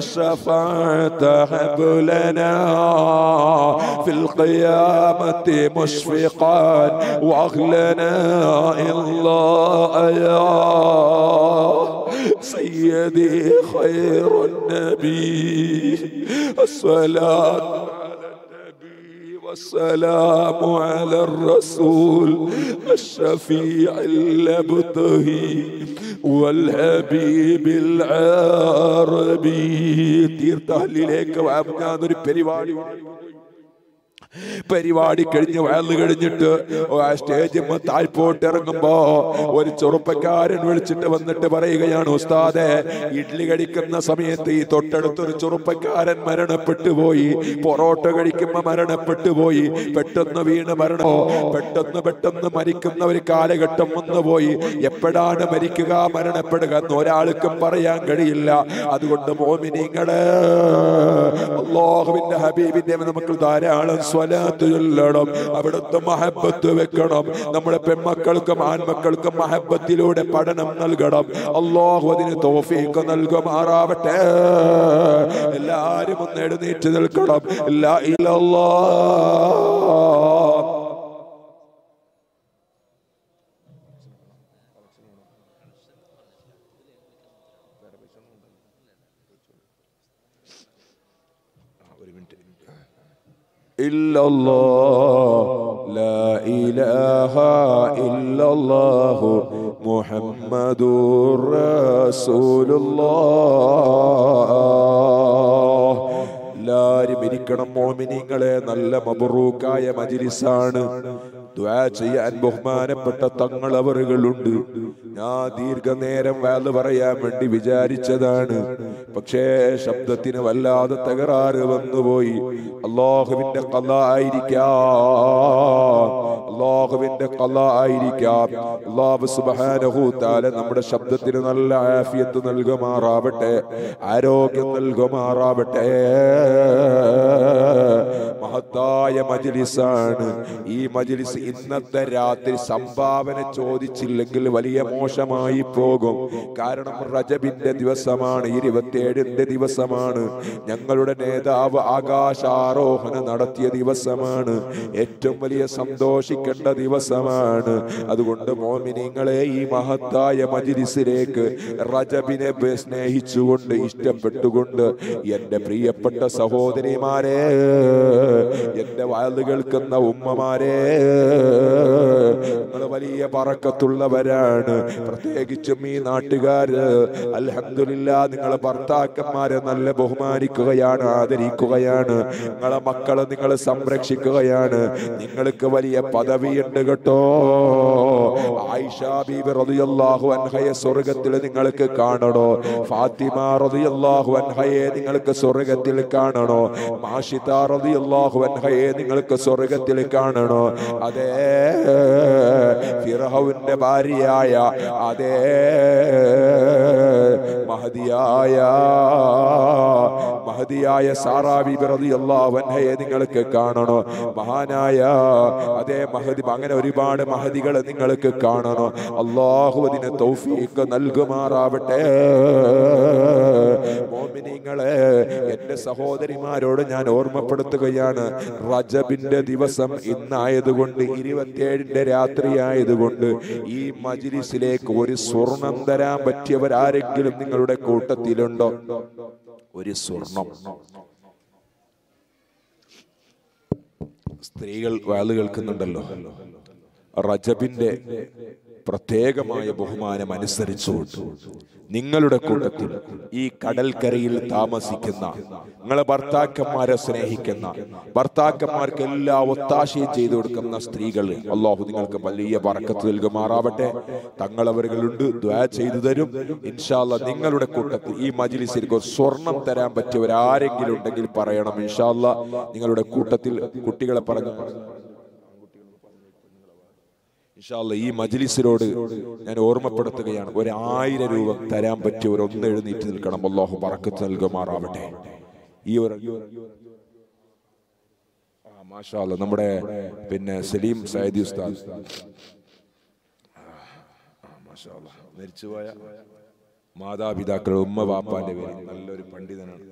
ഫിൽ ഖിയാമത്തി മുശ്ഫിഖാൻ വഅഖ്ലനാ ഇല്ലാ യാ സയ്യിദി ഖൈറുൻ നബി അസ്സലാത്തു والسلام على الرسول الشفيع المبتهي والحبيب العربي. തീർത്ഥാടനത്തിലേക്ക് ഒരു പരിപാടി കഴിഞ്ഞ് വയല് കഴിഞ്ഞിട്ട് ആ സ്റ്റേജിൽ താഴ്പോട്ട് ഇറങ്ങുമ്പോ ഒരു ചെറുപ്പക്കാരൻ വിളിച്ചിട്ട് വന്നിട്ട് പറയുകയാണ്, ഉസ്താദെ ഇഡ്ലി കഴിക്കുന്ന സമയത്ത് ഈ തൊട്ടടുത്തൊരു ചെറുപ്പക്കാരൻ മരണപ്പെട്ടു പോയി, പൊറോട്ട കഴിക്കുമ്പോ മരണപ്പെട്ടു പോയി, പെട്ടെന്ന് വീണ് പെട്ടെന്ന് മരിക്കുന്ന ഒരു കാലഘട്ടം വന്നുപോയി. എപ്പോഴാണ് മരിക്കുക മരണപ്പെടുക എന്ന് ഒരാൾക്കും പറയാൻ കഴിയില്ല. അതുകൊണ്ട് മോമിനീങ്ങളെ അല്ലാഹുവിന്റെ ഹബീബിന്റെ നമുക്ക് ധാരാളം സ്വലാത്ത് ചൊല്ലണം, അവിടുത്തെ മഹബത്ത് വെക്കണം. നമ്മുടെ പെൺമക്കൾക്കും ആൺമക്കൾക്കും മഹബത്തിലൂടെ പഠനം നൽകണം. അല്ലാഹു അതിന് തൗഫീഖ് നൽകുമാറാവട്ടെ. എല്ലാവരും ഒന്ന് എഴുന്നേറ്റ് നിൽക്കണം. ലാ ഇല്ലല്ലാഹ് ഇല്ലല്ലാഹ് ലാ ഇലാഹ ഇല്ലല്ലാഹു മുഹമ്മദുർ റസൂലുള്ളാഹ്. എല്ലാവരും ഇരിക്കണം മോമിനീങ്ങളെ. നല്ല മബ്റൂക്കായ മജ്ലിസാണ്. ദുആ ചെയ്യാൻ ബഹുമാനപ്പെട്ട തങ്ങളവറുകളുണ്ട്. ഞാൻ ദീർഘനേരം വഅദ് പറയാൻ വേണ്ടി വിചാരിച്ചതാണ്, പക്ഷേ ശബ്ദത്തിന് വല്ലാതെ തകരാറ് വന്നുപോയി. അല്ലാഹുവിന്റെ ഖളാ ആയിരിക്കാം. അല്ലാഹു സുബ്ഹാനഹു തആല നമ്മുടെ ശബ്ദത്തിന് നല്ല ആഫിയത്ത് നൽകുമാറാവട്ടെ, ആരോഗ്യം നൽകുമാറാവട്ടെ. മഹത്തായ മജ്ലിസാണ് ഈ മജ്ലിസ്. ഇന്നത്തെ രാത്രി സംഭാവന ചോദിച്ചില്ലെങ്കിൽ വലിയ മോശമായി പോകും. കാരണം റജബിന്റെ ദിവസമാണ്, 27ന്റെ ദിവസമാണ്. ഞങ്ങളുടെ നേതാവ് ആകാശാരോഹണം നടത്തിയ ദിവസമാണ്. ഏറ്റവും വലിയ സന്തോഷിക്കേണ്ട ദിവസമാണ്. അതുകൊണ്ട് മോമിനീങ്ങളെ ഈ മഹത്തായ മജ്ലിസിലേക്ക് റജബിനെ സ്നേഹിച്ചുകൊണ്ട് ഇഷ്ടപ്പെട്ടുകൊണ്ട് എന്റെ പ്രിയപ്പെട്ട സഹോദരിമാരെ, എന്റെ വയല് കേൾക്കുന്ന ഉമ്മമാരെ, നിങ്ങൾ വലിയ ബറക്കത്തുള്ളവരാണ്. പ്രത്യേകിച്ചും ഈ നാട്ടുകാര് അൽഹംദുലില്ലാഹ് നിങ്ങളെ ഭർത്താക്കന്മാരെ നല്ല ബഹുമാനിക്കുകയാണ്, ആദരിക്കുകയാണ്. നിങ്ങളെ മക്കളെ നിങ്ങൾ സംരക്ഷിക്കുകയാണ്. നിങ്ങൾക്ക് വലിയ പദവിയുണ്ട് കേട്ടോ. ആയിഷ ബീബി റളിയല്ലാഹു അൻഹയെ സ്വർഗ്ഗത്തിൽ നിങ്ങൾക്ക് കാണണോ? ഫാത്തിമ റളിയല്ലാഹു അൻഹയെ നിങ്ങൾക്ക് സ്വർഗ്ഗത്തിൽ കാണണോ? മാഷിത റളിയല്ലാഹു അൻഹയെ നിങ്ങൾക്ക് സ്വർഗ്ഗത്തിൽ കാണണോ? അതേ ഫിർഔന്റെ ഭാര്യയായ അതേ മഹദിയായ സാറാ ബീബി റളിയല്ലാഹു അൻഹയെ നിങ്ങൾക്ക് കാണണോ? മഹാനായ അതേ മഹദി, അങ്ങനെ ഒരുപാട് മഹദികളെ നിങ്ങൾക്ക് കാണണോ? അല്ലാഹു അതിന് തൗഫീഖ് നൽകുമാറാവട്ടെ. മോമിനീങ്ങളെ, എന്റെ സഹോദരിമാരോട് ഞാൻ ഓർമ്മപ്പെടുത്തുകയാണ്, റജബിന്റെ ദിവസം ഇന്നായതുകൊണ്ട്, 27ന്റെ രാത്രി ആയതുകൊണ്ട് ഈ മജ്ലിസിലേക്ക് ഒരു സ്വർണം തരാൻ പറ്റിയവരാരെങ്കിലും നിങ്ങളുടെ കൂട്ടത്തിലുണ്ടോ? ഒരു സ്വർണം. സ്ത്രീകൾ വാല് കേൾക്കുന്നുണ്ടല്ലോ. റജബിന്റെ പ്രത്യേകമായ ബഹുമാനം അനുസരിച്ചുകൊണ്ട് നിങ്ങളുടെ കൂട്ടത്തിൽ ഈ കടൽക്കരയിൽ താമസിക്കുന്ന, നിങ്ങളെ ഭർത്താക്കന്മാരെ സ്നേഹിക്കുന്ന, ഭർത്താക്കന്മാർക്ക് എല്ലാ ഒത്താശയും ചെയ്തു കൊടുക്കുന്ന സ്ത്രീകൾ, അല്ലാഹു നിങ്ങൾക്ക് വലിയ ബറക്കത്ത് നൽകുമാറാവട്ടെ. തങ്ങളവர்களுണ്ട്, ദുആ ചെയ്തു തരും ഇൻഷാ അല്ലാഹ്. നിങ്ങളുടെ കൂട്ടത്തിൽ ഈ മജ്ലിസിൽ സ്വർണം തരാൻ പറ്റിയവരാരെങ്കിലും ഉണ്ടെങ്കിൽ പറയണം ഇൻഷാ അല്ലാഹ്. നിങ്ങളുടെ കൂട്ടത്തിൽ കുട്ടികളെ പറഞ്ഞു ഇൻഷാ അല്ലാഹ് ഈ മജ്ലിസിനോട് ഞാൻ ഓർമ്മപ്പെടുത്തുകയാണ്, 1000 രൂപ തരാൻ പറ്റിയവർ ഒന്ന് എഴുന്നേറ്റ് നിൽക്കണം. അല്ലാഹു ബറക്കത്ത് നൽകുമാറാവട്ടെ. ഈ ഒരു മാഷാ അല്ലാഹ് നമ്മുടെ പിന്നെ സലീം സയ്യിദി ഉസ്താദ് മാഷാ അല്ലാഹ് മരിച്ചുപോയ മാതാപിതാക്കൾ ഉമ്മ വാപ്പാന്റെ പേര് നല്ലൊരു പണ്ഡിതനാണ്.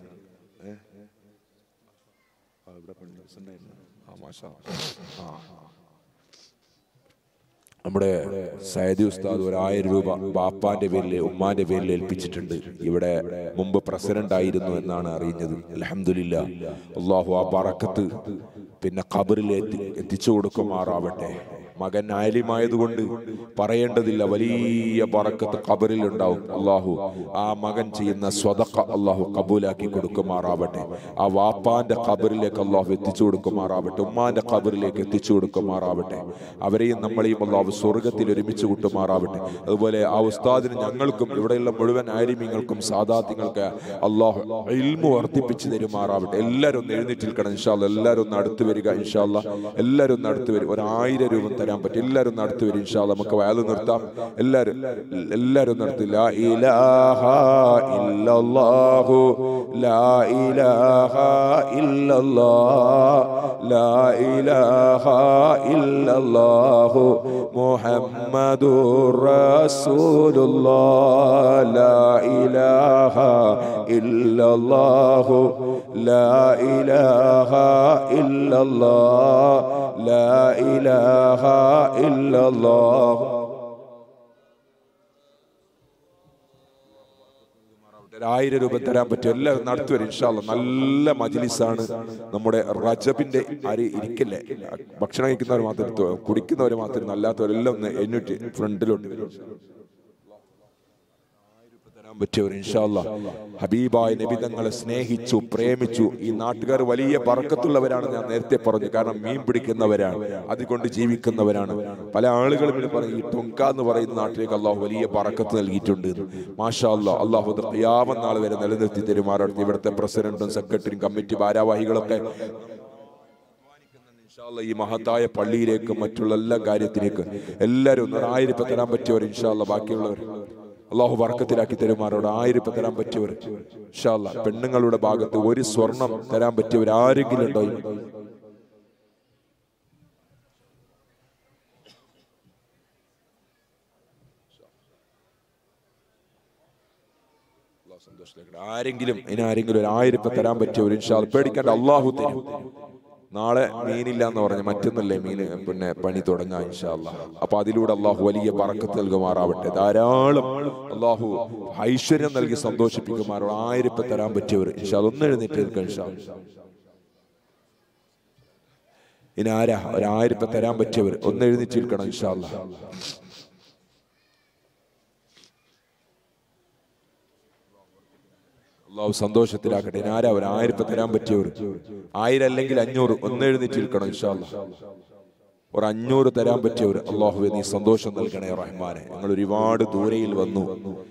നമ്മുടെ സയ്യിദി ഉസ്താദ് 1000 രൂപ ബാപ്പാന്റെ പേരിൽ ഉമ്മാന്റെ പേരിൽ ഏൽപ്പിച്ചിട്ടുണ്ട്. ഇവിടെ മുമ്പ് പ്രസിഡന്റ് ആയിരുന്നു എന്നാണ് അറിഞ്ഞത്. അൽഹംദുലില്ലാഹ്. അല്ലാഹു ആ ബറക്കത്ത് പിന്നെ ഖബറിൽ എത്തിച്ചു കൊടുക്കുമാറാവട്ടെ. മകൻ ആലിമായതുകൊണ്ട് പറയേണ്ടതില്ല, വലിയ ബറക്കത്ത് ഖബറിൽ ഉണ്ടാവും. അല്ലാഹു ആ മകൻ ചെയ്യുന്ന സ്വദഖ അല്ലാഹു കബൂലാക്കി കൊടുക്കുമാറാവട്ടെ. ആ വാപ്പാന്റെ ഖബറിലേക്ക് അല്ലാഹു എത്തിച്ചു കൊടുക്കുമാറാവട്ടെ. ഉമ്മാന്റെ ഖബറിലേക്ക് എത്തിച്ചു കൊടുക്കുമാറാവട്ടെ. അവരെയും നമ്മളെയും അല്ലാഹു സ്വർഗത്തിൽ ഒരുമിച്ച് കൂട്ടുമാറാവട്ടെ. അതുപോലെ ആ ഉസ്താദിന് ഞങ്ങൾക്കും ഇവിടെയുള്ള മുഴുവൻ ആലിമീങ്ങൾക്കും സാദാത്യങ്ങൾക്ക് അല്ലാഹു ഇൽമു വർദ്ധിപ്പിച്ചു തരുമാറാവട്ടെ. എല്ലാവരും ഒന്ന് എഴുന്നേറ്റ് നിൽക്കണം ഇൻഷാ അല്ലാഹ്. എല്ലാവരും ഒന്ന് അടുത്ത് വരിക ഇൻഷാ അല്ലാഹ്. എല്ലാവരും ഒന്ന് അടുത്ത് വരും. 1000 രൂപ തരാൻ പറ്റും. എല്ലാവരും ഒന്ന് അടുത്ത് വരും ഇൻഷാ അല്ലാഹ്. നമുക്ക് വയല് നിർത്താം. എല്ലാവരും നടത്തി ലാ ഇലാഹ ഇല്ലല്ലാഹു ലാ ഇലാഹ ഇല്ലല്ലാഹ് ലാ ഇലാഹ ഇല്ലല്ലാഹു മുഹമ്മദുർ റസൂലുള്ളാഹ് ലാ ഇലാഹ ഇല്ലല്ലാഹു ലാ ഇലാഹ ഇല്ലല്ലാഹ് ലാ ഇലാഹ ഇല്ലല്ലാഹ്. 1000 രൂപ തരാൻ പറ്റും. എല്ലാവരും നടത്തി വരും ഇൻഷാ അല്ലാഹ്. നല്ല മജ്ലിസാണ്. നമ്മുടെ റജബിന്റെ അരി ഇരിക്കല്ലേ, ഭക്ഷണം കഴിക്കുന്നവർ മാത്രം കുടിക്കുന്നവർ മാത്രം, അല്ലാത്തവരെല്ലാം ഒന്ന് എണ്ണിട്ട് ഫ്രണ്ടിലോട്ട് പറ്റിയവർ ഇൻഷാ അല്ലാഹ്. ഹബീബായ നബി തങ്ങളെ സ്നേഹിച്ചു പ്രേമിച്ചു. ഈ നാട്ടുകാർ വലിയ ബർക്കത്തുള്ളവരാണ്, ഞാൻ നേരത്തെ പറഞ്ഞു. കാരണം മീൻ പിടിക്കുന്നവരാണ്, അതുകൊണ്ട് ജീവിക്കുന്നവരാണ്. പല ആളുകളും പറയും ഈ ടൊങ്ക എന്ന് പറയുന്ന നാട്ടിലേക്ക് അല്ലാഹു വലിയ ബർക്കത്ത് നൽകിയിട്ടുണ്ട്. മാഷാ അല്ലാഹ്. അല്ലാഹു ഖിയാമത്ത് നാൾ വരെ നിലനിർത്തി തരുമാറാവട്ടെ. ഇവിടുത്തെ പ്രസിഡന്റും സെക്രട്ടറിയും കമ്മിറ്റി ഭാരവാഹികളൊക്കെ ഈ മഹത്തായ പള്ളിയിലേക്കും മറ്റുള്ള എല്ലാ കാര്യത്തിലേക്കും എല്ലാവരും 1000 രൂപ തരാൻ പറ്റിയവർ ഇൻഷാ അല്ലാഹ്. ബാക്കിയുള്ളവർ അല്ലാഹു ബർക്കത്തിലാക്കി തരുമാറോട്. 1000 രൂപ തരാൻ പറ്റിയവർ ഇൻഷാ അല്ലാഹ്. പെണ്ണുങ്ങളുടെ ഭാഗത്ത് 1 സ്വർണം തരാൻ പറ്റിയവർ ആരെങ്കിലും ഉണ്ടോ? ആരെങ്കിലും ഇനി ആരെങ്കിലും 1000 രൂപ തരാൻ പറ്റിയവർ ഇൻഷാ അല്ലാഹ്. പേടിക്കേണ്ട, അല്ലാഹു തരും. നാളെ മീനില്ല എന്ന് പറഞ്ഞ് മറ്റൊന്നല്ലേ മീന് പിന്നെ പണി തുടങ്ങാം ഇൻഷാ അല്ലാഹ്. അപ്പൊ അതിലൂടെ അല്ലാഹു വലിയ ബറക്കത്ത് നൽകുമാറാവട്ടെ. ധാരാളം അല്ലാഹു ഐശ്വര്യം നൽകി സന്തോഷിപ്പിക്കുമാറാവട്ടെ. 1000 രൂപ തരാൻ പറ്റിയവർ ഇൻഷാ അല്ലാഹ് ഒന്ന് എഴുന്നേറ്റ് നിൽക്കാം ഇൻഷാ അല്ലാഹ്. ഇനി ആരാ 1000 രൂപ തരാൻ പറ്റിയവർ ഒന്ന് എഴുന്നേറ്റ് നിൽക്കണം ഇൻഷാ അല്ലാഹ്. അല്ലാഹു സന്തോഷത്തിലാക്കട്ടെ. ഇനി ആരാ 1000 രൂപ തരാൻ പറ്റിയവർ? 1000 അല്ലെങ്കിൽ 500 ഒന്ന് എഴുന്നേറ്റ് നിൽക്കണം ഇൻഷാ അല്ലാഹ്. 500 തരാൻ പറ്റിയവർ അല്ലാഹുവേ നീ സന്തോഷം നൽകണേ റഹ്മാനെ. ഞങ്ങൾ ഒരുപാട് ദൂരയിൽ വന്നു.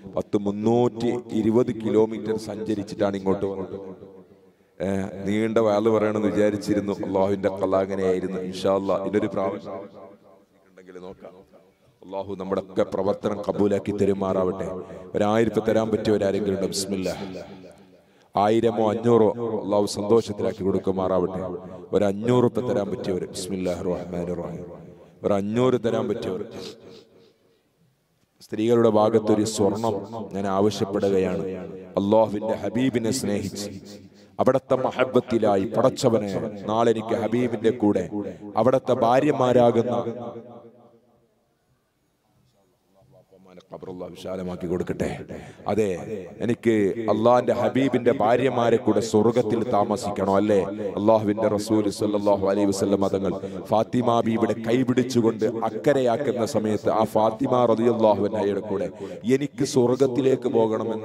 320 കിലോമീറ്റർ സഞ്ചരിച്ചിട്ടാണ് ഇങ്ങോട്ട് വന്നത്. നീണ്ട വാല് പറയണമെന്ന് വിചാരിച്ചിരുന്നു. അല്ലാഹുവിന്റെ ഖലാ അങ്ങനെയായിരുന്നു. ഇൻഷാ അല്ലാഹ് ഇതൊരു പ്രാവശ്യം ഉണ്ടെങ്കിൽ നോക്കാം. അല്ലാഹു നമ്മുടെ ഒക്കെ പ്രവർത്തനം കബൂലാക്കി തരുമാറാവട്ടെ. 1000 രൂപ തരാൻ പറ്റിയവരാരെങ്കിലും ഉണ്ടോ? ബിസ്മില്ലാഹ്. 1000-ഓ 500-ഓ അല്ലാഹു സന്തോഷത്തിലാക്കി കൊടുക്കുമാറാവട്ടെ. 500 രൂപ തരാൻ പറ്റിയവർ ബിസ്മില്ലാഹിർ റഹ്മാനിർ റഹീം. 500 തരാൻ പറ്റിയവർ. സ്ത്രീകളുടെ ഭാഗത്തൊരു സ്വർണം ഞാൻ ആവശ്യപ്പെടുകയാണ്. അല്ലാഹുവിന്റെ ഹബീബിനെ സ്നേഹിച്ച് അവിടത്തെ മഹബത്തിലായി പടച്ചവനെ നാളെ എനിക്ക് ഹബീബിന്റെ കൂടെ അവിടത്തെ ഭാര്യമാരാകുന്ന വിശാലമാക്കി കൊടുക്കട്ടെ. അതെ, എനിക്ക് അള്ളാഹിന്റെ ഹബീബിന്റെ ഭാര്യമാരെ കൂടെ സ്വർഗത്തിൽ താമസിക്കണോ അല്ലേ? അള്ളാഹുവിന്റെ റസൂൽ സല്ലല്ലാഹു അലൈഹി വസല്ലം തങ്ങൾ ഫാത്തിമ ബീവിയുടെ കൈപിടിച്ചുകൊണ്ട് അക്കരയാക്കുന്ന സമയത്ത് ആ ഫാത്തിമ റളിയല്ലാഹു അൻഹയുടെ കൂടെ എനിക്ക് സ്വർഗത്തിലേക്ക് പോകണമെന്ന്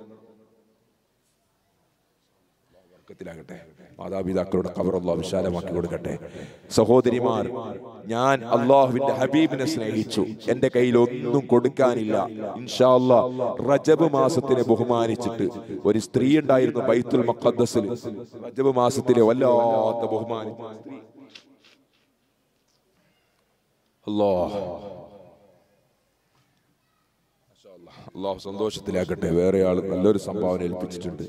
ാകട്ടെ. മാതാപിതാക്കളുടെ ഖബർ അല്ലാഹു വിശാലമാക്കി കൊടുക്കട്ടെ. സഹോദരിമാർ, ഞാൻ അള്ളാഹുവിന്റെ ഹബീബിനെ സ്നേഹിച്ചു. എന്റെ കയ്യിൽ ഒന്നും കൊടുക്കാനില്ല. ഇൻഷാ അല്ലാഹ് റജബ് മാസത്തിനെ ബഹുമാനിച്ചിട്ട് ഒരു സ്ത്രീ ഉണ്ടായിരുന്നു ബൈത്തുൽ മുഖദ്ദസിൽ. റജബ് മാസത്തിലെ വല്ലാത്ത ബഹുമാനം. അള്ളാഹു സന്തോഷത്തിലാക്കട്ടെ. വേറെ ആൾ നല്ലൊരു സംഭാവന ഏൽപ്പിച്ചിട്ടുണ്ട്.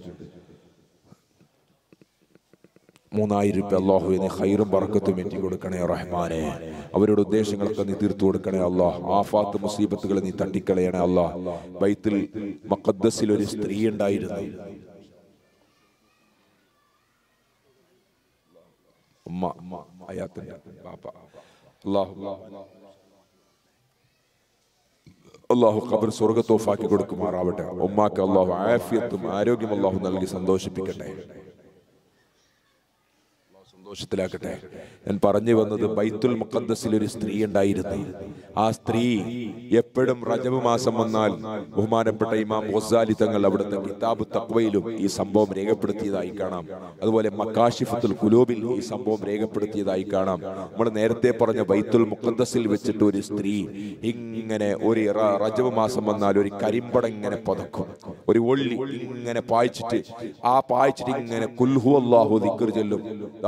3000 രൂപ. അള്ളാഹുവിനെ ഖൈറും ബർക്കത്തും എറ്റി കൊടുക്കണേ റഹ്മാനെ. അവരുടെ ഉദ്ദേശങ്ങളൊക്കെ നീ തീർത്തു കൊടുക്കണേ അള്ളാഹ്. ആഫാത്ത് മുസീബത്തുകൾ നീ തട്ടിക്കളയണേ അള്ളാഹ്. ബൈത്തുൽ മുഖദ്ദസിൽ ഒരു സ്ത്രീ ഉണ്ടായിരുന്നു, ഉമ്മ ആയാത്തിന്റെ ബാപ്പ. അള്ളാഹു ഖബർ സ്വർഗ്ഗത്തോഫാക്കി കൊടുക്കുമാറാവട്ടെ. ഉമ്മാക്ക് അള്ളാഹു ആഫിയത്തും ആരോഗ്യം അള്ളാഹു നൽകി സന്തോഷിപ്പിക്കട്ടെ, സന്തോഷത്തിലാക്കട്ടെ. ഞാൻ പറഞ്ഞു വന്നത് ബൈത്തുൽ മുഖദ്ദസിൽ ഒരു സ്ത്രീ ഉണ്ടായിരുന്നു. ആ സ്ത്രീ എപ്പോഴും റജബ് മാസം വന്നാൽ ബഹുമാനപ്പെട്ട ഇമാം ഗസാലി തങ്ങൾ അവിടുത്തെ കിതാബ് തഖ്വയിലും ഈ സംഭവം രേഖപ്പെടുത്തിയതായി കാണാം. അതുപോലെ മക്കാശിഫത്തുൽ ഖുലൂബിൽ ഈ സംഭവം രേഖപ്പെടുത്തിയതായി കാണാം. നമ്മൾ നേരത്തെ പറഞ്ഞ ബൈത്തുൽ മുഖദ്ദസിൽ വെച്ചിട്ട് ഒരു സ്ത്രീ ഇങ്ങനെ ഒരു റജബ് മാസം വന്നാൽ ഒരു കരിമ്പട ഇങ്ങനെ പതക്കും, ഒരു ഒള്ളി ഇങ്ങനെ പായിച്ചിട്ട് ഇങ്ങനെ ഖുൽ ഹുവല്ലാഹു ദിക്ർ ചൊല്ലും.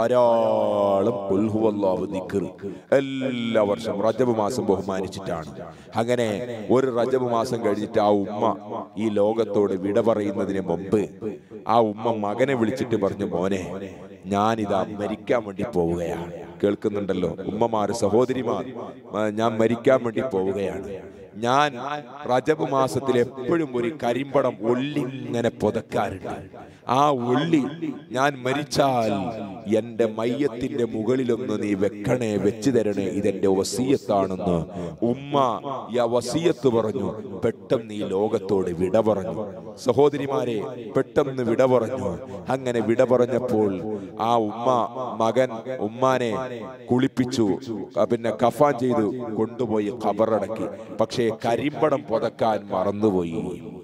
ധാരാളം ഖുൽ ഹുവല്ലാഹു ദിക്ർ എല്ലാ വർഷം റജബ് മാസം ബഹുമാനിച്ചിട്ടാണ്. അങ്ങനെ ഒരു റജബ് മാസം കഴിഞ്ഞിട്ട് ആ ഉമ്മ ഈ ലോകത്തോട് വിട പറയുന്നതിന് മുമ്പ് ആ ഉമ്മ മകനെ വിളിച്ചിട്ട് പറഞ്ഞു, മോനെ ഞാനിതാ മരിക്കാൻ വേണ്ടി പോവുകയാണ്. കേൾക്കുന്നുണ്ടല്ലോ ഉമ്മമാര്, സഹോദരിമാർ, ഞാൻ മരിക്കാൻ വേണ്ടി പോവുകയാണ്. ഞാൻ റജബ് മാസത്തിൽ എപ്പോഴും ഒരു കരിമ്പടം ഒള്ളി ഇങ്ങനെ പുതക്കാറുണ്ട്. ആ ഒള്ളി ഞാൻ മരിച്ചാൽ എന്റെ മയ്യത്തിന്റെ മുകളിലൊന്ന് നീ വെക്കണേ, വെച്ചു തരണേ, ഇതെന്റെ വസിയത്താണെന്ന് ഉമ്മ വസിയത്ത് പറഞ്ഞു. പെട്ടെന്ന് ഈ ലോകത്തോട് വിട പറഞ്ഞു. സഹോദരിമാരെ, പെട്ടെന്ന് വിട പറഞ്ഞു. അങ്ങനെ വിട പറഞ്ഞപ്പോൾ ആ ഉമ്മ മകൻ ഉമ്മാനെ കുളിപ്പിച്ചു, പിന്നെ കഫാൻ ചെയ്തു കൊണ്ടുപോയി ഖബറടക്കി. പക്ഷേ കരിമ്പടം പുതക്കാൻ മറന്നുപോയി.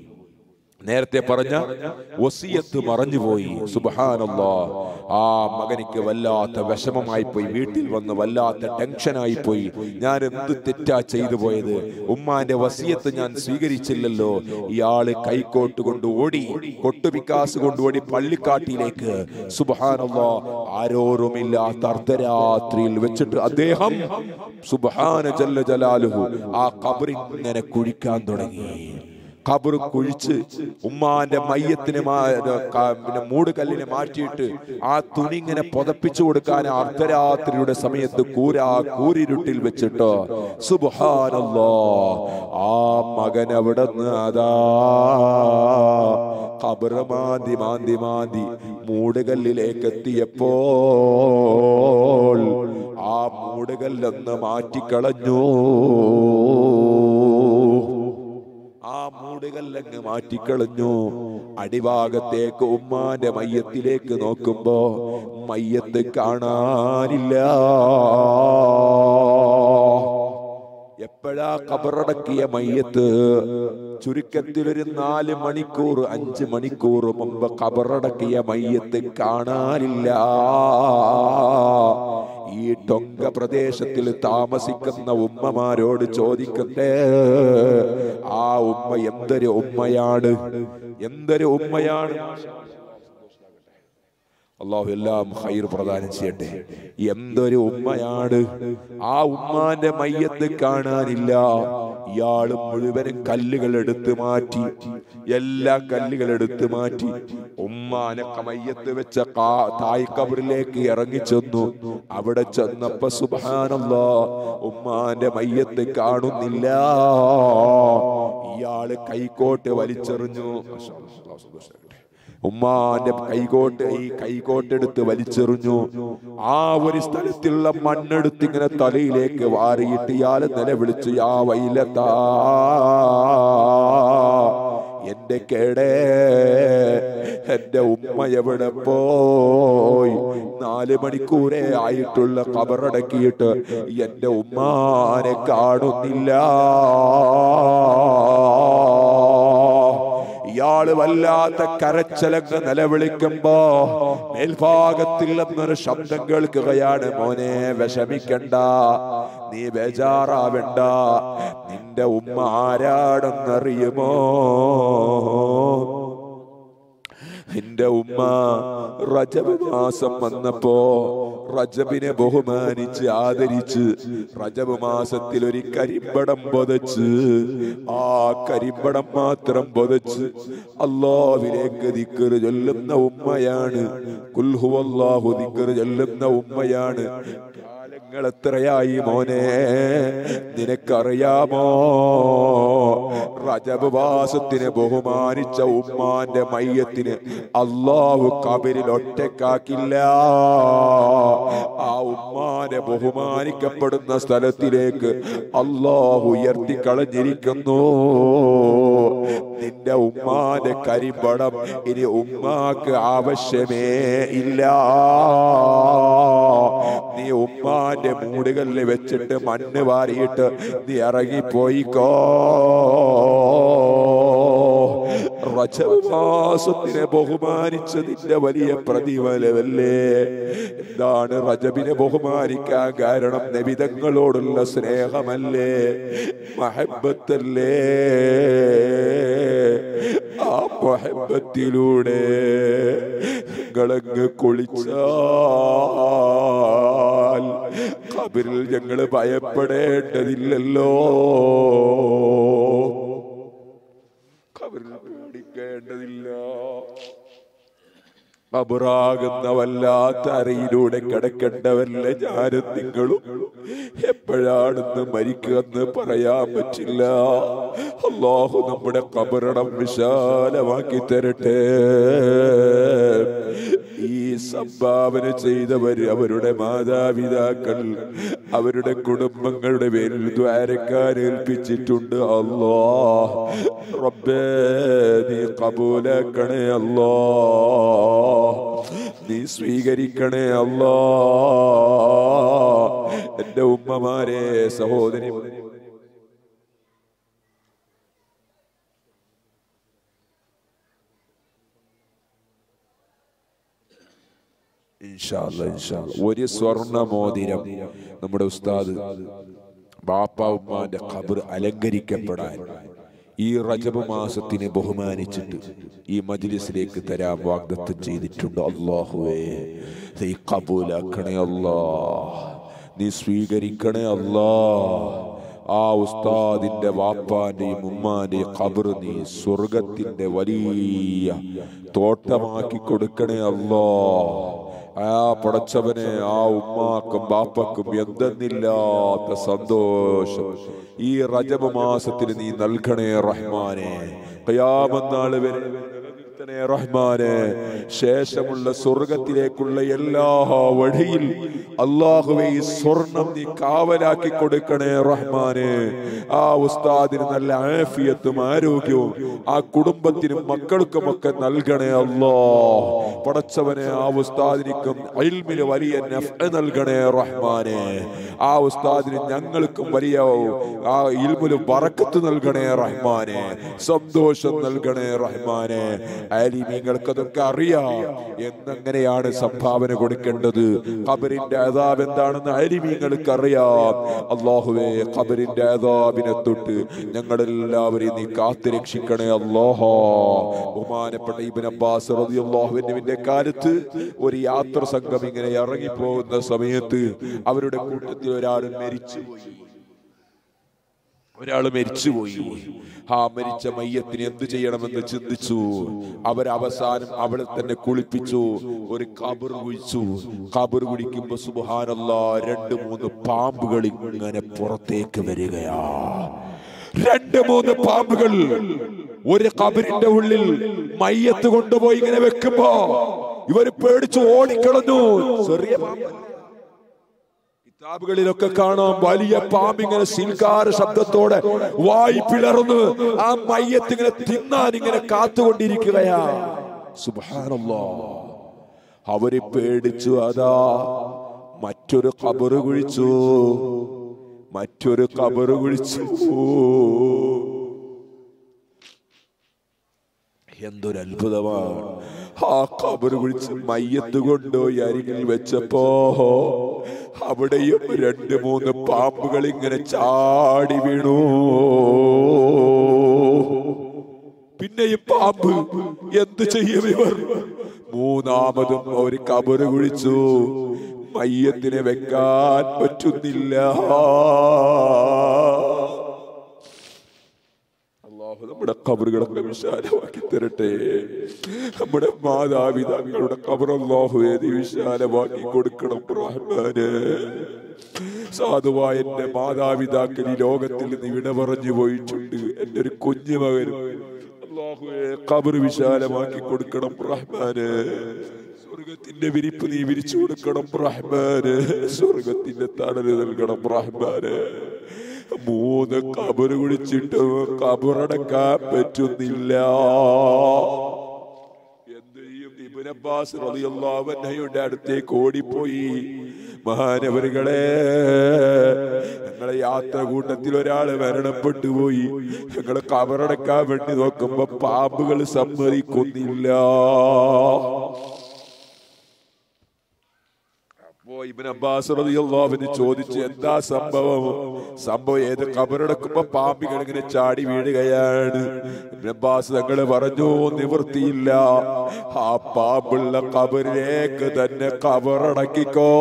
നേരത്തെ പറഞ്ഞ വസിയത്ത് മറഞ്ഞുപോയി. സുബ്ഹാനല്ലാഹ്. ആ മകനിക്ക് വല്ലാത്ത വിഷമമായി പോയി. വീട്ടിൽ വന്ന് വല്ലാത്ത ടെൻഷനായി പോയി. ഞാൻ എന്ത് തെറ്റാ ചെയ്തു പോയത്? ഉമ്മാന്റെ വസിയത്ത് ഞാൻ സ്വീകരിച്ചില്ലല്ലോ. ഇയാള് കൈക്കോട്ട് കൊണ്ട് ഓടി, കൊട്ടുപിക്കാസ് കൊണ്ട് ഓടി പള്ളിക്കാട്ടിലേക്ക്. സുബ്ഹാനല്ലാഹ്. ആരോരുമില്ലാത്ത അർദ്ധരാത്രിയിൽ വെച്ചിട്ട് അദ്ദേഹം സുബ്ഹാന ജല്ല ജലാലുഹു ആ ഖബർ ഇങ്ങനെ കുഴിക്കാൻ തുടങ്ങി. ഖബർ കുഴിച്ച് ഉമ്മാന്റെ മയ്യത്തിന് പിന്നെ മൂടുകല്ലിനെ മാറ്റിയിട്ട് ആ തുണി ഇങ്ങനെ പുതപ്പിച്ചു കൊടുക്കാൻ അർദ്ധരാത്രിയുടെ സമയത്ത് കൂരിരുട്ടിൽ വെച്ചിട്ട് സുബ്ഹാനല്ലാഹ് ആ മകൻ അവിടെ നിന്ന് അതാ ഖബർ മാന്തി മാന്തി മാന്തി മൂടുകല്ലിലേക്ക് എത്തിയപ്പോൾ ആ മൂടുകല്ലൊന്ന് മാറ്റിക്കളഞ്ഞു. ആ മൂടുകല്ലങ്ങ് മാറ്റിക്കളഞ്ഞു. അടിഭാഗത്തേക്ക് ഉമ്മാന്റെ മയ്യത്തിലേക്ക് നോക്കുമ്പോ മയ്യത്ത് കാണാനില്ല. എപ്പോഴാ ഖബറടക്കിയ മയ്യത്ത്? ചുരുക്കത്തിൽ ഒരു 4 മണിക്കൂർ 5 മണിക്കൂർ മുമ്പ് ഖബറടക്കിയ മയ്യത്ത് കാണാനില്ല. ഈ ടൊങ്ക പ്രദേശത്തിൽ താമസിക്കുന്ന ഉമ്മമാരോട് ചോദിക്കട്ടെ, ആ ഉമ്മ എന്തൊരു ഉമ്മയാണ്, എന്തൊരു ഉമ്മയാണ്. അള്ളാഹു എല്ലാം ഖൈർ പ്രദാനം ചെയ്യട്ടെ. എന്തൊരു ഉമ്മയാണ്. ആ ഉമ്മാന്റെ മയ്യത്ത് കാണാനില്ല. ഇയാള് മുഴുവനും കല്ലുകൾ എടുത്തു മാറ്റി, എല്ലാ കല്ലുകൾ എടുത്തു മാറ്റി ഉമ്മാനെ മയ്യത്ത് വെച്ച തായ് ഖബറിലേക്ക് ഇറങ്ങി ചെന്നു. അവിടെ ചെന്നപ്പോ സുബ്ഹാനല്ലാഹ് ഉമ്മാന്റെ മയ്യത്ത് കാണുന്നില്ല. ഇയാള് കൈക്കോട്ട് വലിച്ചെറിഞ്ഞു. ഉമ്മാന്റെ കൈകോട്ടെടുത്ത് വലിച്ചെറിഞ്ഞു. ആ ഒരു സ്ഥലത്തുള്ള മണ്ണെടുത്ത് ഇങ്ങനെ തലയിലേക്ക് വാരിയിട്ട് ഇയാള് നിലവിളിച്ചു, യാ വൈലത്താ, എന്റെ കേടേ, എന്റെ ഉമ്മ എവിടെ പോയി? 4 മണിക്കൂറേ ആയിട്ടുള്ള ഖബറടക്കിയിട്ട് എന്റെ ഉമ്മാനെ കാണുന്നില്ല. ഇയാള് വല്ലാത്ത കരച്ചലങ്ങ് നിലവിളിക്കുമ്പോ മേൽഭാഗത്തിൽ നിന്നൊരു ശബ്ദം കേൾക്കുകയാണ്, മോനെ വിഷമിക്കണ്ട, നീ ബേജാറാവണ്ട, നിന്റെ ഉമ്മ ആരാടെന്നറിയുമോ? എന്റെ ഉമ്മ റജബ് മാസം വന്നപ്പോ റജബിനെ ബഹുമാനിച്ച് ആദരിച്ച് റജബ് മാസത്തിൽ ഒരു കരിമ്പടം പൊതച്ച് ആ കരിമ്പടം മാത്രം പൊതച്ച് അല്ലാഹുവിലേക്ക് ദിക്ർ ചൊല്ലുന്ന ഉമ്മയാണ്. ഖുൽ ഹുവല്ലാഹു ദിക്ർ ചൊല്ലുന്ന ഉമ്മയാണ്. കാലങ്ങൾ എത്രയായി മോനെ, നിനക്കറിയാമോ? റജബ് മാസത്തിനെ ബഹുമാനിച്ച ഉമ്മാന്റെ മയ്യത്തിന് അല്ലാഹു ഖബറിൽ ഒറ്റക്കാക്കില്ല. ആ ഉമ്മാനെ ബഹുമാനിക്കപ്പെടുന്ന സ്ഥലത്തിലേക്ക് അല്ലാഹു ഉയർത്തിക്കളഞ്ഞിരിക്കുന്നു. നിന്റെ ഉമ്മാന്റെ കരിമ്പടം ഇനി ഉമ്മാക്ക് ആവശ്യമേ ഇല്ല. നീ ഉമ്മാന്റെ മൂടുകളിൽ വെച്ചിട്ട് മണ്ണ് വാരിയിട്ട് നീ ഇറങ്ങിപ്പോയിക്കോ. റജബ് മാസത്തിനെ ബഹുമാനിച്ചതിന്റെ വലിയ പ്രതിഫലമല്ലേ? എന്താണ് റജബിനെ ബഹുമാനിക്കാൻ കാരണം? നബിതങ്ങളോടുള്ള സ്നേഹമല്ലേ, മഹബത്തല്ലേ? ആ മഹബത്തിലൂടെ ഞങ്ങളങ്ങ് കുളിച്ചാൽ ഖബറിൽ ഞങ്ങള് ഭയപ്പെടേണ്ടതില്ലല്ലോ, ഖബറിൽ പേടിക്കേണ്ടതില്ല. ഖബറാകുന്ന വല്ലാത്ത അറയിലൂടെ കിടക്കേണ്ടവല്ല ഞാനും നിങ്ങളും. എപ്പോഴാണെന്ന് മരിക്കുമെന്ന് പറയാൻ പറ്റില്ല. അല്ലാഹു നമ്മുടെ ഖബറിടം വിശാലമാക്കി തരട്ടെ. ഈ സംഭാവന ചെയ്തവര്, അവരുടെ മാതാപിതാക്കൾ, അവരുടെ കുടുംബങ്ങളുടെ പേരിൽ ദ്വാരക്കാൻ ഏൽപ്പിച്ചിട്ടുണ്ട്. അല്ലാഹ് റബ്ബേ നീ ഖബൂലാക്കണേ, അല്ലാഹ് നീ സ്വീകരിക്കണേ, അല്ലാഹ്. എന്റെ ഉമ്മമാരെ, സഹോദരി, ഒരു സ്വർണ്ണ മോതിരം നമ്മുടെ ഉസ്താദ് ബാപ്പ ഉമ്മാന്റെ ഖബർ അലങ്കരിക്കപ്പെടാൻ ഈ റജബ് മാസത്തിനെ ബഹുമാനിച്ചിട്ട് ഈ മജ്ലിസിലേക്ക് തരാൻ വാഗ്ദത്തം ചെയ്തിട്ടുണ്ട്. അല്ലാഹുവേ നീ ഖബൂലാക്കണേ, അല്ലാഹ് നീ സ്വീകരിക്കണേ, അല്ലാഹ്. ആ ഉസ്താദിന്റെ വാപ്പാന്റെയും ഉമ്മാന്റെയും ഖബർ നീ സ്വർഗത്തിന്റെ വലിയ തോട്ടമാക്കി കൊടുക്കണേ, അല്ലാഹ്. ആ പടച്ചവനെ, ആ ഉമ്മാക്കും ബാപ്പക്കും എന്തെന്നില്ലാത്ത സന്തോഷം ഈ റജബ് മാസത്തിന് നീ നൽകണേ റഹ്മാനെ. ഖിയാമത്ത് നാൾ വരെ റഹ്മാനെ, ശേഷമുള്ള സ്വർഗത്തിലേക്കുള്ള എല്ലാ വഴിയിൽ അല്ലാഹുവേ ഈ സ്വർണം നീ കാവലാക്കി കൊടുക്കണേ റഹ്മാനെ. ആ ഉസ്താദിന് നല്ല ആഫിയത്തും ആരോഗ്യവും ആ കുടുംബത്തിനും മക്കൾക്കുമൊക്കെ നൽകണേ അല്ലാഹ്. പടച്ചവനെ, ആ ഉസ്താദിനും ഇൽമിന് വലിയ നഫ്അ നൽകണേ റഹ്മാനെ. ആ ഉസ്താദിന് ഞങ്ങൾക്കും വലിയ ആ ഇൽമിന് ബറക്കത്ത് നൽകണേ റഹ്മാനെ, സന്തോഷം നൽകണേ റഹ്മാനെ. ആലിമീങ്ങൾക്ക് അതൊക്കെ അറിയാം എന്നെങ്ങനെയാണ് സംഭാവന കൊടുക്കേണ്ടത്. ഖബറിന്റെ അദാബ് എന്താണെന്ന് ആലിമീങ്ങൾക്ക് അറിയാം. അല്ലാഹുവേ, ഖബറിന്റെ അദാബിനെ തൊട്ട് ഞങ്ങളെല്ലാവരെയും നീ കാത്തുരക്ഷിക്കണേ അല്ലാഹ്. ബഹുമാനപ്പെട്ട ഇബ്നു അബ്ബാസ് റളിയല്ലാഹു അൻഹുവിന്റെ കാലത്ത് ഒരു യാത്ര സംഘം ഇങ്ങനെ ഇറങ്ങിപ്പോകുന്ന സമയത്ത് അവരുടെ കൂട്ടത്തിൽ ഒരാൾ മരിച്ചുപോയി. ആ മരിച്ച മയ്യത്തിന് എന്ത് ചെയ്യണമെന്ന് ചിന്തിച്ചു. അവരവസാനം അവളെ തന്നെ കുളിപ്പിച്ചു, ഒരു ഖബർ കുഴിച്ചു. ഖബർ കുഴിക്കുമ്പോ സുബ്ഹാനല്ലാഹ് 2-3 പാമ്പുകൾ ഇങ്ങനെ പുറത്തേക്ക് വരികയാ. 2-3 പാമ്പുകൾ ഒരു ഖബറിന്റെ ഉള്ളിൽ മയ്യത്ത് കൊണ്ടുപോയി ഇങ്ങനെ വെക്കുമ്പോ ഇവര് പേടിച്ചു ഓടിക്കളഞ്ഞു. ചെറിയ പാമ്പ്, കിതാബുകളിലൊക്കെ കാണാം വലിയ പാമ്പിങ്ങനെ സിൽക്കാര ശബ്ദത്തോടെ വായി പിളർന്ന് ആ മയ്യത്ത് ഇങ്ങനെ തിന്നാൻ ഇങ്ങനെ കാത്തുകൊണ്ടിരിക്കുകയാ. സുബ്ഹാനല്ലാഹ്, അവര് പേടിച്ചു. അതാ മറ്റൊരു ഖബർ കുഴിച്ചു. എന്തൊരു അത്ഭുതമാണ്. ആ ഖബർ കുഴിച്ച് മയ്യത്ത് കൊണ്ടുപോയി അരികിൽ വെച്ചപ്പോ അവിടെയും 2-3 പാമ്പുകൾ ഇങ്ങനെ ചാടി വീണു. പിന്നെയും പാമ്പ്. എന്ത് ചെയ്യും ഇവർ? മൂന്നാമതും ഒരു ഖബറ് കുഴിച്ചു. മയ്യത്തിനെ വെക്കാൻ പറ്റുന്നില്ല. അല്ലാഹു നമ്മുടെ ഖബറുകളൊക്കെ വിശാലമാക്കി തരട്ടെ. നമ്മുടെ മാതാപിതാക്കളുടെ ഖബർ അല്ലാഹുവേ നീ വിശാലമാക്കി കൊടുക്കണം റഹ്മാനേ. സാധുവായ എന്റെ മാതാപിതാക്കൾ ഈ ലോകത്തിൽ നിന്ന് വിട പറഞ്ഞു പോയിട്ടുണ്ട്. എന്റെ ഒരു കുഞ്ഞു മകനും അല്ലാഹുവേ ഖബർ വിശാലമാക്കി കൊടുക്കണം റഹ്മാനേ. സ്വർഗത്തിന്റെ വിരിപ്പ് നീ വിരിച്ചു കൊടുക്കണം റഹ്മാനേ. സ്വർഗത്തിന്റെ തണല് നൽകണം റഹ്മാനേ. 3 ഖബറ് കുഴിച്ചിട്ട് ഖബറടക്കാൻ പറ്റുന്നില്ല. എന്ത് ചെയ്യും? ഇബ്നു അബ്ബാസ് റളിയല്ലാഹു അൻഹുയുടെ അടുത്തേക്ക് ഓടിപ്പോയി. മഹാനവറുകളെ, ഞങ്ങളെ യാത്ര കൂട്ടത്തിൽ ഒരാള് മരണപ്പെട്ടു പോയി. ഞങ്ങളെ ഖബറടക്കാൻ വേണ്ടി നോക്കുമ്പോ പാമ്പുകൾ സമ്മതിക്കുന്നില്ല. ഇബ്നു അബ്ബാസ് റളിയല്ലാഹു അൻഹു ചോദിച്ചു, എന്താ സംഭവം? ഏത് ഖബറടക്കുമ്പോ പാമ്പികൾ ഇങ്ങനെ ചാടി വീഴുകയാണ്. ഇബ്നു അബ്ബാസ് തങ്ങള് പറഞ്ഞു, നിവൃത്തിയില്ല, ആ പാമ്പുള്ള ഖബറിലേക്ക് തന്നെ ഖബറടക്കിക്കോ.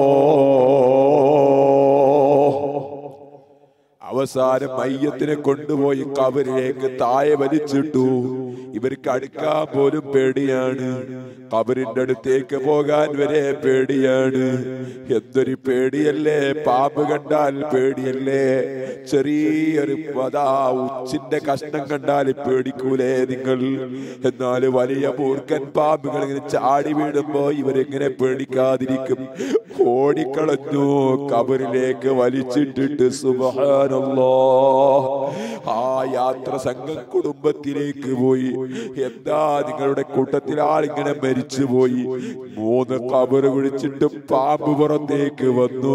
അവസാനം മയ്യത്തിനെ കൊണ്ടുപോയി ഖബറിലേക്ക് താഴെ വലിച്ചിട്ടു. ഇവർക്ക് അടുക്കാൻ പോലും പേടിയാണ്. ഖബറിന്റെ അടുത്തേക്ക് പോകാൻ വരെ പേടിയാണ്. എന്തൊരു പേടിയല്ലേ! പാമ്പ് കണ്ടാൽ പേടിയല്ലേ? ചെറിയൊരു ഉച്ചിന്റെ കഷ്ണം കണ്ടാൽ പേടിക്കൂലേ നിങ്ങൾ? എന്നാൽ വലിയ മൂർഖൻ പാമ്പുകൾ ഇങ്ങനെ ചാടി വീഴുമ്പോ ഇവരെങ്ങനെ പേടിക്കാതിരിക്കും? ഓടിക്കളഞ്ഞു, ഖബറിലേക്ക് വലിച്ചിട്ടിട്ട്. സുബ്ഹാനല്ലാഹ്! ആ യാത്ര സംഘം കുടുംബത്തിലേക്ക് പോയി. എന്താ നിങ്ങളുടെ കൂട്ടത്തിൽ ആളിങ്ങനെ മരിച്ചുപോയി? 3 ഖബറ് കുഴിച്ചിട്ടും പാമ്പ് പുറത്തേക്ക് വന്നു.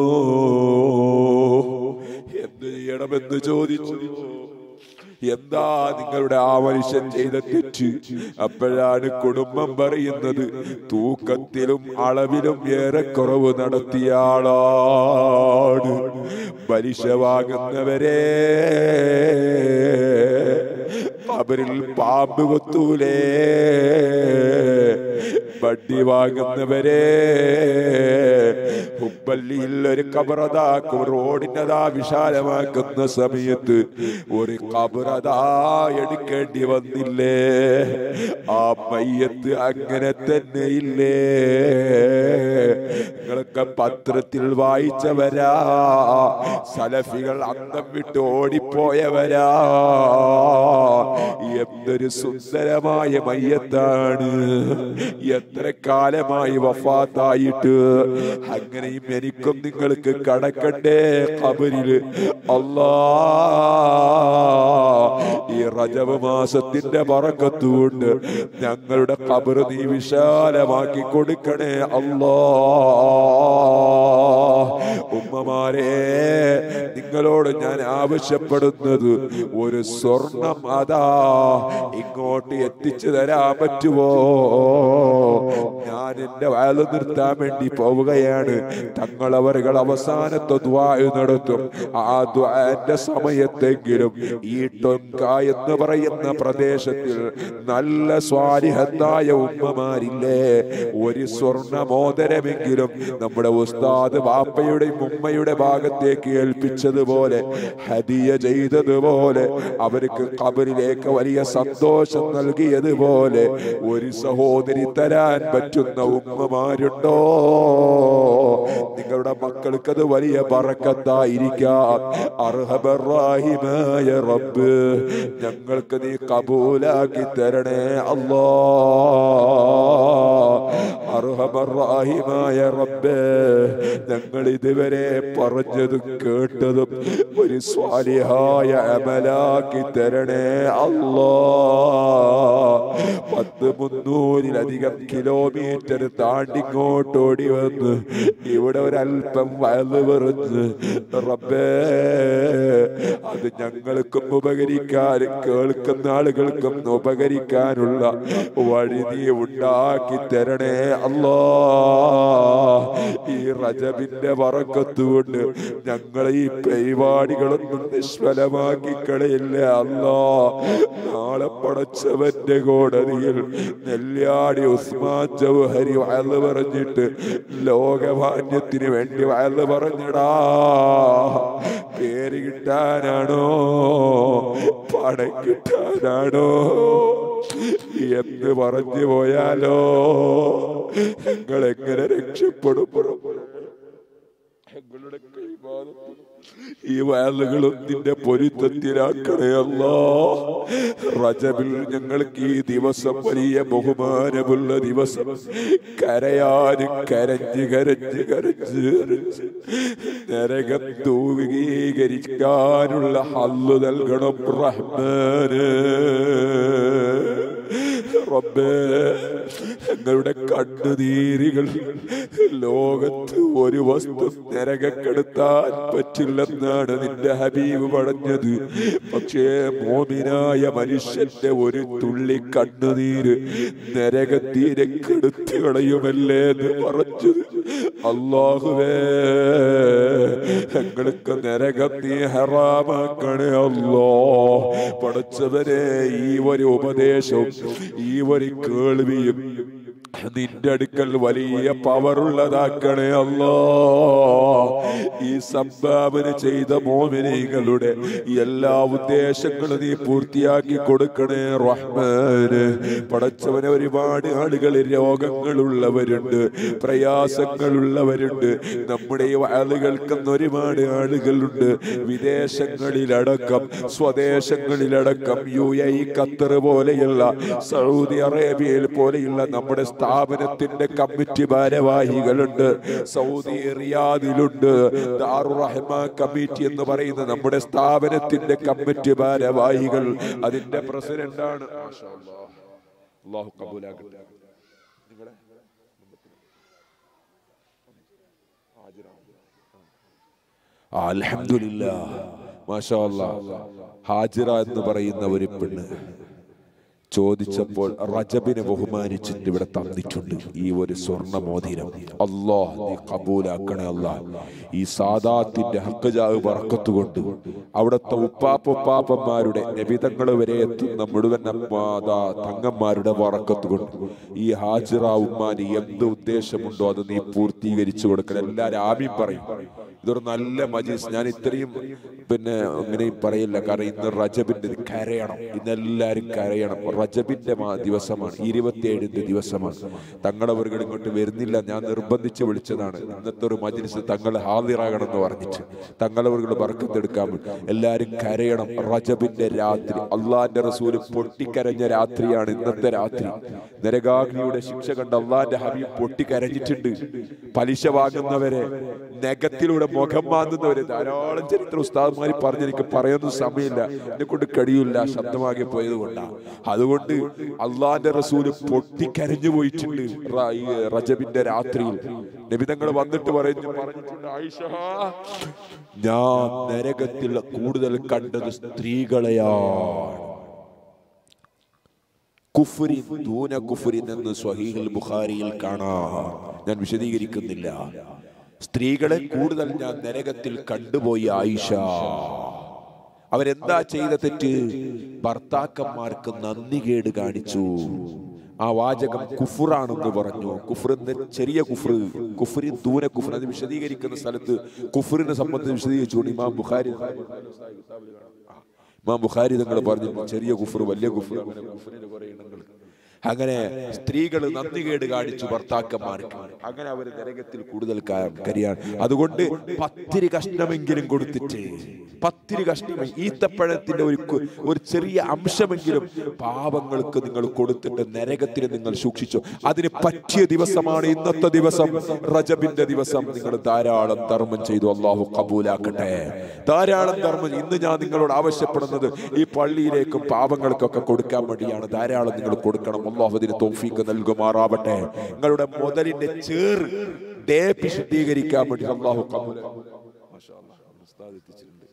എന്ത് ചെയ്യണമെന്ന് ചോദിച്ചു. എന്താ നിങ്ങളുടെ ആ മനുഷ്യൻ ചെയ്ത തെറ്റ്? അപ്പോഴാണ് കുടുംബം പറയുന്നത്, തൂക്കത്തിലും അളവിലും ഏറെ കുറവ് നടത്തിയ ആളാണ്. പലിശ വാങ്ങുന്നവരെ ഖബറിൽ പാമ്പ് കൊത്തൂലേ? വട്ടി വാങ്ങുന്നവരെ ഹുബ്ബള്ളിയിൽ ഒരു ഖബറതാക്കും. റോഡിനതാ വിശാലമാക്കുന്ന സമയത്ത് ഒരു ഖബറതാ എടുക്കേണ്ടി വന്നില്ലേ? ആ മയ്യത്ത് അങ്ങനെ തന്നെ ഇല്ലേ? നിങ്ങളൊക്കെ പത്രത്തിൽ വായിച്ചവരാ. സലഫികൾ അന്തം വിട്ട് ഓടിപ്പോയവരാ. എന്തൊരു സുന്ദരമായ മയ്യത്താണ്! എത്ര കാലമായി വഫാത്തായിട്ട്. അങ്ങനെയും എനിക്കും നിങ്ങൾക്ക് കടക്കണ്ടേ ഖബറില്? അല്ലാ, ഈ റജബ് മാസത്തിന്റെ ബറക്കത്തുകൊണ്ട് ഞങ്ങളുടെ ഖബർ നീ വിശാലമാക്കി കൊടുക്കണേ അല്ലാ. ഉമ്മമാരെ, നിങ്ങളോട് ഞാൻ ആവശ്യപ്പെടുന്നത്, ഒരു സ്വർണം അതാ ഇങ്ങോട്ട് എത്തിച്ചു തരാൻ പറ്റുമോ? ഞാൻ എന്റെ വയല് നിർത്താൻ വേണ്ടി പോവുകയാണ്. തങ്ങളവറുകൾ അവസാനത്തെ ദുആ നടത്തും. ആ ദുആന്റെ സമയത്തെങ്കിലും ഈ ടൊങ്ക എന്ന് പറയുന്ന പ്രദേശത്തിൽ നല്ല സ്വാലിഹത്തായ ഉമ്മമാരില്ലേ? ഒരു സ്വർണ്ണമോദരമെങ്കിലും നമ്മുടെ ഉസ്താദ് വാപ്പയുടെയും ഉമ്മയുടെ ഭാഗത്തേക്ക് ഏൽപ്പിച്ചതുപോലെ, ഹദിയ ചെയ്തതുപോലെ, അവർക്ക് ഖബറിലേക്ക് വലിയ സന്തോഷം നൽകിയതുപോലെ ഒരു സഹോദരി തരാൻ പറ്റുന്ന ഉമ്മമാരുണ്ടോ? നിങ്ങളുടെ മക്കൾക്ക് അത് വലിയ ബറക്കത്തായിരിക്കാം. അർഹമർ-റഹീമായ റബ്ബ്, ഞങ്ങൾക്ക് നീ കബൂലാക്കി തരണേ അല്ലാ. അർഹമർ-റഹീമായ റബ്ബ്, ഞങ്ങൾ ഇതുവരെ പറഞ്ഞതും കേട്ടതും ഒരു സ്വാലിഹായ അമലാക്കി തരണേ അല്ലാ. 300-ലധികം കിലോമീറ്റർ താണ്ടിങ്ങോട്ടോടി വന്ന് ഇവിടെ ഒരൽപ്പം വയല് വെറുത്ത് റബ്ബേ, അത് ഞങ്ങൾക്കും ഉപകരിക്കാനും കേൾക്കുന്ന ആളുകൾക്കും ഉപകരിക്കാനുള്ള വഴി നീ ഉണ്ടാക്കി തരണേ അല്ലാ, ഈ റജബിന്റെ ബറക്കത്ത് കൊണ്ട് ഞങ്ങളെ ഈ പരിപാടികളൊന്നും നിഷ്ഫലമാക്കി കളയില്ല അല്ലാ. നാളെ പടച്ചവന്റെ കോടതിയിൽ നെല്ലിയാടി ഉസ്മാൻ ജൗഹരി വഅദ് പറഞ്ഞിട്ട് ലോകമാന്യത്തിന് വേണ്ടി വഅദ് പറഞ്ഞടാ, പേര് കിട്ടാനാണോ പണം കിട്ടാനാണോ എന്ന് പറഞ്ഞു പോയാലോ നിങ്ങൾ എങ്ങനെ രക്ഷപ്പെടും? ഞങ്ങളുടെ ഈ വയലുകളും നിന്റെ പൊരുത്തത്തിലാക്കണേ അല്ലാ. റജബിൽ ഞങ്ങൾക്ക് ഈ ദിവസം വലിയ ബഹുമാനമുള്ള ദിവസം, കരയാനും കരഞ്ഞ് കരഞ്ഞ് കരഞ്ഞ് നരകം ദൂരീകരിക്കാനുള്ള ഹല്ല് നൽകണം റഹ്മാനേ. റബ്ബേ, ഞങ്ങളുടെ കണ്ണുനീരുകൾ ലോകത്ത് ഒരു വസ്തു നരകക്കെടുത്താൻ പറ്റില്ലെന്നാണ് നിന്റെ ഹബീബ് പറഞ്ഞത്. പക്ഷേ മോമിനായ മനുഷ്യന്റെ ഒരു തുള്ളി കണ്ണുനീര് നരകത്തീരെ കെടുത്തി കളയുമല്ലേ എന്ന് പറഞ്ഞത്. അല്ലാഹുവേ, ഞങ്ങൾക്ക് നരകം നീ ഹറാമാക്കണേ അല്ലാ. പടച്ചവനെ, ഈ ഒരു ഉപദേശവും ഈ ഒരു കേൾവിയും നിന്റെ അടുക്കൽ വലിയ പവറുള്ളതാക്കണേ അല്ലാ. ഈ സംഭാവന ചെയ്ത മോമിനീങ്ങളുടെ എല്ലാ ഉദ്ദേശങ്ങളും നീ പൂർത്തിയാക്കി കൊടുക്കണേ റഹ്മാന്. പടച്ചവനെ, ഒരുപാട് ആളുകൾ രോഗങ്ങളുള്ളവരുണ്ട്, പ്രയാസങ്ങളുള്ളവരുണ്ട്. നമ്മുടെ ഈ ആളുകൾക്കെന്ന് ഒരുപാട് ആളുകളുണ്ട്, വിദേശങ്ങളിലടക്കം സ്വദേശങ്ങളിലടക്കം. UAE, ഖത്തർ പോലെയുള്ള, സൗദി അറേബ്യയിൽ പോലെയുള്ള നമ്മുടെ സ്ഥാപനത്തിന്റെ കമ്മിറ്റി ഭാരവാഹികളുണ്ട്. സൗദി റിയാദിലുണ്ട് ദാറുർ റഹ്മാൻ കമ്മിറ്റി എന്ന് പറയുന്ന നമ്മുടെ സ്ഥാപനത്തിന്റെ കമ്മിറ്റി ഭാരവാഹികൾ. അതിന്റെ പ്രസിഡന്റാണ്. അല്ലാഹു കബൂലാക്കട്ടെ. അൽഹംദുലില്ലാഹ്, മാഷാ അല്ലാഹ്. ഹാജിറ എന്ന് പറയുന്ന ഒരു പെണ്ണ് ചോദിച്ചപ്പോൾ റജബിനെ ബഹുമാനിച്ചിട്ട് ഇവിടെ തന്നിട്ടുണ്ട് ഈ ഒരു സ്വർണ്ണ മോതിരം. അല്ലാഹ് നീ കബൂലാക്കണേ അല്ലാഹ്. ഈ സാദാത്തിന്റെ ഹഖ്ജാഹ് ബറക്കത്ത് കൊണ്ട് അവിടുത്തെ ഉപ്പാപ്പന്മാരുടെ നബിതങ്ങൾ വരെ എത്തുന്ന മുഴുവൻ തങ്ങന്മാരുടെ ബറക്കത്ത് കൊണ്ട് ഈ ഹാജിറ ഉമ്മാന് എന്ത് ഉദ്ദേശമുണ്ടോ അത് നീ പൂർത്തീകരിച്ചു കൊടുക്കണം. എല്ലാവരും ആമീൻ പറയും. ഇതൊരു നല്ല മജ്‌ലിസ്. ഞാൻ ഇത്രയും അങ്ങനെയും പറയില്ല, കാരണം ഇന്ന് റജബിന്റെ കരയണം, ഇന്നെല്ലാരും കരയണം. റജബിന്റെ ദിവസമാണ്, 27-ന്റെ ദിവസമാണ്. തങ്ങളവர்கள் ഇങ്ങോട്ട് വരുന്നില്ല, ഞാൻ നിർബന്ധിച്ച് വിളിച്ചതാണ്. ഇന്നത്തെ ഒരു മജ്‌ലിസ് തങ്ങൾ ഹാദിറാകണം എന്ന് പറഞ്ഞിട്ട് തങ്ങളവர்கள் ബർക്കത്തെടുക്കാൻ എല്ലാരും കരയണം. റജബിന്റെ രാത്രി, അള്ളാന്റെ റസൂല് പൊട്ടിക്കരഞ്ഞ രാത്രിയാണ് ഇന്നത്തെ രാത്രി. നരകാഗ്നിയുടെ ശിക്ഷ കണ്ട് അള്ളാന്റെ ഹബീബ് പൊട്ടിക്കരഞ്ഞിട്ടുണ്ട്. പലിശ വാങ്ങുന്നവരെ, നഖത്തിലൂടെ മുഖം മാന്തുന്നവരെ ധാരാളം ചരിത്ര ഉസ്താദ്മാര് പറഞ്ഞ് എനിക്ക് പറയാനൊന്നും സമയമില്ല, എന്നെ കൊണ്ട് കഴിയില്ല, ശബ്ദമാകെ പോയത് കൊണ്ടാണ്. അതുകൊണ്ട് അള്ളാന്റെ റസൂല് പൊട്ടിക്കരഞ്ഞു പോയിട്ടുണ്ട് ഈ റജബിന്റെ രാത്രിയിൽ. നബിതങ്ങൾ വന്നിട്ട് പറഞ്ഞിട്ടുണ്ട്, ആയിഷ, ഞാൻ നരകത്തിൽ കൂടുതൽ കണ്ടത് സ്ത്രീകളെയാണ്. കുഫ്രിൻ ദൂന കുഫ്രിൻ എന്ന് സ്വഹീഹുൽ ബുഖാരിയിൽ കാണാം. ഞാൻ വിശദീകരിക്കുന്നില്ല. സ്ത്രീകളെ കൂടുതൽ ഞാൻ നരകത്തിൽ കണ്ടുപോയി ആയിഷ. അവരെന്താ ചെയ്ത തെറ്റ്? ഭർത്താക്കന്മാർക്ക് നന്ദികേട് കാണിച്ചു. ആ വാചകം കുഫ്റാണെന്ന് പറഞ്ഞു. കുഫ്റിന്റെ ചെറിയ കുഫ്ർ, കുഫ്രിൻ ദൂന കുഫ്ർ, അത് വിശദീകരിക്കുന്ന സ്ഥലത്ത് കുഫ്റിനെ സംബന്ധിച്ച് വിശദീകരിച്ചുകൊണ്ട് ഇമാം ബുഖാരി തങ്ങൾ പറഞ്ഞു, ചെറിയ കുഫ്ർ, വലിയ കുഫ്ർ, അങ്ങനെ സ്ത്രീകൾ നന്ദികേട് കാണിച്ചു ഭർത്താക്കന്മാർക്ക്. അങ്ങനെ അവർ നരകത്തിൽ കൂടുതൽ കരിയാണ്. അതുകൊണ്ട് 10 കഷ്ണമെങ്കിലും കൊടുത്തിട്ട്, 10 കഷ്ണം ഈത്തപ്പഴത്തിന്റെ ഒരു ചെറിയ അംശമെങ്കിലും പാവങ്ങൾക്ക് നിങ്ങൾ കൊടുത്തിട്ട് നരകത്തിന് നിങ്ങൾ സൂക്ഷിച്ചു. അതിന് പറ്റിയ ദിവസമാണ് ഇന്നത്തെ ദിവസം, റജബിന്റെ ദിവസം. നിങ്ങൾ ധാരാളം ധർമ്മം ചെയ്തു, അല്ലാഹു കബൂലാക്കട്ടെ. ധാരാളം ധർമ്മം. ഇന്ന് ഞാൻ നിങ്ങളോട് ആവശ്യപ്പെടുന്നത് ഈ പള്ളിയിലേക്കും പാവങ്ങൾക്കൊക്കെ കൊടുക്കാൻ വേണ്ടിയാണ്. ധാരാളം നിങ്ങൾ കൊടുക്കണം. അല്ലാഹു അതിന് തൗഫീഖ് നൽകുമാറാവട്ടെ. നിങ്ങളുടെ മുതലിന്റെ ചേറ് വിശുദ്ധീകരിക്കാൻ വേണ്ടി അല്ലാഹു കബൂലാക്കട്ടെ.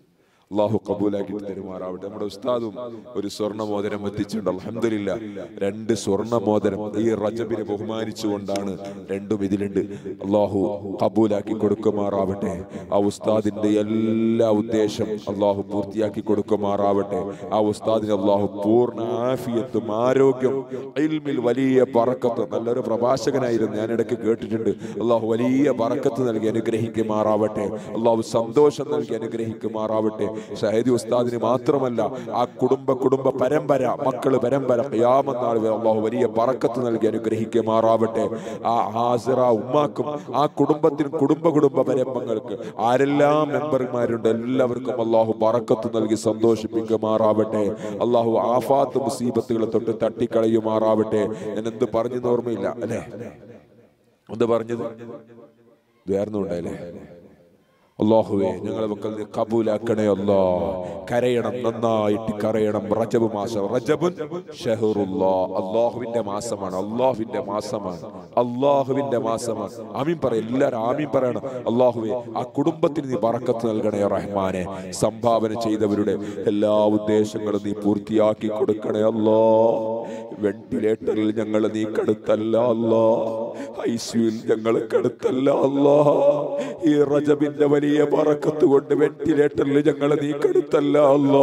അള്ളാഹു കബൂലാക്കി തരുമാറാവട്ടെ. നമ്മുടെ ഉസ്താദും ഒരു സ്വർണ്ണ മോതിരം എത്തിച്ചിട്ടുണ്ട്. അൽഹംദുലില്ലാഹ് 2 സ്വർണ്ണ മോതിരം ഈ റജബിനെ ബഹുമാനിച്ചുകൊണ്ടാണ് രണ്ടും ഇതിലുണ്ട്. അള്ളാഹു കബൂലാക്കി കൊടുക്കുമാറാവട്ടെ. ആ ഉസ്താദിന്റെ എല്ലാ ഉദ്ദേശം അള്ളാഹു പൂർത്തിയാക്കി കൊടുക്കുമാറാവട്ടെ. ആ ഉസ്താദിന് അള്ളാഹു പൂർണ്ണ ആഫിയത്തും ആരോഗ്യം, ഇൽമിൽ വലിയ ബറക്കത്ത്. നല്ലൊരു പ്രഭാഷകനായിരുന്നു, ഞാൻ ഇടയ്ക്ക് കേട്ടിട്ടുണ്ട്. അള്ളാഹു വലിയ ബറക്കത്ത് നൽകി അനുഗ്രഹിക്കുമാറാവട്ടെ. അള്ളാഹു സന്തോഷം നൽകി അനുഗ്രഹിക്കുമാറാവട്ടെ. ഷഹീദ് ഉസ്താദിന് മാത്രമല്ല, ആ കുടുംബ പരമ്പര, മക്കള് പരമ്പര ഖിയാമത്ത് നാൾ വരെ അള്ളാഹു വലിയ ബറക്കത്ത് നൽകി അനുഗ്രഹിക്കുമാറാവട്ടെ. ആ ഹാസിറ ഉമ്മാക്കും ആ കുടുംബത്തിനും കുടുംബ പരമ്പങ്ങൾക്ക് ആരെല്ലാം മെമ്പർമാരുണ്ട് എല്ലാവർക്കും അള്ളാഹു ബറക്കത്ത് നൽകി സന്തോഷിപ്പിക്കുമാറാവട്ടെ. അള്ളാഹു ആഫാത്ത് മുസീബത്തുകളെ തൊട്ട് തട്ടിക്കളയുമാറാവട്ടെ. ഞാൻ എന്ത് പറഞ്ഞെന്ന് ഓർമ്മയില്ല അല്ലെ, എന്ത് പറഞ്ഞത് വേർന്നുണ്ടായില്ലേ? അല്ലാഹുവേ ഞങ്ങളെ മക്കൾ നീ കബൂലാക്കണേ അല്ലാ. കരയണം, നന്നായിട്ട് കരയണം. റജബ് മാസം, റജബുൻ ഷഹറുല്ലാഹ്, അല്ലാഹുവിന്റെ മാസമാണ്, അല്ലാഹുവിന്റെ മാസമാണ്, അല്ലാഹുവിന്റെ മാസമാണ്. ആമീൻ പറ, എല്ലാവരും ആമീൻ പറയണം. അല്ലാഹുവേ ആ കുടുംബത്തിന് നീ ബറക്കത്ത് നൽകണേ റഹ്മാനെ. സംഭാവന ചെയ്തവരുടെ എല്ലാ ഉദ്ദേശങ്ങളും നീ പൂർത്തിയാക്കി കൊടുക്കണേ അല്ലാ. വെന്റിലേറ്ററിൽ ഞങ്ങൾ നീ കടുത്തല്ല അല്ലാ, ഐസിയുൽ ഞങ്ങൾ കടുത്തല്ല അല്ലാ. ഈ റജബിന്റെ വലിയ ബറക്കത്ത് കൊണ്ട് വെന്റിലേറ്ററിൽ ഞങ്ങൾ നീ കടുത്തല്ല അല്ലാ,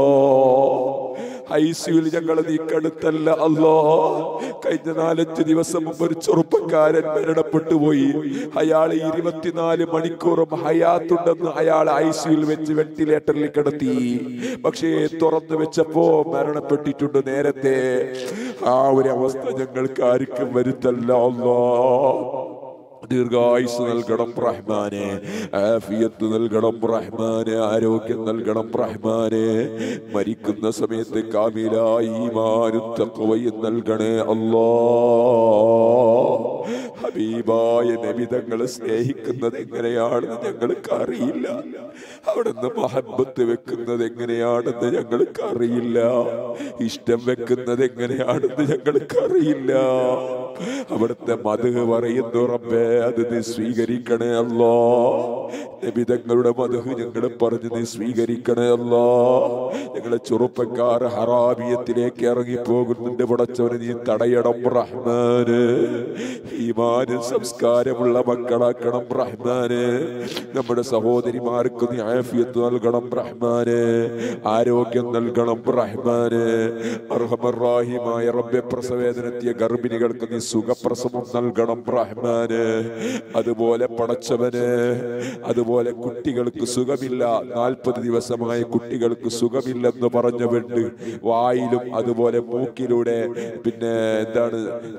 ഐസിയുൽ ഞങ്ങൾ നീ കടുത്തല്ല അല്ലാ. കഴിഞ്ഞ 4-5 ദിവസം മുമ്പ് ഒരു ചെറുപ്പക്കാരൻ മരണപ്പെട്ടു പോയി. അയാൾ 24 മണിക്കൂറും ഹയാത്തുണ്ടെന്ന് അയാൾ ഐസിയുൽ വെച്ച് വെന്റിലേറ്ററിൽ കിടത്തി. പക്ഷേ തുറന്നു വെച്ചപ്പോ മരണപ്പെട്ടിട്ടുണ്ട് നേരത്തെ. ആ ഒരു അവസ്ഥ ഞങ്ങൾക്ക് ആർക്കും വരുത്തല്ല അല്ലാ. ദീർഘായുസ് നൽകണം റഹ്മാനെ, ആഫിയത്ത് നൽകണം റഹ്മാനെ, ആരോഗ്യം നൽകണം റഹ്മാനെ. മരിക്കുന്ന സമയത്ത് കാമിലായി ഈമാനും തഖ്വയും നൽകണേ അല്ലാ. ഹബീബായ നബി തങ്ങളെ സ്നേഹിക്കുന്നത് എങ്ങനെയാണെന്ന് ഞങ്ങൾക്ക് അറിയില്ല. അവിടുന്ന് മഹബത്ത് വെക്കുന്നത് എങ്ങനെയാണെന്ന് ഞങ്ങൾക്ക് അറിയില്ല. ഇഷ്ടം വെക്കുന്നത് എങ്ങനെയാണെന്ന് ഞങ്ങൾക്ക് അറിയില്ല. അവിടുത്തെ മദ്ഹ് പറയുന്നു റബ്ബേ, അത് നീ സ്വീകരിക്കണേ അല്ലാ. നബി തങ്ങളുടെ മദ്ഹ് ഞങ്ങൾ പറഞ്ഞ് നീ സ്വീകരിക്കണേ അല്ലാ. ഞങ്ങളെ ചെറുപ്പക്കാർ ഹറാബിയത്തിലേക്ക് ഇറങ്ങി പോകുന്നുണ്ട്. പടച്ചവനെ നീ തടയണം റഹ്മാന്. ഈമാനും സംസ്കാരമുള്ള മക്കളാക്കണം റഹ്മാന്. നമ്മുടെ സഹോദരിമാർക്ക് നീ ആഫിയത്ത് നൽകണം റഹ്മാന്, ആരോഗ്യം നൽകണം റഹ്മാന്. അർഹമർ റഹീമായ റബ്ബേ, പ്രസവേദനത്തിയ ഗർഭിണികൾക്ക് നീ സുഖപ്രസവം നൽകണം റഹ്മാന്. അതുപോലെ പടച്ചവന്, അതുപോലെ കുട്ടികൾക്ക് സുഖമില്ല, 40 ദിവസമായ കുട്ടികൾക്ക് സുഖമില്ലെന്ന് പറഞ്ഞവണ്ട്. വായിലും അതുപോലെ മൂക്കിലൂടെ പിന്നെ എന്താണ്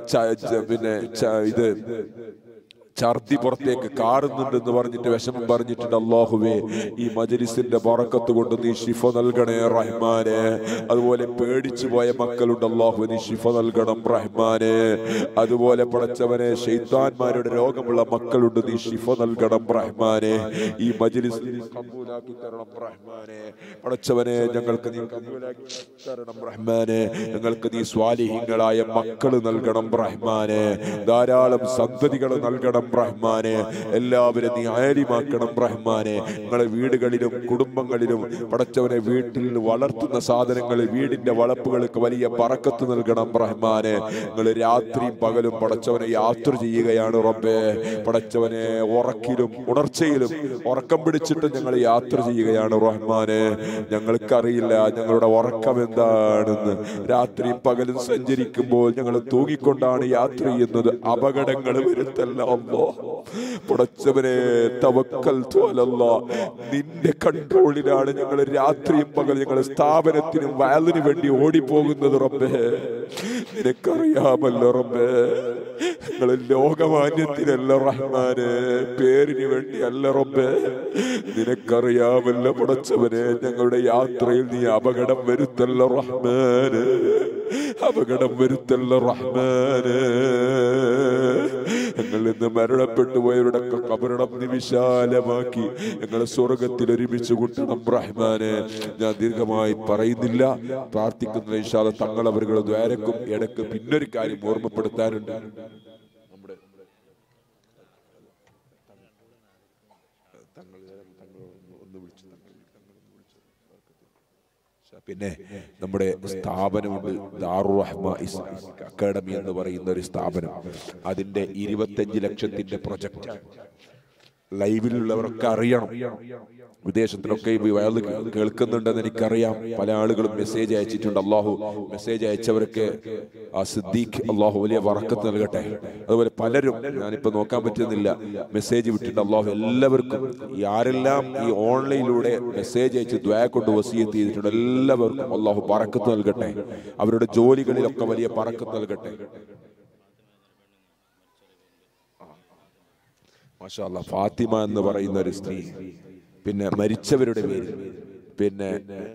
ഇത് ഛർദി പുറത്തേക്ക് കാറുന്നുണ്ടെന്ന് പറഞ്ഞിട്ട് വിഷമം പറഞ്ഞിട്ടുണ്ട്. അല്ലാഹുവേ ഈ മജ്ലിസിന്റെ ബറക്കത്ത് കൊണ്ട് നീ ശിഫ നൽകണേ റഹ്മാനെ. അതുപോലെ പേടിച്ചു പോയ മക്കളുണ്ട്, അല്ലാഹുവേ നീ ശിഫ നൽകണം റഹ്മാനെ. അതുപോലെ പടച്ചവനെ ശൈത്താന്മാരുടെ രോഗമുള്ള മക്കളുണ്ട്, നീ ശിഫ നൽകണം റഹ്മാനെ. ഈ മജ്ലിസ് നീ കബൂലാക്കി തരണം റഹ്മാനെ. പടച്ചവനെ ഞങ്ങൾക്ക് നീ കബൂലാക്കി തരണം റഹ്മാനെ. ഞങ്ങൾക്ക് നീ സ്വാലിഹീങ്ങളായ മക്കള് നൽകണം റഹ്മാനെ. ധാരാളം സന്തതികൾ നൽകണം റഹ്മാനെ. എല്ലാവരും നീ ആലിമാക്കണം റഹ്മാനെ. നിങ്ങളെ വീടുകളിലും കുടുംബങ്ങളിലും പടച്ചവനെ വീട്ടിൽ വളർത്തുന്ന സാധനങ്ങൾ, വീടിന്റെ വളപ്പുകൾക്ക് വലിയ ബറക്കത്ത് നൽകണം റഹ്മാനെ. നിങ്ങൾ രാത്രിയും പകലും പടച്ചവനെ യാത്ര ചെയ്യുകയാണ് റബ്ബേ. പടച്ചവനെ ഉറക്കിലും ഉണർച്ചയിലും ഉറക്കം പിടിച്ചിട്ട് ഞങ്ങൾ യാത്ര ചെയ്യുകയാണ് റഹ്മാനെ. ഞങ്ങൾക്കറിയില്ല ഞങ്ങളുടെ ഉറക്കം എന്താണെന്ന്. രാത്രിയും പകലും സഞ്ചരിക്കുമ്പോൾ ഞങ്ങൾ തൂങ്ങിക്കൊണ്ടാണ് യാത്ര ചെയ്യുന്നത്. അപകടങ്ങൾ വരുത്തല്ല അല്ലാഹ്. പടച്ചവനെ തവക്കൽതു അലല്ലാഹ്, നിന്റെ കൺട്രോളിലാണ് ഞങ്ങൾ രാത്രിയും പകൽ ഞങ്ങൾ സ്ഥാപനത്തിനും വയലിനു വേണ്ടി ഓടിപ്പോകുന്നത് റബ്ബേ. നിനക്കറിയാമല്ലോ റബ്ബേ, ഞങ്ങൾ ലോകമാന്യത്തിനല്ല റഹ്മാനെ, പേരിന് വേണ്ടി അല്ല റബ്ബേ. നിനക്കറിയാമല്ലോ പടച്ചവനെ, ഞങ്ങളുടെ യാത്രയിൽ നീ അപകടം വരുത്തല്ല റഹ്മാനെ, അപകടം വരുത്തല്ല റഹ്മാനെ. ഞങ്ങൾ ഇന്ന് മരണപ്പെട്ടു പോയവരുടെ കബറിടം നീ വിശാലമാക്കി ഞങ്ങളെ സ്വർഗത്തിൽ ഒരുമിച്ച് കൂട്ടണം റഹ്മാനെ. ഞാൻ ദീർഘമായി പറയുന്നില്ല, പ്രാർത്ഥിക്കുന്ന ഇൻഷാ അല്ലാഹ് തങ്ങൾ അവരുടെ ദ്വാരക്കും ഇടയ്ക്ക് പിന്നൊരു കാര്യം ഓർമ്മപ്പെടുത്താനുണ്ട്. നമ്മുടെ തങ്ങൾ ഒന്ന് വിളിച്ചു പിന്നെ നമ്മുടെ സ്ഥാപനമുണ്ട്, ദാറുർ റഹ്മ ഇസ്ലാമിക് അക്കാഡമി എന്ന് പറയുന്ന ഒരു സ്ഥാപനം. അതിന്റെ 25 ലക്ഷത്തിന്റെ പ്രൊജക്റ്റ് ലൈവിലുള്ളവരൊക്കെ അറിയണം. വിദേശത്തിലൊക്കെ ഈ വയൽ കേൾക്കുന്നുണ്ടെന്ന് എനിക്കറിയാം. പല ആളുകളും മെസ്സേജ് അയച്ചിട്ടുണ്ട്. അള്ളാഹു മെസ്സേജ് അയച്ചവർക്ക് ആ സിദ്ദീഖ് അള്ളാഹു വലിയ ബറക്കത്ത് നൽകട്ടെ. അതുപോലെ പലരും, ഞാനിപ്പോ നോക്കാൻ പറ്റുന്നില്ല, മെസ്സേജ് വിട്ടിട്ട് അള്ളാഹു എല്ലാവർക്കും, ആരെല്ലാം ഈ ഓൺലൈനിലൂടെ മെസ്സേജ് അയച്ച് ദുആ കൊണ്ട് വസിയത്ത് ചെയ്തിട്ടുണ്ട് എല്ലാവർക്കും അള്ളാഹു ബറക്കത്ത് നൽകട്ടെ. അവരുടെ ജോലികളിലൊക്കെ വലിയ ബറക്കത്ത് നൽകട്ടെ. മാഷാ അല്ലാഹ്, ഫാത്തിമ എന്ന് പറയുന്ന ഒരു സ്ത്രീ, പിന്നെ മരിച്ചവരുടെ പേര്, പിന്നെ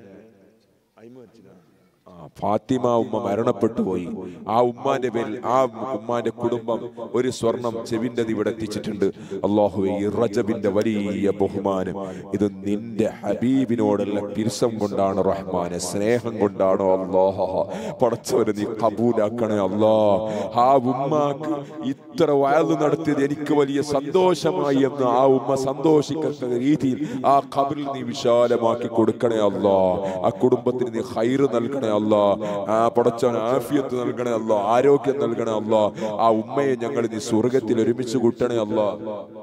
ഫാത്തിമ ഉമ്മ മരണപ്പെട്ടു പോയി. ആ ഉമ്മാന്റെ പേരിൽ ആ ഉമ്മാന്റെ കുടുംബം ഒരു സ്വർണം ചെവിന്റെ ഇവിടെ എത്തിച്ചിട്ടുണ്ട്. അല്ലാഹുവേ, ഈ റജബിന്റെ വലിയ ബഹുമാനം ഇത് നിന്റെ ഹബീബിനോടുള്ള പിരിസം കൊണ്ടാണ് റഹ്മാനെ, സ്നേഹം കൊണ്ടാണോ അല്ലാഹ്. പടച്ചവനെ നീ കബൂലാക്കണേ അല്ലാഹ്. ആ ഉമ്മാക്ക് ഇത്ര വയല് നടത്തിയത് എനിക്ക് വലിയ സന്തോഷമായി എന്ന് ആ ഉമ്മ സന്തോഷിക്കുന്ന രീതിയിൽ ആ ഖബറിൽ നീ വിശാലമാക്കി കൊടുക്കണേ അല്ലാഹ്. ആ കുടുംബത്തിന് നീ ഖൈർ നൽകണേ അല്ലാഹ്. ആ പടച്ചവൻ ആഫിയത്ത് നൽകണേ അല്ലാഹ്, ആരോഗ്യം നൽകണേ അല്ലാഹ്. ആ ഉമ്മയെ ഞങ്ങൾ നീ സ്വർഗത്തിൽ ഒരുമിച്ച് കൂട്ടണേ അല്ലാഹ്.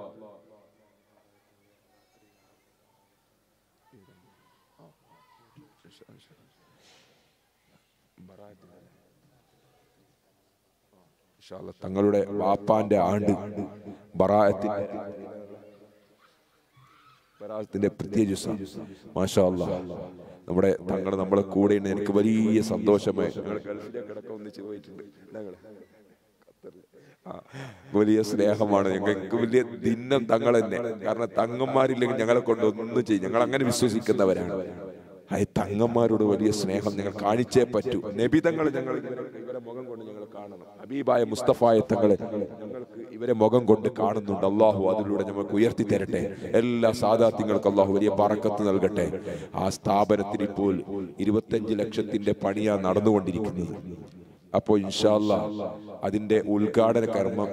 തങ്ങളുടെ വാപ്പാന്റെ ആണ്ട് ബറാഅത്തിന്റെ പ്രത്യേകിച്ച് മാഷാ അല്ലാഹ് നമ്മുടെ തങ്ങൾ നമ്മളെ കൂടെ ഉണ്ട്. എനിക്ക് വലിയ സന്തോഷമായി. വലിയ സ്നേഹമാണ് ഞങ്ങൾക്ക്, വലിയ ദിനം തങ്ങൾ തന്നെ. കാരണം തങ്ങന്മാരില്ലെങ്കിൽ ഞങ്ങളെ കൊണ്ട് ഒന്നും ചെയ്യും. ഞങ്ങൾ അങ്ങനെ വിശ്വസിക്കുന്നവരാണ്. ആ തങ്ങന്മാരോട് വലിയ സ്നേഹം ഞങ്ങൾ കാണിച്ചേ പറ്റൂ. നബി തങ്ങൾ ഞങ്ങൾ ഇവരെ മുഖം കൊണ്ട് ഞങ്ങൾ കാണണം. ഹബീബായ മുസ്തഫായ തങ്ങളെ ഞങ്ങൾക്ക് ഇവരെ മുഖം കൊണ്ട് കാണുന്നുണ്ട്. അള്ളാഹു അതിലൂടെ ഞങ്ങൾക്ക് ഉയർത്തി തരട്ടെ. എല്ലാ സാദാത്യങ്ങൾക്കും അള്ളാഹു വലിയ ബറക്കത്ത് നൽകട്ടെ. ആ സ്ഥാപനത്തിന് ഇപ്പോൾ 25 ലക്ഷത്തിന്റെ പണിയാണ് നടന്നുകൊണ്ടിരിക്കുന്നത്. അപ്പോൾ ഇൻഷാ അല്ലാഹ് അതിന്റെ ഉദ്ഘാടന കർമ്മം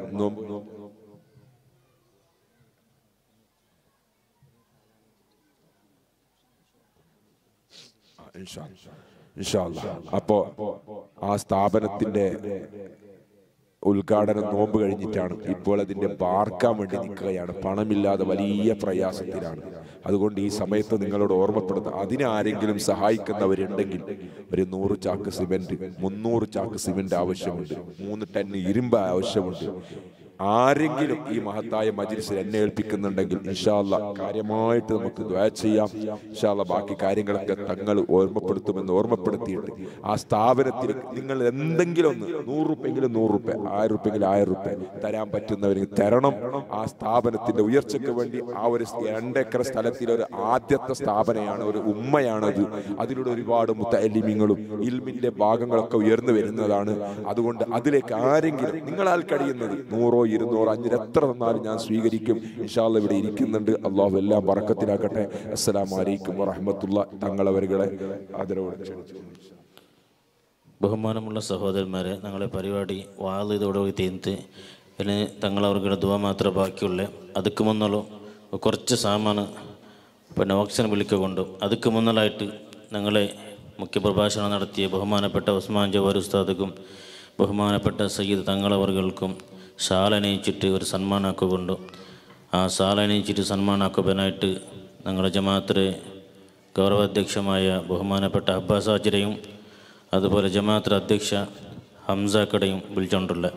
അപ്പോ ആ സ്ഥാപനത്തിന്റെ ഉദ്ഘാടനം നോമ്പ് കഴിഞ്ഞിട്ടാണ്. ഇപ്പോൾ അതിന്റെ പാർക്കാൻ വേണ്ടി നിൽക്കുകയാണ്. പണമില്ലാതെ വലിയ പ്രയാസത്തിലാണ്. അതുകൊണ്ട് ഈ സമയത്ത് നിങ്ങളോട് ഓർമ്മപ്പെടുത്തുക, അതിനാരെങ്കിലും സഹായിക്കുന്നവരുണ്ടെങ്കിൽ ഒരു 100 ചാക്ക് സിമെന്റ്, 300 ചാക്ക് സിമെന്റ് ആവശ്യമുണ്ട്, 3 ടൺ ഇരുമ്പ് ആവശ്യമുണ്ട്. ആരെങ്കിലും ഈ മഹത്തായ മജ്‌ലിസിൽ എന്നെ ഏൽപ്പിക്കുന്നുണ്ടെങ്കിൽ ഇൻഷാ അല്ലാഹ് കാര്യമായിട്ട് നമുക്ക് ദുആ ചെയ്യാം. ഇൻഷാ അല്ലാഹ് ബാക്കി കാര്യങ്ങളൊക്കെ തങ്ങൾ ഓർമ്മപ്പെടുത്തുമെന്ന് ഓർമ്മപ്പെടുത്തിയിട്ട് ആ സ്ഥാപനത്തിൽ നിങ്ങൾ എന്തെങ്കിലും ഒന്ന് 100 രൂപയെങ്കിലും 100 രൂപ, 1000 രൂപയെങ്കിലും 1000 രൂപ തരാൻ പറ്റുന്നവർക്ക് തരണം. ആ സ്ഥാപനത്തിന്റെ ഉയർച്ചയ്ക്ക് വേണ്ടി ആ ഒരു 2 ഏക്കർ സ്ഥലത്തിൽ ഒരു ആദ്യത്തെ സ്ഥാപനമാണ്, ഒരു ഉമ്മയാണത്. അതിലൂടെ ഒരുപാട് മുത്തഅല്ലിമീങ്ങളും ഇൽമിന്റെ ഭാഗങ്ങളൊക്കെ ഉയർന്നു വരുന്നതാണ്. അതുകൊണ്ട് അതിലേക്ക് ആരെങ്കിലും നിങ്ങളാൽ കഴിയുന്നത് 100, 200, 500 എത്ര തന്നാലും ഞാൻ സ്വീകരിക്കും. ഇൻഷാ അല്ലാഹ് ഇവിടെ ഇരിക്കുന്നുണ്ട്. അല്ലാഹു എല്ലാം ബറക്കത്തിലാക്കട്ടെ. അസ്സലാമു അലൈക്കും വറഹ്മത്തുള്ളാഹി. തങ്ങളവരുകളെ ആദരവോടെ ക്ഷണിച്ചു. ബഹുമാനമുള്ള സഹോദരന്മാരെ, ഞങ്ങളെ പരിപാടി വാൾ ഇതോടുകൂടി തീർത്ത് ഇനി തങ്ങളവരുടെ ദുആ മാത്രമേ ബാക്കിയുള്ളൂ. അതുക്ക് മുന്നല്ലോ കുറച്ച് സാമാന് പിന്നെ ഓക്സിജൻ വിളിക്കുകൊണ്ടു അതുക്ക് മുന്നലായിട്ട് ഞങ്ങളെ മുഖ്യപ്രഭാഷണം നടത്തിയ ബഹുമാനപ്പെട്ട ഉസ്മാൻ ജവാർ ഉസ്താദുക്കും ബഹുമാനപ്പെട്ട സയ്യിദ് തങ്ങളവർക്കും ഷാലനയിച്ചിട്ട് ഒരു സന്മാനാക്കുകൊണ്ടു. ആ ഷാലനയിച്ചിട്ട് സന്മാനാക്കുവാനായിട്ട് ഞങ്ങളുടെ ജമാഅത്തിലെ ഗൗരവാധ്യക്ഷമായ ബഹുമാനപ്പെട്ട അബ്ബാസ് ഹാജിരെയും അതുപോലെ ജമാഅത്ത് അധ്യക്ഷ ഹംസാക്കടയും വിളിച്ചുകൊണ്ടുള്ള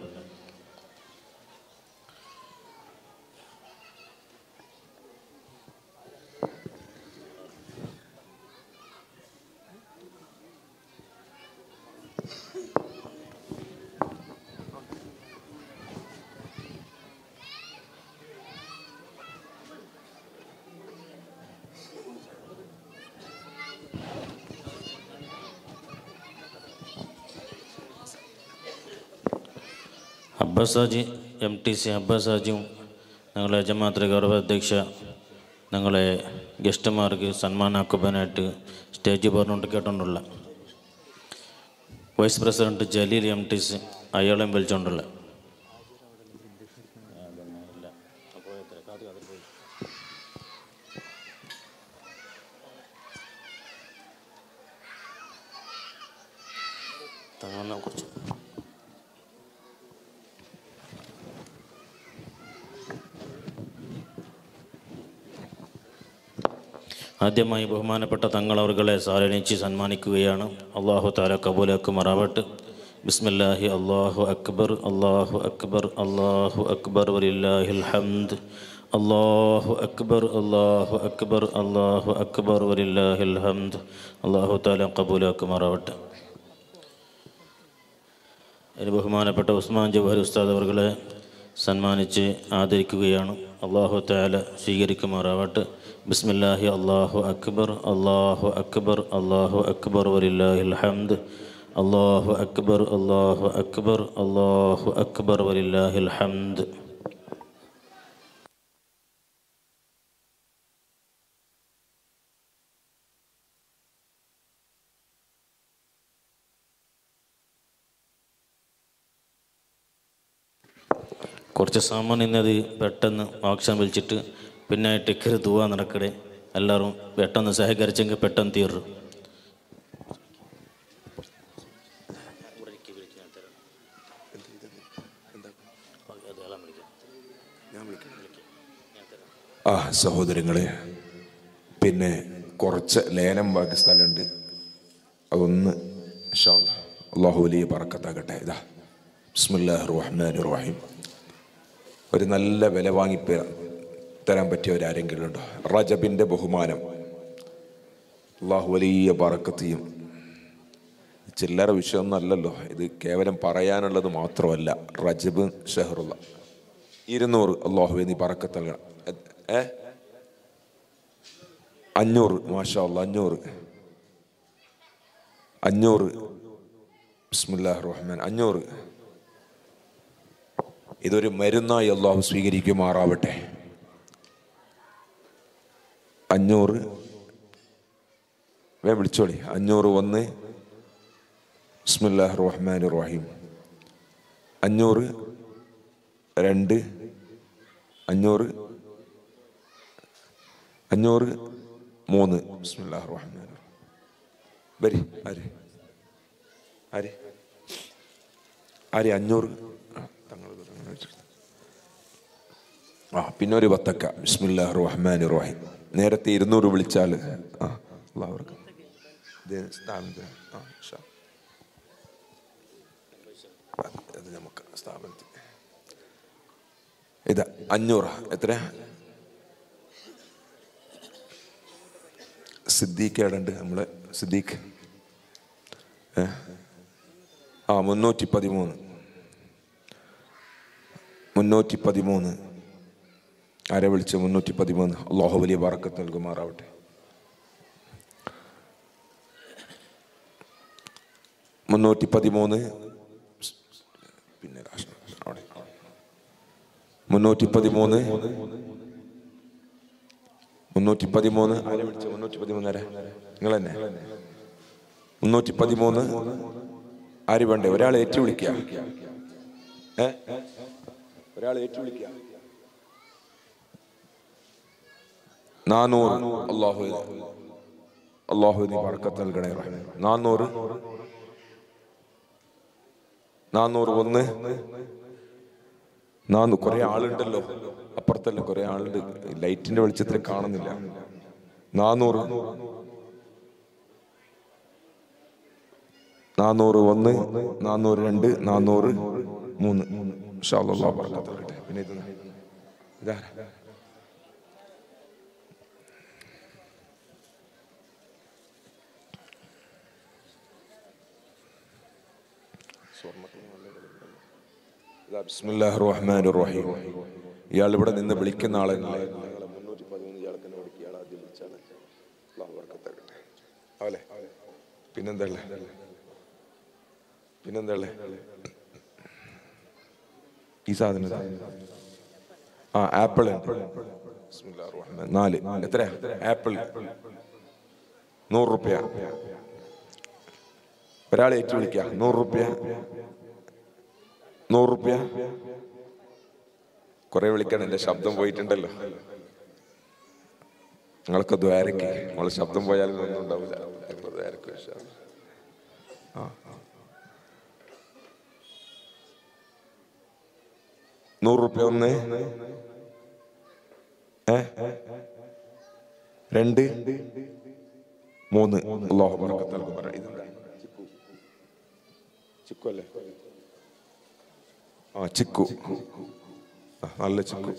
അബ്ബാസ് ഹാജി MTC അബ്ബാസ് ഹാജിയും ഞങ്ങളെ ജമാഅത്തിലെ ഗൗരവാധ്യക്ഷ ഞങ്ങളെ ഗസ്റ്റുമാർക്ക് സന്മാനാക്കുവാനായിട്ട് സ്റ്റേജ് പറഞ്ഞുകൊണ്ട് കേട്ടുകൊണ്ടുള്ള വൈസ് പ്രസിഡന്റ് ജലീൽ MTC അയാളെയും വിളിച്ചുകൊണ്ടുള്ള കുറച്ച് ആദ്യമായി ബഹുമാനപ്പെട്ട തങ്ങളവർകളെ സാരണിച്ച് സന്മാനിക്കുകയാണ്. അള്ളാഹു തആല കബൂലാക്കുമാറാവട്ടെ. ബിസ്മില്ലാഹി അല്ലാഹു അക്ബർ അല്ലാഹു അക്ബർ അല്ലാഹു അക്ബർ വലില്ലാഹിൽ ഹംദ്. അല്ലാഹു അക്ബർ അല്ലാഹു അക്ബർ അല്ലാഹു അക്ബർ വലില്ലാഹിൽ ഹംദ്. അള്ളാഹു തആല കബൂലാക്കുമാറാവട്ടെ. അതിന് ബഹുമാനപ്പെട്ട ഉസ്മാൻ ജൗഹർ ഉസ്താദ് അവർകളെ സന്മാനിച്ച് ആദരിക്കുകയാണ്. അള്ളാഹു തആല സ്വീകരിക്കുമാറാവട്ടെ. ബിസ്മില്ലാഹി അല്ലാഹു അക്ബർ അല്ലാഹു അക്ബർ അല്ലാഹു അക്ബർ വലില്ലാഹിൽ ഹംദ്. അല്ലാഹു അക്ബർ അല്ലാഹു അക്ബർ അല്ലാഹു അക്ബർ വലില്ലാഹിൽ ഹംദ്. കുറച്ച് സാമാൻ ഇന്നത് പെട്ടെന്ന് ഓക്ഷൻ വിളിച്ചിട്ട് പിന്നെ ടിക്കറ്റ് തൂവാ നടക്കടെ എല്ലാവരും പെട്ടെന്ന് സഹകരിച്ചെങ്കിൽ പെട്ടെന്ന് തീർന്നു. സഹോദരങ്ങളെ, പിന്നെ കുറച്ച് ലേലം ബാക്കി സ്ഥലമുണ്ട്, അതൊന്ന് ഇൻഷാ അല്ലാഹ് അല്ലാഹു വലിയ ബറക്കത്താകട്ടെ. ഇതാ ബിസ്മില്ലാഹിർ റഹ്മാനിർ റഹീം. ഒരു നല്ല വില വാങ്ങി തരാൻ പറ്റിയവരാരെങ്കിലും ഉണ്ടോ? റജബിൻ്റെ ബഹുമാനം അല്ലാഹു വലിയ ബറക്കത്ത് ചെയ്യും. ചില്ലറ വിഷയമൊന്നും അല്ലല്ലോ ഇത്, കേവലം പറയാനുള്ളത് മാത്രമല്ല. റജബ് ഷഹറുള്ള 200 അല്ലാഹുവേ നീ ബറക്കത്ത് നൽകണം. 500 മാഷാ അല്ലാഹ് 500 ബിസ്മില്ലാഹിർ റഹ്മാൻ 500. ഇതൊരു മരുന്നായി അല്ലാഹു സ്വീകരിക്കുമാറാവട്ടെ. 500 വിളിച്ചോളി. 500 1 ബിസ്മില്ലാഹിർ റഹ്മാനിർ റഹീം. 500 2 500 500 3 ബിസ്മില്ലാഹിർ റഹ്മാനിർ റഹീം. വരി ആര് 500 പിന്നെ ഒരു ബത്തക്ക. ബിസ്മില്ലാഹിർ റഹ്മാനിർ റഹീം. നേരത്തെ 200 വിളിച്ചാൽ നമുക്ക് സ്ഥാപനത്തിൽ ഇതാ 500. എത്ര സിദ്ദീഖ് ഏടുണ്ട്? നമ്മളെ സിദ്ദീഖ് 313 ആരെ വിളിച്ച് 313. അല്ലാഹു വലിയ ബറക്കത്ത് നൽകുമാറാവട്ടെ. 313 പിന്നെ 313 ആരെ വിളിച്ച 313 ആരെ? നിങ്ങൾ തന്നെ 313 ആര് വേണ്ടേ? ഒരാൾ ഏറ്റു വിളിക്കുക. ഒരാൾ ഏറ്റു വിളിക്കുക. 400 അല്ലാഹു നീ ബറക്കത്ത് നൽകണേ. 400 1 കുറെ ആളുണ്ടല്ലോ അപ്പുറത്തല്ല, കുറെ ആളുണ്ട്. ലൈറ്റിന്റെ വെളിച്ചത്തിൽ കാണുന്നില്ല. 400 401 402 403 ഇൻഷാ അല്ലാഹ് ബറക്കത്ത് നൽകട്ടെ. പിന്നെ ഇതാ ബിസ്മില്ലാഹിർ റഹ്മാനിർ റഹീം. ഇയാൾ ഇവിടെ നിന്ന് വിളിക്കുന്ന ആളെ 313 ഇയാൾക്ക് വിളിക്കുക. ഇയാൾ ആദ്യം വിളിച്ചാണ്. അല്ലാഹു ബറക്കത്ത് നൽകട്ടെ. അവലെ പിന്നെന്താ ഈ സാധനം ആപ്പിൾ ബിസ്മില്ലാഹിർ റഹ്മാൻ 4 എത്ര ആപ്പിൾ 100 രൂപ. ഒരാളെ ഏറ്റു വിളിക്കുക. 100 രൂപ 100 രൂപ. കുറെ വിളിക്കണം, എൻ്റെ ശബ്ദം പോയിട്ടുണ്ടല്ലോ. നിങ്ങൾക്ക് ദ്വാരക്ക് നമ്മളെ ശബ്ദം പോയാലും ഒന്നും ഉണ്ടാവില്ല. 100 ഒന്ന് 2 3 അല്ലാഹു ബറക്കത്ത് നൽകുമാറാകട്ടെ. ഇതെന്താ ചിക്കു അല്ലേ? ചിക്കു, നല്ല ചിക്കു.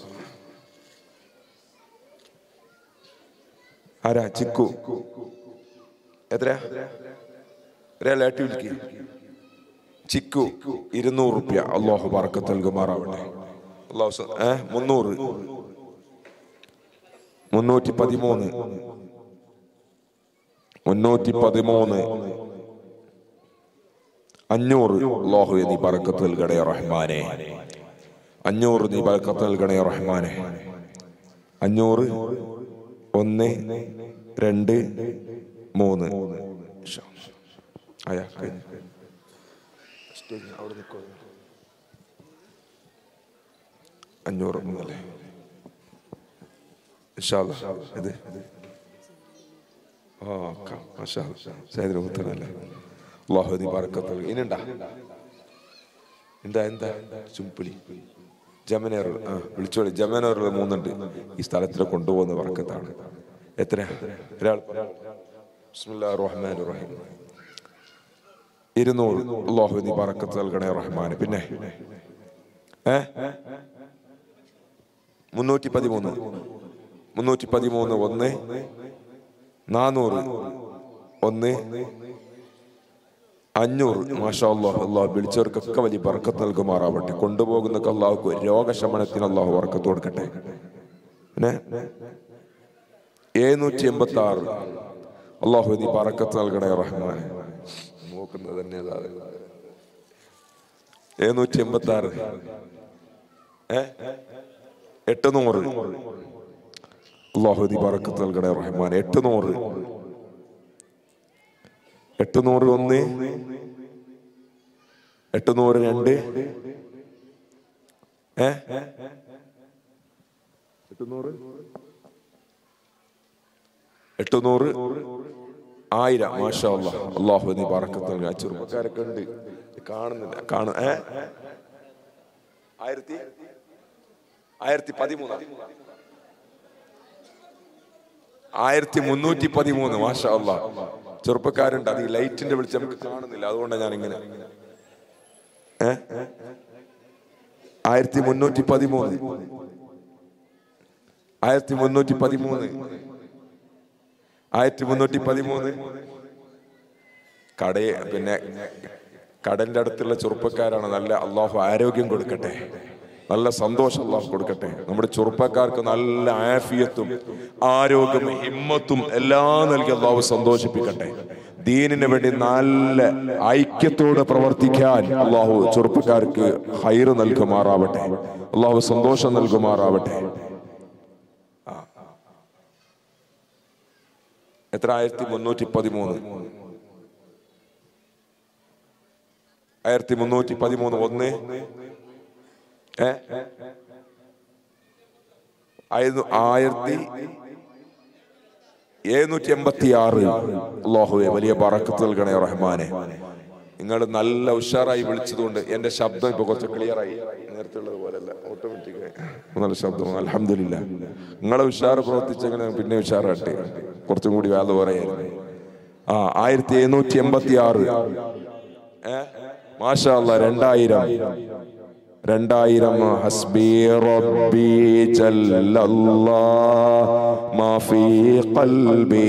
ആരാ ചിക്കു? എത്രയാ? ഒരാളാട്ടി വിളിക്കുക. ചിക്കു 200 റുപ്യ. അല്ലാഹു ബറക്കത്ത് നൽകുമാറാവട്ടെ. 300 313 500. അല്ലാഹുവേ നീ ബറക്കത്ത് നൽകണേ റഹ്മാനെ. 500 നീ ബറക്കത്ത് നൽകണേ റഹ്മാനെ. 500 1 2 3. ആയാ അവിടെ നിൽക്കോ? 500 അല്ലേ? ഇൻഷാ അല്ലാഹ്. ഇത് മാഷാ അല്ലാഹ് സൈദിന് ഉത്തരല്ലേ. അല്ലാഹു നീ ബറക്കത്ത് നൽകി. ഇനിണ്ടാ എന്താ ചുംപിളി ജമനേർ വിളിച്ചോളി. ജമനേറിൽ 3 ഉണ്ട്. ഈ സ്ഥലത്തിൽ കൊണ്ടുപോകുന്ന ബറക്കത്താണ്. എത്ര? ഒരാൾ ബിസ്മില്ലാഹിർ റഹ്മാനിർ റഹീം 200. അല്ലാഹു നീ ബറക്കത്ത് നൽകണേ റഹ്മാനെ. പിന്നെ 313 1 400 1 500. മാഷാ അല്ലാഹ്. അല്ലാഹു വിളിച്ചവർക്കൊക്കെ വലിയ ബറക്കത്ത് നൽകുമാറാവട്ടെ. കൊണ്ടുപോകുന്ന അല്ലാഹുക്ക് രോഗശമനത്തിന് അല്ലാഹു ബറക്കത്ത് കൊടുക്കട്ടെ. പിന്നെ 786. അല്ലാഹു നീ ബറക്കത്ത് നൽകണേ റഹ്മാനെ. നോക്കുന്നത് തന്നെ 786 800. അല്ലാഹു നീ ബറക്കത്ത് നൽകണേ റഹ്മാനെ. 800 800 1 800 2 800 1000. മാഷാ അല്ലാഹ്. അല്ലാഹു നീ ബറക്കത്ത് നൽകണേ. ചെറുപ്പക്കാരൊക്കെ ഉണ്ട്, കാണുന്നില്ല. 1313. മാഷാ അല്ലാഹ്. ചെറുപ്പക്കാരുണ്ട്. അത് ഈ ലൈറ്റിന്റെ വെളിച്ചം നമുക്ക് കാണുന്നില്ല, അതുകൊണ്ടാണ് ഞാനിങ്ങനെ. 1313 പിന്നെ കടന്റെ അടുത്തുള്ള ചെറുപ്പക്കാരാണ്. നല്ല അല്ലാഹു ആരോഗ്യം കൊടുക്കട്ടെ, നല്ല സന്തോഷം അല്ലാഹു കൊടുക്കട്ടെ. നമ്മുടെ ചെറുപ്പക്കാർക്ക് നല്ല ആഫിയത്തും ആരോഗ്യം ഹിമ്മത്തും എല്ലാം നൽകി അല്ലാഹു സന്തോഷിപ്പിക്കട്ടെ. ദീനിന് വേണ്ടി നല്ല ഐക്യത്തോടെ പ്രവർത്തിക്കാൻ അല്ലാഹു ചെറുപ്പക്കാർക്ക് ഹൈറ് നൽകുമാറാവട്ടെ. അല്ലാഹു സന്തോഷം നൽകുമാറാവട്ടെ. എത്ര? 1313 1313 1 1786. അല്ലാഹുവേ വലിയ ബറക്കത്ത് നൽകണേ റഹ്മാനെ. നിങ്ങൾ നല്ല ഉഷാറായി വിളിച്ചതുകൊണ്ട് എന്റെ ശബ്ദം ഇപ്പൊ കുറച്ച് ക്ലിയർ ആയി. നേരത്തെ ഉള്ളത് പോലെയല്ല, ഓട്ടോമാറ്റിക്കായി നല്ല ശബ്ദം. അൽഹംദുലില്ലാ. നിങ്ങളെ ഉഷാറ് പ്രവർത്തിച്ചെങ്ങനെ പിന്നെ ഉഷാറാട്ടെ. കുറച്ചും കൂടി വേദ പറയായിരുന്നു. 1786. മാഷാ അല്ലാഹ്. 2000 ഹസ്ബി റബ്ബി ജല്ലല്ലാഹ് മാ ഫീ ഖൽബി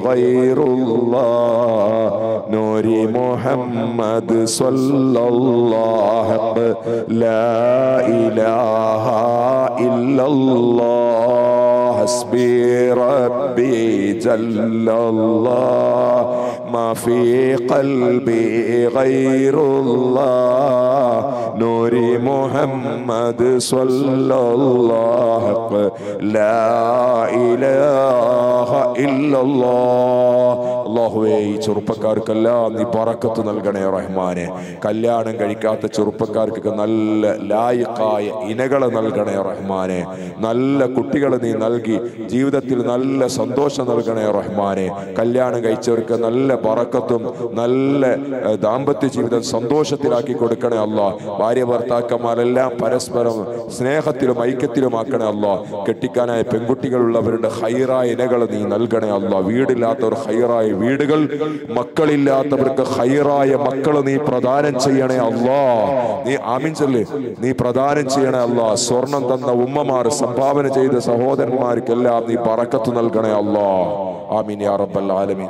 ഗൈറുല്ലാഹ് നൂരി മുഹമ്മദ് സ്വല്ലല്ലാഹു ലാ ഇലാഹ ഇല്ലല്ലാഹ് ഹസ്ബി റബ്ബി ജല്ലല്ലാഹ് മാ ഫീ ഖൽബി ഗൈറുല്ലാഹ് നൂരി മുഹമ്മദ് സ്വല്ലല്ലാഹു ലാ ഇലാഹ ഇല്ലല്ലാഹ്. അല്ലാഹുവേ ഈ ചെറുപ്പക്കാർക്കെല്ലാം നീ ബറക്കത്ത് നൽകണേ റഹ്മാനെ. കല്യാണം കഴിക്കാത്ത ചെറുപ്പക്കാർക്ക് നല്ല ലായിഖായ ഇണകളെ നൽകണേ റഹ്മാനെ. നല്ല കുട്ടികളെ നീ നൽകി ജീവിതത്തിൽ നല്ല സന്തോഷം നൽകണേ റഹ്മാനെ. കല്യാണം കഴിച്ചവർക്ക് നല്ല ബറക്കത്തും നല്ല ദാമ്പത്യ ജീവിതം സന്തോഷത്തിലാക്കി കൊടുക്കണേ അല്ലാ. ഭാര്യ ഭർത്താക്കന്മാരെല്ലാം പരസ്പരം സ്നേഹത്തിലും ഐക്യത്തിലുമാക്കണേ അല്ലാ. കെട്ടിക്കാനായ പെൺകുട്ടികളുള്ളവരുടെ ഹൈറായ ഇനകൾ നീ നൽകണേ അല്ലാ. വീടില്ലാത്തവർ ഹൈറായ വീടുകൾ, മക്കളില്ലാത്തവർക്ക് ഹൈറായ മക്കള് നീ പ്രദാനം ചെയ്യണേ അല്ലാ. നീ ആമീൻ ചൊല്ല്. നീ പ്രദാനം ചെയ്യണേ അല്ലാ. സ്വർണം തന്ന ഉമ്മമാർ, സംഭാവന ചെയ്ത സഹോദരന്മാർക്കെല്ലാം നീ ബറക്കത്ത് നൽകണേ അല്ലാ. ആമീൻ യാ റബ്ബൽ ആലമീൻ.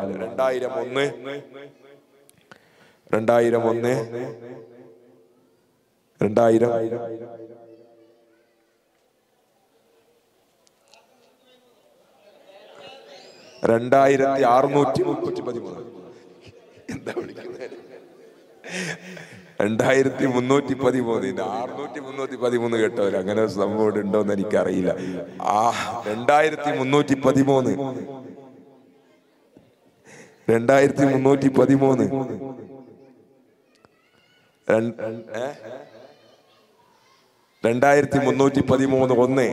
2613 എന്താ വിളിക്കുന്നത്? 2313 613 കേട്ടവർ അങ്ങനെ സംഭവം ഉണ്ടോന്ന് എനിക്കറിയില്ല. 2313 2313 1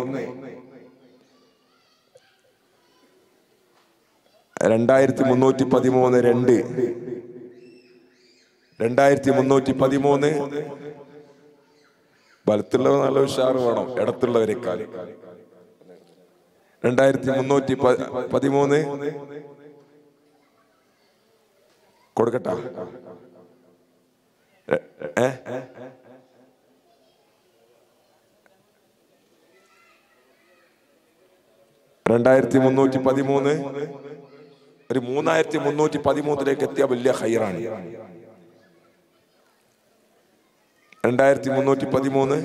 2313 2313 വലത്തുള്ളവർ നല്ല ഉഷാറ് വേണം, ഇടത്തുള്ളവരെക്കാൾ 2313 കൊടുക്കട്ട. 2313 ഒരു 3313 എത്തിയ വലിയ ഹൈറാണ്. 2313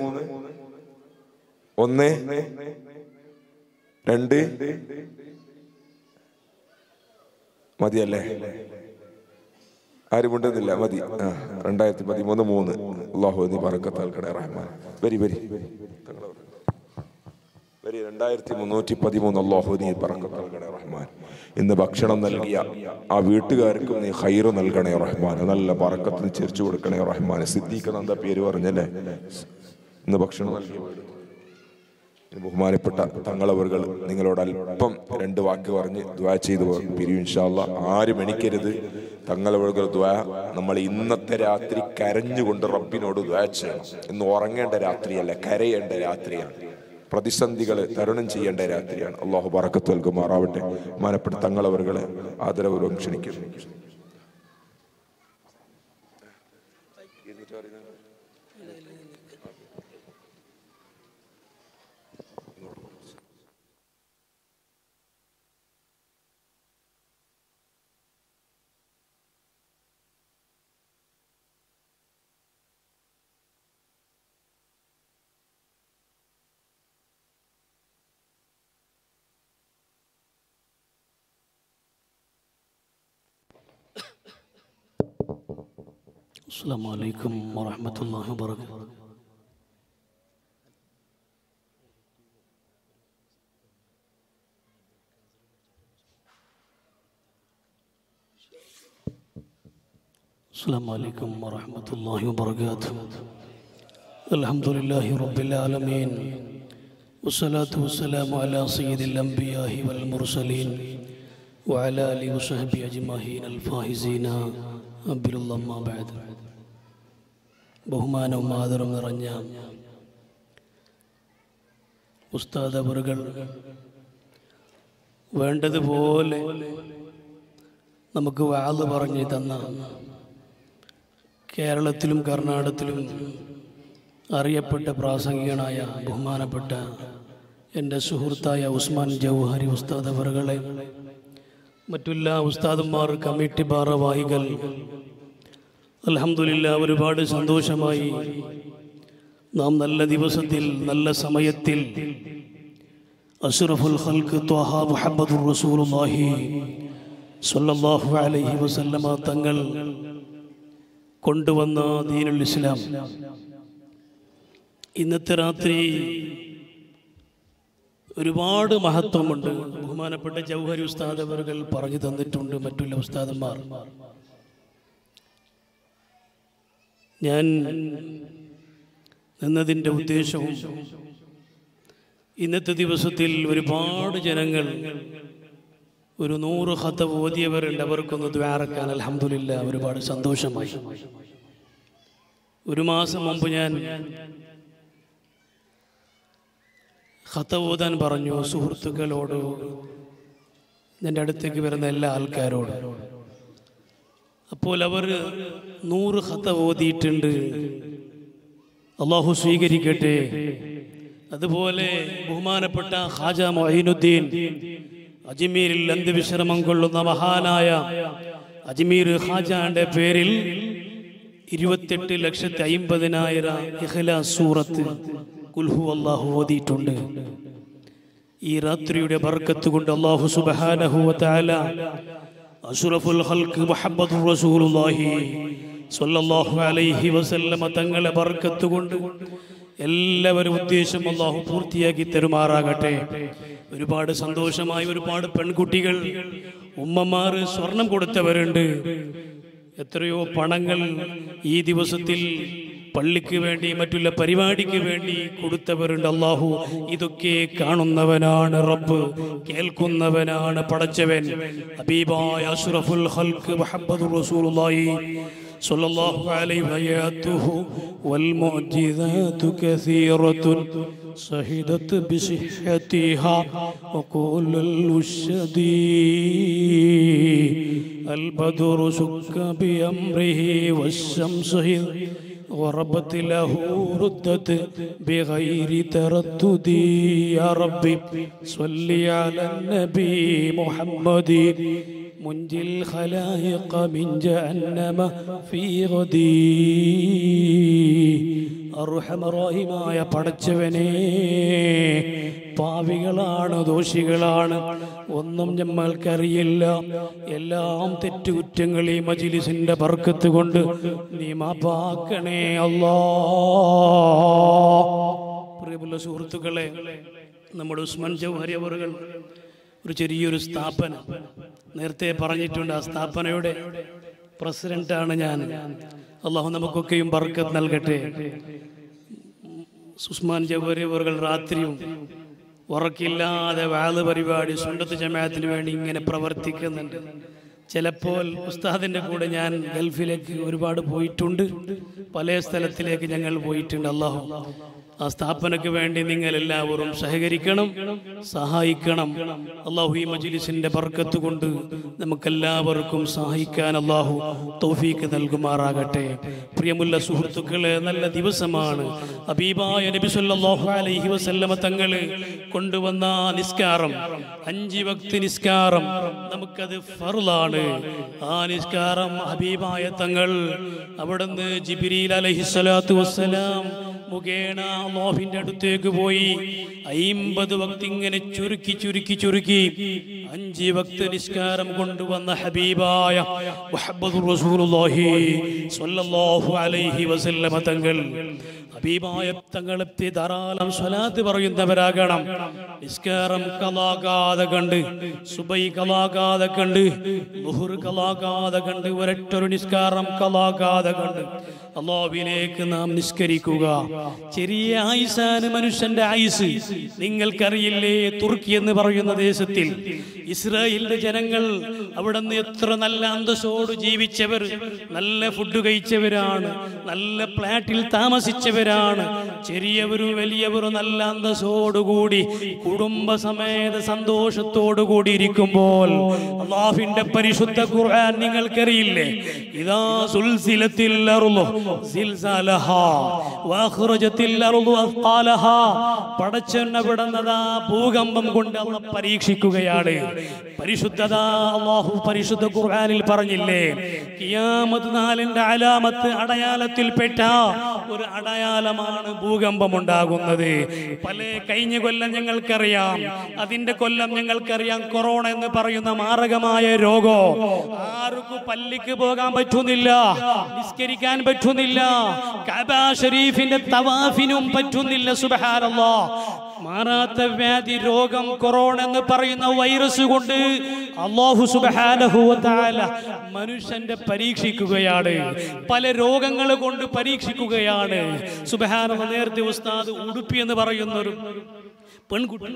1 2 മതിയല്ലേ? ആരും ഉണ്ടെന്നില്ല, മതി. 2013 3. അല്ലാഹു നീ ബറക്കത്ത് നൽകണേ റഹ്മാൻ. വരി 2313 അല്ലാഹു നീ ബറക്കത്ത് നൽകണേ റഹ്മാൻ. ഇന്ന് ഭക്ഷണം നൽകിയ ആ വീട്ടുകാർക്കും നീ ഖൈറ് നൽകണേ റഹ്മാൻ. നല്ല ബറക്കത്തിന് ചേർച്ചു കൊടുക്കണേ റഹ്മാൻ. സിദ്ദീഖ് എന്താ പേര് പറഞ്ഞല്ലേ? ഇന്ന് ഭക്ഷണം നൽകിയ ബഹുമാനപ്പെട്ട തങ്ങളവറുകൾ നിങ്ങളോട് അല്പം 2 വാക്ക് പറഞ്ഞ് ദുആ ചെയ്തു പിരിയും ഇൻഷാ അല്ലാഹ്. ആരും എണിക്കരുത്. തങ്ങളവറുകൾ ദുആ നമ്മൾ ഇന്നത്തെ രാത്രി കരഞ്ഞുകൊണ്ട് റബ്ബിനോട് ദുആ ചെയ്യണം. ഇന്ന് ഉറങ്ങേണ്ട രാത്രിയല്ല, കരയേണ്ട രാത്രിയാണ്. പ്രതിസന്ധികൾ തരണം ചെയ്യേണ്ട രാത്രിയാണ്. അല്ലാഹു ബറക്കത്ത് നൽകുമാറാവട്ടെ. ബഹുമാനപ്പെട്ട തങ്ങളവറുകളെ ആദരപൂർവ്വം ക്ഷണിക്കുന്നു. السلام عليكم ورحمة الله وبركاته. السلام عليكم ورحمة الله وبركاته. الحمد لله رب العالمين والصلاة والسلام على سيد الأنبياء والمرسلين وعلى آله وصحبه أجمعين الفائزين بالله. ما بعد. ബഹുമാനവും ആദരവും നിറഞ്ഞ ഉസ്താദ് അവറുകൾ വേണ്ടതുപോലെ നമുക്ക് വാള് പറഞ്ഞു തന്ന, കേരളത്തിലും കർണാടകത്തിലും അറിയപ്പെട്ട പ്രാസംഗികനായ ബഹുമാനപ്പെട്ട എൻ്റെ സുഹൃത്തായ ഉസ്മാൻ ജൗഹരി ഉസ്താദ് അവറുകളെ, മറ്റെല്ലാ ഉസ്താദന്മാർ, കമ്മിറ്റി ഭാരവാഹികൾ, അൽഹംദുലില്ലാ ഒരുപാട് സന്തോഷമായി നാം നല്ല ദിവസത്തിൽ നല്ല സമയത്തിൽ അഷ്റഫുൽ ഖൽഖ് ത്വഹ മുഹമ്മദുർ റസൂലുള്ളാഹി സ്വല്ലല്ലാഹു അലൈഹി വസല്ലമ തങ്ങൾ കൊണ്ടുവന്ന ദീനുൽ ഇസ്ലാം ഇന്നത്തെ രാത്രി ഒരുപാട് മഹത്വമുണ്ട്. ബഹുമാനപ്പെട്ട ജൗഹരി ഉസ്താദ് അവர்கள் പറഞ്ഞു തന്നിട്ടുണ്ട്, മറ്റുള്ള ഉസ്താദന്മാർ. ഞാൻ നിന്നതിൻ്റെ ഉദ്ദേശവും ഇന്നത്തെ ദിവസത്തിൽ ഒരുപാട് ജനങ്ങൾ ഒരു 100 ഖതം ഓതിയവരുണ്ട്. അവർക്കൊന്ന് ദുആറക്കാൻ അൽഹംദുലില്ലാ ഒരുപാട് സന്തോഷമായി. ഒരു മാസം മുമ്പ് ഞാൻ ഖതം ഓതാൻ പറഞ്ഞു സുഹൃത്തുക്കളോട്, എൻ്റെ അടുത്തേക്ക് വരുന്ന എല്ലാ ആൾക്കാരോടും. അപ്പോൾ അവർ 100 ഖതം ഓതിയിട്ടുണ്ട്. അള്ളാഹു സ്വീകരിക്കട്ടെ. അതുപോലെ ബഹുമാനപ്പെട്ട ഖാജ മൊഈനുദ്ദീൻ അജ്മീരിൽ അന്ത്യവിശ്രമം കൊള്ളുന്ന മഹാനായ അജ്മീർ ഖാജാന്റെ പേരിൽ 28,50,000 ഇഖ്ലാസ് സൂറത്ത് ഖുൽ ഹുവല്ലാഹു ഓതിയിട്ടുണ്ട്. ഈ രാത്രിയുടെ ബർക്കത്ത് കൊണ്ട് അല്ലാഹു സുബ്ഹാനഹു വ തആല അഷ്റഫുൽ ഖൽഖ് മുഹമ്മദുർ റസൂലുള്ളാഹി സ്വല്ലല്ലാഹു അലൈഹി വസല്ലമ തങ്ങളെ ബർക്കത്ത് കൊണ്ട് എല്ലാവരും ഉദ്ദേശം അല്ലാഹു പൂർത്തിയാക്കി തരുമാറാകട്ടെ. ഒരുപാട് സന്തോഷമായി ഒരുപാട് പെൺകുട്ടികൾ, ഉമ്മമാർ സ്വർണം കൊടുത്തവരുണ്ട്. എത്രയോ പണങ്ങൾ ഈ ദിവസത്തിൽ പള്ളിക്ക് വേണ്ടി മറ്റുള്ള പരിപാടിക്ക് വേണ്ടി കൊടുത്തവരുണ്ട്. അല്ലാഹു ഇതൊക്കെ കാണുന്നവനാണ് റബ്ബ്, കേൾക്കുന്നവനാണ് പടച്ചവൻ. ഹബീബായ അഷ്റഫുൽ ഖൽഖ് മുഹമ്മദുർ റസൂലുള്ളാഹി സ്വല്ലല്ലാഹു അലൈഹി വസല്ലം والمعجزات كثيرة شهدت بصحتها وقول الوشدي البدر شك بأمره والشمس وربت له ردت بغير تردد. يا ربي صل على النبي محمد منجي الخلائق من جهنم في غدي. അർഹമറാഹിമായ പടച്ചവനെ, പാപികളാണ്, ദോഷികളാണ്, ഒന്നും നമ്മൾക്കറിയില്ല. എല്ലാം തെറ്റുകുറ്റങ്ങൾ ഈ മജ്ലിസിന്റെ ബർക്കത്ത് കൊണ്ട് നീ മാപ്പാക്കണേ അല്ലാ. പ്രിയമുള്ള സുഹൃത്തുക്കളെ, നമ്മുടെ ഉസ്മാൻ ജൗഹരി അവറുകൾ ഒരു ചെറിയൊരു സ്ഥാപനം നേരത്തെ പറഞ്ഞിട്ടുണ്ട്. ആ സ്ഥാപനയുടെ പ്രസിഡന്റാണ് ഞാൻ. അള്ളാഹു നമുക്കൊക്കെയും ബർക്കത്ത് നൽകട്ടെ. ഉസ്മാൻ ജൗഹരി അവറുകൾ രാത്രിയും ഉറക്കില്ലാതെ വാള് പരിപാടി സുന്നത്ത് ജമാഅത്തിന് വേണ്ടി ഇങ്ങനെ പ്രവർത്തിക്കുന്നുണ്ട്. ചിലപ്പോൾ ഉസ്താദിൻ്റെ കൂടെ ഞാൻ ഗൾഫിലേക്ക് ഒരുപാട് പോയിട്ടുണ്ട്, പല സ്ഥലത്തിലേക്ക് ഞങ്ങൾ പോയിട്ടുണ്ട്. അല്ലാഹു ആ സ്ഥാപനക്ക് വേണ്ടി നിങ്ങൾ എല്ലാവരും സഹകരിക്കണം, സഹായിക്കണം. അല്ലാഹു ഈ മജ്ലിസിന്റെ ബർക്കത്ത് കൊണ്ട് നമുക്കെല്ലാവർക്കും സഹായിക്കാൻ അല്ലാഹു തൗഫീക്ക് നൽകുമാറാകട്ടെ. പ്രിയമുള്ള സുഹൃത്തുക്കളെ, നല്ല ദിവസമാണ്. ഹബീബായ നബി സല്ലല്ലാഹു അലൈഹി വസല്ലമ തങ്ങൾ കൊണ്ടുവന്ന നിസ്കാരം, 5 വക്ത് നിസ്കാരം, നമുക്കത് ഫർളാണ്. ആ നിസ്കാരം ഹബീബായ തങ്ങൾ അവിടുന്ന് ജിബ്രീൽ അലൈഹിസ്സലാത്തു വസ്സലാം മുഖേന അല്ലാഹുവിന്റെ അടുത്തേക്ക് പോയി 50 വക്ത് ഇങ്ങനെ ചുരുക്കി 5 വക്ത് നിസ്കാരം കൊണ്ടുവന്ന ഹബീബായ മുഹമ്മദുർ റസൂലുള്ളാഹി സ്വല്ലല്ലാഹു അലൈഹി വസല്ലമ തങ്ങൾ, ഹബീബായ തങ്ങളെ ധാരാളം സ്വലാത്ത് പറയുന്നവരാകണം. നിസ്കാരം കളാകാതെ കണ്ട്, സുബൈ കളാകാതെ കണ്ട്, ളുഹർ കളാകാതെ കണ്ട്, ഒരൊറ്റൊരു നിസ്കാരം കളാകാതെ കണ്ട് അല്ലാഹുവിലേക്ക് നാം നിസ്കരിക്കുക. ചെറിയ ആയുസാണ് മനുഷ്യന്റെ ആയുസ്. നിങ്ങൾക്കറിയില്ലേ, തുർക്കി എന്ന് പറയുന്ന ദേശത്തിൽ ഇസ്രായേലിന്റെ ജനങ്ങൾ അവിടെ നിന്ന് എത്ര നല്ല അന്തസ്സോട് ജീവിച്ചവർ, നല്ല ഫുഡ് കഴിച്ചവരാണ്, നല്ല ഫ്ലാറ്റിൽ താമസിച്ചവരാണ്. ചെറിയവരും വലിയവരും നല്ല അന്തസ്സോടുകൂടി കുടുംബസമേത സന്തോഷത്തോടുകൂടി ഇരിക്കുമ്പോൾ അല്ലാഹുവിന്റെ പരിശുദ്ധ ഖുർആൻ നിങ്ങൾക്കറിയില്ലേ, ഇദാ സുൽസിലത്തിൽ അർളു സിൽസാലഹാ വഅഖ്റജത്തിൽ അർളു അസ്ഖാലഹാ. പടച്ചവൻ അവിടുന്നതാ ഭൂകമ്പം കൊണ്ട് അല്ലാഹു പരീക്ഷിക്കുകയാണ്. പരിശുദ്ധത അല്ലാഹു പരിശുദ്ധ ഖുർആനിൽ പറഞ്ഞില്ലേ, ഖിയാമത്ത് നാളിന്റെ അലാമത്ത്, അടയാളത്തിൽപ്പെട്ട ഒരു അടയാളമാണ് ഭൂകമ്പം ഉണ്ടാകുന്നത്. കഴിഞ്ഞ കൊല്ലം ഞങ്ങൾക്കറിയാം, അതിന്റെ കൊല്ലം ഞങ്ങൾക്കറിയാം, കൊറോണ എന്ന് പറയുന്ന മാരകമായ രോഗം. ആർക്കും പള്ളിക്ക് പോകാൻ പറ്റുന്നില്ല, നിസ്കരിക്കാൻ പറ്റുന്നില്ല, പറ്റുന്നില്ല, കഅബ ഷരീഫിന്റെ തവാഫിനും പറ്റുന്നില്ല. സുബ്ഹാനല്ലാഹ്. മാറാത്ത വ്യാധി, രോഗം, കൊറോണ എന്ന് പറയുന്ന വൈറസ് കൊണ്ട് അല്ലാഹു സുബ്ഹാനഹു വ തആല മനുഷ്യന്റെ പരീക്ഷിക്കുകയാണ്. പല രോഗങ്ങൾ കൊണ്ട് പരീക്ഷിക്കുകയാണ്. സുബ്ഹാനല്ലാഹ്. നേരത്തെ ഉസ്താദ് ഉടുപ്പി എന്ന് പറയുന്ന ഒരു പെൺകുട്ടി,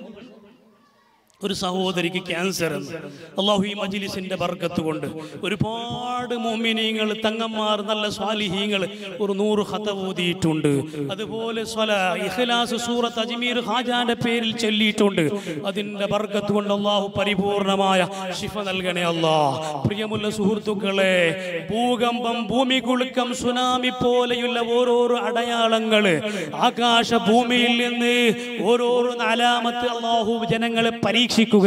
ഒരു സഹോദരിക്ക് ക്യാൻസർ എന്ന്. അല്ലാഹു ഈ മജ്ലിസിന്റെ ബർക്കത്ത് കൊണ്ട് ഒരുപാട് മുഅ്മിനീങ്ങൾ, തങ്ങന്മാർ, നല്ല സ്വാലിഹീങ്ങൾ ഒരു 100 ഖതം ഓതിയിട്ടുണ്ട്. അതുപോലെ ഇഖ്ലാസ് സൂറത്ത് അജ്മീർ ഹാജാന്റെ പേരിൽ ചൊല്ലിയിട്ടുണ്ട്. അതിന്റെ ബർക്കത്ത് കൊണ്ട് അല്ലാഹു പരിപൂർണമായ ശിഫ നൽകണേ അല്ലാഹ്. പ്രിയമുള്ള സുഹൃത്തുക്കളെ, ഭൂകമ്പം, ഭൂമികുലുക്കം, സുനാമി പോലെയുള്ള ഓരോരോ അടയാളങ്ങൾ, ആകാശ ഭൂമിയിൽ നിന്ന് ഓരോരോ അലാമത്ത് അല്ലാഹു ജനങ്ങളെ പരീക്ഷിക്കുകയാണ്.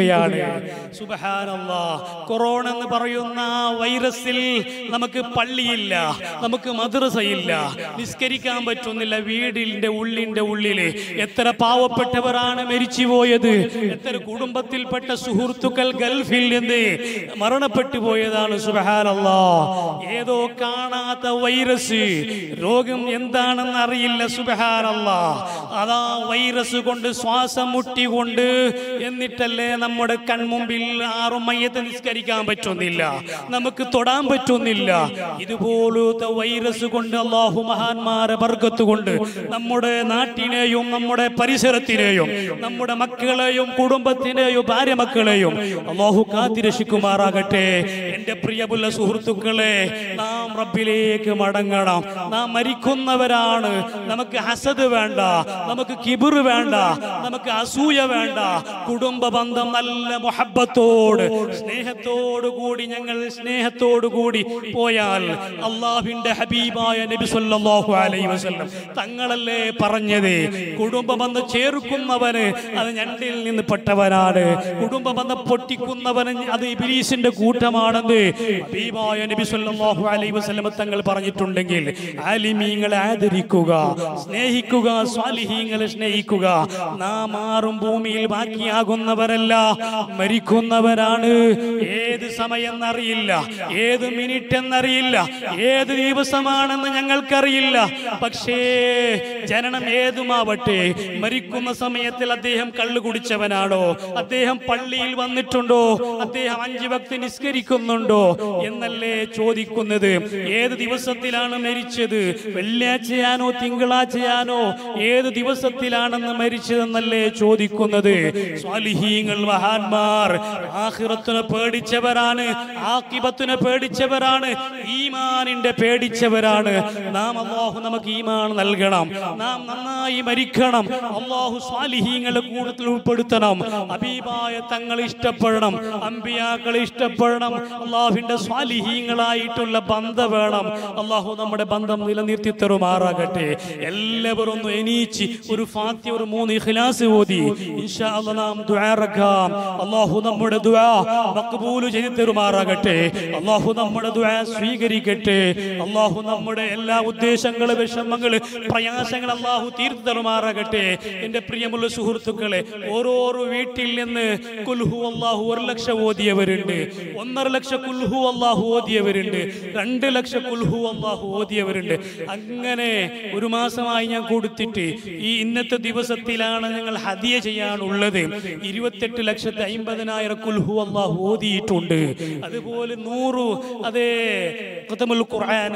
സുബ്ഹാനല്ലാഹ്. കൊറോണ എന്ന് പറയുന്ന വൈറസിൽ നമുക്ക് പള്ളിയില്ല, നമുക്ക് മദ്രസയില്ല, നിസ്കരിക്കാൻ പറ്റുന്നില്ല. വീടിന്റെ ഉള്ളില് എത്ര പാവപ്പെട്ടവരാണ് മരിച്ചുപോയത്, എത്ര കുടുംബത്തിൽപ്പെട്ട സുഹൃത്തുക്കൾ ഗൾഫിൽ നിന്ന് മരണപ്പെട്ടു പോയതാണ്. സുബ്ഹാനല്ലാഹ്. ഏതോ കാണാത്ത വൈറസ്, രോഗം എന്താണെന്ന് അറിയില്ല. സുബ്ഹാനല്ലാഹ്. അതാ വൈറസ് കൊണ്ട് ശ്വാസം മുട്ടിക്കൊണ്ട് എന്നിട്ടല്ല നമ്മുടെ കൺമുമ്പിൽ 6 മയ്യത്ത് നിസ്കരിക്കാൻ പറ്റുന്നില്ല, നമുക്ക് തൊടാൻ പറ്റുന്നില്ല. ഇതുപോലത്തെ വൈറസ് കൊണ്ട് അല്ലാഹു മഹാന്മാരെ ബർക്കത്ത് കൊണ്ട് നമ്മുടെ നാട്ടിനെയും നമ്മുടെ പരിസരത്തിനെയും നമ്മുടെ മക്കളെയും കുടുംബത്തിനെയും ഭാര്യ മക്കളെയും അല്ലാഹു കാത്തിരക്ഷിക്കുമാറാകട്ടെ. എന്റെ പ്രിയമുള്ള സുഹൃത്തുക്കളെ, നാം റബ്ബിലേക്ക് മടങ്ങണം. നാം മരിക്കുന്നവരാണ്. നമുക്ക് ഹസദ് വേണ്ട, നമുക്ക് കിബിർ വേണ്ട, നമുക്ക് അസൂയ വേണ്ട. കുടുംബ ബന്ധം നല്ല മുഹബ്ബത്തോട്, സ്നേഹത്തോടു കൂടി, ഞങ്ങൾ സ്നേഹത്തോടു കൂടി പോയാൽ അല്ലാഹുവിന്റെ ഹബീബായ നബി സല്ലല്ലാഹു അലൈഹി വസല്ലം തങ്ങളല്ലേ പറഞ്ഞത്, കുടുംബ ബന്ധം ചേർക്കുന്നവന് അത് ഞണ്ടിൽ നിന്ന് പെട്ടവനാണ്, കുടുംബ ബന്ധം പൊട്ടിക്കുന്നവന് അത് ഇബ്ലീസിന്റെ കൂട്ടമാണെന്ന് ഹബീബായ നബി സല്ലല്ലാഹു അലൈഹി വസല്ലം തങ്ങൾ പറഞ്ഞിട്ടുണ്ടെങ്കിൽ ആലിമീങ്ങളെ ആദരിക്കുക, സ്നേഹിക്കുക, സ്വാലിഹീങ്ങളെ സ്നേഹിക്കുക. നാം ആരും ഭൂമിയിൽ ബാക്കിയാകുന്നവരല്ല, മരിക്കുന്നവരാണ്. ഏത് സമയം എന്നറിയില്ല, ഏത് മിനിറ്റ് എന്നറിയില്ല, ഏത് ദിവസമാണെന്ന് ഞങ്ങൾക്കറിയില്ല. പക്ഷേ ജനനം ഏതുമാവട്ടെ, മരിക്കുന്ന സമയത്തിൽ അദ്ദേഹം കള്ളു കുടിച്ചവനാണോ, അദ്ദേഹം പള്ളിയിൽ വന്നിട്ടുണ്ടോ, അദ്ദേഹം 5 വക്ത് നിസ്കരിക്കുന്നുണ്ടോ എന്നല്ലേ ചോദിക്കുന്നത്. ഏത് ദിവസത്തിലാണ് മരിച്ചത്, വെള്ളിയാഴ്ചയാണോ തിങ്കളാഴ്ചയാണോ, ഏത് ദിവസത്തിലാണെന്ന് മരിച്ചതെന്നല്ലേ ചോദിക്കുന്നത്. സ്വാലിഹീങ്ങൾ, മഹാന്മാർ ആഖിറത്തിനെ പേടിച്ചവരാണ്, ആഖിബത്തിനെ പേടിച്ചവരാണ്, ഈമാനിന്റെ പേടിച്ചവരാണ്. നാം അല്ലാഹു നമുക്ക് ഈമാൻ നൽകണം, നാം നന്നായി മരിക്കണം. അല്ലാഹു സ്വാലിഹീങ്ങളെ കൂട്ടത്തിൽ ഉൾപ്പെടുത്തണം. ഹബീബായ തങ്ങളെ ഇഷ്ടപ്പെടണം, അമ്പിയാക്കളെ ഇഷ്ടപ്പെടണം. അല്ലാഹുവിന്റെ സ്വാലിഹീങ്ങളായിട്ടുള്ള ബന്ധം വേണം. അല്ലാഹു നമ്മുടെ ബന്ധം നിലനിർത്തി തരുമാറാകട്ടെ. എല്ലാവരും ഒന്ന് എണീച്ച് ഒരു ഫാത്തിഹ, ഒരു 3 ഇഖ്ലാസ് ഓതി ഇൻഷാ അല്ലാഹ് നാം ദുആ റക്കാം. അല്ലാഹു നമ്മുടെ ദുആ മഖ്ബൂൽ ചെയ്തു തരുമാറാകട്ടെ. അല്ലാഹു നമ്മുടെ ദുആ സ്വീകരിക്കട്ടെ. അല്ലാഹു നമ്മുടെ എല്ലാ ഉദ്ദേശങ്ങളും, വിഷമങ്ങളും, പ്രയാസങ്ങൾ അല്ലാഹു തീർത്തു തരുമാറാകട്ടെ. എൻ്റെ പ്രിയമുള്ള സുഹൃത്തുക്കളെ, ഓരോരോ വീട്ടിൽ നിന്ന് ഖുൽ ഹുവല്ലാഹു 1 ലക്ഷം ഓതിയവരുണ്ട്, 1.5 ലക്ഷം ഖുൽ ഹുവല്ലാഹു ഓതിയവരുണ്ട്, 2 ലക്ഷം ഖുൽ ഹുവല്ലാഹു ഓതിയവരുണ്ട്. അങ്ങനെ ഒരു മാസമായി ഞാൻ കൊടുത്തിട്ട് ഈ ഇന്നത്തെ ദിവസത്തിലാണ് ഞങ്ങൾ ഹദിയ ചെയ്യാനുള്ളത്. 28,50,000 ഖുൽ ഹുവല്ലാഹു ഓതിയിട്ടുണ്ട്. അതുപോലെ 100 അതേ ഖത്മുൽ ഖുർആൻ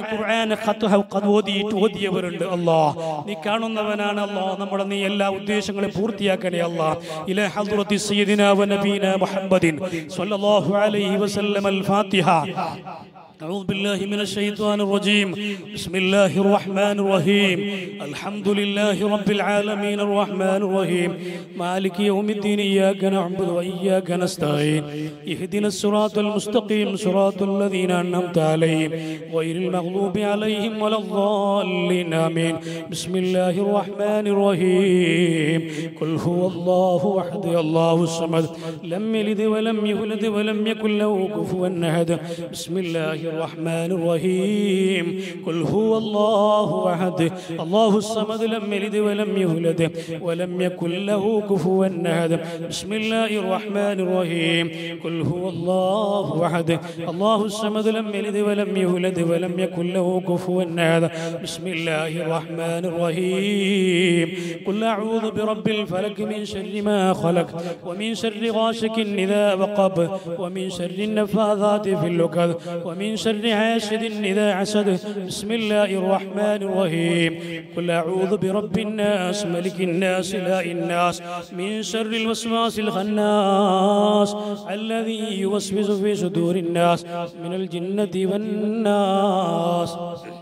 ഓതിയവരുണ്ട്. അല്ലാഹ് നീ കാണുന്നവനാണ്. അല്ലാഹ് നമ്മുടെ നീ എല്ലാ ഉദ്ദേശങ്ങളും പൂർത്തിയാക്കണേ. അല്ലാഹ് ഇലാ ഹദ്റത്തി സയ്യിദിനാ വ നബീനാ മുഹമ്മദിൻ സ്വല്ലല്ലാഹു അലൈഹി വസല്ലം. അൽ ഫാത്തിഹ. أعوذ بالله من الشيطان الرجيم. بسم الله الرحمن الرحيم. الحمد لله رب العالمين الرحمن الرحيم مالك يوم الدين. إياك نعبد وإياك نستعين. اهدنا الصراط المستقيم صراط الذين أنعمت عليهم غير المغضوب عليهم ولا الضالين. آمين. بسم الله الرحمن الرحيم. قل هو الله أحد الله الصمد لم يلد ولم يولد ولم يكن له كفوا أحد. بسم الله الرحمن الرحيم قل هو الله أحد الله الصمد لم يلد ولم يولد ولم يكن له كفوا أحد بسم الله الرحمن الرحيم قل هو الله أحد الله الصمد لم يلد ولم يولد ولم يكن له كفوا أحد بسم الله الرحمن الرحيم قل أعوذ برب الفلق من شر ما خلق ومن شر غاشق إذا وقب ومن شر النفاثات في اللقد ومن شر حاسد إذا حسد بسم الله الرحمن الرحيم قل أعوذ برب الناس ملك الناس إله الناس من شر الوسواس الخناس الذي يوسوس في صدور الناس من الجنة والناس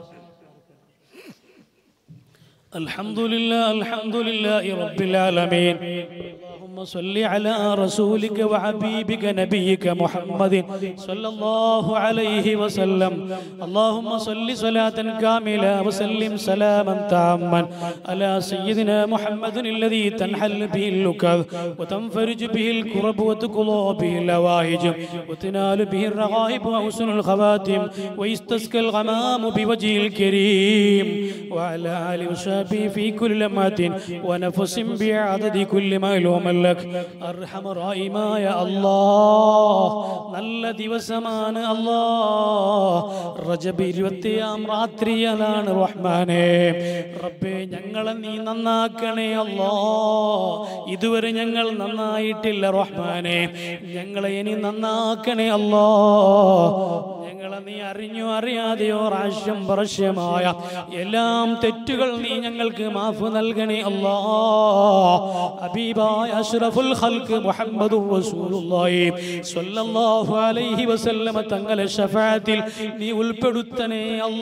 الحمد لله رب العالمين اللهم صل على رسولك وحبيبك نبيك محمد صلى الله عليه وسلم اللهم صل صلاة كاملة وسلم سلاما تاما على سيدنا محمد الذي تنحل به اللكظ وتنفرج به الكرب وتقضى به الهوائج وتنال به الرغائب وحسن الخواتم ويستسقى الغمام بوجه الكريم وعلى آله وصحبه في كل لمحة ونفس بعدد كل معلوم لك أرحم الراحمين يا الله നല്ല ദിവസമാണ് അല്ലാഹ് റജബ് 27 രാത്രിയിലാണ് റഹ്മാനേ റബ്ബേ ഞങ്ങളെ നീ നന്നാക്കണേ അല്ലാഹ് ഇതുവരെ ഞങ്ങൾ നന്നായിട്ടില്ല റഹ്മാനേ ഞങ്ങളെ ഇനി നന്നാക്കണേ അല്ലാഹ് ഞങ്ങളെ നീ അറിഞ്ഞോ അറിയാതെയോ റാശ്യം പരസ്യമായ എല്ലാം തെറ്റുകൾ നീ ഞങ്ങൾക്ക് മാഫ് നൽകണേ അല്ലാഹ് ഹബീബായ അഷ്റഫുൽ ഖൽഖ് മുഹമ്മദുർ റസൂലുള്ളാഹി സ്വല്ലല്ലാഹു അലൈഹി വസല്ലം തങ്ങളെ ശഫാഅത്തിൽ നീ ഉൾപ്പെടുത്തണേ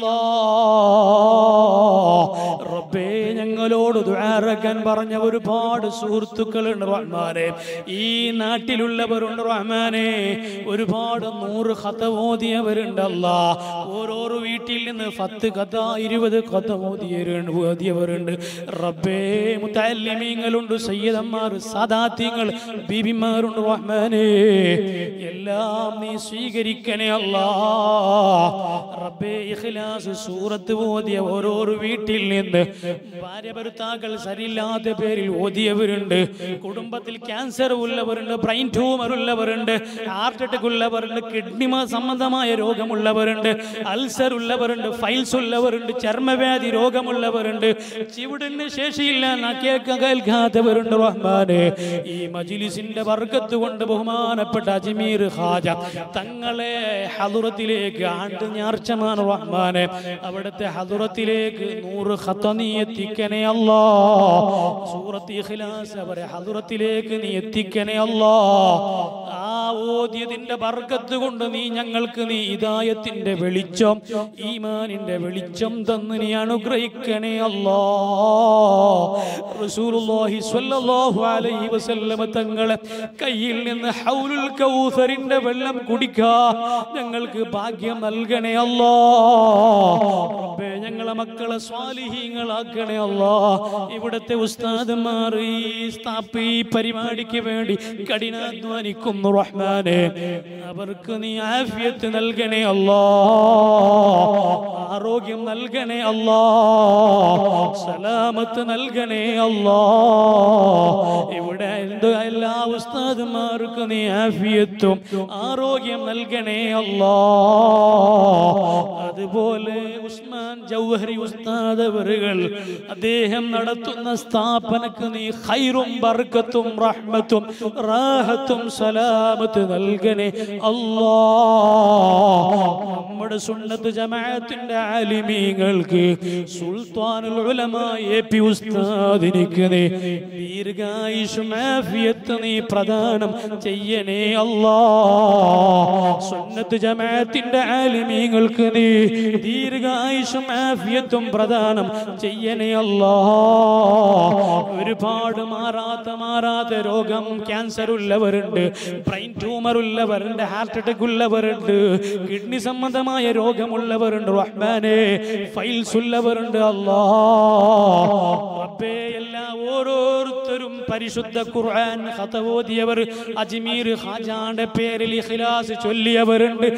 അല്ലാഹ് റബ്ബേ ഞങ്ങളോട് ദുആ ഇറക്കാൻ പറഞ്ഞ ഒരുപാട് സുഹൃത്തുക്കളുണ്ട് റഹ്മാനേ ഈ നാട്ടിലുള്ളവരുണ്ട് റഹ്മാനേ ഒരുപാട് 100 ഖതം ഓതിയവരുണ്ട് അല്ലാഹ് ഓരോരോ വീട്ടിൽ നിന്ന് 10 ഖതം 20 ഖതം ഓതിയവരുണ്ട് റബ്ബേ മുതഅല്ലിമീങ്ങളുണ്ട് സയ്യിദന്മാർ സാദാത്യങ്ങൾ ബീബിമാരുണ്ട് റഹ്മാനേ എല്ലാം നീ സ്വീകരിക്കണേ അല്ലാഹ് റബ്ബേ ഇഖ്ലാസ് സൂറത്ത് ഓതിയ ഓരോരോ വീട്ടിൽ നിന്ന് ഭാര്യ ഭർത്താക്കൾ സരിയില്ലാത്ത പേരിൽ ഓതിയവരുണ്ട് കുടുംബത്തിൽ ക്യാൻസർ ഉള്ളവരുണ്ട് ബ്രെയിൻ ട്യൂമർ ഉള്ളവരുണ്ട് ഹാർട്ട് അറ്റാക്ക് ഉള്ളവരുണ്ട് കിഡ്നി സംബന്ധമായ രോഗമുള്ളവരുണ്ട് അൾസർ ഉള്ളവരുണ്ട് ഫൈൽസ് ഉള്ളവരുണ്ട് ചർമ്മവ്യാധി രോഗമുള്ളവരുണ്ട് ചുവടിന് ശേഷിയില്ല കേൾക്കാത്തവരുണ്ട് റഹ്മാനേ ഈ മജ്ലിസിന്റെ ബർക്കത്ത് കൊണ്ട് ബഹുമാനപ്പെട്ട അജ്മീർ ഖാജ തങ്ങളെ ഹദറത്തിലേക്ക് ആണ്ട് ഞാർച്ചമാണ് റഹ്മാനേ അവിടുത്തെ ഹദറത്തിലേക്ക് 100 ഖതം നീ എത്തിക്കണേ അല്ലാഹ് സൂറത്ത് ഇഖ്ലാസ് അവരെ ഹദറത്തിലേക്ക് നീ എത്തിക്കണേ അല്ലാഹ് ആ ഓതിയതിന്റെ ബർക്കത്ത് കൊണ്ട് നീ ഞങ്ങൾക്ക് നീ ഹിദായത്തിന്റെ വെളിച്ചം ഈമാനിന്റെ വെളിച്ചം തന്ന് നീ അനുഗ്രഹിക്കണേ അല്ലാഹ് റസൂലുള്ളാഹി സ്വല്ലല്ലാഹു അലൈഹി വസല്ലം തങ്ങളെ കയ്യിൽ നിന്ന് ഹൗലുൽ കൗസറിന്റെ വെള്ളം കുടിക്കാൻ ഞങ്ങൾക്ക് ഭാഗ്യം നൽകണേ അല്ലാഹ് റബ്ബേ ഞങ്ങളെ മക്കളെ സ്വാലിഹീങ്ങളാക്കണേ അല്ലാഹ് ഇവിടുത്തെ ഉസ്താദുമാർ ഈ പരിപാടിക്ക് വേണ്ടി കഠിനാധ്വാനിക്കുന്നു റഹ്മാനേ അവർക്ക് നീ ആഫിയത്ത് നൽകണേ അല്ലാഹ് ആരോഗ്യം നൽകണേ അല്ലാഹ് സലാമത്ത് നൽകണേ അല്ലാഹ് ഇവിടെ എല്ലാ ഉസ്താദുമാർക്കും നീ ആഫിയത്തും ആരോഗ്യം നൽകണേ അല്ലാഹ് അതുപോലെ ഉസ്മാൻ ജൗഹരി ഉസ്താദ് അവറുകൾ അദ്ദേഹം നടത്തുന്ന സ്ഥാപനക്ക് നീ ഖൈറും ബർക്കത്തും റഹ്മത്തും റാഹത്തും സലാമത്ത് നൽകണേ അല്ലാഹ് നമ്മുടെ സുന്നത്ത് ജമാഅത്തിന്റെ ആലിമീങ്ങൾക്ക് സുൽത്താനുൽ ഉലമ എപി ഉസ്താദിനിക്ക് നീ ദീർഘായുസ്സും ആഫിയത്ത് നീ പ്രദാനം ചെയ്യണേ അല്ലാഹ് സുന്നത്ത് ജമാഅത്തിന്റെ ആലിമീങ്ങൾക്ക് നീ ദീർഘായുസ്സും ആഫിയത്തും പ്രദാനം ചെയ്യണേ അല്ലാഹ് ഒരുപാട് മാറാത്ത രോഗം ക്യാൻസർ ഉള്ളവരുണ്ട് ബ്രെയിൻ ട്യൂമർ ഉള്ളവരുണ്ട് ഹാർട്ട് അറ്റാക്ക് ഉള്ളവരുണ്ട് കിഡ്നി സംബന്ധമായ രോഗമുള്ളവരുണ്ട് റഹ്മാനേ ഫൈൽസ് ഉള്ളവരുണ്ട് അല്ലാഹ് റബ്ബേ എല്ലാ ഓരോരുത്തരും എല്ലാവരും പരിശുദ്ധ ഖുർആൻ ഖതം ഓതിയവർ, അജ്മീർ ഖാജാന്റെ പേരിൽ ഇഖ്ലാസ് ചൊല്ലിയവരുണ്ട്.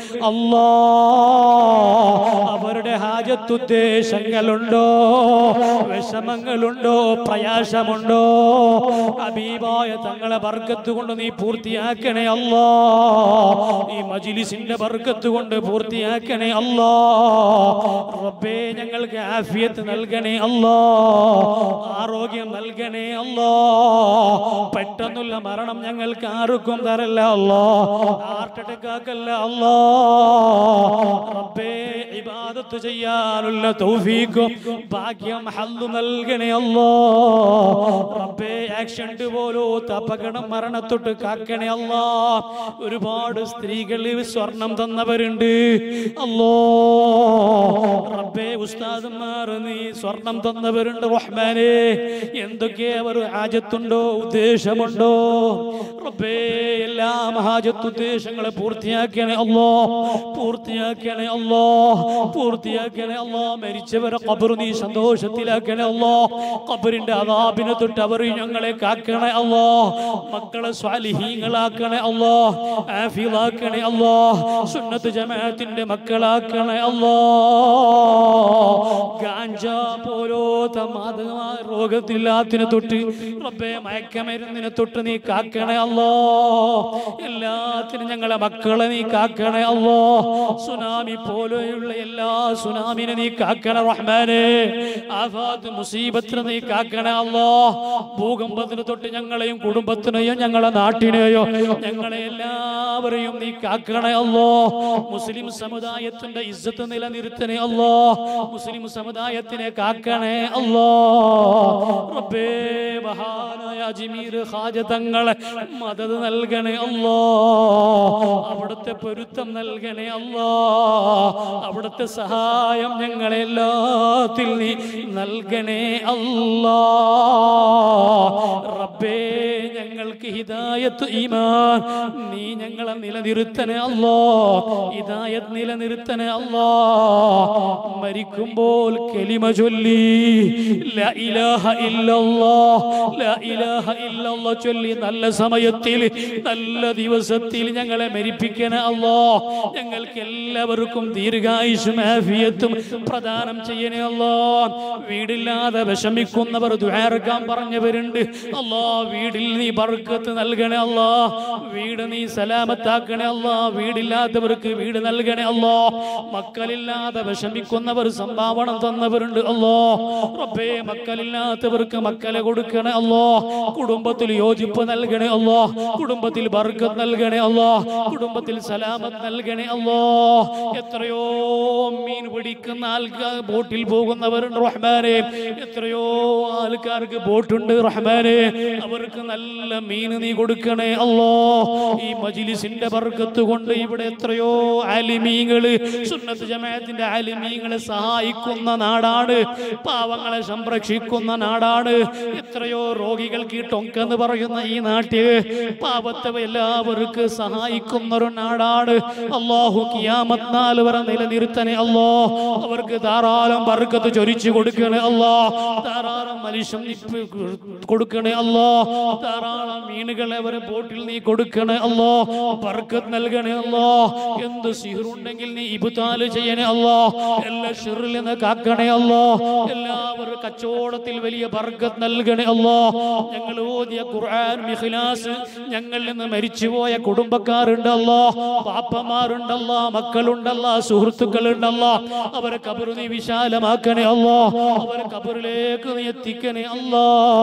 അവരുടെ ഹാജത്തുദ്ദേശങ്ങളുണ്ടോ, വിഷമങ്ങളുണ്ടോ, പ്രയാസമുണ്ടോ, ഹബീബായ തങ്ങളെ ബർക്കത്ത് കൊണ്ട് നീ പൂർത്തിയാക്കണേ അല്ലാ. ഈ മജ്ലിസിന്റെ ബർക്കത്ത് കൊണ്ട് പൂർത്തിയാക്കണേ അല്ലാ. റബ്ബേ ഞങ്ങൾക്ക് ആഫിയത്ത് നൽകണേ അല്ലാ, ആരോഗ്യം നൽകണേ അല്ലാ. പെട്ടെന്നുള്ള മരണം ഞങ്ങൾക്ക് ആർക്കും തരല്ല അല്ലാ, ഹാർട്ട് അറ്റാക്ക് ആക്കല്ല അല്ലാ. റബ്ബേ ഇബാദത്ത് ചെയ്യാനുള്ള തൗഫീഖും ഭാഗ്യം ഹല്ലു നൽകണേ അല്ലാ. റബ്ബേ ആക്സിഡന്റ് പോലോത്ത അപകടം മരണത്തൊട്ട് കാക്കണേ അല്ലാ. ഒരുപാട് സ്ത്രീകൾ സ്വർണം തന്നവരുണ്ട് അല്ലാ. റബ്ബേ ഉസ്താദന്മാർ നീ സ്വർണം തന്നവരുണ്ട് റഹ്മാനേ. എന്തൊക്കെ അവർ ഹാജത്തുണ്ടോ, ഉദ്ദേശമുണ്ടോ റബ്ബേ, എല്ലാ ഹാജത്തുദ്ദേശങ്ങളെ പൂർത്തിയാക്കണേ അല്ലാ, പൂർത്തിയാക്കണേ അല്ലാ, പൂർത്തിയാക്കണേ അല്ലാ. മരിച്ചവരെ ഖബർ നീ സന്തോഷത്തിലാക്കണേ അല്ലാ. ഖബറിന്റെ അദാബിനെ തൊട്ട് അവർ ഞങ്ങളെ കാക്കണേ അല്ലാ. മക്കളെ സ്വാലിഹീങ്ങളാക്കണേ അല്ലാ, ആഫിളാക്കണേ അല്ലാ. സുന്നത്ത് ജമാഅത്തിന്റെ മക്കളാക്കണേ അല്ലാ. ഗാഞ്ച പോലോത്ത മാദകമായ രോഗത്തില്ലാത്തിനെ തൊട്ട് റബ്ബേ, മയക്കമരുന്നിനെ തൊട്ട് നീ കാക്കണേ അല്ലാ. എല്ലാത്തിനും ഞങ്ങളെ മക്കളെ നീ കാക്കണേ അല്ലാ. സുനാമി പോലെയുള്ള എല്ലാ സുനാമിനെ നീ കാക്കണേ റഹ്മാനേ. ആഫാത്ത് മുസീബത്തിനെ നീ കാക്കണേ അല്ലാ. ഭൂകമ്പത്തിന് തൊട്ട് ഞങ്ങളെയും കുടുംബത്തിനെയോ ഞങ്ങളെ നാട്ടിനെയോ ഞങ്ങളെ എല്ലാവരെയും നീ കാക്കണേ അല്ലാ. മുസ്ലിം സമുദായത്തിന്റെ ഇസ്സത്ത് നിലനിർത്തണേ അല്ലാ. മുസ്ലിം സമുദായത്തിനെ കാക്കണേ അല്ലാ. റബ്ബേ മഹാനായ അജ്മീർ ഖാജ തങ്ങളെ മദദ് നൽകണേ അല്ലാ. അവിടുത്തെ പൊരുത്തം നൽകണേ അല്ലാ. അവിടുത്തെ സഹായം ഞങ്ങളെല്ലാത്തിൽ നീ നൽകണേ അല്ലാ. റബ്ബേ ഞങ്ങൾക്ക് ഹിദായത്ത് ഈമാൻ നീ ഞങ്ങളെ നിലനിർത്തണേ അല്ലാ. ഹിദായത്ത് നിലനിർത്തണേ അല്ലാ. മരിക്കുമ്പോൾ കലിമ ചൊല്ലി ലാ ഇലാഹ ഇല്ലല്ലാഹ്, ലാ ഇലാഹ ഇല്ലല്ലാഹ് ചൊല്ലി നല്ല സമയത്തിൽ നല്ല ദിവസത്തിൽ ഞങ്ങളെ മരിപ്പിക്കണേ അല്ലാ. ഞങ്ങൾക്ക് എല്ലാവർക്കും ദീർഘായുസ്സും ആഫിയത്തും പ്രദാനം ചെയ്യണേ അല്ലാ. വീടില്ലാതെ വിഷമിക്കുന്നവർ ദുആർക്കാൻ പറഞ്ഞവരുണ്ട് അല്ലാ. വീടിൽ നീ ബർക്കത്ത് നൽകണേ അല്ലാ. വീട് നീ സലാമത്താക്കണേ അല്ലാ. വീടില്ലാത്തവർക്ക് വീട് നൽകണേ അല്ലാ. മക്കളില്ലാതെ വിഷമിക്കുന്നവർ സംഭാവന തന്നവരുണ്ട് അല്ലാ. റബ്ബേ മക്കളില്ലാത്തവർക്ക് മക്കളെ കൊടുക്കണേ അല്ലാ. കുടുംബത്തിൽ യോജിപ്പ് നൽകണേ അല്ലാ. കുടുംബത്തിൽ ബർക്കത്ത് നൽകണേ അല്ലാ. കുടുംബത്തിൽ സലാമത്ത് നൽകണേ അല്ലാ. എത്രയോ മീൻ പിടിക്കുന്ന ആൾക്കാർ ബോട്ടിൽ പോകുന്നവരുണ്ട് റഹ്മാനേ. എത്രയോ ആൾക്കാർക്ക് ബോട്ടുണ്ട് റഹ്മാനേ. അവർക്ക് നല്ല മീൻ നീ കൊടുക്കണേ അല്ലാ. ഈ മജ്ലിസിന്റെ ബർക്കത്ത് കൊണ്ട് ഇവിടെ എത്രയോ ആലിമീങ്ങള്, സുന്നത്ത് ജമാഅത്തിന്റെ ആലിമീങ്ങളെ സഹായിക്കുന്ന നാടാണ്, പാവങ്ങളെ സംരക്ഷിക്കുന്ന നാടാണ്. എത്രയോ രോഗികൾക്ക് ഈ ടൊങ്കെന്ന് പറയുന്ന ഈ നാട്ടിൽ പാവത്തെ എല്ലാവർക്കും സഹായിക്കുന്ന ഒരു നാടാണ്. അല്ലാഹു ഖിയാമത്ത് നാൾ വരെ നിലനിർത്തണേ അല്ലാ. അവർക്ക് ധാരാളം ബർക്കത്ത് ചൊരിച്ചു കൊടുക്കണേ അല്ലാ. ധാരാളം മനുഷ്യൻ കൊടുക്കണേ അല്ലാ. ധാരാളം മീനുകളെ അവരെ ബോട്ടിൽ നീ കൊടുക്കണേ അല്ലാ. ബർക്കത്ത് നൽകണേ അല്ലാ. എന്ത് സിഹറുണ്ടെങ്കിൽ നീ ഇബ്താൽ ചെയ്യണേ അല്ലാ. എല്ലാ ശിറിൽ നിന്ന് കാക്കണേ അല്ലാ. എല്ലാവരും കച്ചവടത്തിൽ വലിയ ബർക്കത്ത് നൽകണേ അല്ലാ. ഞങ്ങൾ ഓതിയ ഖുർആൻ ഇഖ്ലാസ് ഞങ്ങളിൽ നിന്ന് മരിച്ചുപോയ കുടുംബക്കാരുണ്ട് അല്ലാ, പാപ്പമാരുണ്ട് അല്ലാ, മക്കളുണ്ട് അല്ലാ, സുഹൃത്തുക്കളുണ്ട് അല്ലാ. അവരെ ഖബർ നീ വിശാലമാക്കണേ അല്ലാ. അവരെ ഖബറിലേക്ക് നീ എത്തിക്കണേ അല്ലാ.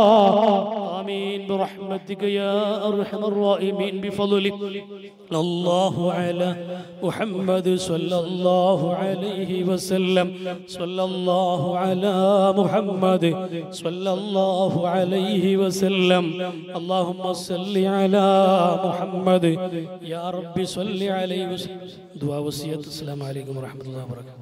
ആമീൻ ബിറഹ്മതിക യാ അർഹമർ റഹീമീൻ ബിഫളലിക. അല്ലാഹു അലാ മുഹമ്മദ് സ്വല്ലല്ലാഹു അലൈഹി വസല്ലം. സ്വല്ലല്ലാഹു അലാ മുഹമ്മദ് സ്വല്ലല്ലാഹു അലൈഹി വസല്ലം. അല്ലാഹുമ്മ സ്വല്ലി അലാ മുഹമ്മദ് യാ റബ്ബി സ്വല്ലി അലൈഹി വസല്ലം. ദുആ വസിയത്ത്. അസ്സലാമു അലൈക്കും വറഹ്മത്തുള്ളാഹി വബറകാതുഹു.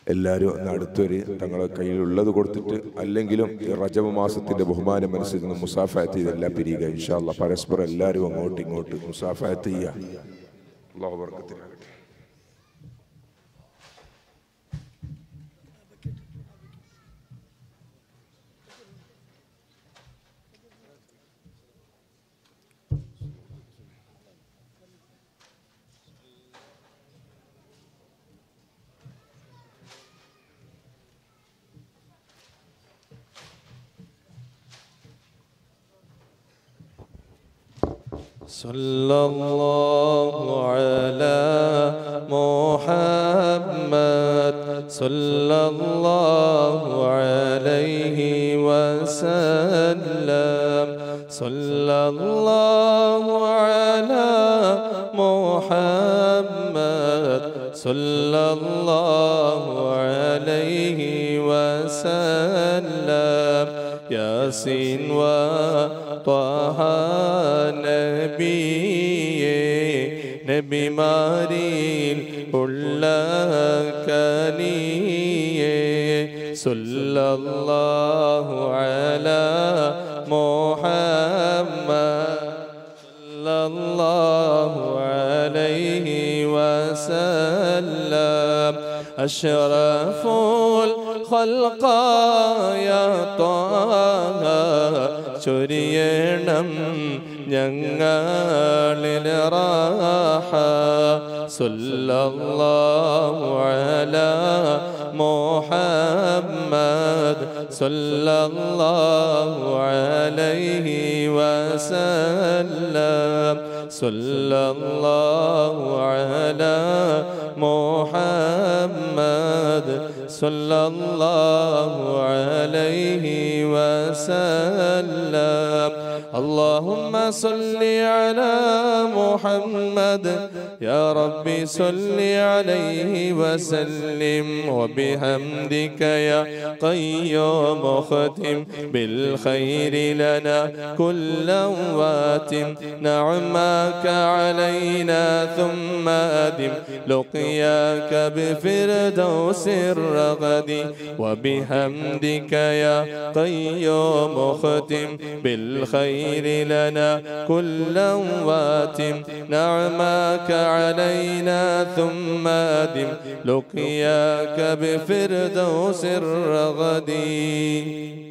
എല്ലാവരും ഒന്ന് അടുത്തൊരു തങ്ങളുടെ കയ്യിലുള്ളത് കൊടുത്തിട്ട് അല്ലെങ്കിലും ഈ റജബ് മാസത്തിന്റെ ബഹുമാനം മനസ്സിൽ മുസാഫാത്ത് ചെയ്തെല്ലാം പിരിയുക ഇൻഷാ അല്ലാഹ്. പരസ്പരം എല്ലാവരും അങ്ങോട്ടും ഇങ്ങോട്ട് മുസാഫാത്ത് ചെയ്യുക. അല്ലാഹു ബർക്കത്തിനാകട്ടെ. صلى الله على محمد صلى الله عليه وسلم صلى الله على محمد صلى الله عليه وسلم ياسين وطه നബിമാരിൽ ഉള്ള കനിയേ സല്ലല്ലാഹു അലാ മുഹമ്മദ് സല്ലല്ലാഹു അലൈഹി വസല്ലം അഷ്റഫുൽ ഖൽഖായ ത്വാഹ ചൊരിയണം ഞങ്ങളിൽ റാഹ സല്ലല്ലാഹു അലാ മുഹമ്മദ് സല്ലല്ലാഹു അലൈഹി വസല്ലം സല്ലല്ലാഹു അലാ മുഹമ്മദ് സല്ലല്ലാഹു അലൈഹി വസല്ലം اللهم صل على محمد يا ربي صل عليه وسلم وبحمدك يا قيوم ختم بالخير لنا كل وات نعماك علينا ثم أدم لقياك بفردوس الرغد وبحمدك يا قيوم ختم بالخير لنا كل وات نعماك علينا ثم أدم لقياك بفردوس الرغد